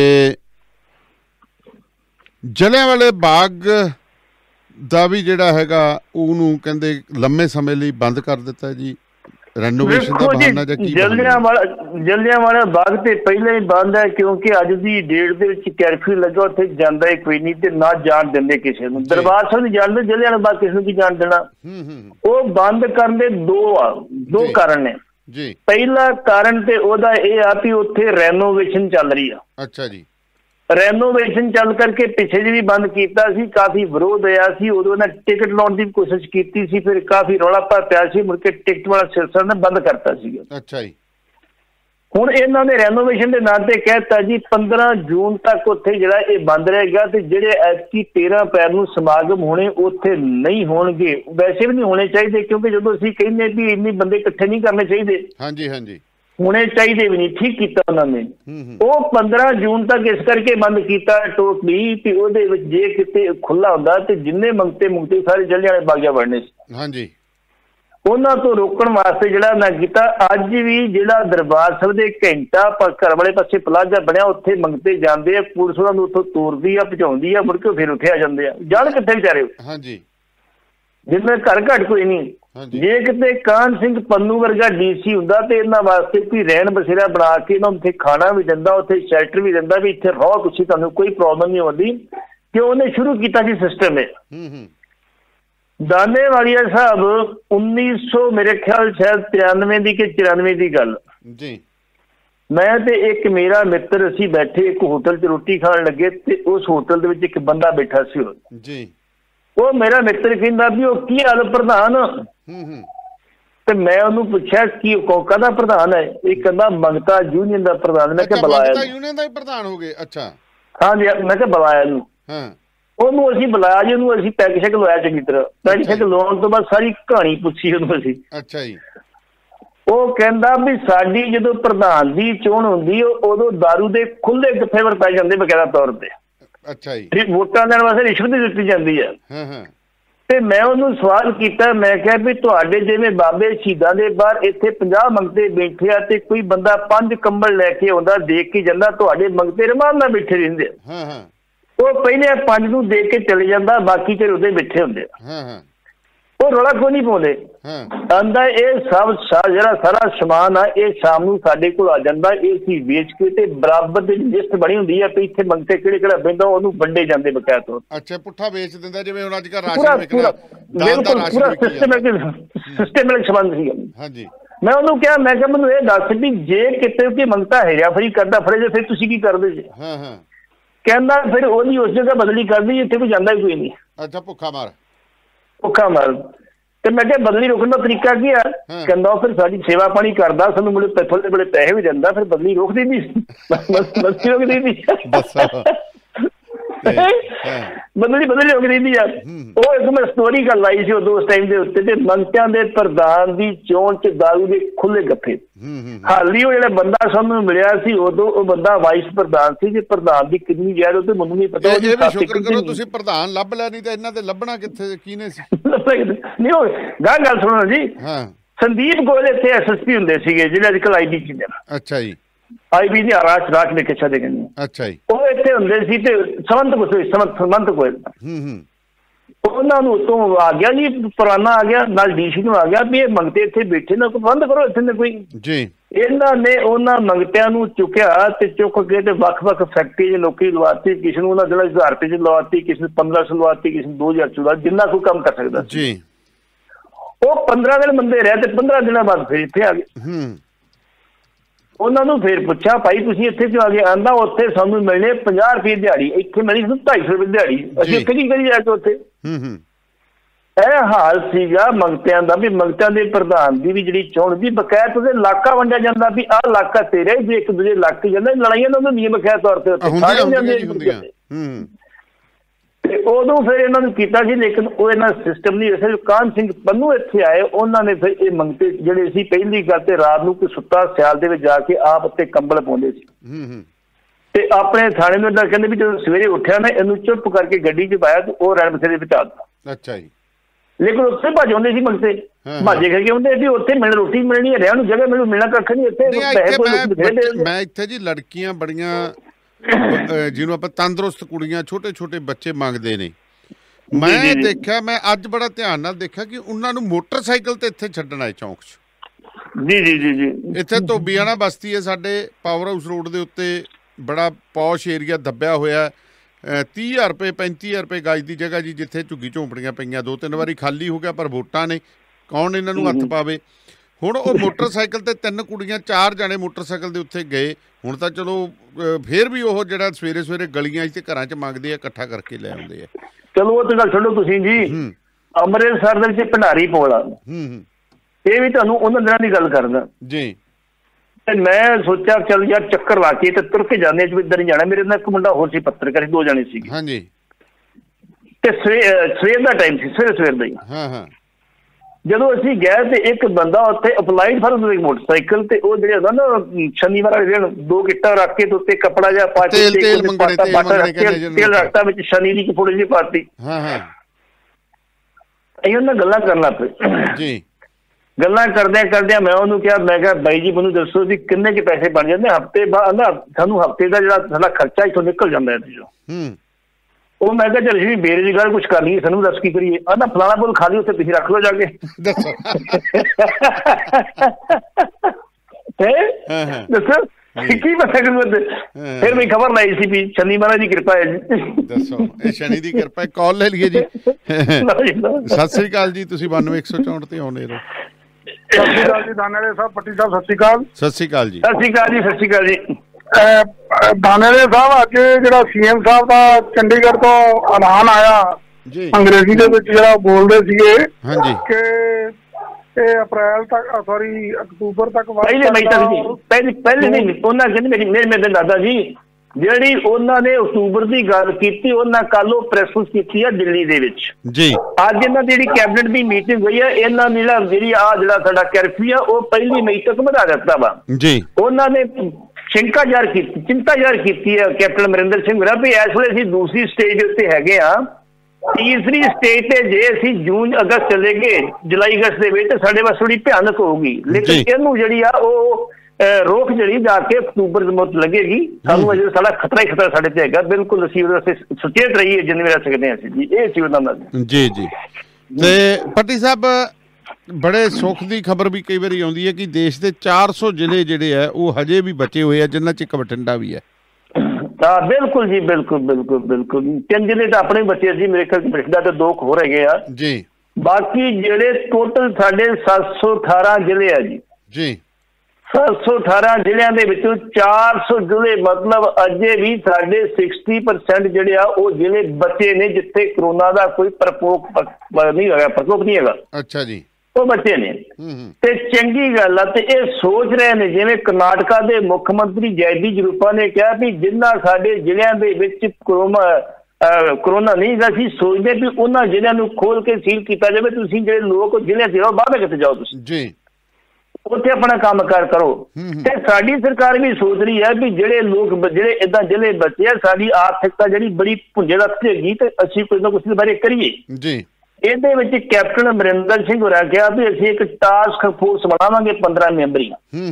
Speaker 2: ਜਲਿਆਂਵਾਲੇ ਬਾਗ ਦਾ ਵੀ ਜਿਹੜਾ ਹੈਗਾ ਉਹਨੂੰ ਕਹਿੰਦੇ ਲੰਮੇ ਸਮੇਂ ਲਈ ਬੰਦ ਕਰ ਦਿੱਤਾ ਜੀ, ਰੈਨੋਵੇਸ਼ਨ ਦਾ ਬਹਾਨਾ ਜਾਂ ਕੀ? ਜਲਿਆਂਵਾਲਾ ਜਲਿਆਂਵਾਲਾ ਬਾਗ ਤੇ ਪਹਿਲਾਂ ਹੀ ਬੰਦ ਹੈ, ਕਿਉਂਕਿ ਅੱਜ ਦੀ ਡੇਟ ਦੇ ਵਿੱਚ ਕਰਫਿਊ ਲੱਗਾ, ਉੱਥੇ ਜਾਂਦਾ ਹੀ ਕੋਈ ਨਹੀਂ, ਤੇ ਨਾ ਜਾਣ ਦਿੰਦੇ ਕਿਸੇ ਨੂੰ। ਦਰਬਾਰ ਸਾਹਿਬ ਨਹੀਂ ਜਾਣਦੇ, ਜਲਿਆਂਵਾਲਾ ਬਾਗ ਕਿਸੇ ਨੂੰ ਕੀ ਜਾਣ ਦੇਣਾ। ਉਹ ਬੰਦ ਕਰਨ ਦੇ ਦੋ ਆ ਦੋ ਕਾਰਨ ਨੇ ਜੀ। ਪਹਿਲਾ ਕਾਰਨ ਤੇ ਉਹਦਾ ਇਹ ਆ ਵੀ ਉੱਥੇ ਰੈਨੋਵੇਸ਼ਨ ਚੱਲ ਰਹੀ ਆ। ਅੱਛਾ ਜੀ। ਰੈਨੋਵੇਸ਼ਨ ਚੱਲ ਕਰਕੇ ਪਿੱਛੇ ਜਿਹੇ ਵੀ ਬੰਦ ਕੀਤਾ ਸੀ, ਕਾਫੀ ਵਿਰੋਧ ਹੋਇਆ ਸੀ, ਉਦੋਂ ਇਹਨਾਂ ਟਿਕਟ ਲਾਉਣ ਦੀ ਕੋਸ਼ਿਸ਼ ਕੀਤੀ ਸੀ, ਫਿਰ ਕਾਫੀ ਰੌਲਾ ਪਿਆ ਸੀ, ਮੁੜ ਕੇ ਟਿਕਟ ਵਾਲਾ ਸਿਲਸਿਲਾ ਨੇ ਬੰਦ ਕਰਤਾ ਸੀ। ਅੱਛਾ ਜੀ। ਹੁਣ ਇਹਨਾਂ ਨੇ ਰੈਨੋਵੇਸ਼ਨ ਦੇ ਨਾਂ ਤੇ ਕਹਿਤਾ ਜੀ ਪੰਦਰਾਂ ਜੂਨ ਤੱਕ ਉੱਥੇ ਜਿਹੜਾ ਇਹ ਬੰਦ ਰਹੇਗਾ, ਤੇ ਜਿਹੜੇ ਐਤਕੀ ਤੇਰਾਂ ਅਪ੍ਰੈਲ ਨੂੰ ਸਮਾਗਮ ਹੋਣੇ ਉੱਥੇ ਨਹੀਂ ਹੋਣਗੇ। ਵੈਸੇ ਵੀ ਨਹੀਂ ਹੋਣੇ ਚਾਹੀਦੇ, ਕਿਉਂਕਿ ਜਦੋਂ ਅਸੀਂ ਕਹਿੰਦੇ ਵੀ ਇੰਨੇ ਬੰਦੇ ਇਕੱਠੇ ਨਹੀਂ ਕਰਨੇ ਚਾਹੀਦੇ, ਹਾਂਜੀ ਹਾਂਜੀ, ਹੋਣੇ ਚਾਹੀਦੇ ਵੀ ਨਹੀਂ। ਠੀਕ ਕੀਤਾ ਉਹਨਾਂ ਨੇ। ਉਹ ਪੰਦਰਾਂ ਜੂਨ ਤੱਕ ਇਸ ਕਰਕੇ ਬੰਦ ਕੀਤਾ ਟੋਟਲੀ ਵੀ ਉਹਦੇ ਵਿੱਚ ਜੇ ਕਿਤੇ ਖੁੱਲਾ ਹੁੰਦਾ ਤੇ ਜਿੰਨੇ ਮੰਗਤੇ ਮੁੰਗਤੇ ਸਾਰੇ ਜਲਿਆਂਵਾਲੇ ਬਾਗੀਆਂ ਬਣਨੇ ਸੀ। ਹਾਂਜੀ। ਉਹਨਾਂ ਤੋਂ ਰੋਕਣ ਵਾਸਤੇ ਜਿਹੜਾ ਮੈਂ ਕੀਤਾ, ਅੱਜ ਵੀ ਜਿਹੜਾ ਦਰਬਾਰ ਸਾਹਿਬ ਦੇ ਘੰਟਾ ਘਰ ਵਾਲੇ ਪਾਸੇ ਪਲਾਜ਼ਾ ਬਣਿਆ, ਉੱਥੇ ਮੰਗਤੇ ਜਾਂਦੇ ਆ, ਪੁਲਿਸ ਉਹਨਾਂ ਨੂੰ ਉੱਥੋਂ ਤੋਰਦੀ ਆ, ਪਹੁੰਚਾਉਂਦੀ ਆ, ਮੁੜ ਕੇ ਫਿਰ ਉੱਥੇ ਆ ਜਾਂਦੇ ਆ। ਜਾਣ ਕਿੱਥੇ ਵਿਚਾਰੇ? ਹਾਂਜੀ। ਜਿੰਨੇ ਘਰ ਘੱਟ ਕੋਈ ਨਹੀਂ। ਜੇ ਕਿਤੇ ਕਾਹਨ ਸਿੰਘ ਪੰਨੂ ਵਰਗਾ ਡੀਸੀ ਹੁੰਦਾ ਤੇ ਇਹਨਾਂ ਵਾਸਤੇ ਕੋਈ ਰਹਿਣ ਬਸੇਰਾ ਬਣਾ ਕੇ ਇਹਨਾਂ ਨੂੰ ਉੱਥੇ ਖਾਣਾ ਵੀ ਦਿੰਦਾ, ਉੱਥੇ ਸ਼ੈਲਟਰ ਵੀ ਦਿੰਦਾ, ਵੀ ਇੱਥੇ ਰਹੋ ਤੁਸੀਂ, ਤੁਹਾਨੂੰ ਕੋਈ ਪ੍ਰੋਬਲਮ ਨਹੀਂ ਆਉਂਦੀ। ਕਿ ਉਹਨੇ ਸ਼ੁਰੂ ਕੀਤਾ ਸੀ ਸਿਸਟਮ ਇਹ। ਦਾਨੇ ਵਾਲੀਆ ਸਾਹਿਬ ਉੱਨੀ ਸੌ ਮੇਰੇ ਖਿਆਲ ਸ਼ਾਇਦ ਤਿਰਾਨਵੇਂ ਦੀ ਕਿ ਚੁਰਾਨਵੇਂ ਦੀ ਗੱਲ ਜੀ। ਮੈਂ ਤੇ ਇੱਕ ਮੇਰਾ ਮਿੱਤਰ ਅਸੀਂ ਬੈਠੇ ਇੱਕ ਹੋਟਲ 'ਚ ਰੋਟੀ ਖਾਣ ਲੱਗੇ ਤੇ ਉਸ ਹੋਟਲ ਦੇ ਵਿੱਚ ਇੱਕ ਬੰਦਾ ਬੈਠਾ ਸੀ ਜੀ। ਉਹ ਮੇਰਾ ਮਿੱਤਰ ਕਹਿੰਦਾ ਵੀ ਉਹ ਕੀ ਹਾਲ ਪ੍ਰਧਾਨ, ਤੇ ਮੈਂ ਉਹਨੂੰ ਪੁੱਛਿਆ ਕੀ ਕਾਹਦਾ ਪ੍ਰਧਾਨ ਹੈ? ਇਹ ਕਹਿੰਦਾ ਮੰਗਤਾ ਯੂਨੀਅਨ ਦਾ ਪ੍ਰਧਾਨ। ਮੈਂ ਕਿਹਾ ਬੁਲਾਇਆ
Speaker 1: ਯੂਨੀਅਨ ਦਾ ਹੀ ਪ੍ਰਧਾਨ ਹੋ ਗਏ? ਅੱਛਾ
Speaker 2: ਹਾਂਜੀ। ਮੈਂ ਕਿਹਾ ਬੁਲਾਇਆ ਇਹਨੂੰ। ਉਹਨੂੰ ਅਸੀਂ ਬੁਲਾਇਆ ਜੀ, ਉਹਨੂੰ ਅਸੀਂ ਪੈਗ ਸ਼ੈਗ ਲਵਾਇਆ ਚੰਗੀ ਤਰ੍ਹਾਂ। ਪੈਗ ਸ਼ੈਗ ਲਵਾਉਣ ਤੋਂ ਬਾਅਦ ਸਾਰੀ ਕਹਾਣੀ ਪੁੱਛੀ ਉਹਨੂੰ ਅਸੀਂ। ਅੱਛਾ ਜੀ। ਉਹ ਕਹਿੰਦਾ ਵੀ ਸਾਡੀ ਜਦੋਂ ਪ੍ਰਧਾਨ ਦੀ ਚੋਣ ਹੁੰਦੀ ਉਦੋਂ ਦਾਰੂ ਦੇ ਖੁੱਲੇ ਗੱਫੇ ਵਰਤਾਏ ਜਾਂਦੇ ਬਕਾਇਦਾ ਤੌਰ ਤੇ। ਅੱਛਾ ਜੀ। ਵੋਟਾਂ ਦੇਣ ਵਾਸਤੇ ਰਿਸ਼ਵਤ ਦਿੱਤੀ ਜਾਂਦੀ ਹੈ। ਤੇ ਮੈਂ ਉਹਨੂੰ ਸਵਾਲ ਕੀਤਾ, ਮੈਂ ਕਿਹਾ ਵੀ ਤੁਹਾਡੇ ਜਿਵੇਂ ਬਾਬੇ ਸ਼ਹੀਦਾਂ ਦੇ ਬਾਹਰ ਇੱਥੇ ਪੰਜਾਹ ਮੰਗਤੇ ਬੈਠੇ ਆ ਤੇ ਕੋਈ ਬੰਦਾ ਪੰਜ ਕੰਬਲ ਲੈ ਕੇ ਆਉਂਦਾ ਦੇਖ ਕੇ ਜਾਂਦਾ, ਤੁਹਾਡੇ ਮੰਗਤੇ ਰਮਾਨ ਨਾਲ ਬੈਠੇ ਰਹਿੰਦੇ ਆ। ਉਹ ਪਹਿਲੇ ਪੰਜ ਨੂੰ ਦੇਖ ਕੇ ਚਲੇ ਜਾਂਦਾ, ਬਾਕੀ ਚਿਰ ਉਹਦੇ ਬੈਠੇ ਹੁੰਦੇ ਆ। ਉਹ ਰੌਲਾ ਕੋਈ ਨਹੀਂ ਪਾਉਂਦੇ। ਆਂਦਾ ਇਹ ਸਭ ਜਿਹੜਾ ਸਾਰਾ ਸਮਾਨ ਆ ਇਹ ਸ਼ਾਮ ਨੂੰ ਸਾਡੇ ਕੋਲ ਆ ਜਾਂਦਾ, ਇਹ ਸੀ ਵੇਚ ਕੇ ਤੇ ਬਰਾਬਰ ਦੀ ਲਿਸਟ ਬਣੀ ਹੁੰਦੀ ਆ ਵੀ ਇੱਥੇ ਮੰਗਤੇ ਕਿਹੜੇ ਕਿਹੜਾ ਬੈਂਦਾ ਉਹਨੂੰ ਵੰਡੇ ਜਾਂਦੇ ਬਕਾਇਦਾ ਤੌਰ। ਅੱਛਾ, ਪੁੱਠਾ ਵੇਚ ਦਿੰਦਾ ਜਿਵੇਂ ਹੁਣ ਅੱਜ ਕੱਲ੍ਹ ਰਾਸ਼ਨ ਵਿਕਦਾ। ਬਿਲਕੁਲ ਪੂਰਾ ਸਿਸਟਮੈਟਿਕ ਸਿਸਟਮੈਟਿਕ ਸੰਬੰਧ ਸੀ। ਹਾਂਜੀ। ਮੈਂ ਉਹਨੂੰ ਕਿਹਾ, ਮੈਂ ਕਿਹਾ ਮੈਨੂੰ ਇਹ ਦੱਸ ਵੀ ਜੇ ਕਿਤੇ ਕਿ ਮੰਗਤਾ ਹੈਰਿਆ ਫਰੀ ਕਰਦਾ ਫੜੇ ਜੇ ਫਿਰ ਤੁਸੀਂ ਕੀ ਕਰਦੇ ਜੀ? ਹਾਂ ਹਾਂ। ਕਹਿੰਦਾ ਫਿਰ ਉਹਦੀ ਉਸ ਜਗ੍ਹਾ ਬਦਲੀ ਕਰਦੀ ਜਿੱਥੇ ਕੋਈ ਜਾਂਦਾ ਹੀ ਕੋਈ ਨਹੀਂ। ਅੱਛਾ, ਭੁੱਖਾ ਮਾਰ ਭੁੱਖਾ ਮਾਰ। ਤੇ ਮੈਂ ਕਿਹਾ ਬਦਲੀ ਰੋਕਣ ਦਾ ਤਰੀਕਾ ਕੀ ਆ? ਕਹਿੰਦਾ ਫਿਰ ਸਾਡੀ ਸੇਵਾ ਪਾਣੀ ਕਰਦਾ, ਸਾਨੂੰ ਬੜੇ ਥੋੜੇ ਬੜੇ ਪੈਸੇ ਵੀ ਦਿੰਦਾ, ਫਿਰ ਬਦਲੀ ਰੋਕਦੀ ਨਹੀਂ, ਬਦਲੀ ਰੋਕਦੀ ਨਹੀਂ, ਬਦਲੀ ਬਦਲੀ ਰੋਕ ਦਿੰਦੀ ਆ। ਉਹ ਇੱਕ ਮੈਂ ਸਟੋਰੀ ਗੱਲ ਆਈ ਸੀ ਉਦੋਂ ਉਸ ਟਾਈਮ ਦੇ ਉੱਤੇ ਤੇ ਮੰਗਤਿਆਂ ਦੇ ਪ੍ਰਧਾਨ ਦੀ ਚੋਣ ਚ ਦਾਰੂ ਦੇ ਖੁੱਲੇ ਗੱਫੇ। ਹਾਲੀ ਉਹ ਜਿਹੜਾ ਬੰਦਾ ਸਾਨੂੰ ਮਿਲਿਆ ਸੀ ਉਦੋਂ ਉਹ ਬੰਦਾ ਵਾਈਸ ਪ੍ਰਧਾਨ ਸੀ। ਜੇ ਪ੍ਰਧਾਨ ਦੀ ਕਿੰਨੀ ਜ਼ਹਿਰ ਉਹ ਤੇ ਮੈਨੂੰ ਨਹੀਂ ਪਤਾ। ਸ਼ੁਕਰ ਕਰੋ ਤੁਸੀਂ ਪ੍ਰਧਾਨ ਲੱਭ ਲਿਆ, ਨਹੀਂ ਤਾਂ ਇਹਨਾਂ ਤੇ ਲੱਭਣਾ ਕਿੱਥੇ ਕਿਹਨੇ ਸੀ? ਨਹੀਂ ਉਹ ਗਾਂ ਗੱਲ ਸੁਣੋ ਜੀ। ਸੰਦੀਪ ਗੋਇਲ ਇੱਥੇ ਐਸ ਐਸ ਪੀ ਹੁੰਦੇ ਸੀਗੇ ਜਿਹੜੇ ਅੱਜ ਕੱਲ੍ਹ ਆਈ ਬੀ ਚ ਨੇ। ਅੱਛਾ ਜੀ। ਆਈ ਬੀ ਦੀ ਰਾਜ ਰਾਜ ਨੇ ਕਿਛਾ ਦੇ ਗਏ। ਅੱਛਾ ਜੀ। ਉਹ ਇੱਥੇ ਹੁੰਦੇ ਸੀ ਤੇ ਸਮੰਤ ਕੋਈ ਸਮੰਤ ਸਮੰਤ ਗੋਇਲ ਉਹਨਾਂ ਨੂੰ ਉੱਤੋਂ ਆ ਗਿਆ ਜੀ, ਪੁਰਾਣਾ ਆ ਗਿਆ ਨਾਲ ਡੀ ਸੀ ਨੂੰ ਆ ਗਿਆ ਵੀ ਇਹ ਮੰਗਤੇ ਇੱਥੇ ਬੈਠੇ ਨਾ ਕੋਈ ਬੰਦ ਕਰੋ ਇੱਥੇ ਕੋਈ ਜੀ। ਇਹਨਾਂ ਨੇ ਉਹਨਾਂ ਮੰਗਤਿਆਂ ਨੂੰ ਚੁੱਕਿਆ ਤੇ ਚੁੱਕ ਕੇ ਤੇ ਵੱਖ ਵੱਖ ਫੈਕਟਰੀ ਚ ਲੋਕੀ ਲਵਾਤੀ। ਕਿਸੇ ਨੂੰ ਉਹਨਾਂ ਜਿਹੜਾ ਹਜ਼ਾਰ ਰੁਪਏ ਚ ਲਵਾਤੀ, ਕਿਸੇ ਨੂੰ ਪੰਦਰਾਂ ਸੌ ਲਵਾਤੀ, ਕਿਸੇ ਨੂੰ ਦੋ ਹਜ਼ਾਰ ਚੌਦਾਂ, ਜਿੰਨਾ ਕੋਈ ਕੰਮ ਕਰ ਸਕਦਾ ਜੀ। ਉਹ ਪੰਦਰਾਂ ਦਿਨ ਬੰਦੇ ਰਹੇ ਤੇ ਪੰਦਰਾਂ ਦਿਨਾਂ ਬਾਅਦ ਫਿਰ ਇੱਥੇ ਆ ਗਏ। ਉਹਨਾਂ ਨੂੰ ਫਿਰ ਪੁੱਛਿਆ ਭਾਈ ਤੁਸੀਂ ਇੱਥੇ ਕਿਉਂ ਆ ਗਏ? ਆਂਦਾ ਉੱਥੇ ਸਾਨੂੰ ਮਿਲਣੇ ਪੰਜਾਹ ਰੁਪਏ ਦਿਹਾੜੀ, ਇੱਥੇ ਮਿਲਣੀ ਸਾਨੂੰ ਢਾਈ ਸੌ ਰੁਪਏ ਦਿਹਾੜੀ। ਅਸੀਂ ਉੱਥੇ ਕੀ ਕਰੀ ਜਾ ਕੇ ਉੱਥੇ? ਇਹ ਹਾਲ ਸੀਗਾ ਮੰਗਤਿਆਂ ਦਾ ਵੀ ਮੰਗਤਿਆਂ ਦੇ ਪ੍ਰਧਾਨ ਦੀ ਵੀ ਜਿਹੜੀ ਚੋਣ ਦੀ ਬਕਾਇਦਾ ਉਹਦੇ ਇਲਾਕਾ ਵੰਡਿਆ ਜਾਂਦਾ ਵੀ ਆਹ ਇਲਾਕਾ ਤੇਰਾ, ਜੇ ਇੱਕ ਦੂਜੇ ਇਲਾਕੇ ਜਾਂਦਾ ਲੜਾਈਆਂ ਤਾਂ ਹੁੰਦੀਆਂ ਬਕਾਇਦਾ ਤੌਰ ਤੇ ਉੱਥੇ ਸਾਰੇ। ਤੇ ਉਦੋਂ ਫਿਰ ਇਹਨਾਂ ਨੂੰ ਕੀਤਾ ਸੀ, ਲੇਕਿਨ ਉਹ ਇਹਨਾਂ ਸਿਸਟਮ ਨਹੀਂ। ਵੈਸੇ ਕਾਹਨ ਸਿੰਘ ਪੰਨੂ ਇੱਥੇ ਆਏ, ਉਹਨਾਂ ਨੇ ਫਿਰ ਇਹ ਮੰਗਤੇ ਜਿਹੜੇ ਸੀ ਪਹਿਲੀ ਗੱਲ ਤੇ ਰਾਤ ਨੂੰ ਕੋਈ ਸੁੱਤਾ ਸਿਆਲ ਦੇ ਵਿੱਚ ਜਾ ਕੇ ਆਪ ਉੱਤੇ ਕੰਬਲ ਪਾਉਂਦੇ ਸੀ ਤੇ ਆਪਣੇ ਥਾਣੇ ਨੂੰ ਇੱਦਾਂ ਕਹਿੰਦੇ ਵੀ ਜਦੋਂ ਸਵੇਰੇ ਉੱਠਿਆ ਨਾ ਇਹਨੂੰ ਚੁੱਪ ਕਰਕੇ ਗੱਡੀ 'ਚ ਪਾਇਆ ਤੇ ਉਹ ਰਣ ਬਸੇਰੇ ਵਿੱਚ ਆ ਦਿੱਤਾ। ਅੱਛਾ ਜੀ। ਲੇਕਿਨ ਉੱਥੇ ਭੱਜ ਆਉਂਦੇ ਸੀ ਮੰਗਤੇ, ਭਾਜੇ ਕਰਕੇ ਆਉਂਦੇ ਵੀ ਉੱਥੇ ਮਿਲ ਰੋਟੀ ਮਿਲਣੀ ਹੈ, ਰਹਿਣ ਨੂੰ ਜਗ੍ਹਾ ਮੈਨੂੰ ਮਿਲਣਾ ਕੱਖ ਨਹੀਂ ਇੱਥੇ। ਮੈਂ ਇੱਥੇ ਜੀ ਲੜਕੀਆਂ ਬੜੀਆਂ ਜਿਹਨੂੰ ਆਪਾਂ ਤੰਦਰੁਸਤ ਕੁੜੀਆਂ ਛੋਟੇ ਛੋਟੇ ਬੱਚੇ ਮੰਗਦੇ ਨੇ। ਮੈਂ ਦੇਖਿਆ, ਮੈਂ ਅੱਜ ਬੜਾ ਧਿਆਨ ਨਾਲ ਦੇਖਿਆ ਕਿ ਉਹਨਾਂ ਨੂੰ ਮੋਟਰਸਾਈਕਲ ਤੇ ਇੱਥੇ ਛੱਡਣ ਆਏ ਚੌਂਕ 'ਚ। ਜੀ ਜੀ ਜੀ ਜੀ। ਇੱਥੇ ਧੋਬੀਆਣਾ ਬਸਤੀ ਹੈ ਸਾਡੇ ਪਾਵਰ ਹਾਊਸ ਰੋਡ ਦੇ ਉੱਤੇ, ਬੜਾ ਪੌਸ਼ ਏਰੀਆ ਦੱਬਿਆ ਹੋਇਆ। ਤੀਹ ਹਜ਼ਾਰ ਰੁਪਏ ਪੈਂਤੀ ਹਜ਼ਾਰ ਰੁਪਏ ਗਜ ਦੀ ਜਗ੍ਹਾ ਜੀ, ਜਿੱਥੇ ਝੁੱਗੀ ਝੋਂਪੜੀਆਂ ਪਈਆਂ। ਦੋ ਤਿੰਨ ਵਾਰੀ ਖਾਲੀ ਹੋ ਗਿਆ ਪਰ ਵੋਟਾਂ ਨੇ, ਕੌਣ ਇਹਨਾਂ ਨੂੰ ਹੱਥ ਪਾਵੇ। ਹੁਣ ਉਹ ਮੋਟਰਸਾਈਕਲ ਤੇ ਤਿੰਨ ਕੁੜੀਆਂ ਚਾਰ ਜਾਣੇ ਮੋਟਰਸਾਈਕਲ ਦੇ ਉੱਤੇ ਗਏ। ਹੁਣ ਤਾਂ ਚਲੋ ਫੇਰ ਵੀ ਉਹ ਜਿਹੜਾ ਸਵੇਰੇ ਸਵੇਰੇ ਗਲੀਆਂ 'ਚ ਤੇ ਘਰਾਂ 'ਚ ਮੰਗਦੇ ਆ, ਇਕੱਠਾ ਕਰਕੇ ਲੈ ਆਉਂਦੇ ਆ। ਚਲੋ ਉਹ ਤੇ ਗੱਲ ਛੱਡੋ ਤੁਸੀਂ ਜੀ। ਅੰਮ੍ਰਿਤਸਰ ਦੇ ਵਿੱਚ ਭੰਡਾਰੀ ਪੋਲ ਆ, ਇਹ ਵੀ ਤੁਹਾਨੂੰ ਉਹਨਾਂ ਦਿਨਾਂ ਦੀ ਗੱਲ ਕਰਦਾ ਜੀ। ਤੇ ਮੈਂ ਸੋਚਿਆ ਚੱਲ ਯਾਰ ਚੱਕਰ ਲਾ ਕੇ ਤੇ ਤੁਰ ਕੇ ਜਾਂਦੇ ਇੱਧਰ ਨਹੀਂ ਜਾਣਾ। ਮੇਰੇ ਨਾਲ ਇੱਕ ਮੁੰਡਾ ਹੋਰ ਸੀ ਪੱਤਰਕਾਰ, ਦੋ ਜਾਣੇ ਸੀਗੇ। ਹਾਂਜੀ। ਤੇ ਸਵੇਰ ਸਵੇਰ ਦਾ ਟਾਈਮ ਸੀ, ਸਵੇਰੇ ਸਵੇਰ ਦਾ ਹੀ। ਹਾਂ ਹਾਂ। ਜਦੋਂ ਅਸੀਂ ਗਏ ਤੇ ਇੱਕ ਬੰਦਾ ਉੱਥੇ ਅਪਲਾਈਡ ਫਰਮ ਦੇ ਮੋਟਰਸਾਈਕਲ ਤੇ ਉਹ ਜਿਹੜੇ ਹੁੰਦਾ ਨਾ ਸ਼ਨੀਵਾਰ ਵਾਲੇ ਦਿਨ ਦੋ ਕਿੱਟਾਂ ਰੱਖ ਕੇ ਤੇ ਉੱਤੇ ਕੱਪੜਾ ਜਿਹਾ ਪਾ ਕੇ ਤੇਲ ਰੱਖਤਾ ਵਿੱਚ ਸ਼ਨੀ ਦੀ ਫੋਟੋ ਜਿਹੀ ਪਾਤੀ। ਹਾਂ ਹਾਂ। ਅਸੀਂ ਉਹਨਾਂ ਗੱਲਾਂ ਕਰਨ ਲੱਗ ਪਏ ਜੀ। ਗੱਲਾਂ ਕਰਦਿਆਂ ਕਰਦਿਆਂ ਮੈਂ ਉਹਨੂੰ ਕਿਹਾ, ਮੈਂ ਕਿਹਾ ਬਾਈ ਜੀ ਮੈਨੂੰ ਦੱਸੋ ਵੀ ਕਿੰਨੇ ਕੁ ਪੈਸੇ ਬਣ ਜਾਂਦੇ ਹਫ਼ਤੇ ਬਾਅਦ ਨਾ, ਸਾਨੂੰ ਹਫ਼ਤੇ ਦਾ ਜਿਹੜਾ ਸਾਡਾ ਖਰਚਾ ਇੱਥੋਂ ਨਿਕਲ ਜਾਂਦਾ ਇਹਦੇ ਚੋਂ। ਉਹ ਮੈਂ ਕਿਹਾ ਚੱਲ ਜੀ ਬੇਰੁਜ਼ਗਾਰ ਕੁਛ ਕਰ ਲਈਏ, ਸਾਨੂੰ ਦੱਸ ਕੀ ਕਰੀਏ? ਆਹ ਨਾ ਫਲਾਣਾ ਪੁੱਲ ਖਾਲੀ ਉੱਥੇ ਤੁਸੀਂ ਰੱਖ ਲਓ ਜਾ ਕੇ। ਦੱਸੋ ਕੀ ਪਤਾ ਫਿਰ ਮੈਂ ਖਬਰ ਲਾਈ ਸੀ ਵੀ ਸ਼ਨੀ ਮਹਾਰਾਜ ਦੀ ਕਿਰਪਾ ਹੈ ਜੀ।
Speaker 1: ਦੱਸੋ ਇਹ ਸ਼ਨੀ ਦੀ ਕਿਰਪਾ। ਕਾਲ ਲੈ ਲਈਏ ਜੀ। ਸਤਿ ਸ੍ਰੀ ਅਕਾਲ ਜੀ, ਤੁਸੀਂ ਬਾਨਵੇਂ ਇੱਕ ਸੌ ਚੌਂਹਠ ਤੇ ਆਉਂਦੇ ਰਹੋ।
Speaker 3: ਸਤਿ ਸ਼੍ਰੀ ਅਕਾਲ ਜੀ ਦਾਨੇਲੇ ਸਾਹਿਬ, ਪੱਟੀ ਸਾਹਿਬ ਸਤਿ ਸ਼੍ਰੀ ਅਕਾਲ।
Speaker 1: ਸਤਿ ਸ਼੍ਰੀ ਅਕਾਲ ਜੀ।
Speaker 2: ਸਤਿ ਸ਼੍ਰੀ ਅਕਾਲ ਜੀ। ਸਤਿ ਸ਼੍ਰੀ ਅਕਾਲ ਜੀ।
Speaker 3: ਦਾਨੇਲੇ ਸਾਹਿਬ, ਅੱਜ ਜਿਹੜਾ ਸੀਐਮ ਸਾਹਿਬ ਦਾ ਚੰਡੀਗੜ੍ਹ ਤੋਂ ਐਲਾਨ ਆਇਆ ਅੰਗਰੇਜ਼ੀ ਦੇ ਵਿੱਚ ਜਿਹੜਾ ਬੋਲਦੇ ਸੀਗੇ ਕਿ ਇਹ ਅਪ੍ਰੈਲ ਤੱਕ ਸੌਰੀ ਅਕਤੂਬਰ ਤੱਕ
Speaker 2: ਪਹਿਲੇ ਮਈ ਤੱਕ ਜੀ ਪਹਿਲੇ ਪਹਿਲੇ ਨਹੀਂ ਉਹਨਾਂ ਕਹਿੰਦੇ ਮੇਰੀ ਮੇਰੇ ਦਾਦਾ ਜੀ ਜਿਹੜੀ ਉਹਨਾਂ ਨੇ ਅਕਤੂਬਰ ਦੀ ਗੱਲ ਕੀਤੀ ਉਹਨਾਂ ਕੱਲ ਉਹ ਪ੍ਰੈਸ ਕੀਤੀ ਆ ਦਿੱਲੀ ਦੇ ਵਿੱਚ ਜੀ। ਅੱਜ ਇਹਨਾਂ ਦੀ ਜਿਹੜੀ ਕੈਬਨਿਟ ਦੀ ਮੀਟਿੰਗ ਹੋਈ ਹੈ ਇਹਨਾਂ ਨੇ ਜਿਹੜਾ ਜਿਹੜੀ ਆ ਜਿਹੜਾ ਸਾਡਾ ਕਰਫਿਊ ਆ ਉਹ ਪਹਿਲੀ ਮਈ ਤੱਕ ਵਧਾ ਦਿੱਤਾ ਵਾ ਜੀ। ਉਹਨਾਂ ਨੇ ਚਿੰਤਾ ਜ਼ਾਹਰ ਕੀਤੀ ਚਿੰਤਾ ਜ਼ਾਹਰ ਕੀਤੀ ਹੈ ਕੈਪਟਨ ਅਮਰਿੰਦਰ ਸਿੰਘ ਹੋਰਾਂ ਵੀ ਇਸ ਵੇਲੇ ਅਸੀਂ ਦੂਸਰੀ ਸਟੇਜ ਦੇ ਉੱਤੇ ਹੈਗੇ ਆ। ਤੀਸਰੀ ਸਟੇਜ ਤੇ ਜੇ ਅਸੀਂ ਜੂਨ ਅਗਸਤ ਚਲੇ ਗਏ ਜੁਲਾਈ ਅਗਸਤ ਦੇ ਵਿੱਚ ਸਾਡੇ ਵਾਸਤੇ ਥੋੜੀ ਭਿਆਨਕ ਹੋਊਗੀ, ਲੇਕਿਨ ਇਹਨੂੰ ਜਿਹੜੀ ਆ ਉਹ ਰੋਕ ਜਿਹੜੀ ਜਾ ਕੇ ਅਕਤੂਬਰ ਦੇ ਮੁੱਤ ਲੱਗੇਗੀ। ਸਾਨੂੰ ਅਜੇ ਸਾਡਾ ਖਤਰਾ ਹੀ ਖਤਰਾ ਸਾਡੇ ਤੇ ਹੈਗਾ। ਬਿਲਕੁਲ ਅਸੀਂ ਉਹਦੇ ਵਾਸਤੇ ਸੁਚੇਤ ਰਹੀਏ ਜਿੰਨੇ ਵੀ ਰਹਿ ਸਕਦੇ ਹਾਂ ਅਸੀਂ ਜੀ। ਇਹ ਸੀ ਉਹਨਾਂ ਦਾ
Speaker 1: ਜੀ ਜੀ। ਤੇ ਪੱਟੀ ਸਾਹਿਬ ਬੜੇ ਸੁੱਖ ਦੀ ਖਬਰ ਵੀ ਕਈ ਵਾਰੀ ਆਉਂਦੀ ਹੈ ਕਿ ਦੇਸ਼ ਦੇ ਚਾਰ ਸੌ ਜ਼ਿਲ੍ਹੇ ਜਿਹੜੇ ਆ ਉਹ ਹਜੇ ਵੀ ਬਚੇ ਹੋਏ ਆ, ਜਿਨ੍ਹਾਂ 'ਚ ਇੱਕ ਬਠਿੰਡਾ ਵੀ ਹੈ।
Speaker 2: ਹਾਂ ਬਿਲਕੁਲ ਜੀ, ਬਿਲਕੁਲ ਬਿਲਕੁਲ ਬਿਲਕੁਲ। ਤਿੰਨ ਜ਼ਿਲ੍ਹੇ ਤਾਂ ਆਪਣੇ ਬੱਚੇ ਸੀ ਮੇਰੇ ਖਿਆਲ ਬਠਿੰਡਾ ਤੇ ਦੋ ਹੋਰ ਹੈਗੇ ਆ ਜੀ। ਬਾਕੀ ਜਿਹੜੇ ਟੋਟਲ ਸਾਡੇ ਸੱਤ ਸੌ ਅਠਾਰਾਂ ਜ਼ਿਲ੍ਹੇ ਆ ਜੀ ਜੀ। ਸੱਤ ਸੌ ਅਠਾਰਾਂ ਜ਼ਿਲ੍ਹਿਆਂ ਦੇ ਵਿੱਚੋਂ ਚਾਰ ਸੌ ਜ਼ਿਲ੍ਹੇ ਮਤਲਬ ਅਜੇ ਵੀ ਸਾਡੇ ਸਿਕਸਟੀ ਪਰਸੈਂਟ ਜਿਹੜੇ ਆ ਉਹ ਜ਼ਿਲ੍ਹੇ ਬੱਚੇ ਨੇ ਜਿੱਥੇ ਕਰੋਨਾ ਦਾ ਕੋਈ ਪ੍ਰਕੋਪ ਨਹੀਂ ਹੈਗਾ ਪ੍ਰਕੋਪ ਨਹੀਂ ਹੈਗਾ। ਅੱਛਾ ਜੀ। ਉਹ ਬੱਚੇ ਨੇ ਤੇ ਚੰਗੀ ਗੱਲ ਆ। ਤੇ ਇਹ ਸੋਚ ਰਹੇ ਨੇ ਜਿਵੇਂ ਕਰਨਾਟਕਾ ਦੇ ਮੁੱਖ ਮੰਤਰੀ ਜੈਦੀ ਯਰੂਪਾ ਨੇ ਕਿਹਾ ਵੀ ਜਿੰਨਾ ਸਾਡੇ ਜ਼ਿਲ੍ਹਿਆਂ ਦੇ ਵਿੱਚ ਕਰੋਨਾ ਕਰੋਨਾ ਨਹੀਂ ਹੈਗਾ ਅਸੀਂ ਸੋਚਦੇ ਵੀ ਉਹਨਾਂ ਜ਼ਿਲ੍ਹਿਆਂ ਨੂੰ ਖੋਲ ਕੇ ਸੀਲ ਕੀਤਾ ਜਾਵੇ। ਤੁਸੀਂ ਜਿਹੜੇ ਲੋਕ ਜ਼ਿਲ੍ਹਿਆਂ ਚ ਰਹੋ ਬਾਹਰ ਕਿਤੇ ਜਾਓ ਤੁਸੀਂ ਜੀ ਉੱਥੇ ਆਪਣਾ ਕੰਮ ਕਾਰ ਕਰੋ। ਤੇ ਸਾਡੀ ਸਰਕਾਰ ਵੀ ਸੋਚ ਰਹੀ ਹੈ ਵੀ ਜਿਹੜੇ ਲੋਕ ਜਿਹੜੇ ਏਦਾਂ ਜ਼ਿਲ੍ਹੇ ਬੱਚੇ ਆ ਸਾਡੀ ਆਰਥਿਕਤਾ ਜਿਹੜੀ ਬੜੀ ਭੁੰਜੇ ਰੱਖ ਹੈਗੀ ਤੇ ਅਸੀਂ ਕੁਝ ਨਾ ਕੁਛ ਦੇ ਬਾਰੇ ਕਰੀਏ ਜੀ। ਇਹਦੇ ਵਿੱਚ ਕੈਪਟਨ ਅਮਰਿੰਦਰ ਸਿੰਘ ਹੋਰਾਂ ਕਿਹਾ ਵੀ ਅਸੀਂ ਇੱਕ ਟਾਸਕ ਫੋਰਸ ਬਣਾਵਾਂਗੇ ਪੰਦਰਾਂ ਮੈਂਬਰੀ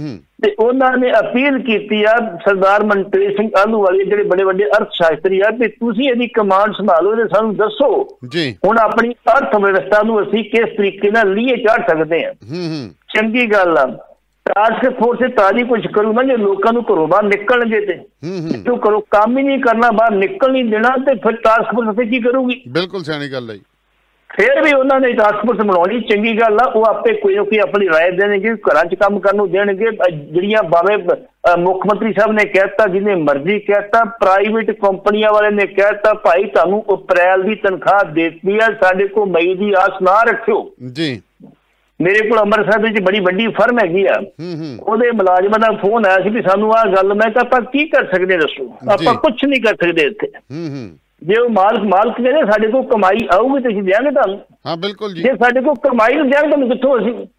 Speaker 2: ਤੇ ਉਹਨਾਂ ਨੇ ਅਪੀਲ ਕੀਤੀ ਆ ਸਰਦਾਰ ਮਨਪ੍ਰੀਤ ਸਿੰਘ ਆਹਲੂਵਾਲੀਆ ਜਿਹੜੇ ਬੜੇ ਵੱਡੇ ਅਰਥ ਸ਼ਾਸਤਰੀ ਆ ਵੀ ਤੁਸੀਂ ਇਹਦੀ ਕਮਾਂਡ ਸੰਭਾਲੋ ਤੇ ਸਾਨੂੰ ਦੱਸੋ ਜੀ ਹੁਣ ਆਪਣੀ ਅਰਥ ਵਿਵਸਥਾ ਨੂੰ ਅਸੀਂ ਕਿਸ ਤਰੀਕੇ ਨਾਲ ਲੀਏ ਚਾੜ ਸਕਦੇ ਹਾਂ। ਚੰਗੀ ਗੱਲ ਆ। ਟਾਸਕ ਫੋਰਸ ਤਾਂ ਹੀ ਕੁਛ ਕਰੂ ਨਾ ਜੇ ਲੋਕਾਂ ਨੂੰ ਘਰੋਂ ਬਾਹਰ ਨਿਕਲਣਗੇ ਤੇ ਤੂੰ ਕਰੋ ਕੰਮ ਹੀ ਨਹੀਂ ਕਰਨਾ ਬਾਹਰ ਨਿਕਲ ਨਹੀਂ ਦੇਣਾ ਤੇ ਫਿਰ ਟਾਸਕ ਫੋਰਸ ਤੇ ਕੀ ਕਰੂਗੀ। ਬਿਲਕੁਲ ਸਿਆਣੀ ਗੱਲ ਹੈ। ਫਿਰ ਵੀ ਉਹਨਾਂ ਨੇ ਟਾਸਕ ਫੋਰਸ ਬਣਾਉਣੀ ਚੰਗੀ ਗੱਲ ਆ। ਉਹ ਆਪੇ ਕੋਈ ਨਾ ਕੋਈ ਆਪਣੀ ਰਾਏ ਦੇਣਗੇ ਘਰਾਂ 'ਚ ਕੰਮ ਕਰਨ ਨੂੰ ਦੇਣਗੇ। ਜਿਹੜੀਆਂ ਭਾਵੇਂ ਮੁੱਖ ਮੰਤਰੀ ਸਾਹਿਬ ਨੇ ਕਹਿਤਾ ਜਿਹਨੇ ਮਰਜ਼ੀ ਕਹਿਤਾ ਪ੍ਰਾਈਵੇਟ ਕੰਪਨੀਆਂ ਵਾਲੇ ਨੇ ਕਹਿਤਾ ਭਾਈ ਤੁਹਾਨੂੰ ਅਪ੍ਰੈਲ ਦੀ ਤਨਖਾਹ ਦੇਤੀ ਆ ਸਾਡੇ ਕੋਲ ਮਈ ਦੀ ਆਸ ਨਾ ਰੱਖਿਓ ਜੀ। ਮੇਰੇ ਕੋਲ ਅੰਮ੍ਰਿਤਸਰ ਵਿੱਚ ਬੜੀ ਵੱਡੀ ਫਰਮ ਹੈਗੀ ਆ ਉਹਦੇ ਮੁਲਾਜ਼ਮਾਂ ਦਾ ਫੋਨ ਆਇਆ ਸੀ ਵੀ ਸਾਨੂੰ ਆਹ ਗੱਲ ਮੈਂ ਕਿਹਾ ਆਪਾਂ ਕੀ ਕਰ ਸਕਦੇ ਦੱਸੋ ਆਪਾਂ ਕੁਛ ਨਹੀਂ ਕਰ ਸਕਦੇ ਇੱਥੇ। ਜੇ ਉਹ ਮਾਲਕ ਮਾਲਕ ਕਹਿੰਦੇ ਸਾਡੇ ਕੋਲ ਕਮਾਈ ਆਊਗੀ ਤੇ ਅਸੀਂ ਦਿਆਂਗੇ ਤੁਹਾਨੂੰ। ਹਾਂ ਬਿਲਕੁਲ ਜੀ। ਜੇ ਸਾਡੇ ਕੋਲ ਕਮਾਈ ਨੂੰ ਦਿਆਂਗੇ ਤੁਹਾਨੂੰ ਕਿੱਥੋਂ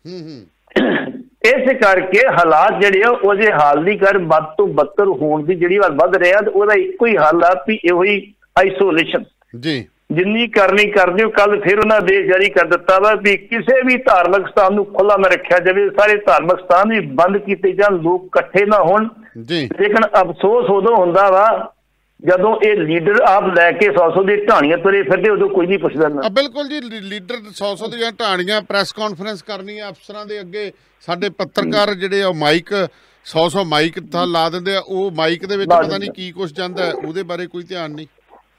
Speaker 2: ਅਸੀਂ। ਇਸੇ ਕਰਕੇ ਹਾਲਾਤ ਜਿਹੜੇ ਆ ਉਹਦੇ ਹਾਲ ਦੀ ਕਰ ਵੱਧ ਤੋਂ ਬੱਤਰ ਹੋਣ ਦੀ ਜਿਹੜੀ ਵੱਲ ਵੱਧ ਰਿਹਾ ਤੇ ਉਹਦਾ ਇੱਕੋ ਹੀ ਹੱਲ ਆ ਵੀ ਇਹੋ ਹੀ ਆਈਸੋਲੇਸ਼ਨ ਜੀ ਜਿੰਨੀ ਕਰਨੀ ਕਰਦੇ ਹੋ। ਕੱਲ ਫਿਰ ਉਹਨਾਂ ਆਦੇਸ਼ ਜਾਰੀ ਕਰ ਦਿੱਤਾ ਵਾ ਵੀ ਕਿਸੇ ਵੀ ਧਾਰਮਿਕ ਸਥਾਨ ਨੂੰ ਖੁੱਲ੍ਹਾ ਨਾ ਰੱਖਿਆ ਜਾਵੇ। ਸਾਰੇ ਧਾਰਮਿਕ ਸਥਾਨ ਵੀ ਬੰਦ ਕੀਤੇ ਜਾਣ ਲੋਕ ਇਕੱਠੇ ਨਾ ਹੋਣ ਜੀ। ਲੇਕਿਨ ਅਫਸੋਸ ਉਦੋਂ ਹੁੰਦਾ ਵਾ ਜਦੋਂ ਇਹ ਲੀਡਰ ਆਪ ਲੈ ਕੇ ਸੌ ਸੌ ਦੀ ਢਾਣੀਆਂ ਤੁਰੇ ਫਿਰਦੇ ਉਦੋਂ ਕੋਈ ਨਹੀਂ ਪੁੱਛਦਾ ਨਾ।
Speaker 1: ਬਿਲਕੁਲ ਜੀ। ਲੀਡਰ ਸੌ ਸੌ ਦੀਆਂ ਢਾਣੀਆਂ ਪ੍ਰੈਸ ਕਾਨਫਰੰਸ ਕਰਨੀਆਂ ਅਫਸਰਾਂ ਦੇ ਅੱਗੇ ਸਾਡੇ ਪੱਤਰਕਾਰ ਜਿਹੜੇ ਆ ਮਾਈਕ ਸੌ ਸੌ ਮਾਈਕ ਤਾਂ ਲਾ ਦਿੰਦੇ ਆ। ਉਹ ਮਾਈਕ ਦੇ ਵਿੱਚ ਪਤਾ ਨਹੀਂ ਕੀ ਕੁਛ ਜਾਂਦਾ ਉਹਦੇ ਬਾਰੇ ਕੋਈ ਧਿਆਨ ਨਹੀਂ।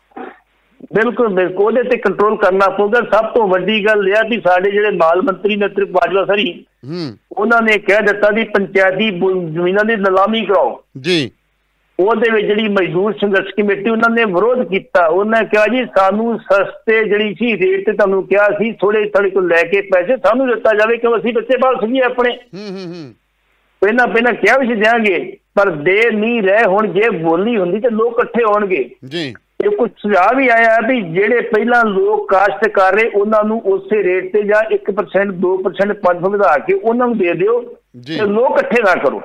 Speaker 2: ਬਿਲਕੁਲ ਬਿਲਕੁਲ ਉਹਦੇ ਤੇ ਕੰਟਰੋਲ ਕਰਨਾ ਪਊਗਾ। ਸਭ ਤੋਂ ਵੱਡੀ ਗੱਲ ਇਹ ਆ ਵੀ ਸਾਡੇ ਜਿਹੜੇ ਮਾਲ ਮੰਤਰੀ ਨੇ ਤ੍ਰਿਪ ਬਾਜਵਾ ਸਰੀ ਉਹਨਾਂ ਨੇ ਕਹਿ ਦਿੱਤਾ ਵੀ ਪੰਚਾਇਤੀ ਜ਼ਮੀਨਾਂ ਦੀ ਨਿਲਾਮੀ ਕਰਾਓ ਜੀ। ਉਹਦੇ ਵਿੱਚ ਜਿਹੜੀ ਮਜ਼ਦੂਰ ਸੰਘਰਸ਼ ਕਮੇਟੀ ਉਹਨਾਂ ਨੇ ਵਿਰੋਧ ਕੀਤਾ। ਉਹਨਾਂ ਕਿਹਾ ਜੀ ਸਾਨੂੰ ਸਸਤੇ ਜਿਹੜੀ ਸੀ ਰੇਟ ਤੇ ਤੁਹਾਨੂੰ ਕਿਹਾ ਸੀ ਥੋੜੇ ਥੋੜੇ ਤੋਂ ਲੈ ਕੇ ਪੈਸੇ ਸਾਨੂੰ ਦਿੱਤਾ ਜਾਵੇ ਕਿਉਂ ਅਸੀਂ ਬੱਚੇ ਪਾਲ ਸਕੀਏ ਆਪਣੇ। ਪਹਿਲਾਂ ਪਹਿਲਾਂ ਕਿਹਾ ਵੀ ਸੀ ਦਿਆਂਗੇ ਪਰ ਦੇ ਨਹੀਂ ਰਹੇ। ਹੁਣ ਜੇ ਬੋਲੀ ਹੁੰਦੀ ਤੇ ਲੋਕ ਇਕੱਠੇ ਹੋਣਗੇ ਜੀ। ਇਹ ਕੁਝ ਸੁਝਾਅ ਵੀ ਆਇਆ ਵੀ ਜਿਹੜੇ ਪਹਿਲਾਂ ਲੋਕ ਕਾਸ਼ਤ ਕਰ ਰਹੇ ਉਹਨਾਂ ਨੂੰ ਉਸੇ ਰੇਟ ਤੇ ਜਾਂ ਇੱਕ ਪਰਸੈਂਟ ਦੋ ਪਰਸੈਂਟ ਪੰਜ ਸੌ ਵਧਾ ਕੇ ਉਹਨਾਂ ਨੂੰ ਦੇ ਦਿਓ ਤੇ ਲੋਕ ਇਕੱਠੇ ਨਾ ਕਰੋ।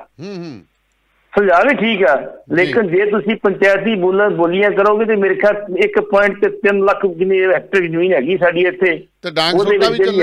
Speaker 2: ਸੁਝਾਅ ਵੀ ਠੀਕ ਆ ਲੇਕਿਨ ਜੇ ਤੁਸੀਂ ਪੰਚਾਇਤੀ ਬੋਲ ਬੋਲੀਆਂ ਕਰੋਗੇ ਤੇ ਮੇਰੇ ਖਿਆਲ ਇੱਕ ਪੁਆਇੰਟ ਤੇ ਤਿੰਨ ਲੱਖ ਜਿੰਨੀ ਹੈਕਟਰ ਜ਼ਮੀਨ ਹੈਗੀ ਸਾਡੀ ਇੱਥੇ ਤੇ ਬਿਲਕੁਲ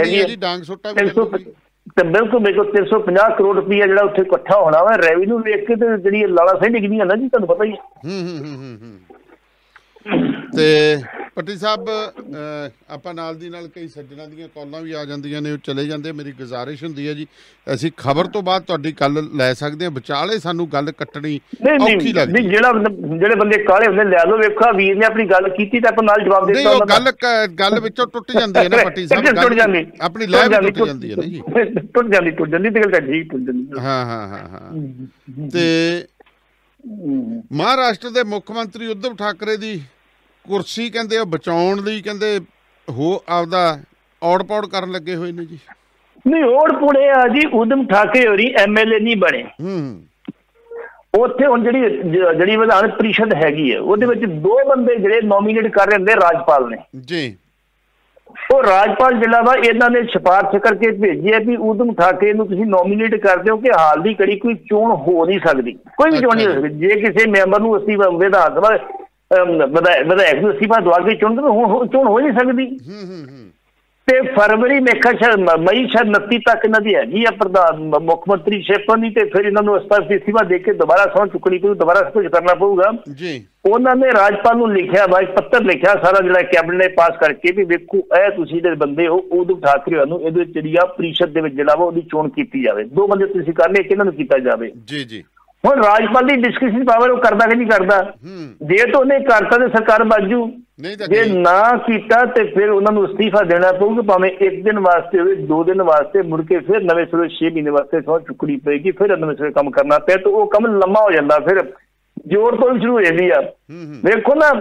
Speaker 2: ਬਿਲਕੁਲ ਤਿੰਨ ਸੌ ਪੰਜਾਹ ਕਰੋੜ ਰੁਪਈਆ ਜਿਹੜਾ ਉੱਥੇ ਇਕੱਠਾ ਹੋਣਾ ਵਾ ਰੈਵਨਿਊ ਵੇਖ ਕੇ ਤੇ ਜਿਹੜੀ ਲਾਲਾ ਸਿੰਘ ਡਿੱਗਦੀਆਂ ਨਾ ਜੀ ਤੁਹਾਨੂੰ ਪਤਾ ਹੀ ਹੈ।
Speaker 1: ਤੇ ਪੱਟੀ ਸਾਹਿਬ ਆਪਾਂ ਨਾਲ ਦੀ ਨਾਲ ਕਈ ਸੱਜਣਾਂ ਦੀਆਂ ਕਾਲਾਂ ਵੀ ਆ ਜਾਂਦੀਆਂ ਨੇ, ਉਹ ਚਲੇ ਜਾਂਦੇ। ਮੇਰੀ ਗੁਜ਼ਾਰਿਸ਼ ਹੁੰਦੀ ਹੈ ਜੀ, ਅਸੀਂ ਖਬਰ ਤੋਂ ਬਾਅਦ ਤੁਹਾਡੀ ਗੱਲ ਲੈ ਸਕਦੇ ਹਾਂ, ਵਿਚਾਲੇ ਸਾਨੂੰ ਗੱਲ ਕੱਟਣੀ ਔਖੀ ਲੱਗਦੀ।
Speaker 2: ਜਿਹੜਾ ਜਿਹੜੇ ਬੰਦੇ ਕਾਲੇ ਹੁੰਦੇ ਲੈ ਲਓ, ਵੇਖੋ ਵੀਰ ਨੇ ਆਪਣੀ ਗੱਲ ਕੀਤੀ ਤਾਂ ਆਪਾਂ ਨਾਲ ਜਵਾਬ ਦੇ ਦਿੱਤਾ।
Speaker 1: ਉਹ ਗੱਲ ਗੱਲ ਵਿੱਚੋਂ ਟੁੱਟ ਜਾਂਦੀ ਹੈ ਨਾ ਪੱਟੀ ਸਾਹਿਬ,
Speaker 2: ਟੁੱਟ ਜਾਂਦੀ
Speaker 1: ਆਪਣੀ ਲਾਈਵ ਟੁੱਟ ਜਾਂਦੀ ਹੈ ਨਾ ਜੀ,
Speaker 2: ਟੁੱਟ ਜਾਂਦੀ ਟੁੱਟ ਜਾਂਦੀ ਤੇ ਗੱਲ ਠੀਕ ਟੁੱਟ ਜਾਂਦੀ।
Speaker 1: ਹਾਂ ਹਾਂ ਹਾਂ ਹਾਂ ਤੇ ਮਹਾਰਾਸ਼ਟਰ ਦੇ ਮੁੱਖ ਮੰਤਰੀ ਉਧਵ ਠਾਕਰੇ ਦੀ ਕੁਰਸੀ ਕਹਿੰਦੇ ਉਹ ਬਚਾਉਣ ਲਈ ਕਹਿੰਦੇ ਹੋ ਆਪਦਾ ਔੜ ਪੌੜ ਕਰਨ ਲੱਗੇ ਹੋਏ ਨੇ ਜੀ।
Speaker 2: ਨਹੀਂ ਔੜ ਪੌੜੇ ਆ ਜੀ, ਉਦਮ ਠਾਕਰੇ ਹੋਰੀ ਐਮ ਐਲ ਏ ਨਹੀਂ ਬਣੇ। ਹੂੰ ਉੱਥੇ ਹੁਣ ਜਿਹੜੀ ਜਿਹੜੀ ਵਿਧਾਨ ਪ੍ਰੀਸ਼ਦ ਹੈਗੀ ਹੈ ਉਹਦੇ ਵਿੱਚ ਦੋ ਬੰਦੇ ਜਿਹੜੇ ਨੋਮੀਨੇਟ ਕਰ ਰਹੇ ਹੁੰਦੇ ਰਾਜਪਾਲ ਨੇ ਜੀ। ਉਹ ਰਾਜਪਾਲ ਜਿਹੜਾ ਵਾ ਇਹਨਾਂ ਨੇ ਸਿਫਾਰਿਸ਼ ਕਰਕੇ ਭੇਜੀ ਹੈ ਵੀ ਉਦਮ ਠਾਕਰੇ ਨੂੰ ਤੁਸੀਂ ਨੋਮੀਨੇਟ ਕਰ ਦਿਓ ਕਿ ਹਾਲ ਦੀ ਘੜੀ ਕੋਈ ਚੋਣ ਹੋ ਨਹੀਂ ਸਕਦੀ, ਕੋਈ ਵੀ ਚੋਣ ਨਹੀਂ ਹੋ ਸਕਦੀ। ਜੇ ਕਿਸੇ ਮੈਂਬਰ ਨੂੰ ਅਸੀਂ ਵਿਧਾਨ ਸਭਾ ਵਿਧਾਇਕ ਨੂੰ ਅਸਤੀਫਾ ਦਵਾ ਕੇ ਚੁਣ ਹੁਣ ਚੋਣ ਹੋ ਨਹੀਂ ਸਕਦੀ। ਤੇ ਫਰਵਰੀ ਮੇਖਾ ਸ਼ਾਇਦ ਮਈ ਸ਼ਾਇਦ ਉਨੱਤੀ ਤੱਕ ਇਹਨਾਂ ਦੀ ਹੈਗੀ ਆ ਪ੍ਰਧਾਨ ਮੁੱਖ ਮੰਤਰੀ ਸ਼ਿਪਨ ਦੀ, ਤੇ ਫਿਰ ਇਹਨਾਂ ਨੂੰ ਅਸਤੀਫਾ ਦੇ ਕੇ ਦੁਬਾਰਾ ਸਹੁੰ ਚੁੱਕਣੀ ਪਊ, ਦੁਬਾਰਾ ਕੁਝ ਕਰਨਾ ਪਊਗਾ ਜੀ। ਉਹਨਾਂ ਨੇ ਰਾਜਪਾਲ ਨੂੰ ਲਿਖਿਆ ਵਾ, ਪੱਤਰ ਲਿਖਿਆ ਸਾਰਾ ਜਿਹੜਾ ਕੈਬਨਿਟ ਨੇ ਪਾਸ ਕਰਕੇ ਵੀ ਵੇਖੋ ਇਹ ਤੁਸੀਂ ਜਿਹੜੇ ਬੰਦੇ ਹੋ ਉਦਮ ਠਾਕਰੇ ਨੂੰ ਇਹਦੇ ਵਿੱਚ ਜਿਹੜੀ ਆ ਪ੍ਰੀਸ਼ਦ ਦੇ ਵਿੱਚ ਜਿਹੜਾ ਵਾ ਉਹਦੀ ਚੋਣ ਕੀਤੀ ਜਾਵੇ। ਦੋ ਬੰਦੇ ਤੁਸੀਂ ਕਰ ਲਏ, ਕਿਹਨਾਂ ਨੂੰ ਕੀਤਾ ਜਾਵੇ ਜੀ ਜੀ। ਹੁਣ ਰਾਜਪਾਲ ਦੀ ਡਿਸਕਸ਼ਨ ਪਾਵਰ ਉਹ ਕਰਦਾ ਕਿ ਨਹੀਂ ਕਰਦਾ। ਜੇ ਤਾਂ ਉਹਨੇ ਕਰਤਾ ਤੇ ਸਰਕਾਰ ਬਾਜੂ, ਜੇ ਨਾ ਕੀਤਾ ਤੇ ਫਿਰ ਉਹਨਾਂ ਨੂੰ ਅਸਤੀਫਾ ਦੇਣਾ ਪਊਗਾ, ਭਾਵੇਂ ਇੱਕ ਦਿਨ ਵਾਸਤੇ ਹੋਵੇ, ਦੋ ਦਿਨ ਵਾਸਤੇ, ਮੁੜ ਕੇ ਫਿਰ ਨਵੇਂ ਸਿਰੇ ਛੇ ਮਹੀਨੇ ਵਾਸਤੇ ਸਹੁੰ ਚੁੱਕਣੀ ਪਏਗੀ, ਫਿਰ ਨਵੇਂ ਸਿਰੇ ਕੰਮ ਕਰਨਾ ਪਿਆ ਤੇ ਉਹ ਕੰਮ ਲੰਮਾ ਹੋ ਜਾਂਦਾ, ਫਿਰ ਜ਼ੋਰ ਤੋਂ ਸ਼ੁਰੂ ਹੋ ਜਾਂਦੀ ਆ। ਵੇਖੋ ਨਾ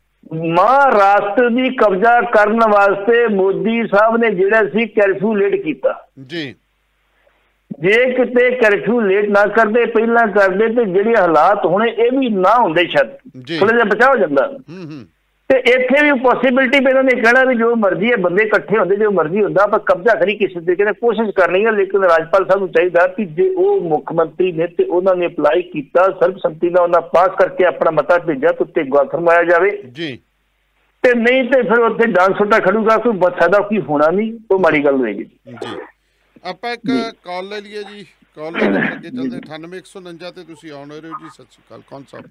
Speaker 2: ਮਹਾਰਾਸ਼ਟਰ ਦੀ ਕਬਜ਼ਾ ਕਰਨ ਵਾਸਤੇ ਮੋਦੀ ਸਾਹਿਬ ਨੇ ਜਿਹੜਾ ਸੀ ਕਰਫਿਊ ਲੇਟ ਕੀਤਾ ਜੀ। ਜੇ ਕਿਤੇ ਕਰਫਿਊ ਲੇਟ ਨਾ ਕਰਦੇ, ਪਹਿਲਾਂ ਕਰਦੇ ਤੇ ਜਿਹੜੇ ਹਾਲਾਤ ਹੋਣੇ ਇਹ ਵੀ ਨਾ ਹੁੰਦੇ, ਸ਼ਾਇਦ ਥੋੜਾ ਜਿਹਾ ਬਚਾਅ ਹੋ ਜਾਂਦਾ। ਤੇ ਇੱਥੇ ਵੀ ਪੋਸੀਬਿਲਿਟੀ ਵੀ ਇਹਨਾਂ ਨੇ ਕਹਿਣਾ ਵੀ ਜੋ ਮਰਜ਼ੀ ਹੈ, ਬੰਦੇ ਇਕੱਠੇ ਹੁੰਦੇ, ਜੋ ਮਰਜ਼ੀ ਹੁੰਦਾ, ਆਪਾਂ ਕਬਜ਼ਾ ਕਰੀ ਕਿਸੇ ਤਰੀਕੇ ਨਾਲ ਕੋਸ਼ਿਸ਼ ਕਰਨੀ ਹੈ। ਲੇਕਿਨ ਰਾਜਪਾਲ ਸਾਹਿਬ ਨੂੰ ਚਾਹੀਦਾ ਕਿ ਜੇ ਉਹ ਮੁੱਖ ਮੰਤਰੀ ਨੇ ਤੇ ਉਹਨਾਂ ਨੇ ਅਪਲਾਈ ਕੀਤਾ, ਸਰਬਸੰਮਤੀ ਨਾਲ ਉਹਨਾਂ ਪਾਸ ਕਰਕੇ ਆਪਣਾ ਮਤਾ ਭੇਜਿਆ ਤੇ ਉੱਤੇ ਗੌਰ ਫਰਮਾਇਆ ਜਾਵੇ ਜੀ। ਤੇ ਨਹੀਂ ਤੇ ਫਿਰ ਉੱਥੇ ਡਾਂਸ ਸੁੱਟਾ ਖੜੂਗਾ, ਕੋਈ ਫਾਇਦਾ ਕੀ ਹੋਣਾ ਨਹੀਂ, ਉਹ ਮਾੜੀ ਗੱਲ ਹੋਏਗੀ ਜੀ। ਆਪਾਂ ਇੱਕ ਕਾਲ ਲੈ ਲਈਏ ਜੀ, ਕਾਲ ਲੈ ਕੇ ਅੱਗੇ ਚੱਲਦੇ। ਅਠਾਨਵੇਂ ਇੱਕ ਸੌ ਉਨੰਜਾ ਤੇ ਤੁਸੀਂ ਆਨ ਹੋ ਰਹੇ ਹੋ ਜੀ। ਸਤਿ ਸ਼੍ਰੀ ਅਕਾਲ, ਕੌਣ ਸਾਹਿਬ?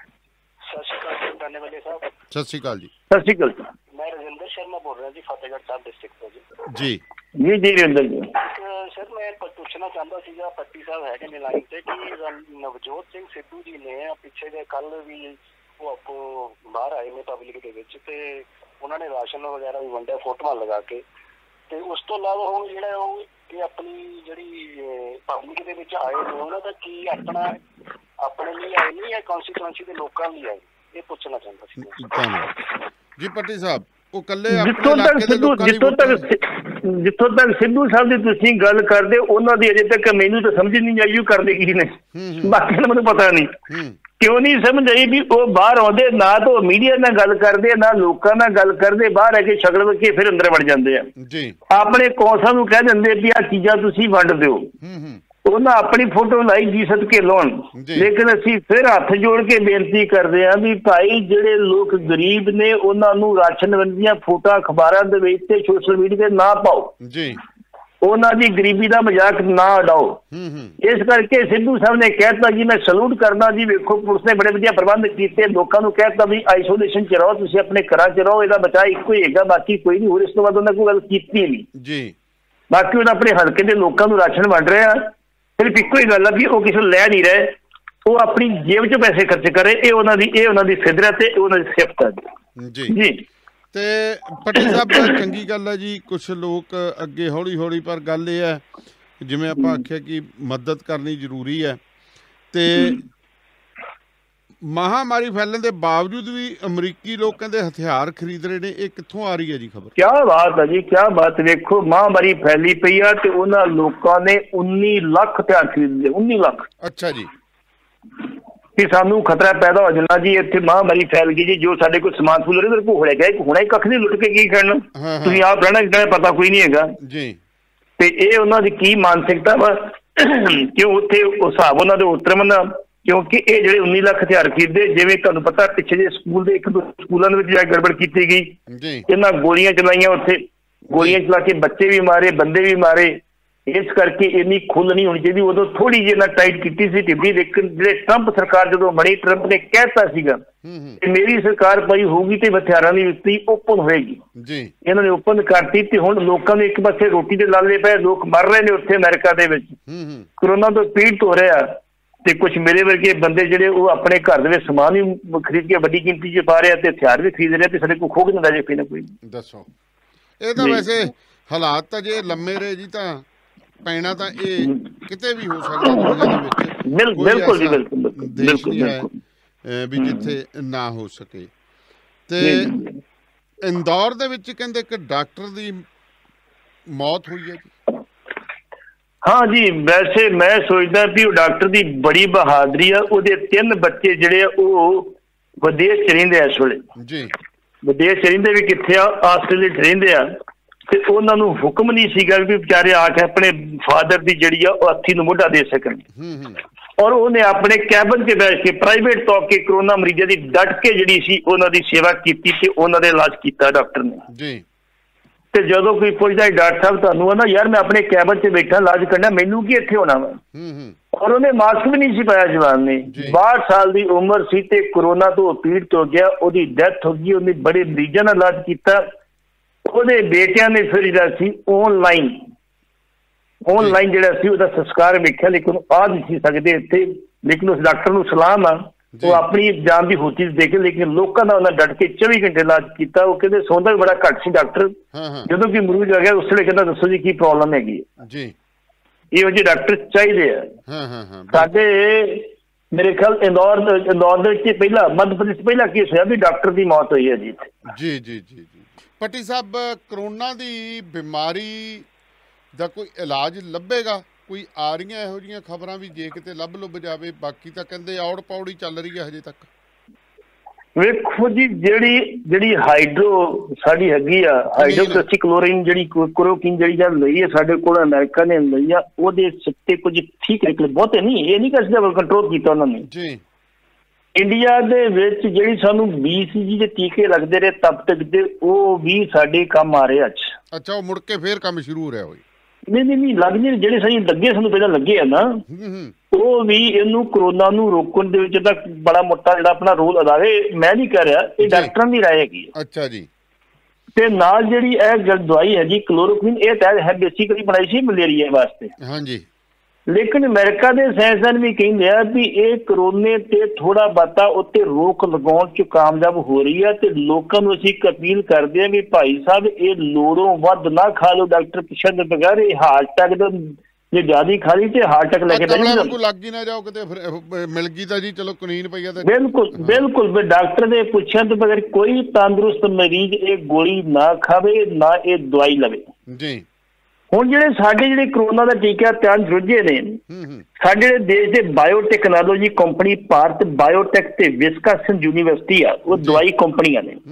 Speaker 4: ਸਤਿ ਸ਼੍ਰੀ ਅਕਾਲ ਧੰਨਵਾਦ ਸਾਹਿਬ।
Speaker 1: ਸਤਿ ਸ਼੍ਰੀ ਅਕਾਲ ਜੀ।
Speaker 2: ਸਤਿ ਸ਼੍ਰੀ ਅਕਾਲ।
Speaker 4: ਮੈਂ ਰਜਿੰਦਰ ਸ਼ਰਮਾ ਬੋਲ ਰਿਹਾ ਜੀ, ਫਤਿਹਗੜ੍ਹ ਸਾਹਿਬ ਡਿਸਟ੍ਰਿਕਟ ਤੋਂ ਜੀ।
Speaker 1: ਜੀ
Speaker 2: ਜੀ ਜੀ ਰਜਿੰਦਰ ਜੀ।
Speaker 4: ਸਰ ਮੈਂ ਪੁੱਛਣਾ ਚਾਹੁੰਦਾ ਸੀਗਾ, ਪੱਟੀ ਸਾਹਿਬ ਹੈਗੇ ਨੇ ਲਾਈਨ ਤੇ, ਕਿ ਨਵਜੋਤ ਸਿੰਘ ਸਿੱਧੂ ਜੀ ਨੇ ਪਿੱਛੇ ਜੇ ਕੱਲ ਵੀ ਉਹ ਆਪੋ ਬਾਹਰ ਆਏ ਨੇ ਪਬਲਿਕ ਦੇ ਵਿੱਚ, ਤੇ ਉਹਨਾਂ ਨੇ ਰਾਸ਼ਨ ਵਗੈਰਾ ਵੀ ਵੰਡਿਆ ਫੋਟੋਆਂ ਲਗਾ ਕੇ। ਤੇ ਉਸ ਤੋਂ ਇਲਾਵਾ ਹੁਣ ਜਿਹੜਾ ਉਹ ਕਿ ਆਪਣੀ ਜਿਹੜੀ ਪਬਲਿਕ ਦੇ ਵਿੱਚ ਆਏ ਨੇ ਉਹਨਾਂ ਦਾ ਕੀ ਆਪਣਾ ਆਪਣੇ ਲਈ ਆਏ ਨਹੀਂ ਜਾਂ ਕੌਂਸਟੀਟੂਐਂਸੀ ਦੇ ਲੋਕਾਂ ਲਈ ਆਏ, ਇਹ ਪੁੱਛਣਾ ਚਾਹੁੰਦਾ ਸੀ।
Speaker 1: ਧੰਨਵਾਦ ਜੀ ਪੱਟੀ ਸਾਹਿਬ। ਉਹ ਕੱਲੇ
Speaker 2: ਜਿੱਥੋਂ ਤੱਕ ਸਿੱਧੂ ਜਿੱਥੋਂ ਤੱਕ ਜਿੱਥੋਂ ਤੱਕ ਸਿੱਧੂ ਸਾਹਿਬ ਦੀ ਤੁਸੀਂ ਗੱਲ ਕਰਦੇ, ਉਹਨਾਂ ਦੀ ਅਜੇ ਤੱਕ ਮੈਨੂੰ ਤਾਂ ਸਮਝ ਨਹੀਂ ਆਈ ਉਹ ਕਰਦੇ ਕੀ ਨੇ, ਬਾਕੀ ਮੈਨੂੰ ਪਤਾ ਨਹੀਂ ਕਿਉਂ ਨਹੀਂ ਸਮਝ ਆਈ ਵੀ ਉਹ ਬਾਹਰ ਆਉਂਦੇ, ਨਾ ਤਾਂ ਉਹ ਮੀਡੀਆ ਨਾਲ ਗੱਲ ਕਰਦੇ, ਨਾ ਲੋਕਾਂ ਨਾਲ ਗੱਲ ਕਰਦੇ, ਬਾਹਰ ਆ ਕੇ ਸ਼ਕਲ ਵੇਖ ਕੇ ਫਿਰ ਅੰਦਰ ਵੜ ਜਾਂਦੇ ਆ ਜੀ। ਆਪਣੇ ਕੌਂਸਲ ਨੂੰ ਕਹਿ ਦਿੰਦੇ ਵੀ ਆਹ ਚੀਜ਼ਾਂ ਤੁਸੀਂ ਵੰਡ ਦਿਓ, ਉਹਨਾਂ ਆਪਣੀ ਫੋਟੋ ਲਾਈ ਜੀ ਸਦਕੇ ਲਾਉਣ। ਲੇਕਿਨ ਅਸੀਂ ਫਿਰ ਹੱਥ ਜੋੜ ਕੇ ਬੇਨਤੀ ਕਰਦੇ ਹਾਂ ਵੀ ਭਾਈ ਜਿਹੜੇ ਲੋਕ ਗਰੀਬ ਨੇ ਉਹਨਾਂ ਨੂੰ ਰਾਸ਼ਨ ਵੰਡੀਆਂ ਫੋਟੋਆਂ ਅਖਬਾਰਾਂ ਦੇ ਵਿੱਚ ਤੇ ਸੋਸ਼ਲ ਮੀਡੀਆ ਤੇ ਨਾ ਪਾਓ ਜੀ, ਉਹਨਾਂ ਦੀ ਗਰੀਬੀ ਦਾ ਮਜ਼ਾਕ ਨਾ ਉਡਾਓ। ਇਸ ਕਰਕੇ ਸਿੱਧੂ ਸਾਹਿਬ ਨੇ ਕਹਿਤਾ ਜੀ, ਮੈਂ ਸਲੂਟ ਕਰਦਾ ਜੀ, ਵੇਖੋ ਪੁਲਿਸ ਨੇ ਬੜੇ ਵਧੀਆ ਪ੍ਰਬੰਧ ਕੀਤੇ, ਲੋਕਾਂ ਨੂੰ ਕਹਿਤਾ ਵੀ ਆਈਸੋਲੇਸ਼ਨ ਚ ਰਹੋ, ਤੁਸੀਂ ਆਪਣੇ ਘਰਾਂ ਚ ਰਹੋ, ਇਹਦਾ ਬਚਾਅ ਇੱਕੋ ਹੀ ਹੈਗਾ, ਬਾਕੀ ਕੋਈ ਨਹੀਂ। ਹੋਰ ਇਸ ਤੋਂ ਬਾਅਦ ਉਹਨਾਂ ਕੋਈ ਗੱਲ ਕੀਤੀ ਨਹੀਂ ਜੀ। ਬਾਕੀ ਉਹਨਾਂ ਆਪਣੇ ਹਲਕੇ ਦੇ ਲੋਕਾਂ ਨੂੰ ਰਾਸ਼ਨ ਵੰਡ ਰਿਹਾ, ਸਿਰਫ ਇੱਕੋ ਹੀ ਗੱਲ ਆ ਵੀ ਉਹ ਕਿਸੇ ਨੂੰ ਲੈ ਨਹੀਂ ਰਹੇ, ਉਹ ਆਪਣੀ ਜੇਬ ਚ ਪੈਸੇ ਖਰਚ ਕਰੇ। ਇਹ ਉਹਨਾਂ ਦੀ ਇਹ ਉਹਨਾਂ ਦੀ ਫਿਦਰਤ ਤੇ ਉਹਨਾਂ ਦੀ ਸਿਫਤ ਹੈ ਜੀ ਜੀ।
Speaker 1: ਤੇ ਪੱਟੀ ਸਾਹਿਬ ਚੰਗੀ ਗੱਲ ਹੈ ਜੀ, ਕੁਛ ਲੋਕ ਅੱਗੇ ਹੌਲੀ ਹੌਲੀ, ਪਰ ਗੱਲ ਇਹ ਹੈ ਜਿਵੇਂ ਆਪਾਂ ਆਖਿਆ ਕਿ ਮਦਦ ਕਰਨੀ ਜ਼ਰੂਰੀ ਹੈ। ਤੇ ਮਹਾਮਾਰੀ ਫੈਲਣ ਦੇ ਬਾਵਜੂਦ ਵੀ ਅਮਰੀਕੀ ਲੋਕ ਕਹਿੰਦੇ ਹਥਿਆਰ ਖਰੀਦ ਰਹੇ ਨੇ, ਇਹ ਕਿੱਥੋਂ ਆ ਰਹੀ ਹੈ ਜੀ ਖਬਰ?
Speaker 2: ਕਿਆ ਬਾਤ ਹੈ ਜੀ, ਕਿਆ ਬਾਤ। ਵੇਖੋ ਮਹਾਮਾਰੀ ਫੈਲੀ ਪਈ ਆ ਤੇ ਉਹਨਾਂ ਲੋਕਾਂ ਨੇ ਉੱਨੀ ਲੱਖ ਹਥਿਆਰ ਖਰੀਦ ਲਏ। ਉੱਨੀ ਲੱਖ। ਅੱਛਾ ਜੀ। ਕਿ ਸਾਨੂੰ ਖਤਰਾ ਪੈਦਾ ਹੋ ਜਾਣਾ ਜੀ, ਇੱਥੇ ਮਹਾਮਾਰੀ ਫੈਲ ਗਈ ਜੀ, ਜੋ ਸਾਡੇ ਕੋਲ ਸਮਾਨ ਫੁੱਲ ਰਿਹਾ ਕੋ ਹੋਇਆ ਗਿਆ, ਹੁਣੇ ਕੱਖ ਨਹੀਂ ਲੁੱਟ ਕੇ ਕੀ ਕਰਨਾ, ਤੁਸੀਂ ਆਪ ਰਹਿਣਾ ਕਿਹੜਾ ਪਤਾ ਕੋਈ ਨਹੀਂ ਹੈਗਾ ਜੀ। ਤੇ ਇਹ ਉਹਨਾਂ ਦੀ ਕੀ ਮਾਨਸਿਕਤਾ ਵਾ, ਕਿਉਂ ਉੱਥੇ ਉਹ ਹਿਸਾਬ ਉਹਨਾਂ ਦੇ ਉਤਰਮ ਨਾ, ਕਿਉਂਕਿ ਇਹ ਜਿਹੜੇ ਉੱਨੀ ਲੱਖ ਹਥਿਆਰ ਖਰੀਦੇ, ਜਿਵੇਂ ਤੁਹਾਨੂੰ ਪਤਾ ਪਿੱਛੇ ਜੇ ਸਕੂਲ ਦੇ ਇੱਕ ਦੋ ਸਕੂਲਾਂ ਦੇ ਵਿੱਚ ਜਾ ਗੜਬੜ ਕੀਤੀ ਗਈ, ਇਹਨਾਂ ਗੋਲੀਆਂ ਚਲਾਈਆਂ, ਉੱਥੇ ਗੋਲੀਆਂ ਚਲਾ ਕੇ ਬੱਚੇ ਵੀ ਮਾਰੇ, ਬੰਦੇ ਵੀ ਮਾਰੇ, ਇਸ ਕਰਕੇ ਇੰਨੀ ਖੁੱਲ ਨਹੀਂ ਹੋਣੀ ਚਾਹੀਦੀ। ਉਦੋਂ ਥੋੜੀ ਜਿਹੀ ਨਾ ਟਾਈਟ ਕੀਤੀ ਸੀ ਢਿੱਡੀ, ਲੇਕਿਨ ਜਿਹੜੇ ਟਰੰਪ ਸਰਕਾਰ ਜਦੋਂ ਬਣੀ, ਟਰੰਪ ਨੇ ਕਹਿਤਾ ਸੀਗਾ ਕਿ ਮੇਰੀ ਸਰਕਾਰ ਪਈ ਹੋਊਗੀ ਤੇ ਹਥਿਆਰਾਂ ਦੀ ਵਿਕਰੀ ਓਪਨ ਹੋਏਗੀ ਜੀ। ਇਹਨਾਂ ਨੇ ਓਪਨ ਕਰਤੀ ਤੇ ਹੁਣ ਲੋਕਾਂ ਨੂੰ ਇੱਕ ਪਾਸੇ ਰੋਟੀ ਦੇ ਲਾਲੇ ਪਏ, ਲੋਕ ਮਰ ਰਹੇ ਨੇ ਉੱਥੇ ਅਮਰੀਕਾ ਦੇ ਵਿੱਚ, ਕਰੋਨਾ ਤੋਂ ਪੀੜਤ ਹੋ ਰਿਹਾ। ਤੇ ਕੁਝ ਮੇਰੇ ਵਰਗੇ ਬੰਦੇ ਜਿਹੜੇ ਉਹ ਆਪਣੇ ਘਰ ਦੇ ਵਿੱਚ ਸਮਾਨ ਵੀ ਖਰੀਦ ਕੇ ਵੱਡੀ ਗਿਣਤੀ 'ਚ ਪਾ ਰਹੇ ਤੇ ਹਥਿਆਰ ਵੀ ਖਰੀਦ ਰਹੇ ਤੇ ਸਾਡੇ ਕੋਲ ਖੋਹ ਕੇ ਦਿੰਦਾ ਜੇ ਕੋਈ ਨਾ ਕੋਈ।
Speaker 1: ਦੱਸੋ, ਇਹ ਤਾਂ ਵੈਸੇ ਹਾਲਾਤ ਤਾਂ ਜੇ ਲੰਮੇ ਰਹੇ ਜੀ ਤਾਂ ਪੈਣਾ ਤਾਂ ਇਹ ਕਿਤੇ ਵੀ ਹੋ ਸਕਦਾ ਦੁਨੀਆ ਦੇ ਵਿੱਚ।
Speaker 2: ਬਿਲਕੁਲ ਜੀ, ਬਿਲਕੁਲ
Speaker 1: ਦੇਸ਼ ਨਹੀਂ ਹੈ ਵੀ ਜਿੱਥੇ ਨਾ ਹੋ ਸਕੇ। ਤੇ ਇੰਦੌਰ ਦੇ ਵਿੱਚ ਕਹਿੰਦੇ ਇੱਕ ਡਾਕਟਰ ਦੀ ਮੌਤ ਹੋਈ ਹੈ ਜੀ।
Speaker 2: ਹਾਂ ਜੀ, ਵੈਸੇ ਮੈਂ ਸੋਚਦਾ ਵੀ ਉਹ ਡਾਕਟਰ ਦੀ ਬੜੀ ਬਹਾਦਰੀ ਆ। ਉਹਦੇ ਤਿੰਨ ਬੱਚੇ ਜਿਹੜੇ ਆ ਉਹ ਵਿਦੇਸ਼ 'ਚ ਰਹਿੰਦੇ ਆ ਇਸ ਵੇਲੇ ਜੀ। ਵਿਦੇਸ਼ 'ਚ ਰਹਿੰਦੇ ਵੀ ਕਿੱਥੇ ਆ? ਆਸਟ੍ਰੇਲੀਆ 'ਚ ਰਹਿੰਦੇ ਆ। ਤੇ ਉਹਨਾਂ ਨੂੰ ਹੁਕਮ ਨਹੀਂ ਸੀਗਾ ਵੀ ਵਿਚਾਰੇ ਆ ਕੇ ਆਪਣੇ ਫਾਦਰ ਦੀ ਜਿਹੜੀ ਆ ਉਹ ਅੱਥੀ ਨੂੰ ਮੋਢਾ ਦੇ ਸਕਣ। ਔਰ ਉਹਨੇ ਆਪਣੇ ਕੈਬਨ 'ਚ ਬੈਠ ਕੇ ਪ੍ਰਾਈਵੇਟ ਤੌਰ ਤੇ ਕਰੋਨਾ ਮਰੀਜ਼ਾਂ ਦੀ ਡਟ ਕੇ ਜਿਹੜੀ ਸੀ ਉਹਨਾਂ ਦੀ ਸੇਵਾ ਕੀਤੀ ਤੇ ਉਹਨਾਂ ਦਾ ਇਲਾਜ ਕੀਤਾ ਡਾਕਟਰ ਨੇ ਜੀ। ਤੇ ਜਦੋਂ ਕੋਈ ਪੁੱਛਦਾ ਡਾਕਟਰ ਸਾਹਿਬ ਤੁਹਾਨੂੰ ਆ ਨਾ ਯਾਰ ਮੈਂ ਆਪਣੇ ਕੈਬਨ 'ਚ ਬੈਠਾ ਇਲਾਜ ਕਰਨਾ, ਮੈਨੂੰ ਕੀ ਇੱਥੇ ਹੋਣਾ ਵਾ? ਔਰ ਉਹਨੇ ਮਾਸਕ ਵੀ ਨਹੀਂ ਸੀ ਪਾਇਆ ਜਵਾਨ ਨੇ। ਬਾਹਠ ਸਾਲ ਦੀ ਉਮਰ ਸੀ ਤੇ ਕਰੋਨਾ ਤੋਂ ਪੀੜਤ ਹੋ ਗਿਆ, ਉਹਦੀ ਡੈਥ ਹੋ ਗਈ। ਉਹਨੇ ਬੜੇ ਮਰੀਜ਼ਾਂ ਨਾਲ ਇਲਾਜ ਕੀਤਾ। ਉਹਦੇ ਬੇਟਿਆਂ ਨੇ ਫਿਰ ਜਿਹੜਾ ਸੀ ਆਨਲਾਈਨ ਆਨਲਾਈਨ ਜਿਹੜਾ ਸੀ ਉਹਦਾ ਸੰਸਕਾਰ ਵੇਖਿਆ, ਲੇਕਿਨ ਆ ਨਹੀਂ ਸੀ ਸਕਦੇ ਇੱਥੇ। ਲੇਕਿਨ ਉਸ ਡਾਕਟਰ ਨੂੰ ਸਲਾਮ ਆ, ਉਹ ਆਪਣੀ ਜਾਨ ਦੀ ਹੋਤੀ ਦੇ ਕੇ, ਲੇਕਿਨ ਲੋਕਾਂ ਦਾ ਉਹਨਾਂ ਡਟ ਕੇ ਚੌਵੀ ਘੰਟੇ ਇਲਾਜ ਕੀਤਾ। ਉਹ ਕਹਿੰਦੇ ਸੌਂਦਾ ਵੀ ਬੜਾ ਘੱਟ ਸੀ ਡਾਕਟਰ। ਜਦੋਂ ਕਿ ਮਰੀਜ਼ ਆ ਗਿਆ ਉਸ ਵੇਲੇ ਕਹਿੰਦਾ ਦੱਸੋ ਜੀ ਕੀ ਪ੍ਰੋਬਲਮ ਹੈਗੀ ਜੀ। ਇਹੋ ਜਿਹੇ ਡਾਕਟਰ ਚਾਹੀਦੇ ਆ ਸਾਡੇ। ਮੇਰੇ ਖਿਆਲ ਇੰਦੌਰ ਇੰਦੌਰ ਦੇ ਵਿੱਚ ਪਹਿਲਾਂ ਮੱਧ ਪ੍ਰਦੇਸ਼ ਪਹਿਲਾ ਕੇਸ ਹੋਇਆ ਵੀ ਡਾਕਟਰ ਦੀ ਮੌਤ ਹੋਈ ਹੈ ਜੀ ਜੀ
Speaker 1: ਜੀ ਜੀ। ਭੱਟੀ ਸਾਹਿਬ, ਕਰੋਨਾ ਦੀ ਬਿਮਾਰੀ ਦਾ ਕੋਈ ਇਲਾਜ ਲੱਭੇਗਾ? ਕੋਈ ਆ ਰਹੀਆਂ ਇਹੋ ਜਿਹੀਆਂ ਖਬਰਾਂ ਵੀ ਜੇ ਕਿਤੇ ਲੱਭ ਲੁੱਭ ਜਾਵੇ? ਬਾਕੀ ਤਾਂ ਕਹਿੰਦੇ ਔੜ ਪੌੜੀ ਚੱਲ ਰਹੀ ਹੈ ਹਜੇ ਤੱਕ।
Speaker 2: ਵੇਖੋ ਜੀ, ਜਿਹੜੀ ਜਿਹੜੀ ਹਾਈਡਰੋ ਸਾਡੀ ਹੈਗੀ ਆ, ਹਾਈਡਰੋਕਸੀ ਕਲੋਰੀਨ ਜਿਹੜੀ ਕਲੋਰੋਕਿਨ ਜਿਹੜੀ ਜਾਂ ਲਈ ਹੈ ਸਾਡੇ ਕੋਲ ਅਮਰੀਕਾ ਨੇ ਲਈ ਆ, ਉਹਦੇ ਸਿੱਟੇ ਕੁਝ ਠੀਕ ਨਿਕਲੇ, ਬਹੁਤੇ ਨਹੀਂ। ਇਹ ਨਹੀਂ ਕਿ ਕੰਟਰੋਲ ਕੀਤਾ ਉਹਨਾਂ ਨੇ ਜੀ। ਇੰਡੀਆ ਦੇ ਵਿੱਚ ਜਿਹੜੀ ਸਾਨੂੰ ਬੀ ਸੀ ਜੀ ਦੇ ਟੀਕੇ ਲੱਗਦੇ ਰਹੇ ਤਬ ਤੱਕ ਦੇ, ਉਹ ਵੀ ਸਾਡੇ ਕੰਮ ਆ ਰਹੇ ਅੱਜ।
Speaker 1: ਅੱਛਾ, ਉਹ ਮੁੜ ਕੇ ਫੇਰ ਕੰਮ ਸ਼ੁਰੂ ਹੋ ਰਿਹਾ ਹੋਈ?
Speaker 2: ਨਹੀਂ ਨਹੀਂ ਨਹੀਂ ਲੱਗਦੇ ਜਿਹੜੇ ਸਾਨੂੰ ਲੱਗੇ, ਸਾਨੂੰ ਪਹਿਲਾਂ ਲੱਗੇ ਆ ਨਾ, ਉਹ ਵੀ ਇਹਨੂੰ ਕਰੋਨਾ ਨੂੰ ਰੋਕਣ ਦੇ ਵਿੱਚ ਤਾਂ ਬੜਾ ਮੋਟਾ ਜਿਹੜਾ ਆਪਣਾ ਰੋਲ ਅਦਾ ਹੈ। ਮੈਂ ਨਹੀਂ ਕਹਿ ਰਿਹਾ, ਇਹ ਡਾਕਟਰਾਂ ਦੀ ਰਾਏ ਹੈਗੀ। ਅੱਛਾ ਜੀ। ਤੇ ਨਾਲ ਜਿਹੜੀ ਇਹ ਦਵਾਈ ਹੈਗੀ ਕਲੋਰੋਕੁਇਨ, ਇਹ ਤਾਂ ਹੈ ਬੇਸਿਕਲੀ ਬਣਾਈ ਸੀ ਮਲੇਰੀਆ ਵਾਸਤੇ। ਹਾਂਜੀ। ਲੇਕਿਨ ਅਮਰੀਕਾ ਦੇ ਸਾਇੰਸਦਾਨ ਵੀ ਕਹਿੰਦੇ ਆ ਵੀ ਇਹ ਕਰੋਨੇ ਤੇ ਥੋੜਾ ਬਾਤਾ ਉੱਤੇ ਰੋਕ ਲਗਾਉਣ 'ਚ ਕਾਮਯਾਬ ਹੋ ਰਹੀ ਹੈ। ਤੇ ਲੋਕਾਂ ਨੂੰ ਅਸੀਂ ਇੱਕ ਅਪੀਲ ਕਰਦੇ ਹਾਂ ਵੀ ਭਾਈ ਸਾਹਿਬ ਇਹ ਲੋੜੋਂ ਵੱਧ ਨਾ ਖਾ ਲਓ। ਡਾਕਟਰ ਪੁੱਛਣ ਦੇ ਬਗੈਰ ਇਹ ਹਾਰਟ ਅਟੈਕ ਦਾ ਜੇ ਜ਼ਿਆਦਾ ਖਾ ਲਈ ਤੇ ਹਾਰਟ ਅਟੈਕ ਲੈ ਕੇ
Speaker 1: ਲੱਗ ਹੀ ਨਾ ਜਾਓ ਕਿਤੇ, ਮਿਲ ਗਈ ਤਾਂ ਜੀ ਚਲੋ ਕੁਨੀਨ ਪਈਆ ਤਾਂ।
Speaker 2: ਬਿਲਕੁਲ ਬਿਲਕੁਲ ਵੀ ਡਾਕਟਰ ਦੇ ਪੁੱਛਣ ਤੋਂ ਬਗੈਰ ਕੋਈ ਤੰਦਰੁਸਤ ਮਰੀਜ਼ ਇਹ ਗੋਲੀ ਨਾ ਖਾਵੇ, ਨਾ ਇਹ ਦਵਾਈ ਲਵੇ ਜੀ। ਹੁਣ ਜਿਹੜੇ ਸਾਡੇ ਜਿਹੜੇ ਕਰੋਨਾ ਦਾ ਟੀਕਾ ਧਿਆਨ ਰੁੱਝੇ ਨੇ, ਸਾਡੇ ਜਿਹੜੇ ਦੇਸ਼ ਦੇ ਬਾਇਓਟੈਕਨੋਲੋਜੀ ਕੰਪਨੀ ਭਾਰਤ ਬਾਇਓਟੈਕ ਤੇ ਵਿਸਕਾਸਨ ਯੂਨੀਵਰਸਿਟੀ ਆ, ਉਹ ਦਵਾਈ ਕੰਪਨੀਆਂ ਨੇ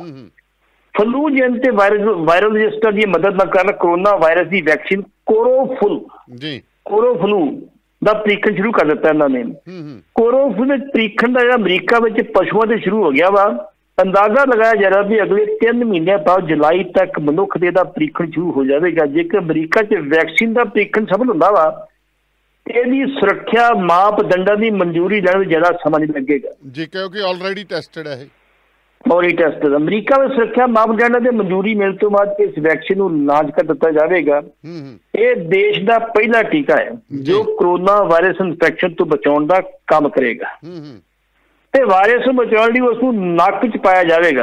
Speaker 2: ਫਲੂ ਜਨ ਤੇ ਵਾਇਰਸ ਵਾਇਰੋਲੋਜਿਸਟਾਂ ਦੀ ਮਦਦ ਨਾਲ ਕਰਨ ਕਰੋਨਾ ਵਾਇਰਸ ਦੀ ਵੈਕਸੀਨ ਕੋਰੋਫਲੂ ਜੀ ਕੋਰੋਫਲੂ ਦਾ ਪ੍ਰੀਖਣ ਸ਼ੁਰੂ ਕਰ ਦਿੱਤਾ ਇਹਨਾਂ ਨੇ। ਕੋਰੋਫਲੂ ਦੇ ਪ੍ਰੀਖਣ ਦਾ ਜਿਹੜਾ ਅਮਰੀਕਾ ਵਿੱਚ ਪਸ਼ੂਆਂ ਤੇ ਸ਼ੁਰੂ ਹੋ ਗਿਆ ਵਾ। ਅੰਦਾਜ਼ਾ ਲਗਾਇਆ ਜਾ ਰਿਹਾ ਵੀ ਅਗਲੇ ਤਿੰਨ ਮਹੀਨਿਆਂ ਬਾਅਦ ਜੁਲਾਈ ਤੱਕ ਮਨੁੱਖ ਦੇ ਦਾ ਪ੍ਰੀਖਣ ਸ਼ੁਰੂ ਹੋ ਜਾਵੇਗਾ। ਜੇਕਰ ਅਮਰੀਕਾ 'ਚ ਵੈਕਸੀਨ ਦਾ ਪ੍ਰੀਖਣ ਸਫਲ ਹੁੰਦਾ ਵਾ, ਇਹਦੀ ਸੁਰੱਖਿਆ ਮਾਪਦੰਡਾਂ ਦੀ ਮਨਜ਼ੂਰੀ ਲੈਣ ਵਿੱਚ ਜ਼ਿਆਦਾ ਸਮਾਂ ਨਹੀਂ ਲੱਗੇਗਾ
Speaker 1: ਜੀ, ਕਿਉਂਕਿ ਆਲਰੇਡੀ ਟੈਸਟਡ ਹੈ ਇਹ।
Speaker 2: ਆਲਰੇਡੀ ਟੈਸਟਡ ਅਮਰੀਕਾ ਵਿੱਚ ਸੁਰੱਖਿਆ ਮਾਪਦੰਡਾਂ ਦੀ ਮਨਜ਼ੂਰੀ ਮਿਲਣ ਤੋਂ ਬਾਅਦ ਇਸ ਵੈਕਸੀਨ ਨੂੰ ਲਾਂਚ ਕਰ ਦਿੱਤਾ ਜਾਵੇਗਾ। ਇਹ ਦੇਸ਼ ਦਾ ਪਹਿਲਾ ਟੀਕਾ ਹੈ ਜੋ ਕਰੋਨਾ ਵਾਇਰਸ ਇਨਫੈਕਸ਼ਨ ਤੋਂ ਬਚਾਉਣ ਦਾ ਕੰਮ ਕਰੇਗਾ। ਤੇ ਵਾਇਰਸ ਨੂੰ ਬਚਾਉਣ ਲਈ ਉਸ ਨੂੰ ਨੱਕ 'ਚ ਪਾਇਆ ਜਾਵੇਗਾ।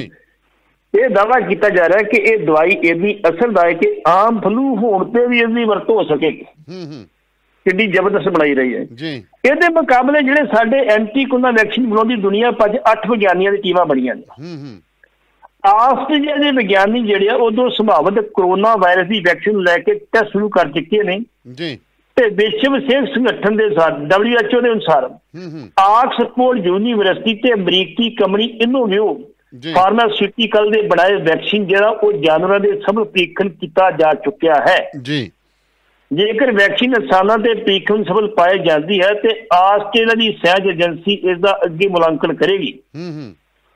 Speaker 2: ਇਹ ਦਾਅਵਾ ਕੀਤਾ ਜਾ ਰਿਹਾ ਕਿ ਇਹ ਦਵਾਈ ਇੰਨੀ ਅਸਰਦਾਇਕ ਕਿ ਆਮ ਫਲੂ ਹੋਣ ਤੇ ਵੀ ਇਹਦੀ ਵਰਤੋਂ ਹੋ ਸਕੇਗੀ। ਕਿੰਨੀ ਜ਼ਬਰਦਸਤ ਬਣਾਈ ਰਹੀ ਹੈ ਜੀ। ਇਹਦੇ ਮੁਕਾਬਲੇ ਜਿਹੜੇ ਸਾਡੇ ਐਂਟੀ ਕੋਰੋਨਾ ਵੈਕਸੀਨ ਬਣਾਉਣ ਦੀ ਦੁਨੀਆ ਭਰ 'ਚ ਅੱਠ ਵਿਗਿਆਨੀਆਂ ਦੀ ਟੀਮਾਂ ਬਣੀਆਂ ਨੇ। ਆਸਟ੍ਰੇਲੀਆ ਦੇ ਵਿਗਿਆਨੀ ਜਿਹੜੇ ਆ ਉਦੋਂ ਸੰਭਾਵਿਤ ਕਰੋਨਾ ਵਾਇਰਸ ਦੀ ਵੈਕਸੀਨ ਲੈ ਕੇ ਟੈਸਟ ਸ਼ੁਰੂ ਕਰ ਚੁੱਕੇ ਨੇ ਜੀ। ਤੇ ਵਿਸ਼ਵ ਸਿਹਤ ਸੰਗਠਨ ਦੇ ਅਨੁਸਾਰ ਡਬਲਿਊ ਐਚ ਓ ਦੇ ਅਨੁਸਾਰ ਆਕਸਫੋਰਡ ਯੂਨੀਵਰਸਿਟੀ ਤੇ ਅਮਰੀਕੀ ਕੰਪਨੀ ਇਨੋਵੇਓ ਫਾਰਮਾਸਿਊਟੀਕਲ ਦੇ ਬਣਾਏ ਵੈਕਸੀਨ ਜਿਹੜਾ ਉਹ ਜਾਨਵਰਾਂ ਦੇ ਸਫਲ ਪ੍ਰੀਖਣ ਕੀਤਾ ਜਾ ਚੁੱਕਿਆ ਹੈ ਜੀ। ਜੇਕਰ ਵੈਕਸੀਨ ਇਨਸਾਨਾਂ ਦੇ ਪ੍ਰੀਖਣ ਸਫਲ ਪਾਈ ਜਾਂਦੀ ਹੈ ਤੇ ਆਸਟ੍ਰੇਲੀਆ ਦੀ ਸਿਹਤ ਏਜੰਸੀ ਇਸ ਦਾ ਅੱਗੇ ਮੁਲਾਂਕਣ ਕਰੇਗੀ।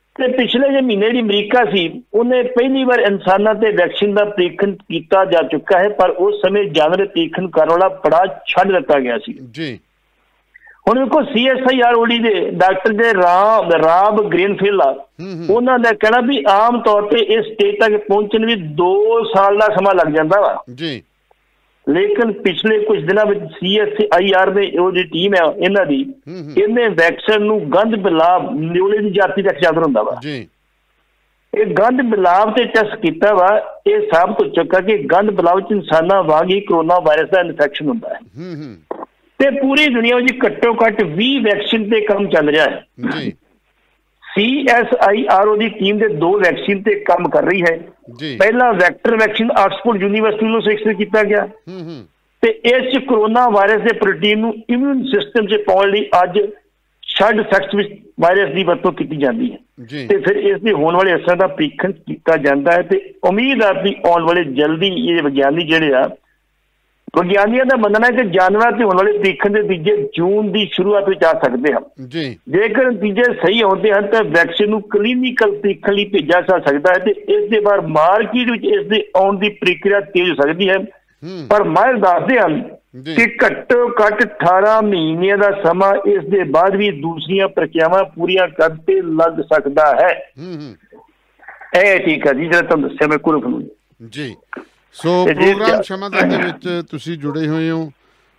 Speaker 2: ਤੇ ਪਿਛਲੇ ਜੇ ਮਹੀਨੇ ਜਿਹੜੀ ਅਮਰੀਕਾ ਸੀ ਉਹਨੇ ਪਹਿਲੀ ਵਾਰ ਇਨਸਾਨਾਂ ਤੇ ਵੈਕਸੀਨ ਦਾ ਪ੍ਰੀਖਣ ਕੀਤਾ ਜਾ ਚੁੱਕਾ ਹੈ, ਪਰ ਉਸ ਸਮੇਂ ਜਾਨਵਰ ਪ੍ਰੀਖਣ ਕਰਨ ਵਾਲਾ ਪੜਾਅ ਛੱਡ ਦਿੱਤਾ ਗਿਆ ਸੀ ਜੀ। ਹੁਣ ਵੇਖੋ ਸੀ ਐਸ ਆਈ ਆਰ ਓਡੀ ਦੇ ਡਾਕਟਰ ਦੇ ਰਾਮ ਰਾਬ ਗ੍ਰੀਨਫੀਲਡ ਆ, ਉਹਨਾਂ ਦਾ ਕਹਿਣਾ ਵੀ ਆਮ ਤੌਰ ਤੇ ਇਸ ਸਟੇਜ ਤੱਕ ਪਹੁੰਚਣ ਵੀ ਦੋ ਸਾਲ ਦਾ ਸਮਾਂ ਲੱਗ ਜਾਂਦਾ ਵਾ ਜੀ। ਲੇਕਿਨ ਪਿਛਲੇ ਕੁਝ ਦਿਨਾਂ ਵਿੱਚ ਸੀ ਐਸ ਆਈ ਆਰ ਦੇ ਉਹ ਜਿਹੜੀ ਟੀਮ ਹੈ ਇਹਨਾਂ ਦੀ, ਇਹਨੇ ਵੈਕਸੀਨ ਨੂੰ ਗੰਧ ਬਿਲਾਬ ਨਿਓਲੇ ਦੀ ਜਾਤੀ ਤੱਕ ਚਾਦਰ ਹੁੰਦਾ ਵਾ ਜੀ। ਇਹ ਗੰਧ ਬਿਲਾਬ ਤੇ ਟੈਸਟ ਕੀਤਾ ਵਾ, ਇਹ ਸਾਬਤ ਹੋ ਚੁੱਕਾ ਕਿ ਗੰਧ ਬਿਲਾਬ ਚ ਇਨਸਾਨਾਂ ਵਾਂਗ ਹੀ ਕਰੋਨਾ ਵਾਇਰਸ ਦਾ ਇਨਫੈਕਸ਼ਨ ਹੁੰਦਾ ਹੈ ਤੇ ਪੂਰੀ ਦੁਨੀਆ ਵਿੱਚ ਘੱਟੋ ਘੱਟ ਵੀਹ ਵੈਕਸੀਨ ਤੇ ਕੰਮ ਚੱਲ ਰਿਹਾ ਹੈ ਜੀ। C S I R O ਦੀ ਟੀਮ ਦੇ ਦੋ ਵੈਕਸੀਨ ਤੇ ਕੰਮ ਕਰ ਰਹੀ ਹੈ। ਪਹਿਲਾ ਵੈਕਟਰ ਵੈਕਸੀਨ ਆਕਸਫੋਰਡ ਯੂਨੀਵਰਸਿਟੀ ਵੱਲੋਂ ਵਿਕਸਿਤ ਕੀਤਾ ਗਿਆ ਤੇ ਇਸ ਚ ਕਰੋਨਾ ਵਾਇਰਸ ਦੇ ਪ੍ਰੋਟੀਨ ਨੂੰ ਇਮਿਊਨ ਸਿਸਟਮ ਚ ਪਾਉਣ ਲਈ ਅੱਜ ਛੱਡ ਸੈਕਸ ਵਿੱਚ ਵਾਇਰਸ ਦੀ ਵਰਤੋਂ ਕੀਤੀ ਜਾਂਦੀ ਹੈ ਤੇ ਫਿਰ ਇਸ ਦੇ ਹੋਣ ਵਾਲੇ ਅਸਰਾਂ ਦਾ ਪ੍ਰੀਖਣ ਕੀਤਾ ਜਾਂਦਾ ਹੈ ਤੇ ਉਮੀਦ ਹੈ ਕਿ ਆਉਣ ਵਾਲੇ ਜਲਦੀ ਇਹ ਵਿਗਿਆਨੀ ਜਿਹੜੇ ਆ ਵਿਗਿਆਨੀਆਂ ਦਾ ਮੰਨਣਾ ਹੈ ਕਿ ਜਾਨਵਰਾਂ ਤੇ ਹੋਣ ਵਾਲੇ ਪ੍ਰੀਖਣ ਦੇ ਨਤੀਜੇ ਜੂਨ ਦੀ ਸ਼ੁਰੂਆਤ ਵਿੱਚ ਆ ਸਕਦੇ ਹਨ ਜੀ। ਜੇਕਰ ਨਤੀਜੇ ਸਹੀ ਆਉਂਦੇ ਹਨ ਤਾਂ ਵੈਕਸੀਨ ਨੂੰ ਕਲੀਨਿਕਲ ਪ੍ਰੀਖਣ ਲਈ ਭੇਜਿਆ ਜਾ ਸਕਦਾ ਹੈ ਤੇ ਇਸ ਦੇ ਬਾਅਦ ਮਾਰਕੀਟ ਵਿੱਚ ਇਸ ਦੇ ਆਉਣ ਦੀ ਪ੍ਰਕਿਰਿਆ ਤੇਜ਼ ਹੋ ਸਕਦੀ ਹੈ, ਪਰ ਮਾਹਿਰ ਦੱਸਦੇ ਹਨ ਕਿ ਘੱਟੋ ਘੱਟ ਅਠਾਰਾਂ ਮਹੀਨਿਆਂ ਦਾ ਸਮਾਂ ਇਸ ਦੇ ਬਾਅਦ ਵੀ ਦੂਸਰੀਆਂ ਪ੍ਰਕਿਰਿਆਵਾਂ ਪੂਰੀਆਂ ਕਰਨ ਤੇ ਲੱਗ ਸਕਦਾ ਹੈ। ਇਹ ਠੀਕ ਹੈ ਜੀ, ਜਿਹੜਾ ਤੁਹਾਨੂੰ ਦੱਸਿਆ ਮੈਂ ਕੁਰਫ ਨੂੰ ਜੀ।
Speaker 1: ਸੋ ਪ੍ਰੋਗਰਾਮ ਸਮਾਧਾਨ ਦੇ ਵਿੱਚ ਤੁਸੀਂ ਜੁੜੇ ਹੋਏ ਹੋ।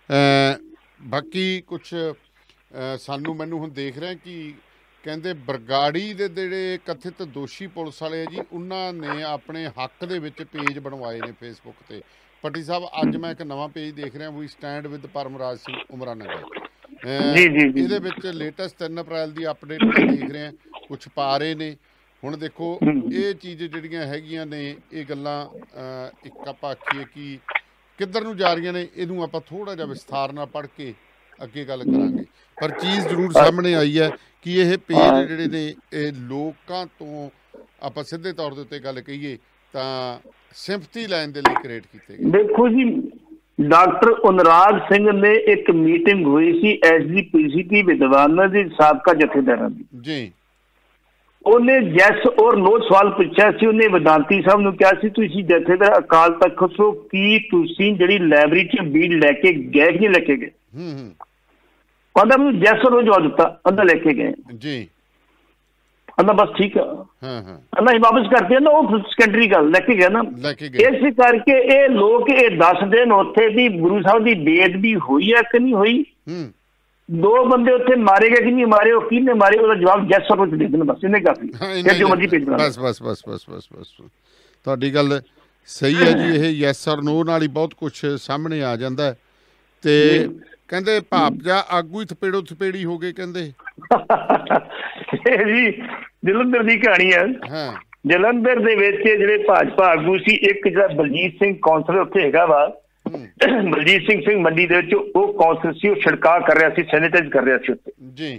Speaker 1: ਬਾਕੀ ਕੁਛ ਸਾਨੂੰ ਮੈਨੂੰ ਹੁਣ ਦੇਖ ਰਿਹਾ ਕਿ ਕਹਿੰਦੇ ਬਰਗਾੜੀ ਦੇ ਜਿਹੜੇ ਕਥਿਤ ਦੋਸ਼ੀ ਪੁਲਿਸ ਵਾਲੇ ਆ ਜੀ, ਉਹਨਾਂ ਨੇ ਆਪਣੇ ਹੱਕ ਦੇ ਵਿੱਚ ਪੇਜ ਬਣਵਾਏ ਨੇ ਫੇਸਬੁੱਕ ਤੇ। ਪੱਟੀ ਸਾਹਿਬ, ਅੱਜ ਮੈਂ ਇੱਕ ਨਵਾਂ ਪੇਜ ਦੇਖ ਰਿਹਾ, ਵੀ ਸਟੈਂਡ ਵਿਦ ਪਰਮਰਾਜ ਸਿੰਘ ਉਮਰਾ ਨਗਰ। ਇਹਦੇ ਵਿੱਚ ਲੇਟੈਸਟ ਤਿੰਨ ਅਪ੍ਰੈਲ ਦੀ ਅਪਡੇਟ ਦੇਖ ਰਹੇ, ਕੁਛ ਪਾ ਰਹੇ ਨੇ। ਹੁਣ ਦੇਖੋ ਇਹ ਚੀਜ਼ ਜਿਹੜੀਆਂ ਹੈਗੀਆਂ ਨੇ, ਇਹ ਗੱਲਾਂ ਇੱਕ ਆਪਾਂ ਆਖੀਏ ਕਿ ਕਿੱਧਰ ਨੂੰ ਜਾ ਰਹੀਆਂ ਨੇ, ਇਹਨੂੰ ਆਪਾਂ ਥੋੜ੍ਹਾ ਜਿਹਾ ਵਿਸਥਾਰ ਨਾਲ ਪੜ੍ਹ ਕੇ ਅੱਗੇ ਗੱਲ ਕਰਾਂਗੇ। ਪਰ ਚੀਜ਼ ਜ਼ਰੂਰ ਸਾਹਮਣੇ ਆਈ ਹੈ ਕਿ ਇਹ ਪੇਜ ਜਿਹੜੇ ਨੇ ਇਹ ਲੋਕਾਂ ਤੋਂ ਆਪਾਂ ਸਿੱਧੇ ਤੌਰ ਦੇ ਉੱਤੇ ਗੱਲ ਕਹੀਏ ਤਾਂ ਸਿੰਪਥੀ ਲੈਣ ਦੇ ਲਈ ਕ੍ਰੀਏਟ ਕੀਤੇ ਗਏ।
Speaker 2: ਦੇਖੋ ਜੀ, ਡਾਕਟਰ ਉਨਰਾਜ ਸਿੰਘ ਨੇ ਇੱਕ ਮੀਟਿੰਗ ਹੋਈ ਸੀ ਐਸ ਜੀ ਪੀ ਸੀ ਟੀ ਵਿਦਵਾਨਾਂ ਦੀ ਸਾਬਕਾ ਜਥੇਦਾਰਾਂ ਦੀ ਜੀ। ਉਹਨੇ ਜੈਸ ਔਰ ਨੋ ਸਵਾਲ ਪੁੱਛਿਆ ਸੀ। ਉਹਨੇ ਵਿਦਾਂਤੀ ਸਾਹਿਬ ਨੂੰ ਕਿਹਾ ਸੀ, ਤੁਸੀਂ ਜਥੇਦਾਰ ਅਕਾਲ ਤਖਤ ਤੋਂ ਕੀ ਤੁਸੀਂ ਜਿਹੜੀ ਲਾਇਬ੍ਰੇਰੀ ਚ ਬੀੜ ਲੈ ਕੇ ਗਏ ਕਿ ਨਹੀਂ ਲੈ ਕੇ ਗਏ? ਕਹਿੰਦਾ ਮੈਨੂੰ ਜੈਸ ਔਰ ਜਵਾਬ ਦਿੱਤਾ, ਕਹਿੰਦਾ ਲੈ ਕੇ ਗਏ ਜੀ। ਕਹਿੰਦਾ ਬਸ ਠੀਕ ਆ, ਕਹਿੰਦਾ ਵਾਪਸ ਕਰਦੇ ਨਾ, ਉਹ ਸੈਕੰਡਰੀ ਗੱਲ ਲੈ ਕੇ ਗਿਆ ਨਾ। ਇਸ ਕਰਕੇ ਇਹ ਲੋਕ ਇਹ ਦੱਸਦੇ ਨੇ ਉੱਥੇ ਦੀ ਗੁਰੂ ਸਾਹਿਬ ਦੀ ਬੇਅਦਬੀ ਹੋਈ ਹੈ ਕਿ ਨਹੀਂ ਹੋਈ, ਦੋ ਬੰਦੇ ਉੱਥੇ ਮਾਰੇ ਗਏ ਕਿ ਨਹੀਂ ਮਾਰੇ, ਉਹ ਕਿਹਨੇ ਮਾਰੇ, ਉਹਦਾ ਜਵਾਬ ਜੈਸ ਔਰ ਦੇ ਦੇਣਾ, ਬਸ ਇਹਨੇ ਕਾਫੀ। ਜੋ ਮਰਜ਼ੀ ਭੇਜ ਦੇਣਾ,
Speaker 1: ਬਸ ਬਸ ਬਸ ਬਸ ਬਸ ਬਸ ਤੁਹਾਡੀ ਗੱਲ ਸਹੀ ਹੈ ਜੀ। ਇਹ ਯੈਸ ਔਰ ਨੋ ਨਾਲ ਹੀ ਬਹੁਤ ਕੁਛ ਸਾਹਮਣੇ ਆ ਜਾਂਦਾ ਹੈ। ਤੇ ਕਹਿੰਦੇ ਭਾਪਜਾ ਆਗੂ ਹੀ ਥਪੇੜੋ ਥਪੇੜੀ ਹੋ ਗਏ ਕਹਿੰਦੇ।
Speaker 2: ਇਹ ਜੀ ਜਲੰਧਰ ਦੀ ਕਹਾਣੀ ਹੈ। ਜਲੰਧਰ ਦੇ ਵਿੱਚ ਜਿਹੜੇ ਭਾਜਪਾ ਆਗੂ ਸੀ, ਇੱਕ ਜਿਹੜਾ ਬਲਜੀਤ ਸਿੰਘ ਕੌਂਸਲਰ ਉੱਥੇ ਹੈਗਾ ਵਾ, ਬਲਜੀਤ ਸਿੰਘ ਸਿੰਘ ਮੰਡੀ ਦੇ ਵਿੱਚ, ਉਹ ਕੌਂਸਲਰ ਸੀ, ਉਹ ਛਿੜਕਾਅ ਕਰ ਰਿਹਾ ਸੀ, ਸੈਨੀਟਾਈਜ਼ ਕਰ ਰਿਹਾ ਸੀ ਉੱਥੇ ਜੀ।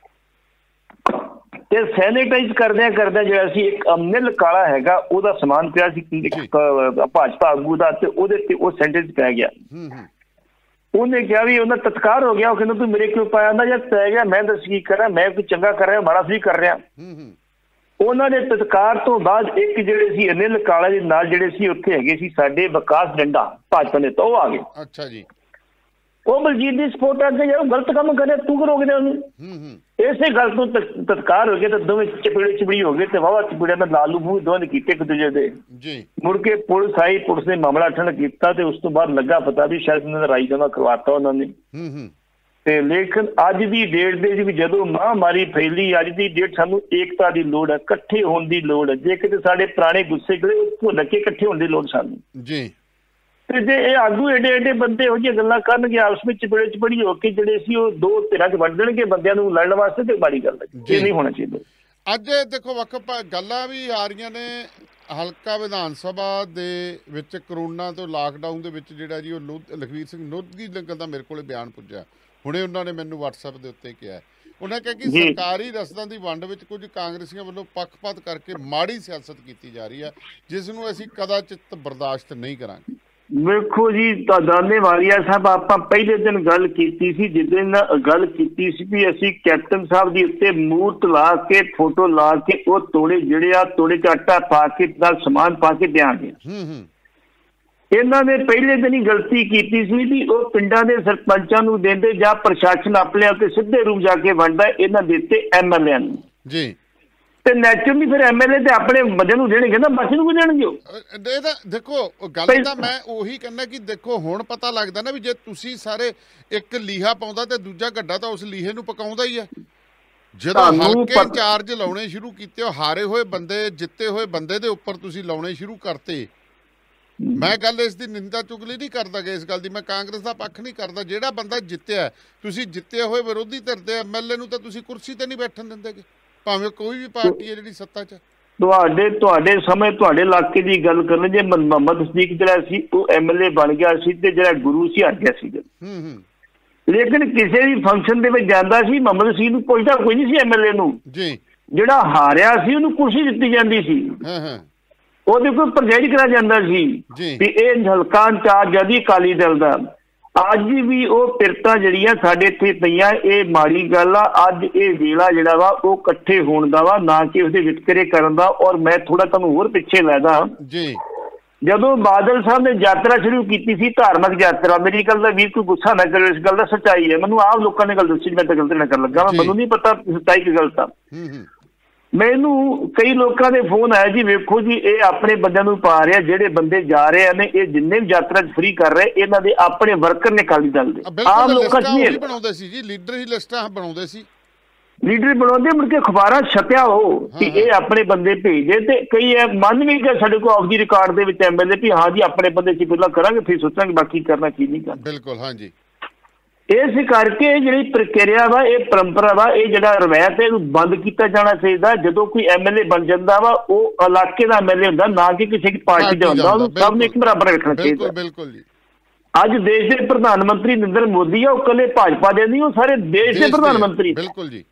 Speaker 2: ਤੇ ਸੈਨੀਟਾਈਜ਼ ਕਰਦਿਆਂ ਕਰਦਿਆਂ ਜਿਹੜਾ ਸੀ ਇੱਕ ਅਮਨਿਲ ਕਾਲਾ ਹੈਗਾ, ਉਹਦਾ ਸਮਾਨ ਪਿਆ ਸੀ ਭਾਜਪਾ ਆਗੂ ਦਾ, ਤੇ ਉਹਦੇ ਤੇ ਉਹ ਸੈਨੀਟਾਈਜ਼ ਪੈ ਗਿਆ। ਉਹਨੇ ਕਿਹਾ ਵੀ ਉਹਨਾਂ ਤਤਕਾਰ ਹੋ ਗਿਆ। ਉਹ ਕਹਿੰਦਾ ਤੂੰ ਮੇਰੇ ਕਿਉਂ ਪਾਇਆ? ਨਾ ਯਾਰ ਪੈ ਗਿਆ, ਮੈਂ ਦੱਸ ਕੀ ਕਰਾਂ, ਮੈਂ ਕੋਈ ਚੰਗਾ ਕਰ ਰਿਹਾ, ਮਾੜਾ ਵੀ ਕਰ ਰਿਹਾ। ਉਹਨਾਂ ਦੇ ਤਤਕਾਰ ਤੋਂ ਬਾਅਦ ਇੱਕ ਜਿਹੜੇ ਸੀ ਅਨਿਲ ਕਾਲਾ ਦੇ ਨਾਲ ਜਿਹੜੇ ਸੀ ਉੱਥੇ ਹੈਗੇ ਸੀ ਸਾਡੇ ਵਿਕਾਸ ਡੰਡਾ ਭਾਜਪਾ ਨੇ, ਤਾਂ ਉਹ ਆ ਗਏ। ਅੱਛਾ ਜੀ। ਉਹ ਬਲਜੀਤ ਦੀ ਸਪੋਰਟ ਆ ਕੇ ਯਾਰ ਗਲਤ ਕੰਮ ਕਰਿਆ, ਤੂੰ ਕਿਉਂ ਰੋਕ ਦਿਆ ਉਹਨੂੰ? ਇਸੇ ਗੱਲ ਤੋਂ ਤਤਕਾਰ ਹੋ ਗਏ ਤੇ ਦੋਵੇਂ ਚਪੇੜੇ ਚਪੜੀ ਹੋ ਗਏ ਤੇ ਵਾਹਵਾ ਚਪੜਿਆਂ ਦਾ ਲਾਲੂ ਮੂੰਹ ਦੋਵਾਂ ਨੇ ਕੀਤੇ ਇੱਕ ਦੂਜੇ ਦੇ ਜੀ। ਮੁੜ ਕੇ ਪੁਲਿਸ ਆਈ, ਪੁਲਿਸ ਨੇ ਮਾਮਲਾ ਠੰਡ ਕੀਤਾ ਤੇ ਉਸ ਤੋਂ ਬਾਅਦ ਲੱਗਾ ਪਤਾ ਵੀ ਸ਼ਾਇਦ ਉਹਨਾਂ ਦਾ ਰਾਜੀਨਾਮਾ ਕਰਵਾਤਾ ਉਹਨਾਂ ਨੇ। ਤੇ ਲੇਕਿਨ ਅੱਜ ਦੀ ਡੇਟ ਦੇ ਵਿੱਚ ਜਦੋਂ ਮਹਾਂਮਾਰੀ ਫੈਲੀ, ਅੱਜ ਦੀ ਡੇਟ ਸਾਨੂੰ ਏਕਤਾ ਦੀ ਲੋੜ ਹੈ, ਇਕੱਠੇ ਹੋਣ ਦੀ ਲੋੜ ਹੈ। ਜੇ ਕਿਤੇ ਸਾਡੇ ਪੁਰਾਣੇ ਗੁੱਸੇ ਗਲੇ ਭੁੱਲ ਕੇ ਇਕੱਠੇ ਹੋਣ ਦੀ ਲੋੜ ਸਾਨੂੰ ਜੀ। ਤੇ ਜੇ ਇਹ ਆਗੂ ਏਡੇ ਏਡੇ ਬੰਦੇ ਇਹੋ ਜਿਹੀਆਂ ਗੱਲਾਂ ਕਰਨਗੇ ਆਪਸ ਵਿੱਚ ਚਪੜੇ ਚਪੜੀ ਹੋ ਕੇ ਜਿਹੜੇ ਸੀ ਉਹ ਦੋ ਧਿਰਾਂ ਚ ਵੰਡ ਦੇਣਗੇ ਬੰਦਿਆਂ ਨੂੰ ਲੜਨ ਵਾਸਤੇ, ਤੇ ਮਾੜੀ ਗੱਲ ਹੈ, ਇਹ ਨਹੀਂ ਹੋਣਾ ਚਾਹੀਦਾ।
Speaker 1: ਅੱਜ ਦੇਖੋ ਵੱਖ ਗੱਲਾਂ ਵੀ ਆ ਰਹੀਆਂ ਨੇ। ਹਲਕਾ ਵਿਧਾਨ ਸਭਾ ਦੇ ਵਿੱਚ ਕਰੋਨਾ ਤੋਂ ਲਾਕਡਾਊਨ ਦੇ ਵਿੱਚ ਜਿਹੜਾ ਜੀ ਉਹ ਲਖਵੀਰ ਸਿੰਘ ਨੋਧਗੀ ਲੰਗਲ ਦਾ ਮੇਰੇ ਕੋਲ ਬਿਆਨ ਪੁੱਜਿਆ ਹੁਣੇ। ਉਹਨਾਂ ਨੇ ਮੈਨੂੰ ਵਟਸਐਪ ਦੇ ਉੱਤੇ ਕਿਹਾ, ਉਹਨਾਂ ਕਿਹਾ ਕਿ ਸਰਕਾਰੀ ਰਸਦਾਂ ਦੀ ਵੰਡ ਵਿੱਚ ਕੁਝ ਕਾਂਗਰਸੀਆਂ ਵੱਲੋਂ ਪੱਖਪਾਤ ਕਰਕੇ ਮਾੜੀ ਸਿਆਸਤ ਕੀਤੀ ਜਾ ਰਹੀ ਹੈ, ਜਿਸ ਨੂੰ ਅਸੀਂ ਕਦਾਚਿਤ ਬਰਦਾਸ਼ਤ ਨਹੀਂ ਕਰਾਂਗੇ।
Speaker 2: ਵੇਖੋ ਜੀ, ਦਾਨੇ ਵਾਲੀਆ ਸਾਹਿਬ, ਆਪਾਂ ਪਹਿਲੇ ਦਿਨ ਗੱਲ ਕੀਤੀ ਸੀ, ਜਿੱਦਣ ਗੱਲ ਕੀਤੀ ਸੀ ਵੀ ਅਸੀਂ ਕੈਪਟਨ ਸਾਹਿਬ ਦੀ ਉੱਤੇ ਮੂਰਤ ਲਾ ਕੇ ਫੋਟੋ ਲਾ ਕੇ ਉਹ ਤੋੜੇ ਜਿਹੜੇ ਆ ਤੋੜੇ ਚ ਆਟਾ ਪਾ ਕੇ ਨਾਲ ਸਮਾਨ ਪਾ ਕੇ ਦਿਆਂਗੇ। ਇਹਨਾਂ ਨੇ ਪਹਿਲੇ ਦਿਨ ਹੀ ਗਲਤੀ ਕੀਤੀ ਸੀ ਵੀ ਉਹ ਪਿੰਡਾਂ ਦੇ ਸਰਪੰਚਾਂ ਨੂੰ ਦਿੰਦੇ ਜਾਂ ਪ੍ਰਸ਼ਾਸਨ ਆਪਣੇ ਆਪ ਤੇ ਸਿੱਧੇ ਰੂਪ ਜਾ ਕੇ ਵੰਡਦਾ, ਇਹਨਾਂ ਦੇ ਦਿੱਤੇ ਐਮ ਐਲ ਏ ਨੂੰ ਜੀ। ਤੇ ਨੈਚੁਰਲੀ ਫਿਰ ਐਮਐਲਏ ਤੇ ਆਪਣੇ ਬੰਦੇ ਨੂੰ ਦੇਣਗੇ ਨਾ, ਬਾਕੀ ਨੂੰ ਕੋਈ ਦੇਣਗੇ?
Speaker 1: ਇਹ ਤਾਂ ਦੇਖੋ ਗੱਲ ਤਾਂ ਮੈਂ ਉਹੀ ਕਹਿੰਦਾ ਕਿ ਦੇਖੋ ਹੁਣ ਪਤਾ ਲੱਗਦਾ ਨਾ ਵੀ ਜੇ ਤੁਸੀਂ ਸਾਰੇ ਇੱਕ ਲੀਹਾ ਪਾਉਂਦਾ ਤੇ ਦੂਜਾ ਗੱਡਾ ਤਾਂ ਉਸ ਲੀਹੇ ਨੂੰ ਪਕਾਉਂਦਾ ਹੀ ਹੈ। ਜਦੋਂ ਹਲਕੇ ਇੰਚਾਰਜ ਲਾਉਣੇ ਸ਼ੁਰੂ ਕੀਤੇ, ਉਹ ਹਾਰੇ ਹੋਏ ਬੰਦੇ ਜਿੱਤੇ ਹੋਏ ਬੰਦੇ ਦੇ ਉੱਪਰ ਤੁਸੀਂ ਲਾਉਣੇ ਸ਼ੁਰੂ ਕਰਤੇ। ਮੈਂ ਗੱਲ ਇਸ ਦੀ ਨਿੰਦਾ ਚੁਗਲੀ ਨਹੀਂ ਕਰਦਾ ਗਾ, ਇਸ ਗੱਲ ਦੀ ਮੈਂ ਕਾਂਗਰਸ ਦਾ ਪੱਖ ਨਹੀਂ ਕਰਦਾ। ਜਿਹੜਾ ਬੰਦਾ ਜਿੱਤਿਆ, ਤੁਸੀਂ ਜਿੱਤੇ ਹੋਏ ਵਿਰੋਧੀ ਧਿਰ ਦੇ ਐਮਐਲਏ ਨੂੰ ਤਾਂ ਤੁਸੀਂ ਕੁਰਸੀ ਤੇ ਨਹੀਂ ਬੈਠਣ ਦਿੰਦੇ, ਭਾਵੇਂ ਕੋਈ ਵੀ ਪਾਰਟੀ ਹੈ ਜਿਹੜੀ ਸੱਤਾ 'ਚ।
Speaker 2: ਤੁਹਾਡੇ ਤੁਹਾਡੇ ਸਮੇਂ ਤੁਹਾਡੇ ਇਲਾਕੇ ਦੀ ਗੱਲ ਕਰਨ, ਜੇ ਮੁਹੰਮਦ ਸਦੀਕ ਜਿਹੜਾ ਸੀ ਉਹ ਐਮਐਲਏ ਬਣ ਗਿਆ ਸੀ ਤੇ ਜਿਹੜਾ ਗੁਰੂ ਸੀ ਹਟ ਗਿਆ ਸੀ। ਲੇਕਿਨ ਕਿਸੇ ਵੀ ਫੰਕਸ਼ਨ ਦੇ ਵਿੱਚ ਜਾਂਦਾ ਸੀ, ਮੁਹੰਮਦ ਸਦੀਕ ਨੂੰ ਪੁੱਛਦਾ ਕੋਈ ਨਹੀਂ ਸੀ ਐਮਐਲਏ ਨੂੰ ਜੀ। ਜਿਹੜਾ ਹਾਰਿਆ ਸੀ ਉਹਨੂੰ ਕੁਰਸੀ ਦਿੱਤੀ ਜਾਂਦੀ ਸੀ, ਉਹਦੇ ਕੋਲ ਪ੍ਰਜਾਇਜ਼ ਕਰਾ ਜਾਂਦਾ ਸੀ ਵੀ ਇਹ ਹਲਕਾ ਇੰਚਾਰਜ ਆ ਜੀ ਅਕਾਲੀ ਦਲ ਦਾ। ਅੱਜ ਵੀ ਉਹ ਪਿਰਤਾਂ ਜਿਹੜੀਆਂ ਸਾਡੇ ਇੱਥੇ ਪਈਆਂ, ਇਹ ਮਾੜੀ ਗੱਲ ਆ। ਅੱਜ ਇਹ ਵੇਲਾ ਜਿਹੜਾ ਵਾ ਉਹ ਇਕੱਠੇ ਹੋਣ ਦਾ ਵਾ, ਨਾ ਕਿ ਉਹਦੇ ਵਿਤਕਰੇ ਕਰਨ ਦਾ। ਔਰ ਮੈਂ ਥੋੜਾ ਤੁਹਾਨੂੰ ਹੋਰ ਪਿੱਛੇ ਲੈਦਾ ਜੀ, ਜਦੋਂ ਬਾਦਲ ਸਾਹਿਬ ਨੇ ਯਾਤਰਾ ਸ਼ੁਰੂ ਕੀਤੀ ਸੀ, ਧਾਰਮਿਕ ਯਾਤਰਾ, ਮੇਰੀ ਗੱਲ ਦਾ ਵੀਰ ਕੋਈ ਗੁੱਸਾ ਨਾ ਕਰੇ, ਇਸ ਗੱਲ ਦਾ ਸੱਚਾਈ ਹੈ। ਮੈਨੂੰ ਆਪ ਲੋਕਾਂ ਨੇ ਗੱਲ ਦੱਸੀ, ਮੈਂ ਤਾਂ ਗਲਤ ਨਾ ਕਰਨ ਲੱਗਾ, ਮੈਨੂੰ ਨਹੀਂ ਪਤਾ ਸੱਚਾਈ ਕੀ ਗਲਤ ਆ। ਮੈਨੂੰ ਕਈ ਲੋਕਾਂ ਦੇ ਫੋਨ ਆਇਆ ਜੀ, ਵੇਖੋ ਜੀ ਇਹ ਆਪਣੇ ਬੰਦਿਆਂ ਨੂੰ ਪਾ ਰਿਹਾ, ਜਿਹੜੇ ਬੰਦੇ ਜਾ ਰਹੇ ਨੇ ਇਹ ਜਿੰਨੇ ਵੀ ਯਾਤਰਾ ਚ ਫ੍ਰੀ ਕਰ ਰਹੇ, ਇਹਨਾਂ ਦੇ ਆਪਣੇ ਵਰਕਰ ਨੇ ਅਕਾਲੀ ਦਲ ਦੇ। ਆਮ ਲੋਕਾਂ ਚ ਨਹੀਂ
Speaker 1: ਬਣਾਉਂਦੇ ਸੀ ਜੀ, ਲੀਡਰ ਹੀ ਲਿਸਟਾਂ ਬਣਾਉਂਦੇ ਸੀ,
Speaker 2: ਲੀਡਰ ਬਣਾਉਂਦੇ, ਮੁੜ ਕੇ ਅਖਬਾਰਾਂ ਛਪਿਆ ਹੋ ਕਿ ਇਹ ਆਪਣੇ ਬੰਦੇ ਭੇਜਦੇ। ਤੇ ਕਈ ਇਹ ਮੰਨ ਵੀ ਕਿ ਸਾਡੇ ਕੋਲ ਆਫ ਦੀ ਰਿਕਾਰਡ ਦੇ ਵਿੱਚ ਐਮਐਲਏ ਵੀ ਹਾਂ ਜੀ ਆਪਣੇ ਬੰਦੇ ਸੀ, ਪਹਿਲਾਂ ਕਰਾਂਗੇ ਫਿਰ ਸੋਚਾਂਗੇ ਬਾਕੀ ਕਰਨਾ ਕੀ ਨਹੀਂ ਕਰਨਾ।
Speaker 1: ਬਿਲਕੁਲ ਹਾਂਜੀ।
Speaker 2: ਇਸ ਕਰਕੇ ਜਿਹੜੀ ਪ੍ਰਕਿਰਿਆ ਵਾ, ਇਹ ਪਰੰਪਰਾ ਵਾ, ਇਹ ਜਿਹੜਾ ਰਵਾਇਤ ਹੈ, ਇਹਨੂੰ ਬੰਦ ਕੀਤਾ ਜਾਣਾ ਚਾਹੀਦਾ। ਜਦੋਂ ਕੋਈ ਐਮਐਲਏ ਬਣ ਜਾਂਦਾ ਵਾ, ਉਹ ਇਲਾਕੇ ਦਾ ਐਮਐਲਏ ਹੁੰਦਾ, ਨਾ ਕਿ ਕਿਸੇ ਪਾਰਟੀ ਦਾ ਹੁੰਦਾ। ਉਹਨੂੰ ਸਭ ਨੂੰ ਇੱਕ ਬਰਾਬਰ ਰੱਖਣਾ ਚਾਹੀਦਾ।
Speaker 1: ਬਿਲਕੁਲ ਜੀ।
Speaker 2: ਅੱਜ ਦੇਸ਼ ਦੇ ਪ੍ਰਧਾਨ ਮੰਤਰੀ ਨਰਿੰਦਰ ਮੋਦੀ ਆ, ਉਹ ਇਕੱਲੇ ਭਾਜਪਾ ਦੇ ਨਹੀਂ, ਉਹ ਸਾਰੇ ਦੇਸ਼ ਦੇ ਪ੍ਰਧਾਨ ਮੰਤਰੀ।
Speaker 1: ਬਿਲਕੁਲ ਜੀ।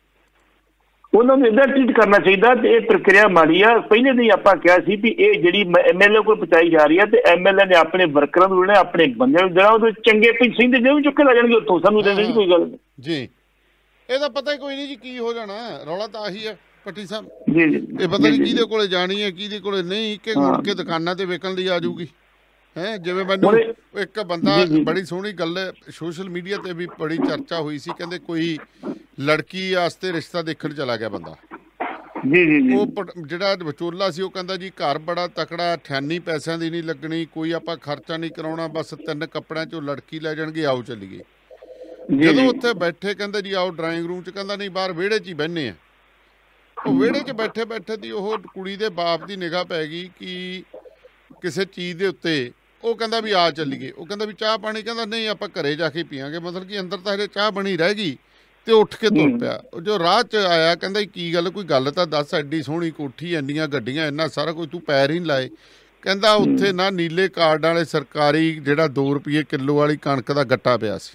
Speaker 2: ਉਹਨਾਂ ਨੂੰ ਇੱਦਾਂ ਟ੍ਰੀਟ ਕਰਨਾ ਚਾਹੀਦਾ। ਤੇ ਇਹ ਪ੍ਰਕਿਰਿਆ ਮਾੜੀ ਆ। ਪਹਿਲੇ ਦਿਨ ਆਪਾਂ ਕਿਹਾ ਸੀ ਵੀ ਇਹ ਜਿਹੜੀ ਐਮਐਲਏ ਕੋਲ ਪਹੁੰਚਾਈ ਜਾ ਰਹੀ ਹੈ, ਤੇ ਐਮਐਲਏ ਨੇ ਆਪਣੇ ਵਰਕਰਾਂ ਨੂੰ ਲੈਣਾ, ਆਪਣੇ ਬੰਦਿਆਂ ਨੂੰ ਦੇਣਾ, ਉਹਦੇ ਚੰਗੇ ਪਿੱਛੇ ਦੇ ਜੇ ਵੀ ਚੁੱਕੇ ਲੈ ਜਾਣਗੇ ਉੱਥੋਂ, ਸਾਨੂੰ ਦੇਣ ਦੀ ਕੋਈ ਗੱਲ ਨਹੀਂ
Speaker 1: ਜੀ। ਇਹਦਾ ਪਤਾ ਹੀ ਕੋਈ ਨਹੀਂ ਜੀ ਕੀ ਹੋ ਜਾਣਾ, ਰੌਲਾ ਤਾਂ ਆਹੀ ਹੈ ਪੱਟੀ ਸਾਹਿਬ
Speaker 2: ਜੀ ਜੀ।
Speaker 1: ਇਹ ਪਤਾ ਨਹੀਂ ਕਿਹਦੇ ਕੋਲੇ ਜਾਣੀ ਹੈ, ਕਿਹਦੇ ਕੋਲੇ ਨਹੀਂ, ਕਿ ਮੁੜ ਕੇ ਦੁਕਾਨਾਂ ਤੇ ਵੇਚਣ ਲਈ ਆ ਜਾਊਗੀ ਹੈ। ਜਿਵੇਂ ਮੈਨੂੰ ਇੱਕ ਬੰਦਾ, ਬੜੀ ਸੋਹਣੀ ਗੱਲ ਸੋਸ਼ਲ ਮੀਡੀਆ ਤੇ ਵੀ ਬੜੀ ਚਰਚਾ ਹੋਈ ਸੀ, ਕਹਿੰਦੇ ਕੋਈ ਲੜਕੀ ਵਾਸਤੇ ਰਿਸ਼ਤਾ ਦੇਖਣ ਚਲਾ ਗਿਆ ਬੰਦਾ
Speaker 2: ਜੀ ਜੀ।
Speaker 1: ਉਹ ਜਿਹੜਾ ਵਿਚੋਲਾ ਸੀ ਉਹ ਕਹਿੰਦਾ ਜੀ ਘਰ ਬੜਾ ਤਕੜਾ, ਅਠਾਨੀ ਪੈਸਿਆਂ ਦੀ ਨਹੀਂ ਲੱਗਣੀ, ਕੋਈ ਆਪਾਂ ਖਰਚਾ ਨਹੀਂ ਕਰਾਉਣਾ, ਬਸ ਤਿੰਨ ਕੱਪੜਿਆਂ ਚੋਂ ਲੜਕੀ ਲੈ ਜਾਣਗੇ, ਆਓ ਚੱਲੀਏ। ਜਦੋਂ ਉੱਥੇ ਬੈਠੇ ਕਹਿੰਦੇ ਜੀ ਆਓ ਡਰਾਇੰਗ ਰੂਮ ਚ, ਕਹਿੰਦਾ ਨਹੀਂ ਬਾਹਰ ਵਿਹੜੇ ਚ ਹੀ ਬਹਿੰਦੇ ਆ। ਉਹ ਵਿਹੜੇ ਚ ਬੈਠੇ ਬੈਠੇ ਦੀ ਉਹ ਕੁੜੀ ਦੇ ਬਾਪ ਦੀ ਨਿਗਾਹ ਪੈ ਗਈ ਕਿ ਕਿਸੇ ਚੀਜ਼ ਦੇ ਉੱਤੇ, ਉਹ ਕਹਿੰਦਾ ਵੀ ਆ ਚੱਲੀਏ। ਉਹ ਕਹਿੰਦਾ ਵੀ ਚਾਹ ਪਾਣੀ, ਕਹਿੰਦਾ ਨਹੀਂ ਆਪਾਂ ਘਰੇ ਜਾ ਕੇ ਪੀਵਾਂਗੇ। ਮਤਲਬ ਕਿ ਅੰਦਰ ਤਾਂ ਹਜੇ ਚਾਹ ਬਣੀ ਰਹਿ ਗਈ, ਤੇ ਉੱਠ ਕੇ ਤੁਰ ਪਿਆ। ਜੋ ਰਾਹ 'ਚ ਆਇਆ ਕਹਿੰਦਾ ਕੀ ਗੱਲ, ਕੋਈ ਗੱਲ ਤਾਂ ਦੱਸ, ਐਡੀ ਸੋਹਣੀ ਕੋਠੀ, ਇੰਨੀਆਂ ਗੱਡੀਆਂ, ਇੰਨਾ ਸਾਰਾ ਕੁਝ, ਤੂੰ ਪੈਰ ਹੀ ਨਹੀਂ ਲਾਏ। ਕਹਿੰਦਾ ਉੱਥੇ ਨਾ ਨੀਲੇ ਕਾਰਡ ਵਾਲੇ ਸਰਕਾਰੀ ਜਿਹੜਾ ਦੋ ਰੁਪਏ ਕਿਲੋ ਵਾਲੀ ਕਣਕ ਦਾ ਗੱਟਾ ਪਿਆ ਸੀ।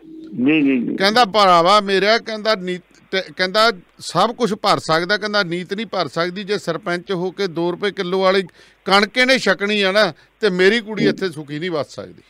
Speaker 1: ਕਹਿੰਦਾ ਭਰਾਵਾ ਮੇਰਾ, ਕਹਿੰਦਾ ਨੀਤ, ਕਹਿੰਦਾ ਸਭ ਕੁਝ ਭਰ ਸਕਦਾ, ਕਹਿੰਦਾ ਨੀਤ ਨਹੀਂ ਭਰ ਸਕਦੀ। ਜੇ ਸਰਪੰਚ ਹੋ ਕੇ ਦੋ ਰੁਪਏ ਕਿਲੋ ਵਾਲੀ ਕਣਕ ਇਹਨੇ ਛਕਣੀ ਆ ਨਾ, ਤੇ ਮੇਰੀ ਕੁੜੀ ਇੱਥੇ ਸੁਖੀ ਨਹੀਂ ਵੱਸ ਸਕਦੀ।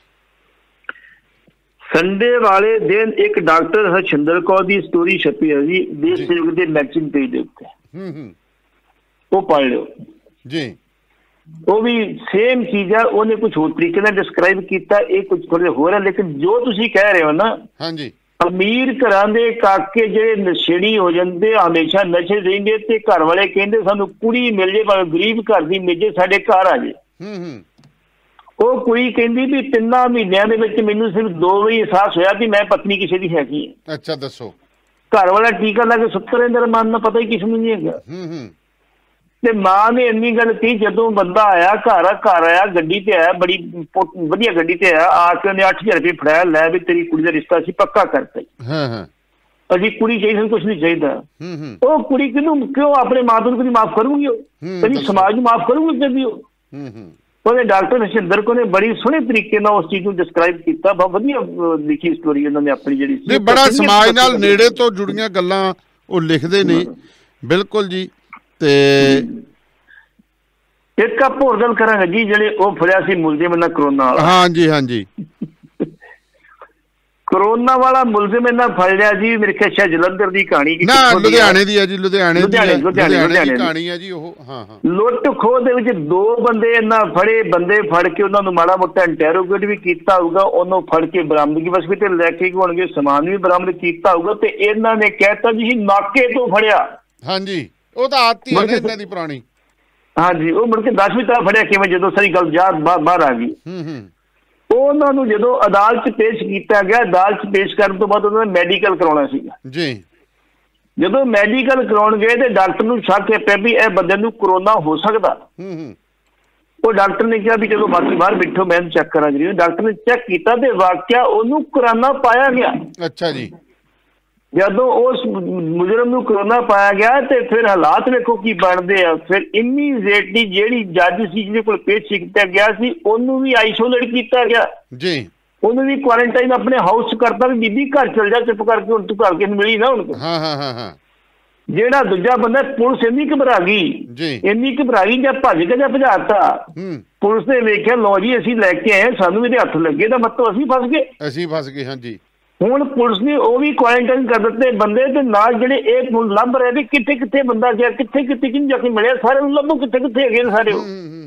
Speaker 2: ਸੰਡੇ ਵਾਲੇ ਦਿਨ ਇੱਕ ਡਾਕਟਰ ਹਰਸ਼ਿੰਦਰ ਕੌਰ ਦੀ ਸਟੋਰੀ ਛਪੀ ਹੈ ਜੀ ਦੇਸ਼ ਸੇਵਕ ਦੇ ਮੈਗਜ਼ੀਨ ਪੇਜ ਦੇ ਉੱਤੇ, ਉਹ ਪੜ੍ਹ ਲਿਓ
Speaker 1: ਜੀ।
Speaker 2: ਉਹ ਵੀ ਸੇਮ ਚੀਜ਼ ਆ, ਉਹਨੇ ਕੁਝ ਹੋਰ ਤਰੀਕੇ ਨਾਲ ਡਿਸਕ੍ਰਾਈਬ ਕੀਤਾ, ਇਹ ਕੁਝ ਥੋੜੇ ਹੋਰ ਹੈ। ਲੇਕਿਨ ਜੋ ਤੁਸੀਂ ਕਹਿ ਰਹੇ ਹੋ ਨਾ, ਹਾਂਜੀ, ਅਮੀਰ ਘਰਾਂ ਦੇ ਕਾਕੇ ਜਿਹੜੇ ਨਸ਼ੇੜੀ ਹੋ ਜਾਂਦੇ, ਹਮੇਸ਼ਾ ਨਸ਼ੇ ਰਹਿੰਦੇ, ਤੇ ਘਰ ਵਾਲੇ ਕਹਿੰਦੇ ਸਾਨੂੰ ਕੁੜੀ ਮਿਲ ਜੇ, ਭਾਵੇਂ ਗਰੀਬ ਘਰ ਦੀ ਮਿਲ ਜੇ, ਸਾਡੇ ਘਰ ਆ ਜੇ। ਉਹ ਕੁੜੀ ਕਹਿੰਦੀ ਵੀ ਤਿੰਨਾਂ ਮਹੀਨਿਆਂ ਦੇ ਵਿੱਚ ਮੈਨੂੰ ਸਿਰਫ ਦੋ ਵਾਰੀ ਅਹਿਸਾਸ ਹੋਇਆ ਕਿ ਮੈਂ ਪਤਨੀ ਕਿਸੇ ਦੀ ਹੈਗੀ ਹੈ।
Speaker 1: ਅੱਛਾ ਦੱਸੋ।
Speaker 2: ਘਰ ਵਾਲਾ ਟੀਕਾ ਲਾ ਕੇ ਸੁੱਤੇ ਰਹਿੰਦੇ, ਮਨ ਨੂੰ ਪਤਾ ਹੀ ਕਿਸੇ ਨੂੰ ਨਹੀਂ ਹੈਗਾ। ਤੇ ਮਾਂ ਨੇ ਇੰਨੀ ਗੱਲ ਕਹੀ, ਜਦੋਂ ਬੰਦਾ ਆਇਆ ਘਰ, ਘਰ ਆਇਆ ਗੱਡੀ ਤੇ ਆਇਆ, ਬੜੀ ਵਧੀਆ ਗੱਡੀ ਤੇ ਆਇਆ, ਆ ਕੇ ਉਹਨੇ ਅੱਠ ਹਜ਼ਾਰ ਰੁਪਏ ਫੜਾਇਆ, ਲੈ ਵੀ ਤੇਰੀ ਕੁੜੀ ਦਾ ਰਿਸ਼ਤਾ ਸੀ ਪੱਕਾ ਕਰਤਾ, ਅਸੀਂ ਕੁੜੀ ਚਾਹੀਦੀ, ਕੁਛ ਨਹੀਂ ਚਾਹੀਦਾ। ਉਹ ਕੁੜੀ ਕਿਹਨੂੰ, ਕਿਉਂ ਆਪਣੇ ਮਾਂ ਪਿਓ ਨੂੰ ਕਦੀ ਮਾਫ਼ ਕਰੂਗੀ? ਉਹ ਕਦੀ ਸਮਾਜ ਨੂੰ ਮਾਫ਼ ਕਰੂਗੀ ਕਦੀ? ਉਹ ਉਹਨੇ ਡਾਕਟਰ ਹਰਸ਼ਿੰਦਰ ਕੌਰ ਨੇ ਬੜੀ ਸੋਹਣੇ ਤਰੀਕੇ ਨਾਲ ਉਸ ਚੀਜ਼ ਨੂੰ ਡਿਸਕ੍ਰਾਈਬ ਕੀਤਾ। ਬਹੁਤ ਵਧੀਆ ਲਿਖੀ ਸਟੋਰੀ ਉਹਨਾਂ ਨੇ ਆਪਣੀ, ਜਿਹੜੀ
Speaker 1: ਬੜਾ ਸਮਾਜ ਨਾਲ ਨੇੜੇ ਤੋਂ ਜੁੜੀਆਂ ਗੱਲਾਂ ਉਹ ਲਿਖਦੇ ਨੇ। ਬਿਲਕੁਲ ਜੀ। ਤੇ
Speaker 2: ਇੱਕ ਆਪਾਂ ਹੋਰ ਗੱਲ ਕਰਾਂਗੇ ਜੀ, ਜਿਹੜੇ ਉਹ ਫੜਿਆ ਸੀ ਮੁਲਜ਼ਮ ਇਹਨਾਂ ਕਰੋਨਾ ਵਾਲਾ।
Speaker 1: ਹਾਂਜੀ ਹਾਂਜੀ
Speaker 2: ਕਰੋਨਾ ਵਾਲਾ ਮੁਲਜ਼ਮ ਇਹਨਾਂ ਫੜ ਲਿਆ ਜੀ, ਮੇਰੇ ਖਿਆਲ ਸ਼ਾਇਦ ਜਲੰਧਰ ਦੀ ਕਹਾਣੀ
Speaker 1: ਨਾ ਲੁਧਿਆਣੇ ਦੀ ਹੈ ਜੀ, ਲੁਧਿਆਣੇ
Speaker 2: ਲੁਧਿਆਣੇ
Speaker 1: ਲੁਧਿਆਣੇ ਦੀ ਕਹਾਣੀ ਹੈ ਜੀ ਉਹ। ਹਾਂ ਹਾਂ
Speaker 2: ਲੁੱਟ ਖੋਹ ਦੇ ਵਿੱਚ ਦੋ ਬੰਦੇ ਇਹਨਾਂ ਫੜੇ, ਬੰਦੇ ਫੜ ਕੇ ਉਹਨਾਂ ਨੂੰ ਮਾੜਾ ਮੋਟਾ ਇੰਟੈਰੋਗੇਟ ਵੀ ਕੀਤਾ ਹੋਊਗਾ, ਉਹਨੂੰ ਫੜ ਕੇ ਬਰਾਮਦਗੀ ਬਸ ਤੇ ਲੈ ਕੇ ਹੋਣਗੇ, ਸਮਾਨ ਵੀ ਬਰਾਮਦ ਕੀਤਾ ਹੋਊਗਾ। ਤੇ ਇਹਨਾਂ ਨੇ ਕਹਿਤਾ ਜੀ ਨਾਕੇ ਤੋਂ ਫੜਿਆ।
Speaker 1: ਹਾਂਜੀ ਉਹ ਤਾਂ ਆਤੀ ਹੈ ਇਹਨਾਂ ਦੀ ਪੁਰਾਣੀ।
Speaker 2: ਹਾਂਜੀ ਉਹ ਮੁੜ ਕੇ ਦਸਵੀਂ ਤਰ੍ਹਾਂ ਫੜਿਆ ਕਿਵੇਂ, ਜਦੋਂ ਸਾਰੀ ਗੱਲ ਜਾ ਬਾਹਰ ਆ ਗਈ।
Speaker 1: ਹੂੰ ਹੂੰ
Speaker 2: ਉਹਨਾਂ ਨੂੰ ਜਦੋਂ ਅਦਾਲਤ 'ਚ ਪੇਸ਼ ਕੀਤਾ ਗਿਆ, ਅਦਾਲਤ 'ਚ ਪੇਸ਼ ਕਰਨ ਤੋਂ ਬਾਅਦ ਉਹਨਾਂ ਨੇ ਮੈਡੀਕਲ ਕਰਾਉਣਾ ਸੀਗਾ
Speaker 1: ਜੀ।
Speaker 2: ਜਦੋਂ ਮੈਡੀਕਲ ਕਰਾਉਣ ਗਏ ਤੇ ਡਾਕਟਰ ਨੂੰ ਸ਼ੱਕ ਪਿਆ ਵੀ ਇਹ ਬੰਦੇ ਨੂੰ ਕਰੋਨਾ ਹੋ ਸਕਦਾ।
Speaker 1: ਹੂੰ ਹੂੰ
Speaker 2: ਉਹ ਡਾਕਟਰ ਨੇ ਕਿਹਾ ਵੀ ਚਲੋ ਬਾਕੀ ਬਾਹਰ ਬੈਠੋ ਮੈਂ ਚੈੱਕ ਕਰਾਂ ਜੀ। ਡਾਕਟਰ ਨੇ ਚੈੱਕ ਕੀਤਾ ਤੇ ਵਾਕਿਆ ਉਹਨੂੰ ਕਰੋਨਾ ਪਾਇਆ ਗਿਆ।
Speaker 1: ਅੱਛਾ ਜੀ।
Speaker 2: ਜਦੋਂ ਉਸ ਮੁਜਰਮ ਨੂੰ ਕਰੋਨਾ ਪਾਇਆ ਗਿਆ ਤੇ ਫਿਰ ਹਾਲਾਤ ਵੇਖੋ ਕੀ ਬਣਦੇ ਆ। ਫਿਰ ਇਮੀਡੀਏਟਲੀ ਜਿਹੜੀ ਜੱਜ ਸੀ ਜਿਹਦੇ ਕੋਲ ਪੇਸ਼ ਕੀਤਾ ਗਿਆ ਸੀ ਉਹਨੂੰ ਵੀ ਆਈਸੋਲੇਟ ਕੀਤਾ ਗਿਆ
Speaker 1: ਜੀ,
Speaker 2: ਉਹਨੂੰ ਵੀ ਕੁਆਰੰਟਾਈਨ ਆਪਣੇ ਹਾਊਸ 'ਚ ਕਰਤਾ ਵੀ ਬੀਬੀ ਘਰ ਚਲ ਜਾ ਚੁੱਪ ਕਰਕੇ, ਹੁਣ ਤੂੰ ਘਰ ਕੇ ਮਿਲੀ ਨਾ ਹੁਣ।
Speaker 1: ਹਾਂ ਹਾਂ ਹਾਂ ਹਾਂ
Speaker 2: ਜਿਹੜਾ ਦੂਜਾ ਬੰਦਾ ਪੁਲਿਸ ਇੰਨੀ ਘਬਰਾ ਗਈ
Speaker 1: ਜੀ,
Speaker 2: ਇੰਨੀ ਘਬਰਾ ਗਈ ਜਾਂ ਭੱਜ ਕੇ ਜਾਂ ਭਜਾਤਾ। ਪੁਲਿਸ ਨੇ ਵੇਖਿਆ ਲੋ ਜੀ ਅਸੀਂ ਲੈ ਕੇ ਆਏ, ਸਾਨੂੰ ਇਹਦੇ ਹੱਥ ਲੱਗੇ ਤਾਂ ਮਤਲਬ ਅਸੀਂ ਫਸ ਗਏ,
Speaker 1: ਅਸੀਂ ਫਸ ਗਏ। ਹਾਂਜੀ
Speaker 2: ਹੁਣ ਪੁਲਿਸ ਨੇ ਉਹ ਵੀ ਕੁਆਰੰਟਾਈਨ ਕਰ ਦਿੱਤੇ ਬੰਦੇ, ਤੇ ਨਾਲ ਜਿਹੜੇ ਇਹ ਲੱਭ ਰਹੇ ਵੀ ਕਿੱਥੇ ਕਿੱਥੇ ਬੰਦਾ ਗਿਆ, ਕਿੱਥੇ ਕਿੱਥੇ ਕਿਹਨੂੰ ਜਾ ਕੇ ਮਿਲਿਆ, ਸਾਰੇ ਨੂੰ ਲੱਭੋ ਕਿੱਥੇ ਕਿੱਥੇ ਹੈਗੇ ਨੇ ਸਾਰੇ।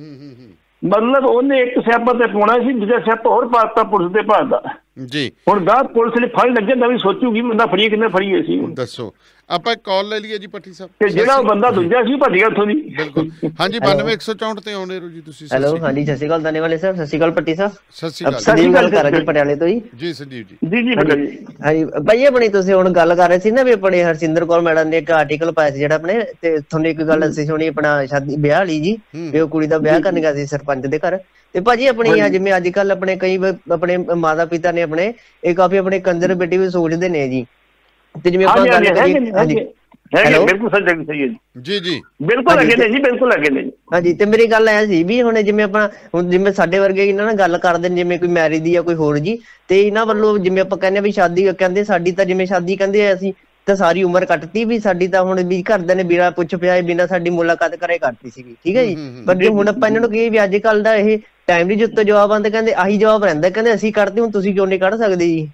Speaker 2: ਮਤਲਬ ਉਹਨੇ ਇੱਕ ਸਿਆਪਾ ਤੇ ਪਾਉਣਾ ਸੀ, ਦੂਜਾ ਸਿਆਪਾ ਹੋਰ ਪਾਤਾ ਪੁਲਿਸ ਦੇ ਭਾਅ ਦਾ
Speaker 1: ਜੀ।
Speaker 2: ਹੁਣ ਗਾਹ ਪੁਲਿਸ ਨੇ ਫੜ ਲੱਗੇ ਨਵੀਂ ਸੋਚੂਗੀ ਬੰਦਾ ਫੜੀਏ ਕਿੰਨੇ ਫੜੀਏ ਸੀ।
Speaker 1: ਦੱਸੋ ਆਪਾਂ ਕਾਲ ਲੈ ਲਈਏ ਜੀ ਪੱਟੀ ਸਾਹਿਬ।
Speaker 2: ਤੇ ਜਿਹੜਾ ਉਹ ਬੰਦਾ ਦੂਜਾ ਸੀ ਭੱਜ ਗਿਆ ਉੱਥੋਂ ਦੀ।
Speaker 1: ਬਿਲਕੁਲ ਹਾਂਜੀ ਬਾਨਵੇਂ ਇੱਕ ਸੌ ਚੌਂਹਠ ਤੇ ਆਉਣੇ ਰਹੋ ਜੀ ਤੁਸੀਂ।
Speaker 5: ਹੈਲੋ ਹਾਂਜੀ ਸਤਿ ਸ਼੍ਰੀ ਅਕਾਲ ਦਾਨੇ ਵਾਲੇ ਸਾਹਿਬ। ਸਤਿ ਸ਼੍ਰੀ ਅਕਾਲ ਪੱਟੀ ਸਾਹਿਬ।
Speaker 1: ਸਤਿ ਸ਼੍ਰੀ ਅਕਾਲ।
Speaker 5: ਸੰਦੀਪ ਗੱਲ ਕਰ ਰਹੇ ਜੀ ਪਟਿਆਲੇ ਤੋਂ ਜੀ।
Speaker 1: ਜੀ ਸੰਦੀਪ ਜੀ।
Speaker 2: ਜੀ ਜੀ
Speaker 5: ਹਾਂਜੀ ਭਾਈ ਆਪਣੀ ਤੁਸੀਂ ਹੁਣ ਗੱਲ ਕਰ ਰਹੇ ਸੀ ਨਾ ਵੀ ਆਪਣੇ ਹਰਸਿੰਦਰ ਕੌਰ ਮੈਡਮ ਨੇ ਇੱਕ ਆਰਟੀਕਲ ਪਾਇਆ ਸੀ ਜਿਹੜਾ ਆਪਣੇ, ਤੇ ਤੁਹਾਨੂੰ ਇੱਕ ਗੱਲ ਅਸੀਂ ਸੁਣੀ ਆਪਣਾ ਸ਼ਾਦੀ ਵਿਆਹ ਵਾਲੀ ਜੀ, ਵੀ ਉਹ ਕੁੜੀ ਦਾ ਵਿਆਹ ਕਰਨ ਗਿਆ ਸੀ ਸਰਪੰਚ ਦੇ ਘਰ। ਤੇ ਭਾਜੀ ਆਪਣੀ ਜਿਵੇਂ ਅੱਜ ਕੱਲ ਆਪਣੇ ਕਈ ਆਪਣੇ ਮਾਤਾ ਪਿਤਾ ਨੇ ਆਪਣੇ ਇਹ ਕਾਫੀ ਆਪਣੇ ਕੰਜ਼ਰਵੇਟਿਵ ਸੋਚਦੇ ਨੇ ਜੀ। ਤੇ ਜਿਵੇਂ ਆਪਾਂ ਗੱਲ ਕਰੀਏ ਹਾਂਜੀ
Speaker 2: ਬਿਲਕੁਲ ਸਹੀ ਹੈ
Speaker 1: ਜੀ ਜੀ
Speaker 2: ਬਿਲਕੁਲ ਅੱਗੇ ਨੇ ਜੀ, ਬਿਲਕੁਲ ਅੱਗੇ ਨੇ।
Speaker 5: ਹਾਂਜੀ ਤੇ ਮੇਰੀ ਗੱਲ ਐ ਸੀ ਵੀ ਹੁਣ ਜਿਵੇਂ ਆਪਣਾ ਹੁਣ ਜਿਵੇਂ ਸਾਡੇ ਵਰਗੇ ਇਹਨਾਂ ਨਾਲ ਗੱਲ ਕਰਦੇ ਨੇ ਜਿਵੇਂ ਕੋਈ ਮੈਰਿਜ ਦੀ ਜਾਂ ਕੋਈ ਹੋਰ ਜੀ, ਤੇ ਇਹਨਾਂ ਵੱਲੋਂ ਜਿਵੇਂ ਆਪਾਂ ਕਹਿੰਦੇ ਵੀ ਸ਼ਾਦੀ ਕਹਿੰਦੇ ਸਾਡੀ ਤਾਂ ਜਿਵੇਂ ਸ਼ਾਦੀ ਕਹਿੰਦੇ ਅਸੀਂ ਤਾਂ ਸਾਰੀ ਉਮਰ ਕੱਟਤੀ ਵੀ ਸਾਡੀ ਤਾਂ ਹੁਣ ਵੀ ਘਰਦਿਆਂ ਨੇ ਬਿਨਾਂ ਪੁੱਛ ਪਿਆ ਬਿਨਾਂ ਸਾਡੀ ਮੁਲਾਕਾਤ ਕਰੇ ਕਰਤੀ ਸੀਗੀ, ਠੀਕ ਹੈ ਜੀ। ਪਰ ਜੇ ਹੁਣ ਆਪਾਂ ਇਹਨਾਂ ਨੂੰ ਕਹੀਏ ਵੀ ਅੱਜ ਕੱਲ ਦਾ ਇਹ ਟਾਈਮ ਦੀ ਜੁੱਤ ਜਵਾਬ ਆਉਂਦੇ ਕਹਿੰਦੇ ਆਹੀ ਜਵਾਬ ਰਹਿੰਦਾ, ਕਹਿੰਦੇ ਅਸੀਂ ਕੱਢਦੇ ਹੁਣ ਤੁਸੀਂ ਕਿਉਂ ਨਹੀਂ ਕੱਢ ਸਕਦੇ ਜੀ।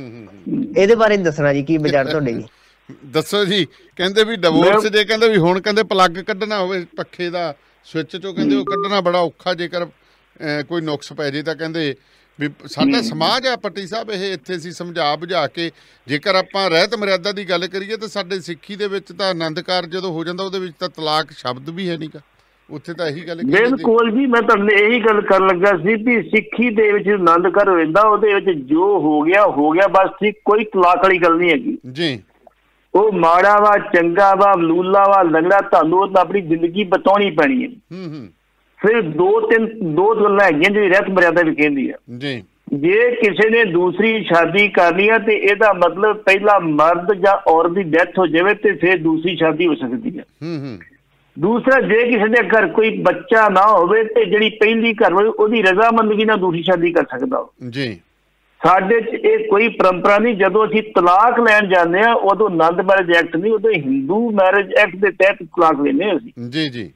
Speaker 5: ਇਹਦੇ ਬਾਰੇ ਦੱਸਣਾ ਜੀ ਕੀ ਵਿਚਾਰ ਤੁਹਾਡੇ ਜੀ।
Speaker 1: ਦੱਸੋ ਜੀ। ਕਹਿੰਦੇ ਵੀ ਡਿਵੋਰਸ ਜੇ ਕਹਿੰਦੇ ਵੀ ਹੁਣ ਕਹਿੰਦੇ ਪਲੱਗ ਕੱਢਣਾ ਹੋਵੇ ਪੱਖੇ ਦਾ ਸਵਿੱਚ ਚੋਂ, ਕਹਿੰਦੇ ਉਹ ਕੱਢਣਾ ਬੜਾ ਔਖਾ, ਜੇਕਰ ਕੋਈ ਨੁਕਸ ਪੈ ਜੇ ਤਾਂ ਕਹਿੰਦੇ ਵੀ ਸਾਡਾ ਸਮਾਜ ਆ ਪੱਟੀ ਸਾਹਿਬ ਇਹ ਇੱਥੇ ਅਸੀਂ ਸਮਝਾ ਬੁਝਾ ਕੇ, ਜੇਕਰ ਆਪਾਂ ਰਹਿਤ ਮਰਿਆਦਾ ਦੀ ਗੱਲ ਕਰੀਏ ਤਾਂ ਸਾਡੇ ਸਿੱਖੀ ਦੇ ਵਿੱਚ ਤਾਂ ਆਨੰਦ ਕਾਰਜ ਜਦੋਂ ਹੋ ਜਾਂਦਾ ਉਹਦੇ ਵਿੱਚ ਤਾਂ ਤਲਾਕ ਸ਼ਬਦ ਵੀ ਹੈ ਨੀ ਗਾ, ਉੱਥੇ ਤਾਂ ਇਹੀ ਗੱਲ।
Speaker 2: ਬਿਲਕੁਲ ਜੀ ਮੈਂ ਤੁਹਾਨੂੰ ਇਹੀ ਗੱਲ ਕਰਨ ਲੱਗਾ ਸੀ ਵੀ ਸਿੱਖੀ ਦੇ ਵਿੱਚ ਆਨੰਦ ਕਾਰਜ ਹੋ ਜਾਂਦਾ, ਉਹਦੇ ਵਿੱਚ ਜੋ ਹੋ ਗਿਆ ਹੋ ਗਿਆ ਬਸ, ਠੀਕ ਕੋਈ ਤਲਾਕ ਵਾਲੀ ਗੱਲ ਨਹੀਂ ਹੈਗੀ
Speaker 1: ਜੀ। ਉਹ
Speaker 2: ਮਾੜਾ ਵਾ ਚੰਗਾ ਵਾ ਲੂਲਾ ਵਾ ਲੰਗੜਾ, ਤੁਹਾਨੂੰ ਉਹ ਆਪਣੀ ਜ਼ਿੰਦਗੀ ਬਤਾਉਣੀ ਪੈਣੀ ਹੈ। ਫਿਰ ਦੋ ਤਿੰਨ ਦੋ ਗੱਲਾਂ ਹੈਗੀਆਂ ਜਿਹੜੀ ਰਹਿਤ ਮਰਿਆਦਾ ਵੀ ਕਹਿੰਦੀ ਆ ਜੀ। ਜੇ ਕਿਸੇ ਨੇ ਦੂਸਰੀ ਸ਼ਾਦੀ ਕਰਨੀ ਆ ਤੇ ਇਹਦਾ ਮਤਲਬ ਪਹਿਲਾ ਮਰਦ ਜਾਂ ਔਰਤ ਦੀ ਡੈਥ ਹੋ ਜਾਵੇ ਤੇ ਫਿਰ ਦੂਸਰੀ ਸ਼ਾਦੀ ਹੋ ਸਕਦੀ ਹੈ। ਦੂਸਰਾ ਜੇ ਕਿਸੇ ਦੇ ਘਰ ਕੋਈ ਬੱਚਾ ਨਾ ਹੋਵੇ ਤੇ ਜਿਹੜੀ ਪਹਿਲੀ ਘਰ ਵਾਲੀ ਉਹਦੀ ਰਜ਼ਾਮੰਦਗੀ ਨਾਲ ਦੂਸਰੀ ਸ਼ਾਦੀ ਕਰ ਸਕਦਾ ਜੀ। ਸਾਡੇ 'ਚ ਇਹ ਕੋਈ ਪਰੰਪਰਾ ਨਹੀਂ। ਜਦੋਂ ਅਸੀਂ ਤਲਾਕ ਲੈਣ ਜਾਂਦੇ ਹਾਂ ਉਦੋਂ ਆਨੰਦ ਮੈਰਿਜ ਐਕਟ ਨਹੀਂ, ਉਦੋਂ ਹਿੰਦੂ ਮੈਰਿਜ ਐਕਟ ਦੇ ਤਹਿਤ ਤਲਾਕ ਲੈਂਦੇ ਹਾਂ ਅਸੀਂ ਜੀ ਜੀ।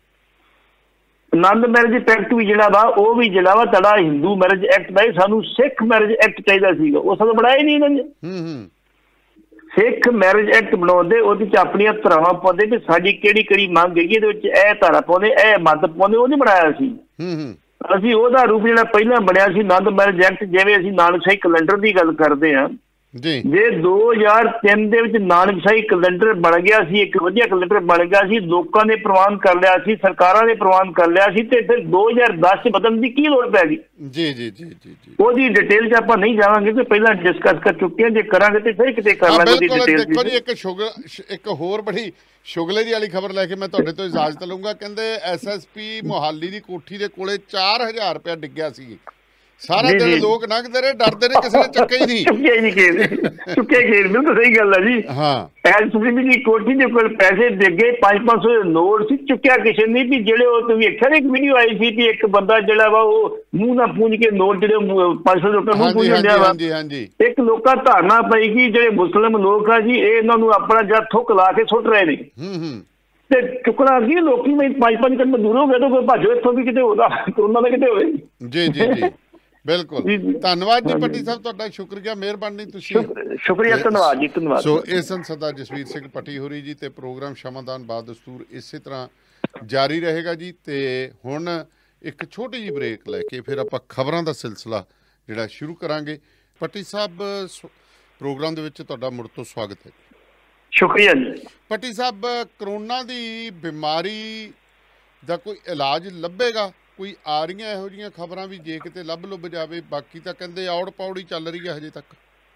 Speaker 2: ਆਨੰਦ ਮੈਰਿਜ ਐਕਟ ਵੀ ਜਿਹੜਾ ਵਾ ਉਹ ਵੀ ਜਿਹੜਾ ਵਾ ਤੁਹਾਡਾ ਹਿੰਦੂ ਮੈਰਿਜ ਐਕਟ ਦਾ, ਸਾਨੂੰ ਸਿੱਖ ਮੈਰਿਜ ਐਕਟ ਚਾਹੀਦਾ ਸੀਗਾ, ਉਹ ਸਾਨੂੰ ਬਣਾਇਆ ਹੀ ਨਹੀਂ ਇਹਨਾਂ ਨੇ। ਸਿੱਖ ਮੈਰਿਜ ਐਕਟ ਬਣਾਉਂਦੇ ਉਹਦੇ 'ਚ ਆਪਣੀਆਂ ਧਾਰਾਵਾਂ ਪਾਉਂਦੇ ਵੀ ਸਾਡੀ ਕਿਹੜੀ ਕਿਹੜੀ ਮੰਗ ਹੈਗੀ, ਇਹਦੇ ਵਿੱਚ ਇਹ ਧਾਰਾ ਪਾਉਂਦੇ ਇਹ ਮੱਦ ਪਾਉਂਦੇ, ਉਹ ਨਹੀਂ ਬਣਾਇਆ ਸੀ। ਅਸੀਂ ਉਹਦਾ ਰੂਪ ਜਿਹੜਾ ਪਹਿਲਾਂ ਬਣਿਆ ਸੀ ਆਨੰਦ ਮੈਰਿਜ ਐਕਟ, ਜਿਵੇਂ ਅਸੀਂ ਨਾਨਕਸ਼ਾਹੀ ਕੈਲੰਡਰ ਦੀ ਗੱਲ ਕਰਦੇ ਹਾਂ ਜੀ। ਜੇ ਦੋ ਹਜ਼ਾਰ ਤਿੰਨ ਦੇ ਵਿੱਚ ਨਾਨਕਸ਼ਾਹੀ ਕੈਲੰਡਰ ਬਣ ਗਿਆ ਸੀ, ਇੱਕ ਵਧੀਆ ਕੈਲੰਡਰ ਬਣ ਗਿਆ ਸੀ, ਲੋਕਾਂ ਨੇ ਪ੍ਰਵਾਨ ਕਰ ਲਿਆ ਸੀ, ਸਰਕਾਰਾਂ ਨੇ ਪ੍ਰਵਾਨ ਕਰ ਲਿਆ ਸੀ, ਤੇ ਫਿਰ ਦੋ ਹਜ਼ਾਰ ਦਸ 'ਚ ਬਦਲਣ ਦੀ ਕੀ ਲੋੜ ਪੈ ਗਈ ਜੀ ਜੀ ਜੀ ਜੀ। ਉਹਦੀ ਡਿਟੇਲ 'ਚ ਆਪਾਂ ਨਹੀਂ ਜਾਵਾਂਗੇ ਕਿ ਪਹਿਲਾਂ ਡਿਸਕਸ ਕਰ ਚੁੱਕੇ ਹਾਂ, ਜੇ ਕਰਾਂਗੇ ਤੇ ਫਿਰ ਕਿਤੇ ਕਰ ਲਾਂਗੇ ਉਹਦੀ ਡਿਟੇਲ।
Speaker 1: ਦੇਖੋ ਜੀ ਇੱਕ ਸ਼ੁਗਲ ਇੱਕ ਹੋਰ ਬੜੀ ਸ਼ੁਗਲੇ ਦੀ ਵਾਲੀ ਖਬਰ ਲੈ ਕੇ ਮੈਂ ਤੁਹਾਡੇ ਤੋਂ ਇਜਾਜ਼ਤ ਲਊਂਗਾ। ਕਹਿੰਦੇ ਐਸ ਐਸ ਪੀ ਮੋਹਾਲੀ ਦੀ ਕੋਠੀ ਦੇ ਕੋਲੇ ਚਾਰ ਹਜ਼ਾਰ ਰੁਪਇਆ ਡਿੱਗਿਆ ਸੀ। ਸਾਰਾ ਦਿਨ ਲੋਕ ਲੰਘਦੇ ਰਹੇ, ਡਰਦੇ ਰਹੇ, ਕਿਸੇ ਨੇ ਚੱਕਿਆ ਹੀ ਨਹੀਂ
Speaker 2: ਚੁੱਕਿਆ ਹੀ ਨਹੀਂ ਕਿਸੇ ਚੁੱਕਿਆ ਖੇਡ। ਬਿਲਕੁਲ ਸਹੀ ਗੱਲ ਹੈ ਜੀ। ਹਾਂ ਐਲਸੀਬੀ ਦੀ ਕੋਠੀ ਦੇ ਕੋਲ ਪੈਸੇ ਡਿੱਗੇ, ਪੰਜ ਪੰਜ ਸੌ ਦੇ ਨੋਟ ਸੀ, ਚੁੱਕਿਆ ਕਿਸੇ ਨੇ ਵੀ। ਜਿਹੜੇ ਉਹ ਤੁਸੀਂ ਵੇਖਿਆ ਨਾ ਇੱਕ ਵੀਡੀਓ ਆਈ ਸੀ ਵੀ ਇੱਕ ਬੰਦਾ ਜਿਹੜਾ ਵਾ ਉਹ ਮੂੰਹ ਨਾਲ ਪੂੰਝ ਕੇ ਨੋਟ ਜਿਹੜੇ ਪੰਜ ਸੌ ਰੁਪਏ ਮੂੰਹ ਪੂੰਝ ਲਿਆ ਵਾ। ਇੱਕ ਲੋਕਾਂ ਧਾਰਨਾ ਪਈ ਕਿ ਜਿਹੜੇ ਮੁਸਲਿਮ ਲੋਕ ਆ ਜੀ ਇਹ ਇਹਨਾਂ ਨੂੰ ਆਪਣਾ ਜਾਂ ਥੁੱਕ ਲਾ ਕੇ ਸੁੱਟ ਰਹੇ ਨੇ ਤੇ ਚੁੱਕਣਾ ਕੀ ਲੋਕੀ ਮੈਂ ਪੰਜ ਪੰਜ ਕਦਮ ਦੂਰ ਹੋ ਗਏ ਤਾਂ ਕੋਈ ਭਾਜੋ ਇੱਥੋਂ ਵੀ ਕਿਤੇ ਹੋਦਾ ਕਰੋਨਾ ਦਾ ਕਿਤੇ ਹੋਵੇ।
Speaker 1: ਜੀ ਜੀ ਜੀ ਬਿਲਕੁਲ, ਧੰਨਵਾਦ ਜੀ ਭੱਟੀ ਸਾਹਿਬ, ਤੁਹਾਡਾ ਸ਼ੁਕਰੀਆ, ਮਿਹਰਬਾਨੀ, ਤੁਸੀਂ
Speaker 2: ਸ਼ੁਕਰੀਆ, ਧੰਨਵਾਦ ਜੀ, ਧੰਨਵਾਦ।
Speaker 1: ਸੋ ਇਹ ਸਨ ਸਰਦਾਰ ਜਸਵੀਰ ਸਿੰਘ ਭੱਟੀ ਹੋਰੀ ਜੀ, ਤੇ ਪ੍ਰੋਗਰਾਮ ਸ਼ਮਾਦਾਨ ਬਾਦ ਦਸਤੂਰ ਇਸੇ ਤਰ੍ਹਾਂ ਜਾਰੀ ਰਹੇਗਾ ਜੀ। ਤੇ ਹੁਣ ਇੱਕ ਛੋਟੀ ਜਿਹੀ ਬ੍ਰੇਕ ਲੈ ਕੇ ਫਿਰ ਆਪਾਂ ਖਬਰਾਂ ਦਾ ਸਿਲਸਿਲਾ ਜਿਹੜਾ ਸ਼ੁਰੂ ਕਰਾਂਗੇ। ਭੱਟੀ ਸਾਹਿਬ ਪ੍ਰੋਗਰਾਮ ਦੇ ਵਿੱਚ ਤੁਹਾਡਾ ਮੁੜ ਤੋਂ ਸਵਾਗਤ ਹੈ।
Speaker 2: ਸ਼ੁਕਰੀਆ ਜੀ।
Speaker 1: ਭੱਟੀ ਸਾਹਿਬ, ਕਰੋਨਾ ਦੀ ਬਿਮਾਰੀ ਦਾ ਕੋਈ ਇਲਾਜ ਲੱਭੇਗਾ? ਕੋਈ ਆ ਰਹੀਆਂ ਇਹੋ ਜਿਹੀਆਂ ਖਬਰਾਂ ਵੀ ਜੇ ਕਿਤੇ ਲੱਭ ਲੁੱਭ ਜਾਵੇ? ਬਾਕੀ ਤਾਂ ਕਹਿੰਦੇ ਔੜ ਪੌੜੀ ਚੱਲ ਰਹੀ ਹੈ ਹਜੇ ਤੱਕ।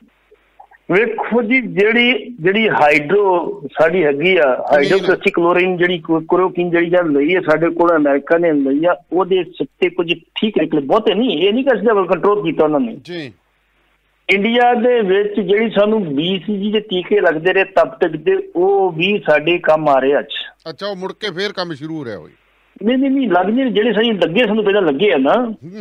Speaker 2: ਵੇਖੋ ਜੀ, ਜਿਹੜੀ ਜਿਹੜੀ ਹਾਈਡਰੋ ਸਾਡੀ ਹੈਗੀ ਆ, ਹਾਈਡਰੋਕਸੀ ਕਲੋਰੀਨ ਜਿਹੜੀ ਕਲੋਰੋਕਿਨ ਜਿਹੜੀ ਜਦ ਲਈ ਹੈ ਸਾਡੇ ਕੋਲ, ਅਮਰੀਕਾ ਨੇ ਲਈ ਆ, ਉਹਦੇ ਸਿੱਟੇ ਕੁਝ ਠੀਕ ਨਿਕਲੇ, ਬਹੁਤੇ ਨਹੀਂ, ਇਹ ਨਹੀਂ ਕਿ ਅਸੀਂ ਕੰਟਰੋਲ ਕੀਤਾ ਉਹਨਾਂ ਨੇ ਜੀ। ਇੰਡੀਆ ਦੇ ਵਿੱਚ ਜਿਹੜੀ ਸਾਨੂੰ ਬੀ ਸੀ ਜੀ ਦੇ ਟੀਕੇ ਲੱਗਦੇ ਰਹੇ ਤਬ ਤੱਕ ਦੇ, ਉਹ ਵੀ ਸਾਡੇ ਕੰਮ ਆ ਰਹੇ ਅੱਜ। ਅੱਛਾ, ਉਹ ਮੁੜ ਕੇ ਫੇਰ ਕੰਮ ਸ਼ੁਰੂ ਹੋ ਰਿਹਾ ਹੋਈ? ਨਹੀਂ ਨਹੀਂ ਨਹੀਂ ਲੱਗਦੇ, ਜਿਹੜੇ ਸਾਨੂੰ ਲੱਗੇ, ਸਾਨੂੰ ਪਹਿਲਾਂ ਲੱਗੇ ਆ ਨਾ,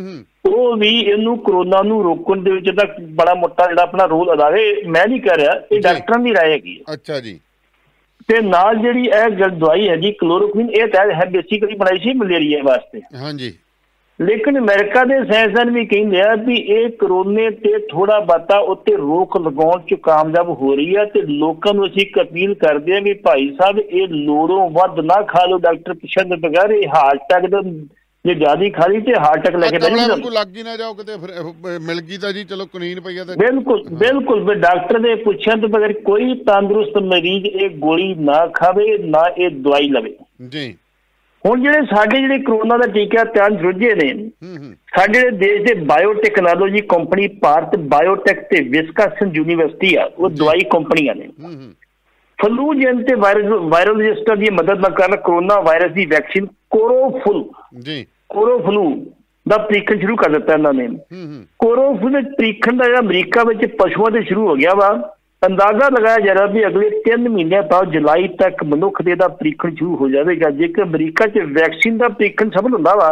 Speaker 2: ਉਹ ਵੀ ਇਹਨੂੰ ਕਰੋਨਾ ਨੂੰ ਰੋਕਣ ਦੇ ਵਿੱਚ ਤਾਂ ਬੜਾ ਮੋਟਾ ਜਿਹੜਾ ਆਪਣਾ ਰੋਲ ਅਦਾ ਹੈ। ਮੈਂ ਨਹੀਂ ਕਹਿ ਰਿਹਾ, ਇਹ ਡਾਕਟਰਾਂ ਦੀ ਰਾਏ ਹੈਗੀ। ਅੱਛਾ ਜੀ। ਤੇ ਨਾਲ ਜਿਹੜੀ ਇਹ ਦਵਾਈ ਹੈ ਜੀ ਕਲੋਰੋਕੁਇਨ, ਇਹ ਤਾਂ ਹੈ ਬੇਸਿਕਲੀ ਬਣਾਈ ਸੀ ਮਲੇਰੀਆ ਵਾਸਤੇ। ਹਾਂਜੀ। ਲੇਕਿਨ ਅਮਰੀਕਾ ਦੇ ਸਾਇੰਸਦਾਨ ਵੀ ਕਹਿੰਦੇ ਆ ਵੀ ਇਹ ਕਰੋਨੇ ਤੇ ਥੋੜਾ ਬਾਤਾ ਉੱਤੇ ਰੋਕ ਲਗਾਉਣ ਚ ਕਾਮਯਾਬ ਹੋ ਰਹੀ ਹੈ। ਤੇ ਲੋਕਾਂ ਨੂੰ ਅਸੀਂ ਇੱਕ ਅਪੀਲ ਕਰਦੇ ਹਾਂ ਵੀ ਭਾਈ ਸਾਹਿਬ, ਇਹ ਲੋੜੋਂ ਵੱਧ ਨਾ ਖਾ ਲਓ ਡਾਕਟਰ ਪੁੱਛਣ ਦੇ ਬਗੈਰ। ਇਹ ਹਾਰਟ ਅਟੈਕ ਦਾ ਜੇ ਜ਼ਿਆਦਾ ਖਾ ਲਈ ਤੇ ਹਾਰਟ ਅਟੈਕ ਲੈ ਕੇ ਬੈਠ ਲੱਗ ਹੀ ਨਾ ਜਾਓ ਕਿਤੇ, ਫਿਰ ਮਿਲ ਗਈ ਤਾਂ ਜੀ ਚਲੋ ਕੁਨੀਨ ਪਈ ਆ। ਬਿਲਕੁਲ ਬਿਲਕੁਲ, ਵੀ ਡਾਕਟਰ ਦੇ ਪੁੱਛਣ ਤੋਂ ਬਗੈਰ ਕੋਈ ਤੰਦਰੁਸਤ ਮਰੀਜ਼ ਇਹ ਗੋਲੀ ਨਾ ਖਾਵੇ, ਨਾ ਇਹ ਦਵਾਈ ਲਵੇ ਜੀ। ਹੁਣ ਜਿਹੜੇ ਸਾਡੇ ਜਿਹੜੇ ਕਰੋਨਾ ਦਾ ਟੀਕਾ ਤਿਆਰ ਰੁੱਝੇ ਨੇ, ਸਾਡੇ ਜਿਹੜੇ ਦੇਸ਼ ਦੇ ਬਾਇਓਟੈਕਨੋਲੋਜੀ ਕੰਪਨੀ ਭਾਰਤ ਬਾਇਓਟੈਕ ਤੇ ਵਿਸਕਾਸਨ ਯੂਨੀਵਰਸਿਟੀ ਆ, ਉਹ ਦਵਾਈ ਕੰਪਨੀਆਂ ਨੇ ਫਲੂ ਜਨ ਤੇ ਵਾਇਰੋਲੋਜਿਸਟਾਂ ਦੀ ਮਦਦ ਨਾਲ ਕਰਨ ਕਰੋਨਾ ਵਾਇਰਸ ਦੀ ਵੈਕਸੀਨ ਕੋਰੋਫੁਲ ਜੀ ਕੋਰੋਫਲੂ ਦਾ ਪ੍ਰੀਖਣ ਸ਼ੁਰੂ ਕਰ ਦਿੱਤਾ ਇਹਨਾਂ ਨੇ। ਕੋਰੋਫਲੂ ਦੇ ਪ੍ਰੀਖਣ ਦਾ ਜਿਹੜਾ ਅਮਰੀਕਾ ਵਿੱਚ ਪਸ਼ੂਆਂ ਤੇ ਸ਼ੁਰੂ ਹੋ ਗਿਆ ਵਾ। ਅੰਦਾਜ਼ਾ ਲਗਾਇਆ ਜਾ ਰਿਹਾ ਵੀ ਅਗਲੇ ਤਿੰਨ ਮਹੀਨਿਆਂ ਬਾਅਦ ਜੁਲਾਈ ਤੱਕ ਮਨੁੱਖ ਦੇ ਦਾ ਪ੍ਰੀਖਣ ਸ਼ੁਰੂ ਹੋ ਜਾਵੇਗਾ। ਜੇਕਰ ਅਮਰੀਕਾ 'ਚ ਵੈਕਸੀਨ ਦਾ ਪ੍ਰੀਖਣ ਸਫਲ ਹੁੰਦਾ ਵਾ,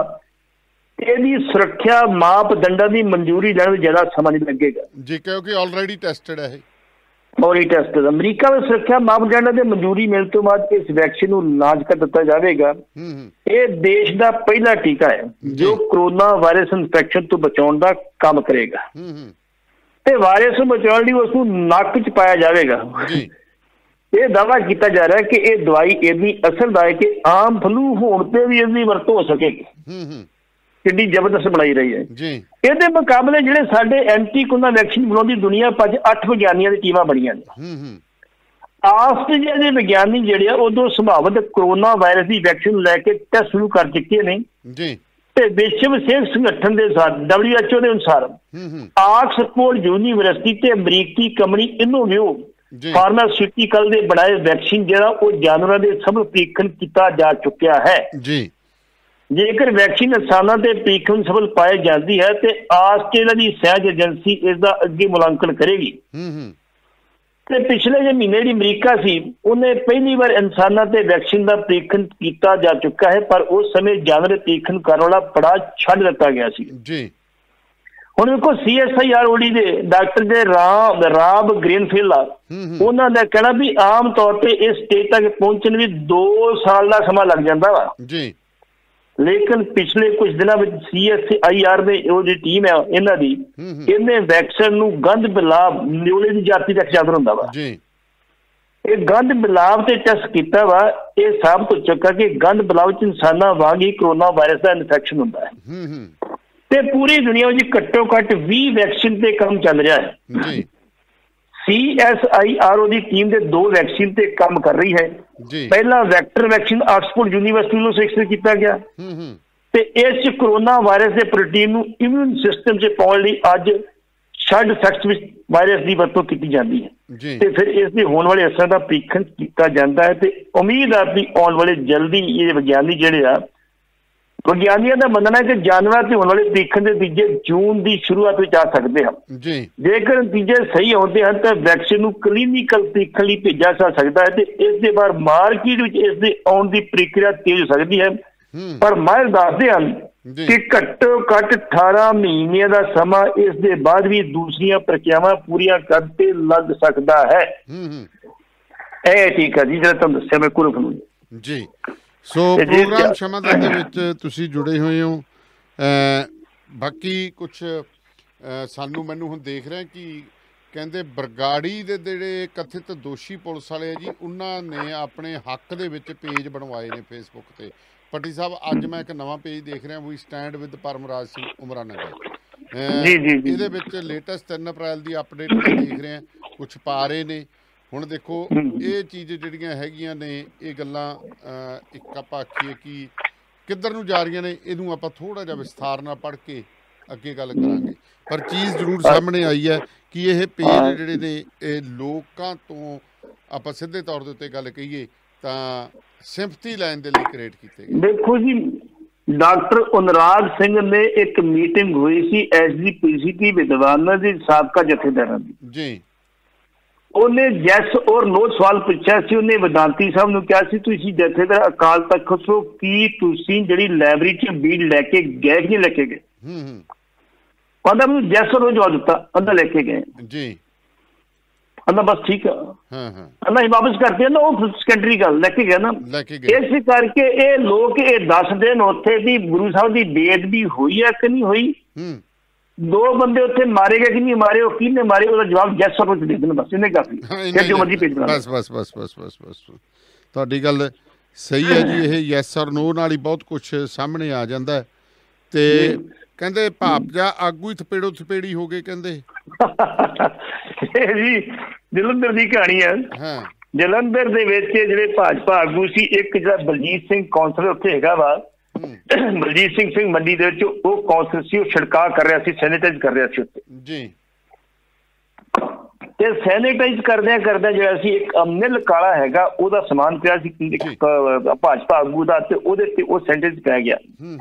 Speaker 2: ਇਹਦੀ ਸੁਰੱਖਿਆ ਮਾਪਦੰਡਾਂ ਦੀ ਮਨਜ਼ੂਰੀ ਲੈਣ ਵਿੱਚ ਜ਼ਿਆਦਾ ਸਮਾਂ ਨਹੀਂ ਲੱਗੇਗਾ ਜੀ, ਕਿਉਂਕਿ ਆਲਰੇਡੀ ਟੈਸਟਡ ਹੈ ਇਹ। ਆਲਰੇਡੀ ਟੈਸਟਡ ਅਮਰੀਕਾ ਵਿੱਚ ਸੁਰੱਖਿਆ ਮਾਪਦੰਡਾਂ ਦੀ ਮਨਜ਼ੂਰੀ ਮਿਲਣ ਤੋਂ ਬਾਅਦ ਇਸ ਵੈਕਸੀਨ ਨੂੰ ਲਾਂਚ ਕਰ ਦਿੱਤਾ ਜਾਵੇਗਾ। ਇਹ ਦੇਸ਼ ਦਾ ਪਹਿਲਾ ਟੀਕਾ ਹੈ ਜੋ ਕਰੋਨਾ ਵਾਇਰਸ ਇਨਫੈਕਸ਼ਨ ਤੋਂ ਬਚਾਉਣ ਦਾ ਕੰਮ ਕਰੇਗਾ। ਤੇ ਵਾਇਰਸ ਨੂੰ ਬਚਾਉਣ ਲਈ ਉਸ ਨੂੰ ਨੱਕ 'ਚ ਪਾਇਆ ਜਾਵੇਗਾ। ਇਹ ਦਾਅਵਾ ਕੀਤਾ ਜਾ ਰਿਹਾ ਕਿ ਇਹ ਦਵਾਈ ਇੰਨੀ ਅਸਰਦਾਇਕ ਕਿ ਆਮ ਫਲੂ ਹੋਣ ਤੇ ਵੀ ਇਹਦੀ ਵਰਤੋਂ ਹੋ ਸਕੇਗੀ। ਕਿੰਨੀ ਜ਼ਬਰਦਸਤ ਬਣਾਈ ਰਹੀ ਹੈ ਜੀ। ਇਹਦੇ ਮੁਕਾਬਲੇ ਜਿਹੜੇ ਸਾਡੇ ਐਂਟੀ ਕੋਰੋਨਾ ਵੈਕਸੀਨ ਬਣਾਉਣ ਦੀ ਦੁਨੀਆ ਭਰ ਅੱਠ ਵਿਗਿਆਨੀਆਂ ਦੀ ਟੀਮਾਂ ਬਣੀਆਂ ਨੇ। ਆਸਟ੍ਰੇਲੀਆ ਦੇ ਵਿਗਿਆਨੀ ਜਿਹੜੇ ਆ ਉਦੋਂ ਸੰਭਾਵਿਤ ਕਰੋਨਾ ਵਾਇਰਸ ਦੀ ਵੈਕਸੀਨ ਲੈ ਕੇ ਟੈਸਟ ਸ਼ੁਰੂ ਕਰ ਚੁੱਕੇ ਨੇ ਜੀ। ਤੇ ਵਿਸ਼ਵ ਸਿਹਤ ਸੰਗਠਨ ਦੇ ਅਨੁਸਾਰ ਡਬਲਿਊ ਐਚ ਓ ਦੇ ਅਨੁਸਾਰ ਆਕਸਫੋਰਡ ਯੂਨੀਵਰਸਿਟੀ ਤੇ ਅਮਰੀਕੀ ਕੰਪਨੀ ਇਨੋਵਿਓ ਫਾਰਮਾਸਿਊਟੀਕਲ ਦੇ ਬਣਾਏ ਵੈਕਸੀਨ ਜਿਹੜਾ ਉਹ ਜਾਨਵਰਾਂ ਦੇ ਸਫਲ ਪ੍ਰੀਖਣ ਕੀਤਾ ਜਾ ਚੁੱਕਿਆ ਹੈ ਜੀ। ਜੇਕਰ ਵੈਕਸੀਨ ਇਨਸਾਨਾਂ ਦੇ ਪ੍ਰੀਖਣ ਸਫਲ ਪਾਈ ਜਾਂਦੀ ਹੈ ਤੇ ਆਸਟ੍ਰੇਲੀਆ ਦੀ ਸਿਹਤ ਏਜੰਸੀ ਇਸ ਦਾ ਅੱਗੇ ਮੁਲਾਂਕਣ ਕਰੇਗੀ। ਤੇ ਪਿਛਲੇ ਜੇ ਮਹੀਨੇ ਜਿਹੜੀ ਅਮਰੀਕਾ ਸੀ, ਉਹਨੇ ਪਹਿਲੀ ਵਾਰ ਇਨਸਾਨਾਂ ਤੇ ਵੈਕਸੀਨ ਦਾ ਪ੍ਰੀਖਣ ਕੀਤਾ ਜਾ ਚੁੱਕਾ ਹੈ, ਪਰ ਉਸ ਸਮੇਂ ਜਾਨਵਰ ਪ੍ਰੀਖਣ ਕਰਨ ਵਾਲਾ ਪੜਾਅ ਛੱਡ ਦਿੱਤਾ ਗਿਆ ਸੀ ਜੀ। ਹੁਣ ਵੇਖੋ ਸੀ ਐਸ ਆਈ ਆਰ ਓਡੀ ਦੇ ਡਾਕਟਰ ਦੇ ਰਾਮ ਰਾਬ ਗ੍ਰੀਨਫੀਲਡ ਆ, ਉਹਨਾਂ ਦਾ ਕਹਿਣਾ ਵੀ ਆਮ ਤੌਰ ਤੇ ਇਸ ਸਟੇਜ ਤੱਕ ਪਹੁੰਚਣ ਵੀ ਦੋ ਸਾਲ ਦਾ ਸਮਾਂ ਲੱਗ ਜਾਂਦਾ ਵਾ ਜੀ। ਲੇਕਿਨ ਪਿਛਲੇ ਕੁਝ ਦਿਨਾਂ ਵਿੱਚ ਸੀ ਐਸ ਆਈ ਆਰ ਦੇ ਉਹ ਜਿਹੜੀ ਟੀਮ ਹੈ ਇਹਨਾਂ ਦੀ, ਇਹਨੇ ਵੈਕਸੀਨ ਨੂੰ ਗੰਧ ਬਿਲਾਬ ਨਿਊਲੇ ਦੀ ਜਾਤੀ ਦਾ ਖਿਆਲ ਹੁੰਦਾ ਵਾ ਜੀ। ਇਹ ਗੰਧ ਬਿਲਾਬ ਤੇ ਟੈਸਟ ਕੀਤਾ ਵਾ, ਇਹ ਸਾਬਤ ਹੋ ਚੁੱਕਾ ਕਿ ਗੰਧ ਬਿਲਾਬ ਚ ਇਨਸਾਨਾਂ ਵਾਂਗ ਹੀ ਕਰੋਨਾ ਵਾਇਰਸ ਦਾ ਇਨਫੈਕਸ਼ਨ ਹੁੰਦਾ ਹੈ। ਤੇ ਪੂਰੀ ਦੁਨੀਆ ਵਿੱਚ ਘੱਟੋ ਘੱਟ ਵੀਹ ਵੈਕਸੀਨ ਤੇ ਕੰਮ ਚੱਲ ਰਿਹਾ ਹੈ ਜੀ। C S I R O ਦੀ ਟੀਮ ਦੇ ਦੋ ਵੈਕਸੀਨ ਤੇ ਕੰਮ ਕਰ ਰਹੀ ਹੈ। ਪਹਿਲਾ ਵੈਕਟਰ ਵੈਕਸੀਨ ਆਕਸਫੋਰਡ ਯੂਨੀਵਰਸਿਟੀ ਨੂੰ ਵਿਕਸਿਤ ਕੀਤਾ ਗਿਆ ਤੇ ਇਸ ਚ ਕਰੋਨਾ ਵਾਇਰਸ ਦੇ ਪ੍ਰੋਟੀਨ ਨੂੰ ਇਮਿਊਨ ਸਿਸਟਮ 'ਚ ਪਾਉਣ ਲਈ ਅੱਜ ਛੱਡ ਸੈਕਸ ਵਿੱਚ ਵਾਇਰਸ ਦੀ ਵਰਤੋਂ ਕੀਤੀ ਜਾਂਦੀ ਹੈ ਤੇ ਫਿਰ ਇਸ ਦੇ ਹੋਣ ਵਾਲੇ ਅਸਰ ਦਾ ਪ੍ਰੀਖਣ ਕੀਤਾ ਜਾਂਦਾ ਹੈ। ਤੇ ਉਮੀਦ ਆ ਵੀ ਆਉਣ ਵਾਲੇ ਜਲਦੀ ਇਹ ਵਿਗਿਆਨੀ ਜਿਹੜੇ ਆ, ਵਿਗਿਆਨੀਆਂ ਦਾ ਮੰਨਣਾ ਹੈ ਕਿ ਜਾਨਵਰਾਂ ਤੇ ਹੋਣ ਵਾਲੇ ਪ੍ਰੀਖਣ ਦੇ ਨਤੀਜੇ ਜੂਨ ਦੀ ਸ਼ੁਰੂਆਤ ਵਿੱਚ ਆ ਸਕਦੇ ਹਨ ਜੀ। ਜੇਕਰ ਨਤੀਜੇ ਸਹੀ ਆਉਂਦੇ ਹਨ ਤਾਂ ਵੈਕਸੀਨ ਨੂੰ ਕਲੀਨਿਕਲ ਪ੍ਰੀਖਣ ਲਈ ਭੇਜਿਆ ਜਾ ਸਕਦਾ ਹੈ ਤੇ ਇਸ ਦੇ ਬਾਅਦ ਮਾਰਕੀਟ ਵਿੱਚ ਇਸ ਦੇ ਆਉਣ ਦੀ ਪ੍ਰਕਿਰਿਆ ਤੇਜ਼ ਹੋ ਸਕਦੀ ਹੈ। ਪਰ ਮਾਹਿਰ ਦੱਸਦੇ ਹਨ ਕਿ ਘੱਟੋ ਘੱਟ ਅਠਾਰਾਂ ਮਹੀਨਿਆਂ ਦਾ ਸਮਾਂ ਇਸ ਦੇ ਬਾਅਦ ਵੀ ਦੂਸਰੀਆਂ ਪ੍ਰਕਿਰਿਆਵਾਂ ਪੂਰੀਆਂ ਕਰਨ ਤੇ ਲੱਗ ਸਕਦਾ ਹੈ। ਇਹ ਠੀਕ ਹੈ ਜੀ, ਜਿਹੜਾ ਤੁਹਾਨੂੰ ਦੱਸਿਆ ਮੈਂ ਕੋਰੋਫਲੂ।
Speaker 1: ਜੀ। ਸੋ ਪ੍ਰੋਗਰਾਮ ਸ਼ਮਾਦਾਨ ਦੇ ਵਿੱਚ ਤੁਸੀਂ ਜੁੜੇ ਹੋਏ ਹੋ। ਬਾਕੀ ਕੁਛ ਸਾਨੂੰ ਮੈਨੂੰ ਹੁਣ ਦੇਖ ਰਿਹਾ ਕਿ ਕਹਿੰਦੇ ਬਰਗਾੜੀ ਦੇ ਜਿਹੜੇ ਕਥਿਤ ਦੋਸ਼ੀ ਪੁਲਿਸ ਵਾਲੇ ਆ ਜੀ, ਉਹਨਾਂ ਨੇ ਆਪਣੇ ਹੱਕ ਦੇ ਵਿੱਚ ਪੇਜ ਬਣਵਾਏ ਨੇ ਫੇਸਬੁੱਕ ਤੇ। ਪੱਟੀ ਸਾਹਿਬ, ਅੱਜ ਮੈਂ ਇੱਕ ਨਵਾਂ ਪੇਜ ਦੇਖ ਰਿਹਾ, ਵੀ ਸਟੈਂਡ ਵਿਦ ਪਰਮਰਾਜ ਸਿੰਘ ਉਮਰਾਨਗਰ। ਇਹਦੇ ਵਿੱਚ ਲੇਟੈਸਟ ਤਿੰਨ ਅਪ੍ਰੈਲ ਦੀ ਅਪਡੇਟ ਮੈਂ ਦੇਖ ਰਿਹਾ, ਕੁਛ ਪਾ ਰਹੇ ਨੇ। ਹੁਣ ਦੇਖੋ ਇਹ ਚੀਜ਼ ਜਿਹੜੀਆਂ ਹੈਗੀਆਂ ਨੇ, ਇਹ ਗੱਲਾਂ ਇੱਕ ਆਪਾਂ ਆਖੀਏ ਕਿ ਕਿੱਧਰ ਨੂੰ ਜਾ ਰਹੀਆਂ ਨੇ, ਇਹਨੂੰ ਆਪਾਂ ਥੋੜ੍ਹਾ ਜਿਹਾ ਵਿਸਥਾਰ ਨਾਲ ਪੜ੍ਹ ਕੇ ਅੱਗੇ ਗੱਲ ਕਰਾਂਗੇ। ਪਰ ਚੀਜ਼ ਜ਼ਰੂਰ ਸਾਹਮਣੇ ਆਈ ਹੈ ਕਿ ਇਹ ਪੇਜ ਜਿਹੜੇ ਨੇ ਇਹ ਲੋਕਾਂ ਤੋਂ ਆਪਾਂ ਸਿੱਧੇ ਤੌਰ ਦੇ ਉੱਤੇ ਗੱਲ ਕਹੀਏ ਤਾਂ ਸਿੰਪਥੀ ਲੈਣ ਦੇ ਲਈ ਕ੍ਰੀਏਟ ਕੀਤੇ ਗਏ।
Speaker 2: ਦੇਖੋ ਜੀ, ਡਾਕਟਰ ਉਨਰਾਗ ਸਿੰਘ ਨੇ ਇੱਕ ਮੀਟਿੰਗ ਹੋਈ ਸੀ ਐਸ ਜੀ ਪੀ ਸੀ ਦੀ ਵਿਦਵਾਨਾਂ ਦੀ ਸਾਬਕਾ ਜਥੇਦਾਰਾਂ ਦੀ
Speaker 1: ਜੀ। ਉਹਨੇ
Speaker 2: ਯੈਸ ਔਰ ਨੋ ਸਵਾਲ ਪੁੱਛਿਆ ਸੀ। ਉਹਨੇ ਵਿਦਾਂਤੀ ਸਾਹਿਬ ਨੂੰ ਕਿਹਾ ਸੀ, ਤੁਸੀਂ ਜਥੇਦਾਰ ਅਕਾਲ ਤਖਤ ਤੋਂ ਕੀ ਤੁਸੀਂ ਜਿਹੜੀ ਲਾਇਬ੍ਰੇਰੀ ਚ ਬੀੜ ਲੈ ਕੇ ਗਏ ਕਿ ਨਹੀਂ ਲੈ ਕੇ ਗਏ? ਕਹਿੰਦਾ ਮੈਨੂੰ ਯੈਸ ਔਰ ਨੋ ਜਵਾਬ ਦਿੱਤਾ, ਕਹਿੰਦਾ ਲੈ ਕੇ ਗਏ
Speaker 1: ਜੀ।
Speaker 2: ਕਹਿੰਦਾ ਬਸ ਠੀਕ ਆ, ਕਹਿੰਦਾ ਅਸੀਂ ਵਾਪਸ ਕਰਦੇ ਨਾ, ਉਹ ਸੈਕੰਡਰੀ ਗੱਲ ਲੈ ਕੇ ਗਿਆ ਨਾ। ਇਸ ਕਰਕੇ ਇਹ ਲੋਕ ਇਹ ਦੱਸਦੇ ਨੇ ਉੱਥੇ ਵੀ ਗੁਰੂ ਸਾਹਿਬ ਦੀ ਬੇਅਦਬੀ ਹੋਈ ਹੈ ਕਿ ਨਹੀਂ ਹੋਈ, ਦੋ ਬੰਦੇ ਉੱਥੇ ਮਾਰੇ ਗਏ ਕਿ ਨਹੀਂ ਮਾਰੇ, ਉਹ ਕਿਹਨੇ ਮਾਰੇ, ਉਹਦਾ ਜਵਾਬ ਜੱਜ ਸਾਹਿਬ ਨੂੰ ਦੇ ਦੇਣ, ਬਸ ਇਹਨੇ ਕਾਫੀ। ਜੋ ਮਰਜ਼ੀ ਭੇਜ ਦੇਣਾ,
Speaker 1: ਬਸ ਬਸ ਬਸ ਬਸ ਬਸ ਬਸ ਤੁਹਾਡੀ ਗੱਲ ਸਹੀ ਹੈ ਜੀ। ਇਹ ਯੈਸ ਔਰ ਨੋ ਨਾਲ ਹੀ ਬਹੁਤ ਕੁਛ ਸਾਹਮਣੇ ਆ ਜਾਂਦਾ। ਤੇ ਕਹਿੰਦੇ ਭਾਪ ਜਾ ਆਗੂ ਹੀ ਥਪੇੜੋ ਥਪੇੜੀ ਹੋ ਗਏ ਕਹਿੰਦੇ।
Speaker 2: ਇਹ ਜੀ ਜਲੰਧਰ ਦੀ ਕਹਾਣੀ ਹੈ। ਜਲੰਧਰ ਦੇ ਵਿੱਚ ਜਿਹੜੇ ਭਾਜਪਾ ਆਗੂ ਸੀ, ਇੱਕ ਜਿਹੜਾ ਬਲਜੀਤ ਸਿੰਘ ਕੌਂਸਲਰ ਉੱਥੇ ਹੈਗਾ ਵਾ, ਬਲਜੀਤ ਸਿੰਘ ਸਿੰਘ ਮੰਡੀ ਦੇ ਵਿੱਚ, ਉਹ ਕੌਂਸਲਰ ਸੀ, ਉਹ ਛਿੜਕਾਅ ਕਰ ਰਿਹਾ ਸੀ, ਸੈਨੀਟਾਈਜ਼ ਕਰ ਰਿਹਾ ਸੀ ਉੱਥੇ
Speaker 1: ਜੀ।
Speaker 2: ਤੇ ਸੈਨੀਟਾਈਜ਼ ਕਰਦਿਆਂ ਕਰਦਿਆਂ ਜਿਹੜਾ ਸੀ ਇੱਕ ਅਮਨਿਲ ਕਾਲਾ ਹੈਗਾ, ਉਹਦਾ ਸਮਾਨ ਪਿਆ ਸੀ ਭਾਜਪਾ ਆਗੂ ਦਾ, ਤੇ ਉਹਦੇ ਤੇ ਉਹ ਸੈਨੀਟਾਈਜ਼ ਪੈ ਗਿਆ।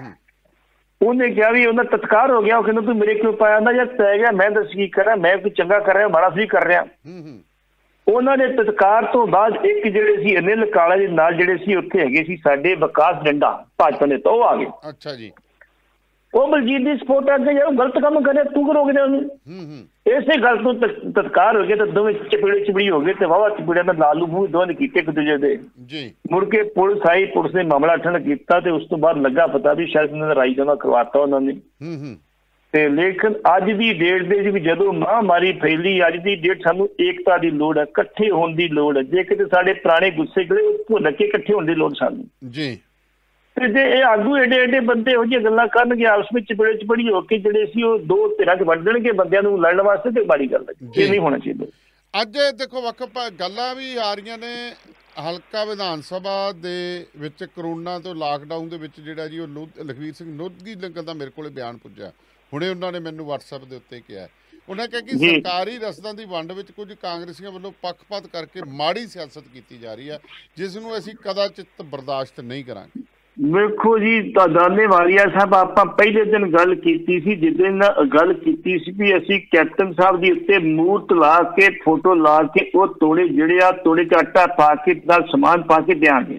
Speaker 2: ਉਹਨੇ ਕਿਹਾ ਵੀ ਉਹਨਾਂ ਤਤਕਾਰ ਹੋ ਗਿਆ। ਉਹ ਕਹਿੰਦਾ ਤੂੰ ਮੇਰੇ ਕਿਉਂ ਪਾਇਆ? ਨਾ ਯਾਰ ਪੈ ਗਿਆ, ਮੈਂ ਦੱਸ ਕੀ ਕਰਾਂ, ਮੈਂ ਕੋਈ ਚੰਗਾ ਕਰ ਰਿਹਾ, ਮਾੜਾ ਸਹੀ ਕਰ ਰਿਹਾ। ਉਹਨਾਂ ਦੇ ਤਤਕਾਰ ਤੋਂ ਬਾਅਦ ਇੱਕ ਜਿਹੜੇ ਸੀ ਅਨਿਲ ਕਾਲਾ ਦੇ ਨਾਲ ਜਿਹੜੇ ਸੀ ਉੱਥੇ ਹੈਗੇ ਸੀ ਸਾਡੇ ਵਿਕਾਸ ਡੰਡਾ ਭਾਜਪਾ ਨੇ, ਤਾਂ ਉਹ ਆ ਗਏ।
Speaker 1: ਅੱਛਾ ਜੀ।
Speaker 2: ਉਹ ਬਲਜੀਤ ਦੀ ਸਪੋਰਟ ਆ ਕੇ ਯਾਰ ਗਲਤ ਕੰਮ ਕਰਿਆ, ਤੂੰ ਕਰੋਗੇ ਨਾ ਉਹਨੂੰ। ਇਸੇ ਗੱਲ ਤੋਂ ਤਤਕਾਰ ਹੋ ਗਏ ਤੇ ਦੋਵੇਂ ਚਪੇੜੇ ਚਪੜੀ ਹੋ ਗਏ ਤੇ ਵਾਹਵਾ ਚਪੜਿਆਂ ਨਾਲ ਲਾਲੂ ਮੂੰਹ ਦੋਵੇਂ ਨੇ ਕੀਤੇ ਇੱਕ ਦੂਜੇ ਦੇ। ਮੁੜ ਕੇ ਪੁਲਿਸ ਆਈ, ਪੁਲਿਸ ਨੇ ਮਾਮਲਾ ਠੰਡ ਕੀਤਾ ਤੇ ਉਸ ਤੋਂ ਬਾਅਦ ਲੱਗਾ ਪਤਾ ਵੀ ਸ਼ਾਇਦ ਉਹਨਾਂ ਦਾ ਰਾਜੀਨਾਮਾ ਕਰਵਾਤਾ ਉਹਨਾਂ ਨੇ। ਤੇ ਲੇਕਿਨ ਅੱਜ ਦੀ ਡੇਟ ਦੇ ਵੀ ਜਦੋਂ ਮਹਾਂਮਾਰੀ ਫੈਲੀ, ਅੱਜ ਦੀ ਡੇਟ ਸਾਨੂੰ ਏਕਤਾ ਦੀ ਲੋੜ ਹੈ, ਇਕੱਠੇ ਹੋਣ ਦੀ ਲੋੜ ਹੈ। ਜੇ ਕਿਤੇ ਸਾਡੇ ਪੁਰਾਣੇ ਗੁੱਸੇ ਗਲੇ ਭੁੱਲ ਕੇ ਇਕੱਠੇ ਹੋਣ ਦੀ ਲੋੜ ਸਾਨੂੰ ਜੀ। ਤੇ ਜੇ ਇਹ ਆਗੂ ਏਡੇ ਏਡੇ ਬੰਦੇ ਇਹੋ ਜਿਹੀਆਂ ਗੱਲਾਂ ਕਰਨਗੇ ਆਪਸ ਵਿੱਚ ਚਪੜੇ ਚਪੜੀ ਹੋ ਕੇ ਜਿਹੜੇ ਸੀ ਉਹ ਦੋ ਧਿਰਾਂ ਚ ਵੰਡ ਦੇਣਗੇ ਬੰਦਿਆਂ ਨੂੰ ਲੜਨ ਵਾਸਤੇ, ਤੇ ਮਾੜੀ ਗੱਲ ਹੈ, ਇਹ ਨਹੀਂ ਹੋਣਾ ਚਾਹੀਦਾ।
Speaker 1: ਅੱਜ ਦੇਖੋ ਵੱਖ ਗੱਲਾਂ ਵੀ ਆ ਰਹੀਆਂ ਨੇ। ਹਲਕਾ ਵਿਧਾਨ ਸਭਾ ਦੇ ਵਿੱਚ ਕਰੋਨਾ ਤੋਂ ਲਾਕਡਾਊਨ ਦੇ ਵਿੱਚ ਜਿਹੜਾ ਜੀ ਉਹ ਲਖਵੀਰ ਸਿੰਘ ਨੋਧਗੀ ਲੰਗਲ ਦਾ ਮੇਰੇ ਕੋਲ ਬਿਆਨ ਪੁੱਜਿਆ ਹੁਣੇ। ਉਹਨਾਂ ਨੇ ਮੈਨੂੰ ਵਟਸਐਪ ਦੇ ਉੱਤੇ ਕਿਹਾ, ਉਹਨਾਂ ਕਿਹਾ ਕਿ ਸਰਕਾਰੀ ਰਸਦਾਂ ਦੀ ਵੰਡ ਵਿੱਚ ਕੁਝ ਕਾਂਗਰਸੀਆਂ ਵੱਲੋਂ ਪੱਖਪਾਤ ਕਰਕੇ ਮਾੜੀ ਸਿਆਸਤ ਕੀਤੀ ਜਾ ਰਹੀ ਹੈ, ਜਿਸ ਨੂੰ ਅਸੀਂ ਕਦਾਚਿਤ ਬਰਦਾਸ਼ਤ ਨਹੀਂ ਕਰਾਂਗੇ।
Speaker 2: ਵੇਖੋ ਜੀ, ਦਾਨੇ ਵਾਲੀਆ ਸਾਹਿਬ, ਆਪਾਂ ਪਹਿਲੇ ਦਿਨ ਗੱਲ ਕੀਤੀ ਸੀ, ਜਿਸ ਦਿਨ ਗੱਲ ਕੀਤੀ ਸੀ ਵੀ ਅਸੀਂ ਕੈਪਟਨ ਸਾਹਿਬ ਦੀ ਉੱਤੇ ਮੂਰਤ ਲਾ ਕੇ ਫੋਟੋ ਲਾ ਕੇ ਉਹ ਤੋੜੇ ਜਿਹੜੇ ਆ ਤੋੜੇ ਚ ਆਟਾ ਪਾ ਕੇ ਨਾਲ ਸਮਾਨ ਪਾ ਕੇ ਦਿਆਂਗੇ।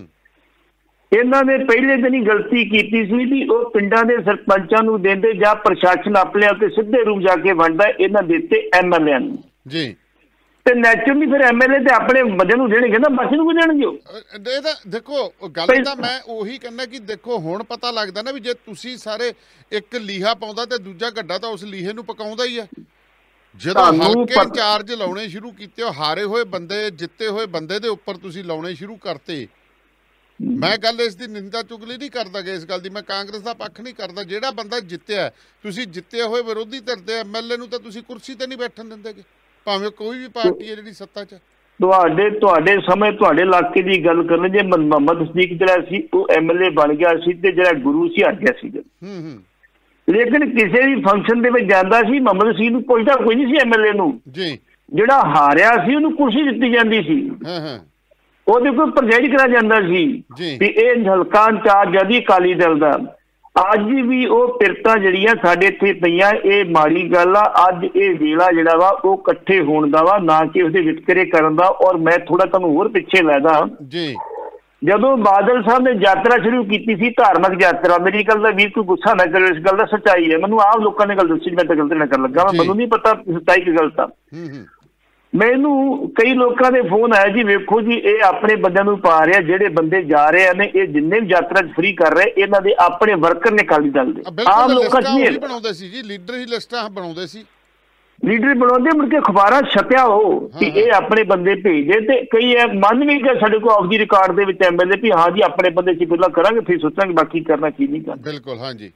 Speaker 2: ਇਹਨਾਂ ਨੇ ਪਹਿਲੇ ਦਿਨ ਹੀ ਗਲਤੀ ਕੀਤੀ ਸੀ ਵੀ ਉਹ ਪਿੰਡਾਂ ਦੇ ਸਰਪੰਚਾਂ ਨੂੰ ਦਿੰਦੇ ਜਾਂ ਪ੍ਰਸ਼ਾਸਨ ਆਪਣੇ ਉੱਤੇ ਸਿੱਧੇ ਰੂਪ ਜਾ ਕੇ ਵੰਡਦਾ, ਇਹਨਾਂ ਦੇ ਦਿੱਤੇ ਐਮ ਐਲ ਏ ਨੂੰ ਜੀ। ਤੇ ਨੈਚੁਰਲੀ ਫਿਰ ਐਮ ਐਲ ਏ ਤੇ ਆਪਣੇ ਬੰਦੇ ਨੂੰ ਦੇਣਗੇ ਨਾ, ਬਾਕੀ ਨੂੰ ਕੋਈ ਦੇਣਗੇ?
Speaker 1: ਇਹ ਤਾਂ ਦੇਖੋ ਗੱਲ ਤਾਂ ਮੈਂ ਉਹੀ ਕਹਿੰਦਾ ਕਿ ਦੇਖੋ ਹੁਣ ਪਤਾ ਲੱਗਦਾ ਨਾ ਵੀ ਜੇ ਤੁਸੀਂ ਸਾਰੇ ਇੱਕ ਲੀਹਾ ਪਾਉਂਦਾ ਤੇ ਦੂਜਾ ਗੱਡਾ ਤਾਂ ਉਸ ਲੀਹੇ ਨੂੰ ਪਕਾਉਂਦਾ ਹੀ ਆ। ਜਦੋਂ ਹਲਕੇ ਇੰਚਾਰਜ ਲਾਉਣੇ ਸ਼ੁਰੂ ਕੀਤੇ, ਉਹ ਹਾਰੇ ਹੋਏ ਬੰਦੇ ਜਿੱਤੇ ਹੋਏ ਬੰਦੇ ਦੇ ਉੱਪਰ ਤੁਸੀਂ ਲਾਉਣੇ ਸ਼ੁਰੂ ਕਰਤੇ। ਮੈਂ ਗੱਲ ਇਸ ਦੀ ਨਿੰਦਾ ਚੁਗਲੀ ਨਹੀਂ ਕਰਦਾ ਗਾ, ਇਸ ਗੱਲ ਦੀ ਮੈਂ ਕਾਂਗਰਸ ਦਾ ਪੱਖ ਨਹੀਂ ਕਰਦਾ। ਜਿਹੜਾ ਬੰਦਾ ਜਿੱਤਿਆ, ਤੁਸੀਂ ਜਿੱਤੇ ਹੋਏ ਵਿਰੋਧੀ ਧਿਰ ਦੇ ਐਮ ਐਲ ਏ ਨੂੰ ਤਾਂ ਤੁਸੀਂ ਕੁਰਸੀ ਤੇ ਨਹੀਂ ਬੈਠਣ ਦਿੰਦੇ, ਭਾਵੇਂ ਕੋਈ ਵੀ ਪਾਰਟੀ ਹੈ ਜਿਹੜੀ ਸੱਤਾ 'ਚ।
Speaker 2: ਤੁਹਾਡੇ ਤੁਹਾਡੇ ਸਮੇਂ ਤੁਹਾਡੇ ਇਲਾਕੇ ਦੀ ਗੱਲ ਕਰਨ, ਜੇ ਮੁਹੰਮਦ ਸਦੀਕ ਜਿਹੜਾ ਸੀ ਉਹ ਐਮ ਐਲ ਏ ਬਣ ਗਿਆ ਸੀ ਤੇ ਜਿਹੜਾ ਗੁਰੂ ਸੀ ਹਟ ਗਿਆ ਸੀਗਾ। ਲੇਕਿਨ ਕਿਸੇ ਵੀ ਫੰਕਸ਼ਨ ਦੇ ਵਿੱਚ ਜਾਂਦਾ ਸੀ, ਮੁਹੰਮਦ ਸਦੀਕ ਨੂੰ ਪੁੱਛਦਾ ਕੋਈ ਨਹੀਂ ਸੀ ਐਮ ਐਲ ਏ ਨੂੰ। ਜਿਹੜਾ ਹਾਰਿਆ ਸੀ ਉਹਨੂੰ ਕੁਰਸੀ ਦਿੱਤੀ ਜਾਂਦੀ ਸੀ, ਉਹਦੇ ਕੋਲ ਪ੍ਰਜੈਂਟ ਕਰਾ ਜਾਂਦਾ ਸੀ ਵੀ ਇਹ ਹਲਕਾ ਇੰਚਾਰਜ ਆ ਜੀ ਅਕਾਲੀ ਦਲ ਦਾ। ਅੱਜ ਵੀ ਉਹ ਪਿਰਤਾਂ ਜਿਹੜੀਆਂ ਸਾਡੇ ਇੱਥੇ ਪਈਆਂ, ਇਹ ਮਾੜੀ ਗੱਲ ਆ। ਅੱਜ ਇਹ ਵੇਲਾ ਜਿਹੜਾ ਵਾ ਉਹ ਇਕੱਠੇ ਹੋਣ ਦਾ ਵਾ, ਨਾ ਕਿ ਉਹਦੇ ਵਿਤਕਰੇ ਕਰਨ ਦਾ। ਔਰ ਮੈਂ ਥੋੜਾ ਤੁਹਾਨੂੰ ਹੋਰ ਪਿੱਛੇ ਲੈਦਾ ਜੀ, ਜਦੋਂ ਬਾਦਲ ਸਾਹਿਬ ਨੇ ਯਾਤਰਾ ਸ਼ੁਰੂ ਕੀਤੀ ਸੀ, ਧਾਰਮਿਕ ਯਾਤਰਾ, ਮੇਰੀ ਗੱਲ ਦਾ ਵੀਰ ਕੋਈ ਗੁੱਸਾ ਨਾ ਕਰੇ, ਇਸ ਗੱਲ ਦਾ ਸੱਚਾਈ ਹੈ। ਮੈਨੂੰ ਆਪ ਲੋਕਾਂ ਨੇ ਗੱਲ ਦੱਸੀ, ਮੈਂ ਤਾਂ ਗਲਤ ਨਾ ਕਰਨ ਲੱਗਾ, ਮੈਨੂੰ ਨਹੀਂ ਪਤਾ ਸੱਚਾਈ ਕੀ ਗਲਤ ਆ। ਮੈਨੂੰ ਕਈ ਲੋਕਾਂ ਦੇ ਫੋਨ ਆਇਆ ਜੀ, ਵੇਖੋ ਜੀ ਇਹ ਆਪਣੇ ਬੰਦਿਆਂ ਨੂੰ ਪਾ ਰਿਹਾ, ਜਿਹੜੇ ਬੰਦੇ ਜਾ ਰਹੇ ਨੇ ਇਹ ਜਿੰਨੇ ਵੀ ਯਾਤਰਾ ਫ੍ਰੀ ਕਰ ਰਹੇ ਇਹਨਾਂ ਦੇ ਆਪਣੇ ਵਰਕਰ ਨੇ ਅਕਾਲੀ ਦਲ ਦੇ। ਆਮ ਲੋਕਾਂ ਚ ਨਹੀਂ
Speaker 1: ਬਣਾਉਂਦੇ ਸੀ ਜੀ, ਲੀਡਰ ਹੀ ਲਿਸਟਾਂ ਬਣਾਉਂਦੇ ਸੀ,
Speaker 2: ਲੀਡਰ ਬਣਾਉਂਦੇ, ਮੁੜ ਕੇ ਅਖਬਾਰਾਂ ਛਪਿਆ ਹੋ ਕਿ ਇਹ ਆਪਣੇ ਬੰਦੇ ਭੇਜਦੇ। ਤੇ ਕਈ ਇਹ ਮੰਨ ਵੀ ਗਏ ਸਾਡੇ ਕੋਲ ਆਫ ਦੀ ਰਿਕਾਰਡ ਦੇ ਵਿੱਚ ਐਮ ਐਲ ਏ ਵੀ ਹਾਂ ਜੀ ਆਪਣੇ ਬੰਦੇ ਅਸੀਂ ਪਹਿਲਾਂ ਕਰਾਂਗੇ ਫਿਰ ਸੋਚਾਂਗੇ ਬਾਕੀ ਕਰਨਾ ਕੀ ਨਹੀਂ ਕਰਨਾ।
Speaker 1: ਬਿਲਕੁਲ ਹਾਂਜੀ।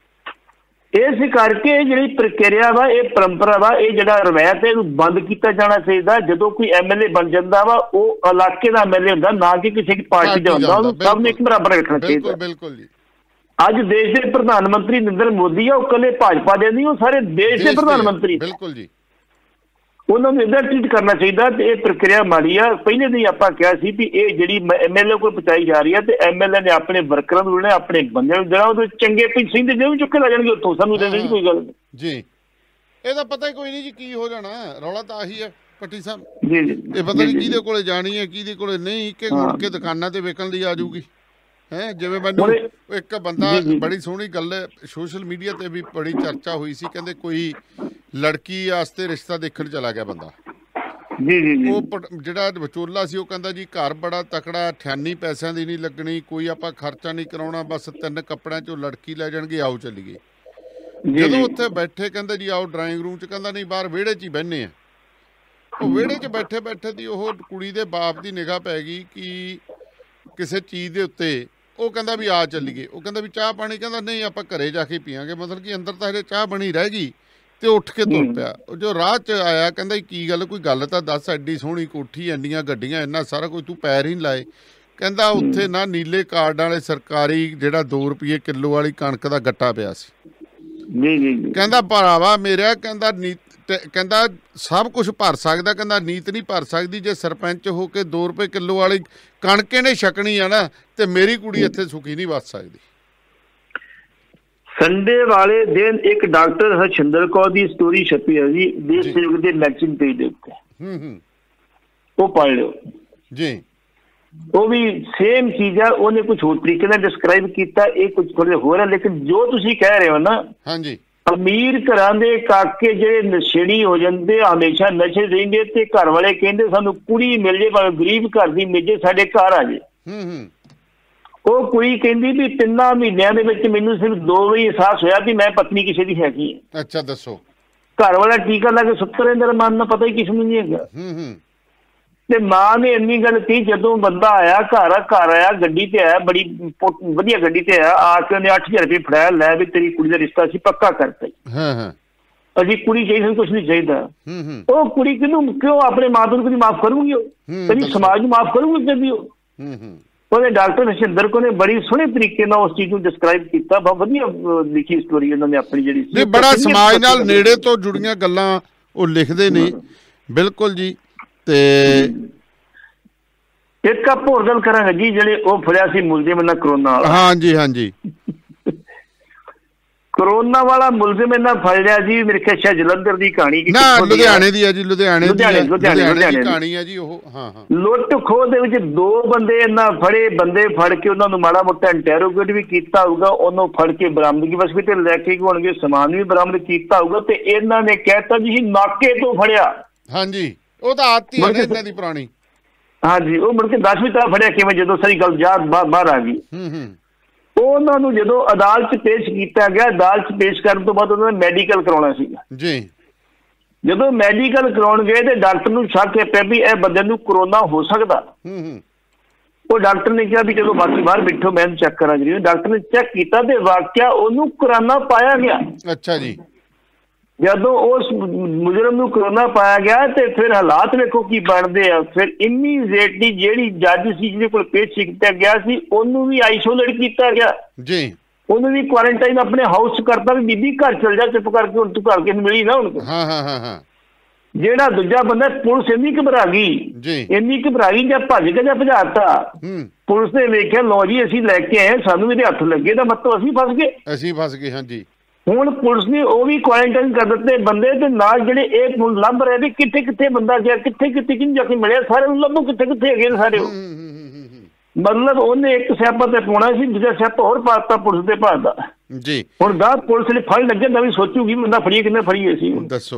Speaker 2: ਇਸ ਕਰਕੇ ਜਿਹੜੀ ਪ੍ਰਕਿਰਿਆ ਵਾ, ਇਹ ਪਰੰਪਰਾ ਵਾ, ਇਹ ਜਿਹੜਾ ਰਵਾਇਤ ਹੈ ਇਹਨੂੰ ਬੰਦ ਕੀਤਾ ਜਾਣਾ ਚਾਹੀਦਾ। ਜਦੋਂ ਕੋਈ ਐਮ ਐਲ ਏ ਬਣ ਜਾਂਦਾ ਵਾ ਉਹ ਇਲਾਕੇ ਦਾ ਐਮ ਐਲ ਏ ਹੁੰਦਾ, ਨਾ ਕਿ ਕਿਸੇ ਪਾਰਟੀ ਦਾ ਹੁੰਦਾ, ਉਹਨੂੰ ਸਭ ਨੂੰ ਇੱਕ ਬਰਾਬਰ ਰੱਖਣਾ ਚਾਹੀਦਾ।
Speaker 1: ਬਿਲਕੁਲ ਜੀ।
Speaker 2: ਅੱਜ ਦੇਸ਼ ਦੇ ਪ੍ਰਧਾਨ ਮੰਤਰੀ ਨਰਿੰਦਰ ਮੋਦੀ ਆ, ਉਹ ਇਕੱਲੇ ਭਾਜਪਾ ਦੇ ਨਹੀਂ, ਉਹ ਸਾਰੇ ਦੇਸ਼ ਦੇ ਪ੍ਰਧਾਨ ਮੰਤਰੀ।
Speaker 1: ਬਿਲਕੁਲ ਜੀ।
Speaker 2: ਉਹਨਾਂ ਨੂੰ ਇੱਦਾਂ ਟ੍ਰੀਟ ਕਰਨਾ ਚਾਹੀਦਾ। ਤੇ ਇਹ ਪ੍ਰਕਿਰਿਆ ਮਾੜੀ ਆ। ਪਹਿਲੇ ਦਿਨ ਆਪਾਂ ਕਿਹਾ ਸੀ ਵੀ ਇਹ ਜਿਹੜੀ ਐਮ ਐਲ ਏ ਕੋਲ ਪਹੁੰਚਾਈ ਜਾ ਰਹੀ ਹੈ ਤੇ ਐਮ ਐਲ ਏ ਨੇ ਆਪਣੇ ਵਰਕਰਾਂ ਨੂੰ ਲੈਣਾ, ਆਪਣੇ ਬੰਦਿਆਂ ਨੂੰ ਦੇਣਾ, ਉਹਦੇ ਚੰਗੇ ਪੈਸੇ ਦੇ ਦੇਣ ਚੁੱਕੇ ਲੈ ਜਾਣਗੇ ਉੱਥੋਂ, ਸਾਨੂੰ ਦੇ ਦੇਣ ਕੋਈ ਗੱਲ ਨਹੀਂ
Speaker 1: ਜੀ। ਇਹਦਾ ਪਤਾ ਹੀ ਕੋਈ ਨਹੀਂ ਜੀ ਕੀ ਹੋ ਜਾਣਾ, ਰੌਲਾ ਤਾਂ ਆਹੀ ਹੈ ਪੱਟੀ ਸਾਹਿਬ
Speaker 2: ਜੀ ਜੀ।
Speaker 1: ਇਹ ਪਤਾ ਨਹੀਂ ਕਿਹਦੇ ਕੋਲੇ ਜਾਣੀ ਹੈ ਕਿਹਦੇ ਕੋਲੇ ਨਹੀਂ, ਕਿ ਮੁੜ ਕੇ ਦੁਕਾਨਾਂ ਤੇ ਵੇਚਣ ਲਈ ਆ ਜਾਊਗੀ ਹੈ। ਜਿਵੇਂ ਮੈਨੂੰ ਇੱਕ ਬੰਦਾ, ਬੜੀ ਸੋਹਣੀ ਗੱਲ ਹੈ, ਸੋਸ਼ਲ ਮੀਡੀਆ ਤੇ ਵੀ ਬੜੀ ਚਰਚਾ ਹੋਈ ਸੀ, ਕਹਿੰਦੇ ਕੋਈ ਲੜਕੀ ਵਾਸਤੇ ਰਿਸ਼ਤਾ ਦੇਖਣ ਚਲਾ ਗਿਆ ਬੰਦਾ
Speaker 2: ਜੀ ਜੀ।
Speaker 1: ਉਹ ਜਿਹੜਾ ਵਿਚੋਲਾ ਸੀ ਉਹ ਕਹਿੰਦਾ ਜੀ ਘਰ ਬੜਾ ਤਕੜਾ, ਅਠਿਆਨੀ ਪੈਸਿਆਂ ਦੀ ਨਹੀਂ ਲੱਗਣੀ, ਕੋਈ ਆਪਾਂ ਖਰਚਾ ਨਹੀਂ ਕਰਾਉਣਾ, ਬਸ ਤਿੰਨ ਕੱਪੜਿਆਂ ਚੋਂ ਲੜਕੀ ਲੈ ਜਾਣਗੇ, ਆਓ ਚੱਲੀਏ। ਜਦੋਂ ਉੱਥੇ ਬੈਠੇ ਕਹਿੰਦੇ ਜੀ ਆਓ ਡਰਾਇੰਗ ਰੂਮ ਚ, ਕਹਿੰਦਾ ਨਹੀਂ ਬਾਹਰ ਵਿਹੜੇ ਚ ਹੀ ਬਹਿੰਦੇ ਆ। ਉਹ ਵਿਹੜੇ ਚ ਬੈਠੇ ਬੈਠੇ ਦੀ ਉਹ ਕੁੜੀ ਦੇ ਬਾਪ ਦੀ ਨਿਗਾਹ ਪੈ ਗਈ ਕਿ ਕਿਸੇ ਚੀਜ਼ ਦੇ ਉੱਤੇ, ਉਹ ਕਹਿੰਦਾ ਵੀ ਆ ਚੱਲੀਏ। ਉਹ ਕਹਿੰਦਾ ਵੀ ਚਾਹ ਪਾਣੀ, ਕਹਿੰਦਾ ਨਹੀਂ ਆਪਾਂ ਘਰੇ ਜਾ ਕੇ ਪੀਵਾਂਗੇ, ਮਤਲਬ ਕਿ ਅੰਦਰ ਤਾਂ ਹਜੇ ਚਾਹ ਬਣੀ ਰਹਿ ਗਈ। ਤੇ ਉੱਠ ਕੇ ਤੁਰ ਪਿਆ। ਜੋ ਰਾਹ 'ਚ ਆਇਆ ਕਹਿੰਦਾ ਕੀ ਗੱਲ, ਕੋਈ ਗੱਲ ਤਾਂ ਦੱਸ, ਐਡੀ ਸੋਹਣੀ ਕੋਠੀ, ਇੰਨੀਆਂ ਗੱਡੀਆਂ, ਇੰਨਾ ਸਾਰਾ ਕੁਝ, ਤੂੰ ਪੈਰ ਹੀ ਨਹੀਂ ਲਾਏ। ਕਹਿੰਦਾ ਉੱਥੇ ਨਾ ਨੀਲੇ ਕਾਰਡ ਵਾਲੇ ਸਰਕਾਰੀ ਜਿਹੜਾ ਦੋ ਰੁਪਏ ਕਿਲੋ ਵਾਲੀ ਕਣਕ ਦਾ ਗੱਟਾ ਪਿਆ ਸੀ।
Speaker 2: ਜੀ ਜੀ।
Speaker 1: ਕਹਿੰਦਾ ਭਰਾਵਾ ਮੇਰਿਆ, ਕਹਿੰਦਾ ਨੀਤ, ਕਹਿੰਦਾ ਸਭ ਕੁਝ ਭਰ ਸਕਦਾ, ਕਹਿੰਦਾ ਨੀਤ ਨਹੀਂ ਭਰ ਸਕਦੀ ਜੇ ਸਰਪੰਚ ਹੋ ਕੇ ਦੋ ਰੁਪਏ ਕਿਲੋ ਵਾਲੀ ਕਣਕ ਇਹਨੇ ਛਕਣੀ ਆ ਨਾ, ਤੇ ਮੇਰੀ ਕੁੜੀ ਇੱਥੇ ਸੁਖੀ ਨਹੀਂ ਵੱਸ ਸਕਦੀ।
Speaker 2: ਸੰਡੇ ਵਾਲੇ ਦਿਨ ਇੱਕ ਡਾਕਟਰ ਹਰਸ਼ਿੰਦਰ ਕੌਰ ਦੀ ਸਟੋਰੀ ਛਪੀ ਹੈ ਜੀ ਦੇਸ਼ ਸੇਵਕ ਦੇ ਮੈਗਜ਼ੀਨ ਪੇਜ ਦੇ ਉੱਤੇ,
Speaker 1: ਹੂੰ ਹੂੰ,
Speaker 2: ਉਹ ਪੜ੍ਹ ਲਿਓ
Speaker 1: ਜੀ।
Speaker 2: ਉਹ ਵੀ ਸੇਮ ਚੀਜ਼ ਆ, ਉਹਨੇ ਕੁਝ ਹੋਰ ਤਰੀਕੇ ਨਾਲ ਡਿਸਕ੍ਰਾਈਬ ਕੀਤਾ, ਇਹ ਕੁਝ ਥੋੜੇ ਹੋਰ ਹੈ। ਲੇਕਿਨ ਜੋ ਤੁਸੀਂ ਕਹਿ ਰਹੇ ਹੋ ਨਾ,
Speaker 1: ਹਾਂਜੀ,
Speaker 2: ਅਮੀਰ ਘਰਾਂ ਦੇ ਕਾਕੇ ਜਿਹੜੇ ਨਸ਼ੇੜੀ ਹੋ ਜਾਂਦੇ, ਹਮੇਸ਼ਾ ਨਸ਼ੇ ਰਹਿੰਦੇ, ਤੇ ਘਰ ਵਾਲੇ ਕਹਿੰਦੇ ਸਾਨੂੰ ਕੁੜੀ ਮਿਲ ਜੇ, ਭਾਵੇਂ ਗਰੀਬ ਘਰ ਦੀ ਮਿਲ ਜੇ, ਸਾਡੇ ਘਰ ਆ ਜੇ।
Speaker 1: ਹੂੰ ਹੂੰ।
Speaker 2: ਉਹ ਕੁੜੀ ਕਹਿੰਦੀ ਵੀ ਤਿੰਨਾਂ ਮਹੀਨਿਆਂ ਦੇ ਵਿੱਚ ਮੈਨੂੰ ਸਿਰਫ ਦੋ ਵਾਰੀ ਅਹਿਸਾਸ ਹੋਇਆ ਵੀ ਮੈਂ ਪਤਨੀ ਕਿਸੇ ਦੀ ਹੈਗੀ ਹੈ।
Speaker 1: ਅੱਛਾ ਦੱਸੋ।
Speaker 2: ਘਰ ਵਾਲਾ ਟੀਕਾ ਲਾ ਕੇ ਸੁੱਤ ਰਹੇ, ਮੇਰਾ ਮਨ ਨਾ ਪਤਾ ਹੀ ਕਿਸ ਨੂੰ ਨਹੀਂ ਹੈਗਾ।
Speaker 1: ਹੂੰ ਹੂੰ।
Speaker 2: ਤੇ ਮਾਂ ਨੇ ਇੰਨੀ ਗੱਲ ਕਹੀ, ਜਦੋਂ ਬੰਦਾ ਆਇਆ ਘਰ ਘਰ ਆਇਆ ਗੱਡੀ ਤੇ ਆਇਆ, ਬੜੀ ਵਧੀਆ ਗੱਡੀ ਤੇ ਆਇਆ, ਆ ਕੇ ਉਹਨੇ ਅੱਠ ਹਜ਼ਾਰ ਰੁਪਏ ਫੜਾਇਆ, ਲੈ ਵੀ ਤੇਰੀ ਕੁੜੀ ਦਾ ਰਿਸ਼ਤਾ ਸੀ ਪੱਕਾ ਕਰਤਾ।
Speaker 1: ਹਾਂ ਹਾਂ।
Speaker 2: ਅਜੀ ਕੁੜੀ ਚਾਹੀਦੀ, ਕੁਛ ਨਹੀਂ ਚਾਹੀਦਾ।
Speaker 1: ਹੂੰ ਹੂੰ।
Speaker 2: ਉਹ ਕੁੜੀ ਕਿਹਨੂੰ, ਕਿਉਂ ਆਪਣੇ ਮਾਂ ਪਿਓ ਨੂੰ ਕਦੀ ਮਾਫ ਕਰੂਗੀ? ਉਹ ਕਦੀ ਸਮਾਜ ਨੂੰ ਮਾਫ ਕਰੂਗੀ ਕਦੀ? ਉਹ
Speaker 1: ਹੂੰ ਹੂੰ।
Speaker 2: ਉਹਦੇ ਡਾਕਟਰ ਹਰਸ਼ਿੰਦਰ ਕੌਰ ਨੇ ਬੜੀ ਸੋਹਣੇ ਤਰੀਕੇ ਨਾਲ ਉਸ ਚੀਜ਼ ਨੂੰ ਡਿਸਕ੍ਰਾਈਬ ਕੀਤਾ, ਬਹੁਤ ਵਧੀਆ ਲਿਖੀ ਸਟੋਰੀ ਉਹਨਾਂ ਨੇ ਆਪਣੀ ਜਿਹੜੀ ਸੀ।
Speaker 1: ਬੜਾ ਸਮਾਜ ਨਾਲ ਨੇੜੇ ਤੋਂ ਜੁੜੀਆਂ ਗੱਲਾਂ ਉਹ ਲਿਖਦੇ ਨੇ। ਬਿਲਕੁਲ ਜੀ। ਤੇ
Speaker 2: ਇੱਕ ਆਪ ਹੋਰ ਗੱਲ ਕਰਾਂਗੇ ਜੀ, ਜਿਹੜੇ ਉਹ ਫੜਿਆ ਸੀ ਮੁਲਜ਼ਮ ਇਹਨਾਂ ਕਰੋਨਾ ਵਾਲਾ।
Speaker 1: ਹਾਂਜੀ ਹਾਂਜੀ।
Speaker 2: ਕਰੋਨਾ ਵਾਲਾ ਮੁਲਜ਼ਮ ਇਹਨਾਂ ਫੜ ਲਿਆ ਜੀ, ਮੇਰੇ ਖਿਆਲ ਸ਼ਾਇਦ ਜਲੰਧਰ ਦੀ ਕਹਾਣੀ,
Speaker 1: ਨਾ ਲੁਧਿਆਣੇ ਦੀ ਹੈ ਜੀ, ਲੁਧਿਆਣੇ
Speaker 2: ਲੁਧਿਆਣੇ
Speaker 1: ਲੁਧਿਆਣੇ ਦੀ ਕਹਾਣੀ ਹੈ ਜੀ ਉਹ। ਹਾਂ ਹਾਂ।
Speaker 2: ਲੁੱਟ ਖੋਹ ਦੇ ਵਿੱਚ ਦੋ ਬੰਦੇ ਇਹਨਾਂ ਫੜੇ, ਬੰਦੇ ਫੜ ਕੇ ਉਹਨਾਂ ਨੂੰ ਮਾੜਾ ਮੋਟਾ ਇੰਟੈਰੋਗੇਟ ਵੀ ਕੀਤਾ ਹੋਊਗਾ, ਉਹਨੂੰ ਫੜ ਕੇ ਬਰਾਮਦਗੀ ਵਸਤੇ ਤੇ ਲੈ ਕੇ ਹੋਣਗੇ, ਸਮਾਨ ਵੀ ਬਰਾਮਦ ਕੀਤਾ ਹੋਊਗਾ, ਤੇ ਇਹਨਾਂ ਨੇ ਕਹਿਤਾ ਜੀ ਨਾਕੇ ਤੋਂ ਫੜਿਆ।
Speaker 1: ਹਾਂਜੀ, ਉਹ ਤਾਂ ਆਤੀ ਹੈ ਇਹਨਾਂ ਦੀ ਪੁਰਾਣੀ।
Speaker 2: ਹਾਂਜੀ, ਉਹ ਮੁੜ ਕੇ ਦਸਵੀਂ ਤਰ੍ਹਾਂ ਫੜਿਆ ਕਿਵੇਂ, ਜਦੋਂ ਸਾਰੀ ਗੱਲ ਯਾਦ ਬਾਹਰ ਆ ਗਈ।
Speaker 1: ਹੂੰ ਹੂੰ।
Speaker 2: ਉਹਨਾਂ ਨੂੰ ਜਦੋਂ ਅਦਾਲਤ 'ਚ ਪੇਸ਼ ਕੀਤਾ ਗਿਆ, ਅਦਾਲਤ 'ਚ ਪੇਸ਼ ਕਰਨ ਤੋਂ ਬਾਅਦ ਉਹਨਾਂ ਨੇ ਮੈਡੀਕਲ ਕਰਾਉਣਾ ਸੀਗਾ
Speaker 1: ਜੀ।
Speaker 2: ਜਦੋਂ ਮੈਡੀਕਲ ਕਰਾਉਣ ਗਏ ਤੇ ਡਾਕਟਰ ਨੂੰ ਸ਼ੱਕ ਪਿਆ ਵੀ ਇਹ ਬੰਦੇ ਨੂੰ ਕਰੋਨਾ ਹੋ ਸਕਦਾ।
Speaker 1: ਹੂੰ ਹੂੰ। ਉਹ
Speaker 2: ਡਾਕਟਰ ਨੇ ਕਿਹਾ ਵੀ ਚਲੋ ਬਾਕੀ ਬਾਹਰ ਬੈਠੋ, ਮੈਂ ਚੈੱਕ ਕਰਾਂ ਜੀ। ਡਾਕਟਰ ਨੇ ਚੈੱਕ ਕੀਤਾ ਤੇ ਵਾਕਿਆ ਉਹਨੂੰ ਕਰੋਨਾ ਪਾਇਆ ਗਿਆ।
Speaker 1: ਅੱਛਾ ਜੀ।
Speaker 2: ਜਦੋਂ ਉਸ ਮੁਜਰਮ ਨੂੰ ਕਰੋਨਾ ਪਾਇਆ ਗਿਆ ਤੇ ਫਿਰ ਹਾਲਾਤ ਵੇਖੋ ਕੀ ਬਣਦੇ ਆ। ਫਿਰ ਇਮੀਡੀਏਟਲੀ ਜਿਹੜੀ ਜੱਜ ਸੀ ਜਿਹਦੇ ਕੋਲ ਪੇਸ਼ ਕੀਤਾ ਗਿਆ ਸੀ, ਉਹਨੂੰ ਵੀ ਆਈਸੋਲੇਟ ਕੀਤਾ ਗਿਆ
Speaker 1: ਜੀ।
Speaker 2: ਉਹਨੂੰ ਵੀ ਕੁਆਰੰਟਾਈਨ ਆਪਣੇ ਹਾਊਸ 'ਚ ਕਰਤਾ ਵੀ ਬੀਬੀ ਘਰ ਚਲ ਜਾ, ਚੁੱਪ ਕਰਕੇ, ਹੁਣ ਤੂੰ ਘਰ ਕੇ ਮਿਲੀ ਨਾ ਹੁਣ।
Speaker 1: ਹਾਂ ਹਾਂ ਹਾਂ ਹਾਂ।
Speaker 2: ਜਿਹੜਾ ਦੂਜਾ ਬੰਦਾ, ਪੁਲਿਸ ਇੰਨੀ ਘਬਰਾ ਗਈ
Speaker 1: ਜੀ,
Speaker 2: ਇੰਨੀ ਘਬਰਾ ਗਈ, ਜਾਂ ਭੱਜ ਕੇ ਜਾਂ ਭਜਾਤਾ। ਪੁਲਿਸ ਨੇ ਵੇਖਿਆ ਲੋ ਜੀ ਅਸੀਂ ਲੈ ਕੇ ਆਏ, ਸਾਨੂੰ ਵੀ ਹੱਥ ਲੱਗੇ, ਤਾਂ ਮਤਲਬ ਅਸੀਂ ਫਸ ਗਏ,
Speaker 1: ਅਸੀਂ ਫਸ ਗਏ। ਹਾਂਜੀ। ਹੁਣ
Speaker 2: ਪੁਲਿਸ ਨੇ ਉਹ ਵੀ ਕੁਆਰੰਟਾਈਨ ਕਰ ਦਿੱਤੇ ਬੰਦੇ, ਤੇ ਨਾਲ ਜਿਹੜੇ ਇਹ ਲੱਭ ਰਹੇ ਵੀ ਕਿੱਥੇ ਕਿੱਥੇ ਬੰਦਾ ਗਿਆ, ਕਿੱਥੇ ਕਿੱਥੇ ਕਿਹਨੂੰ ਜਾ ਕੇ ਮਿਲਿਆ, ਸਾਰੇ ਨੂੰ ਲੱਭੋ ਕਿੱਥੇ ਕਿੱਥੇ ਹੈਗੇ ਨੇ ਸਾਰੇ। ਮਤਲਬ ਉਹਨੇ ਇੱਕ ਸਿਆਪਾ ਤੇ ਪਾਉਣਾ ਸੀ, ਦੂਜਾ ਸਿਆਪਾ ਹੋਰ ਪਾਤਾ ਪੁਲਿਸ ਦੇ ਭਾਅ ਦਾ ਜੀ। ਹੁਣ ਦਾ ਪੁਲਿਸ ਨੇ ਫੜ ਲੱਗੇ, ਨਵੀਂ ਸੋਚੂਗੀ ਬੰਦਾ ਫੜੀਏ ਕਿੰਨੇ ਫੜੀਏ ਸੀ।
Speaker 1: ਦੱਸੋ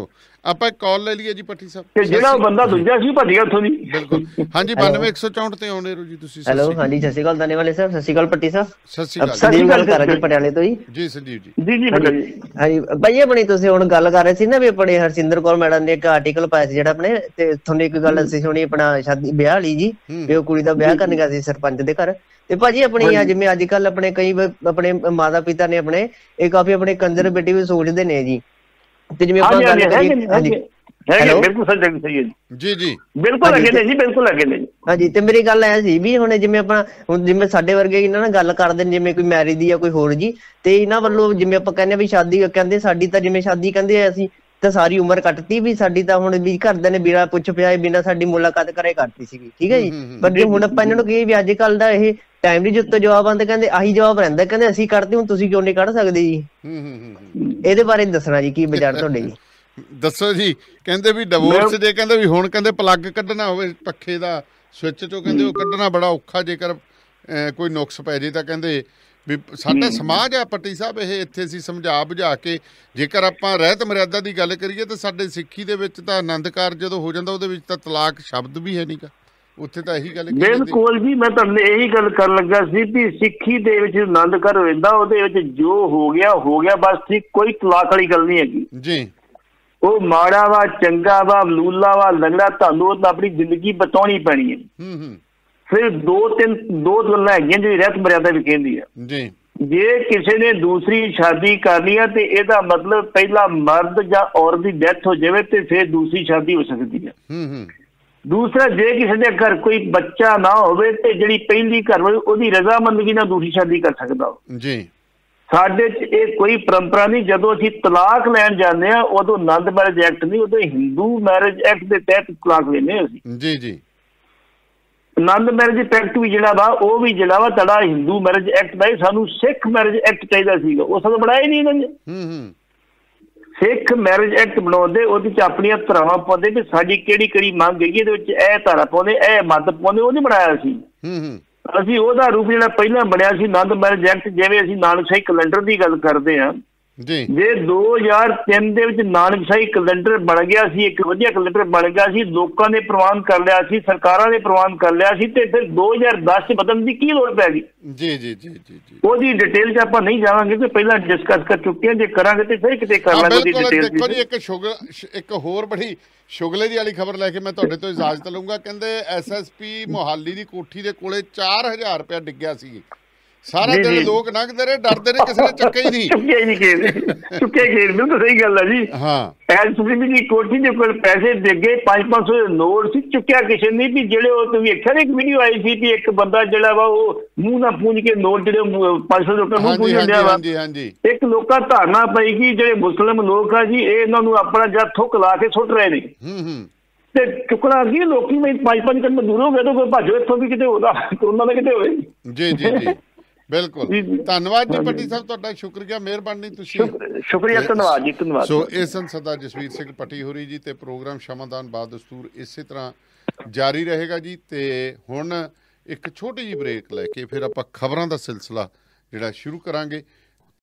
Speaker 1: ਆਪਾਂ ਇੱਕ ਕਾਲ ਲੈ ਲਈਏ ਜੀ ਪੱਟੀ ਸਾਹਿਬ
Speaker 2: ਤੇ ਜਿਹੜਾ ਬੰਦਾ ਦੂਜਾ ਸੀ ਭੱਜ ਗਿਆ ਉੱਥੋਂ ਦੀ।
Speaker 1: ਬਿਲਕੁਲ ਹਾਂਜੀ ਬਾਨਵੇਂ ਇੱਕ ਸੌ ਚੌਂਹਠ ਤੇ ਆਉਂਦੇ ਰਹੋ ਜੀ ਤੁਸੀਂ।
Speaker 5: ਹੈਲੋ ਹਾਂਜੀ ਸਤਿ ਸ਼੍ਰੀ ਅਕਾਲ ਦਾਨੇ ਵਾਲੇ ਸਾਹਿਬ। ਸਤਿ ਸ਼੍ਰੀ ਅਕਾਲ ਪੱਟੀ ਸਾਹਿਬ।
Speaker 1: ਸਤਿ ਸ਼੍ਰੀ ਅਕਾਲ।
Speaker 5: ਸੰਦੀਪ ਗੱਲ ਕਰ ਰਹੇ ਜੀ ਪਟਿਆਲੇ ਤੋਂ ਜੀ।
Speaker 1: ਜੀ ਸੰਦੀਪ ਜੀ।
Speaker 2: ਜੀ ਜੀ
Speaker 5: ਹਾਂਜੀ ਭਾਈ ਆਪਣੀ ਤੁਸੀਂ ਹੁਣ ਗੱਲ ਕਰ ਰਹੇ ਸੀ ਨਾ ਵੀ ਆਪਣੇ ਹਰਸਿੰਦਰ ਕੌਰ ਮੈਡਮ ਨੇ ਇੱਕ ਆਰਟੀਕਲ ਪਾਇਆ ਸੀ ਜਿਹੜਾ ਆਪਣੇ ਤੇ ਤੁਹਾਨੂੰ ਇੱਕ ਗੱਲ ਅਸੀਂ ਸੁਣੀ ਆਪਣਾ ਸ਼ਾਦੀ ਵਿਆਹ ਵਾਲੀ ਜੀ ਵੀ ਉਹ ਕੁੜੀ ਦਾ ਵਿਆਹ ਕਰਨ ਗਿਆ ਸੀ ਸਰਪੰਚ ਦੇ ਘਰ ਤੇ ਭਾਜੀ ਆਪਣੀ ਅੱਜ ਜਿਵੇਂ ਅੱਜ ਕੱਲ ਆਪਣੇ ਕਈ ਆਪਣੇ ਮਾਤਾ ਪਿਤਾ ਨੇ ਆਪਣੇ ਇਹ ਕਾਫੀ ਆਪਣੇ ਕੰਜ਼ਰਵੇਟਿਵ ਸੋਚਦੇ ਨੇ ਜੀ ਤੇ ਜਿਵੇਂ ਆਪਾਂ ਗੱਲ ਕਰੀਏ ਹਾਂਜੀ
Speaker 2: ਹੈਗੇ ਬਿਲਕੁਲ ਸਹੀ ਸਹੀ ਹੈ
Speaker 1: ਜੀ ਜੀ
Speaker 2: ਬਿਲਕੁਲ ਅੱਗੇ ਨੇ ਜੀ ਬਿਲਕੁਲ ਅੱਗੇ ਨੇ
Speaker 5: ਹਾਂਜੀ ਤੇ ਮੇਰੀ ਗੱਲ ਐ ਸੀ ਵੀ ਹੁਣ ਜਿਵੇਂ ਆਪਾਂ ਹੁਣ ਜਿਵੇਂ ਸਾਡੇ ਵਰਗੇ ਇਹਨਾਂ ਨਾਲ ਗੱਲ ਕਰਦੇ ਨੇ ਜਿਵੇਂ ਕੋਈ ਮੈਰਿਜ ਦੀ ਜਾਂ ਕੋਈ ਹੋਰ ਜੀ ਤੇ ਇਹਨਾਂ ਵੱਲੋਂ ਜਿਵੇਂ ਆਪਾਂ ਕਹਿੰਦੇ ਵੀ ਸ਼ਾਦੀ ਕਹਿੰਦੇ ਸਾਡੀ ਤਾਂ ਜਿਵੇਂ ਸ਼ਾਦੀ ਕਹਿੰਦੇ ਅਸੀਂ ਤਾਂ ਸਾਰੀ ਉਮਰ ਕੱਟਤੀ ਵੀ ਸਾਡੀ ਤਾਂ ਹੁਣ ਵੀ ਘਰਦਿਆਂ ਨੇ ਬਿਨਾਂ ਪੁੱਛ ਪਿਆ ਬਿਨਾਂ ਸਾਡੀ ਮੁਲਾਕਾਤ ਕਰੇ ਕਰਤੀ ਸੀਗੀ ਠੀਕ ਹੈ ਜੀ ਪਰ ਜੇ ਹੁਣ ਆਪਾਂ ਇਹਨਾਂ ਨੂੰ ਕਹੀਏ ਵੀ ਅੱਜ ਕੱਲ ਦਾ ਇਹ ਟਾਈਮ ਦੀ ਜੁੱਤ ਜਵਾਬ ਆਉਂਦੇ ਕਹਿੰਦੇ ਆਹੀ ਜਵਾਬ ਰਹਿੰਦਾ ਕਹਿੰਦੇ ਅਸੀਂ ਕੱਢਦੇ ਹੁਣ ਤੁਸੀਂ ਕਿਉਂ ਨਹੀਂ ਕੱਢ ਸਕਦੇ ਜੀ ਇਹਦੇ ਬਾਰੇ ਦੱਸਣਾ ਜੀ ਕੀ ਵਿਚਾਰ ਤੁਹਾਡੇ ਜੀ
Speaker 1: ਦੱਸੋ ਜੀ। ਕਹਿੰਦੇ ਵੀ ਡਿਵੋਰਸ ਜੇ ਕਹਿੰਦੇ ਵੀ ਹੁਣ ਕਹਿੰਦੇ ਪਲੱਗ ਕੱਢਣਾ ਹੋਵੇ ਪੱਖੇ ਦਾ ਸਵਿੱਚ ਚੋਂ ਕਹਿੰਦੇ ਉਹ ਕੱਢਣਾ ਬੜਾ ਔਖਾ ਜੇਕਰ ਕੋਈ ਨੁਕਸ ਪੈ ਜੇ ਤਾਂ ਕਹਿੰਦੇ ਵੀ ਸਾਡਾ ਸਮਾਜ ਆ ਪੱਟੀ ਸਾਹਿਬ ਇਹ ਇੱਥੇ ਅਸੀਂ ਸਮਝਾ ਬੁਝਾ ਕੇ ਜੇਕਰ ਆਪਾਂ ਰਹਿਤ ਮਰਿਆਦਾ ਦੀ ਗੱਲ ਕਰੀਏ ਤਾਂ ਸਾਡੇ ਸਿੱਖੀ ਦੇ ਵਿੱਚ ਤਾਂ ਆਨੰਦ ਕਾਰਜ ਜਦੋਂ ਹੋ ਜਾਂਦਾ ਉਹਦੇ ਵਿੱਚ ਤਾਂ ਤਲਾਕ ਸ਼ਬਦ ਵੀ ਹੈ ਨਹੀਂਗਾ ਉੱਥੇ ਤਾਂ ਇਹੀ ਗੱਲ
Speaker 2: ਬਿਲਕੁਲ ਜੀ ਮੈਂ ਤੁਹਾਨੂੰ ਇਹੀ ਗੱਲ ਕਰਨ ਲੱਗਾ ਸੀ ਵੀ ਸਿੱਖੀ ਦੇ ਵਿੱਚ ਆਨੰਦ ਕਾਰਜ ਹੋ ਜਾਂਦਾ ਉਹਦੇ ਵਿੱਚ ਜੋ ਹੋ ਗਿਆ ਹੋ ਗਿਆ ਬਸ ਠੀਕ ਕੋਈ ਤਲਾਕ ਵਾਲੀ ਗੱਲ ਨਹੀਂ ਹੈਗੀ ਜੀ ਉਹ ਮਾੜਾ ਵਾ ਚੰਗਾ ਵਾ ਲੂਲਾ ਵਾ ਲੰਗੜਾ ਤੁਹਾਨੂੰ ਉਹ ਆਪਣੀ ਜ਼ਿੰਦਗੀ ਬਤਾਉਣੀ ਪੈਣੀ ਹੈ ਫਿਰ ਦੋ ਤਿੰਨ ਦੋ ਗੱਲਾਂ ਹੈਗੀਆਂ ਜਿਹੜੀ ਰਹਿਤ ਮਰਿਆਦਾ ਵੀ ਕਹਿੰਦੀ ਆ ਜੀ ਜੇ ਕਿਸੇ ਨੇ ਦੂਸਰੀ ਸ਼ਾਦੀ ਕਰਨੀ ਆ ਤੇ ਇਹਦਾ ਮਤਲਬ ਪਹਿਲਾਂ ਮਰਦ ਜਾਂ ਔਰਤ ਦੀ ਡੈਥ ਹੋ ਜਾਵੇ ਤੇ ਫਿਰ ਦੂਸਰੀ ਸ਼ਾਦੀ ਹੋ ਸਕਦੀ ਹੈ ਦੂਸਰਾ ਜੇ ਕਿਸੇ ਦੇ ਘਰ ਕੋਈ ਬੱਚਾ ਨਾ ਹੋਵੇ ਤੇ ਜਿਹੜੀ ਪਹਿਲੀ ਘਰ ਵਾਲੀ ਉਹਦੀ ਰਜ਼ਾਮੰਦਗੀ ਨਾਲ ਦੂਸਰੀ ਸ਼ਾਦੀ ਕਰ ਸਕਦਾ ਜੀ ਸਾਡੇ 'ਚ ਇਹ ਕੋਈ ਪਰੰਪਰਾ ਨਹੀਂ ਜਦੋਂ ਅਸੀਂ ਤਲਾਕ ਲੈਣ ਜਾਂਦੇ ਹਾਂ ਉਦੋਂ ਆਨੰਦ ਮੈਰਿਜ ਐਕਟ ਨਹੀਂ ਉਦੋਂ ਹਿੰਦੂ ਮੈਰਿਜ ਐਕਟ ਦੇ ਤਹਿਤ ਤਲਾਕ ਲੈਂਦੇ ਹਾਂ ਅਸੀਂ ਜੀ ਜੀ ਆਨੰਦ ਮੈਰਿਜ ਐਕਟ ਵੀ ਜਿਹੜਾ ਵਾ ਉਹ ਵੀ ਜਿਹੜਾ ਵਾ ਤੁਹਾਡਾ ਹਿੰਦੂ ਮੈਰਿਜ ਐਕਟ ਦਾ ਸਾਨੂੰ ਸਿੱਖ ਮੈਰਿਜ ਐਕਟ ਚਾਹੀਦਾ ਸੀਗਾ ਉਹ ਸਾਨੂੰ ਬਣਾਇਆ ਹੀ ਨਹੀਂ ਇਹਨਾਂ ਨੇ ਸਿੱਖ ਮੈਰਿਜ ਐਕਟ ਬਣਾਉਂਦੇ ਉਹਦੇ 'ਚ ਆਪਣੀਆਂ ਧਾਰਾਵਾਂ ਪਾਉਂਦੇ ਵੀ ਸਾਡੀ ਕਿਹੜੀ ਕਿਹੜੀ ਮੰਗ ਹੈਗੀ ਇਹਦੇ ਵਿੱਚ ਇਹ ਧਾਰਾ ਪਾਉਂਦੇ ਇਹ ਮੱਦ ਪਾਉਂਦੇ ਉਹ ਨਹੀਂ ਬਣਾਇਆ ਸੀ ਅਸੀਂ ਉਹਦਾ ਰੂਪ ਜਿਹੜਾ ਪਹਿਲਾਂ ਬਣਿਆ ਸੀ ਆਨੰਦ ਮੈਰਿਜ ਐਕਟ ਜਿਵੇਂ ਅਸੀਂ ਨਾਨਕਸ਼ਾਹੀ ਕੈਲੰਡਰ ਦੀ ਗੱਲ ਕਰਦੇ ਹਾਂ ਜੀ ਜੇ ਦੋ ਹਜ਼ਾਰ ਤਿੰਨ ਦੇ ਵਿੱਚ ਨਾਨਕਸ਼ਾਹੀ ਕੈਲੰਡਰ ਬਣ ਗਿਆ ਸੀ ਇੱਕ ਵਧੀਆ ਕੈਲੰਡਰ ਬਣ ਗਿਆ ਸੀ ਲੋਕਾਂ ਨੇ ਪ੍ਰਵਾਨ ਕਰ ਲਿਆ ਸੀ ਸਰਕਾਰਾਂ ਨੇ ਪ੍ਰਵਾਨ ਕਰ ਲਿਆ ਸੀ ਤੇ ਫਿਰ ਦੋ ਹਜ਼ਾਰ ਦਸ 'ਚ ਬਦਲਣ ਦੀ ਕੀ ਲੋੜ ਪੈ ਗਈ ਜੀ ਜੀ ਜੀ ਜੀ ਉਹਦੀ ਡਿਟੇਲ 'ਚ ਆਪਾਂ ਨਹੀਂ ਜਾਵਾਂਗੇ ਕਿ ਪਹਿਲਾਂ ਡਿਸਕਸ ਕਰ ਚੁੱਕੇ ਹਾਂ ਜੇ ਕਰਾਂਗੇ ਤੇ ਫਿਰ ਕਿਤੇ ਕਰ ਲਾਂਗੇ ਉਹਦੀ ਡਿਟੇਲ
Speaker 1: ਦੇਖੋ ਜੀ ਇੱਕ ਸ਼ੁਗਲ ਇੱਕ ਹੋਰ ਬੜੀ ਸ਼ੁਗਲੇ ਦੀ ਵਾਲੀ ਖਬਰ ਲੈ ਕੇ ਮੈਂ ਤੁਹਾਡੇ ਤੋਂ ਇਜਾਜ਼ਤ ਲਊਂਗਾ ਕਹਿੰਦੇ ਐਸ ਐਸ ਪੀ ਮੋਹਾਲੀ ਦੀ ਕੋਠੀ ਦੇ ਕੋਲੇ ਚਾਰ ਹਜ਼ਾਰ ਰੁਪਇਆ ਡਿੱਗਿਆ ਸੀ ਸਾਰਾ ਦਿਨ ਲੋਕ ਲੰਘਦੇ ਰਹੇ ਡਰਦੇ ਨੇ ਕਿਸੇ ਨੇ ਚੱਕਿਆ ਹੀ ਨਹੀਂ
Speaker 2: ਚੁੱਕਿਆ ਹੀ ਨਹੀਂ ਕਿਸੇ ਚੁੱਕਿਆ ਗਏ ਬਿਲਕੁਲ ਸਹੀ ਗੱਲ ਹੈ ਜੀ ਹਾਂ ਐਸਪੀਬੀ ਦੀ ਕੋਠੀ ਦੇ ਕੋਲ ਪੈਸੇ ਡਿੱਗੇ ਪੰਜ ਪੰਜ ਸੌ ਦੇ ਨੋਟ ਸੀ ਚੁੱਕਿਆ ਕਿਸੇ ਨੇ ਵੀ ਜਿਹੜੇ ਉਹ ਤੁਸੀਂ ਵੇਖਿਆ ਇੱਕ ਵੀਡੀਓ ਆਈ ਸੀ ਵੀ ਇੱਕ ਬੰਦਾ ਜਿਹੜਾ ਵਾ ਉਹ ਮੂੰਹ ਨਾਲ ਪੂੰਝ ਕੇ ਨੋਟ ਜਿਹੜੇ ਪੰਜ ਸੌ ਰੁਪਏ ਮੂੰਹ ਪੂੰਝ ਹੁੰਦੇ ਵਾ ਇੱਕ ਲੋਕਾਂ ਧਾਰਨਾ ਪਈ ਕਿ ਜਿਹੜੇ ਮੁਸਲਿਮ ਲੋਕ ਆ ਜੀ ਇਹ ਇਹਨਾਂ ਨੂੰ ਆਪਣਾ ਜਦ ਥੁੱਕ ਲਾ ਕੇ ਸੁੱਟ ਰਹੇ ਨੇ ਤੇ ਚੁੱਕਣਾ ਅੱਗੇ ਲੋਕੀ ਮੈਂ ਪੰਜ ਪੰਜ ਕਦਮ ਦੂਰ ਹੋ ਗਏ ਤਾਂ ਕੋਈ ਭਾਜੋ ਇੱਥੋਂ ਵੀ ਕਿਤੇ ਉਹਦਾ ਕਰੋਨਾ ਦਾ ਕਿਤੇ ਹੋਵੇ ਜੀ ਜੀ ਜੀ ਬਿਲਕੁਲ ਧੰਨਵਾਦ ਜੀ ਪੱਟੀ ਸਾਹਿਬ ਤੁਹਾਡਾ ਸ਼ੁਕਰੀਆ ਮਿਹਰਬਾਨੀ ਤੁਸੀਂ ਸ਼ੁਕਰੀਆ ਧੰਨਵਾਦ ਜੀ ਧੰਨਵਾਦ
Speaker 1: ਸੋ ਇਹ ਸਨ ਸਰਦਾਰ ਜਸਵੀਰ ਸਿੰਘ ਪੱਟੀ ਹੋਰੀ ਜੀ ਤੇ ਪ੍ਰੋਗਰਾਮ ਸ਼ਮਾਦਾਨ ਬਾਦਸਤੂਰ ਇਸੇ ਤਰ੍ਹਾਂ ਜਾਰੀ ਰਹੇਗਾ ਜੀ ਤੇ ਹੁਣ ਇੱਕ ਛੋਟੀ ਜਿਹੀ ਬ੍ਰੇਕ ਲੈ ਕੇ ਫਿਰ ਆਪਾਂ ਖਬਰਾਂ ਦਾ ਸਿਲਸਿਲਾ ਜਿਹੜਾ ਸ਼ੁਰੂ ਕਰਾਂਗੇ।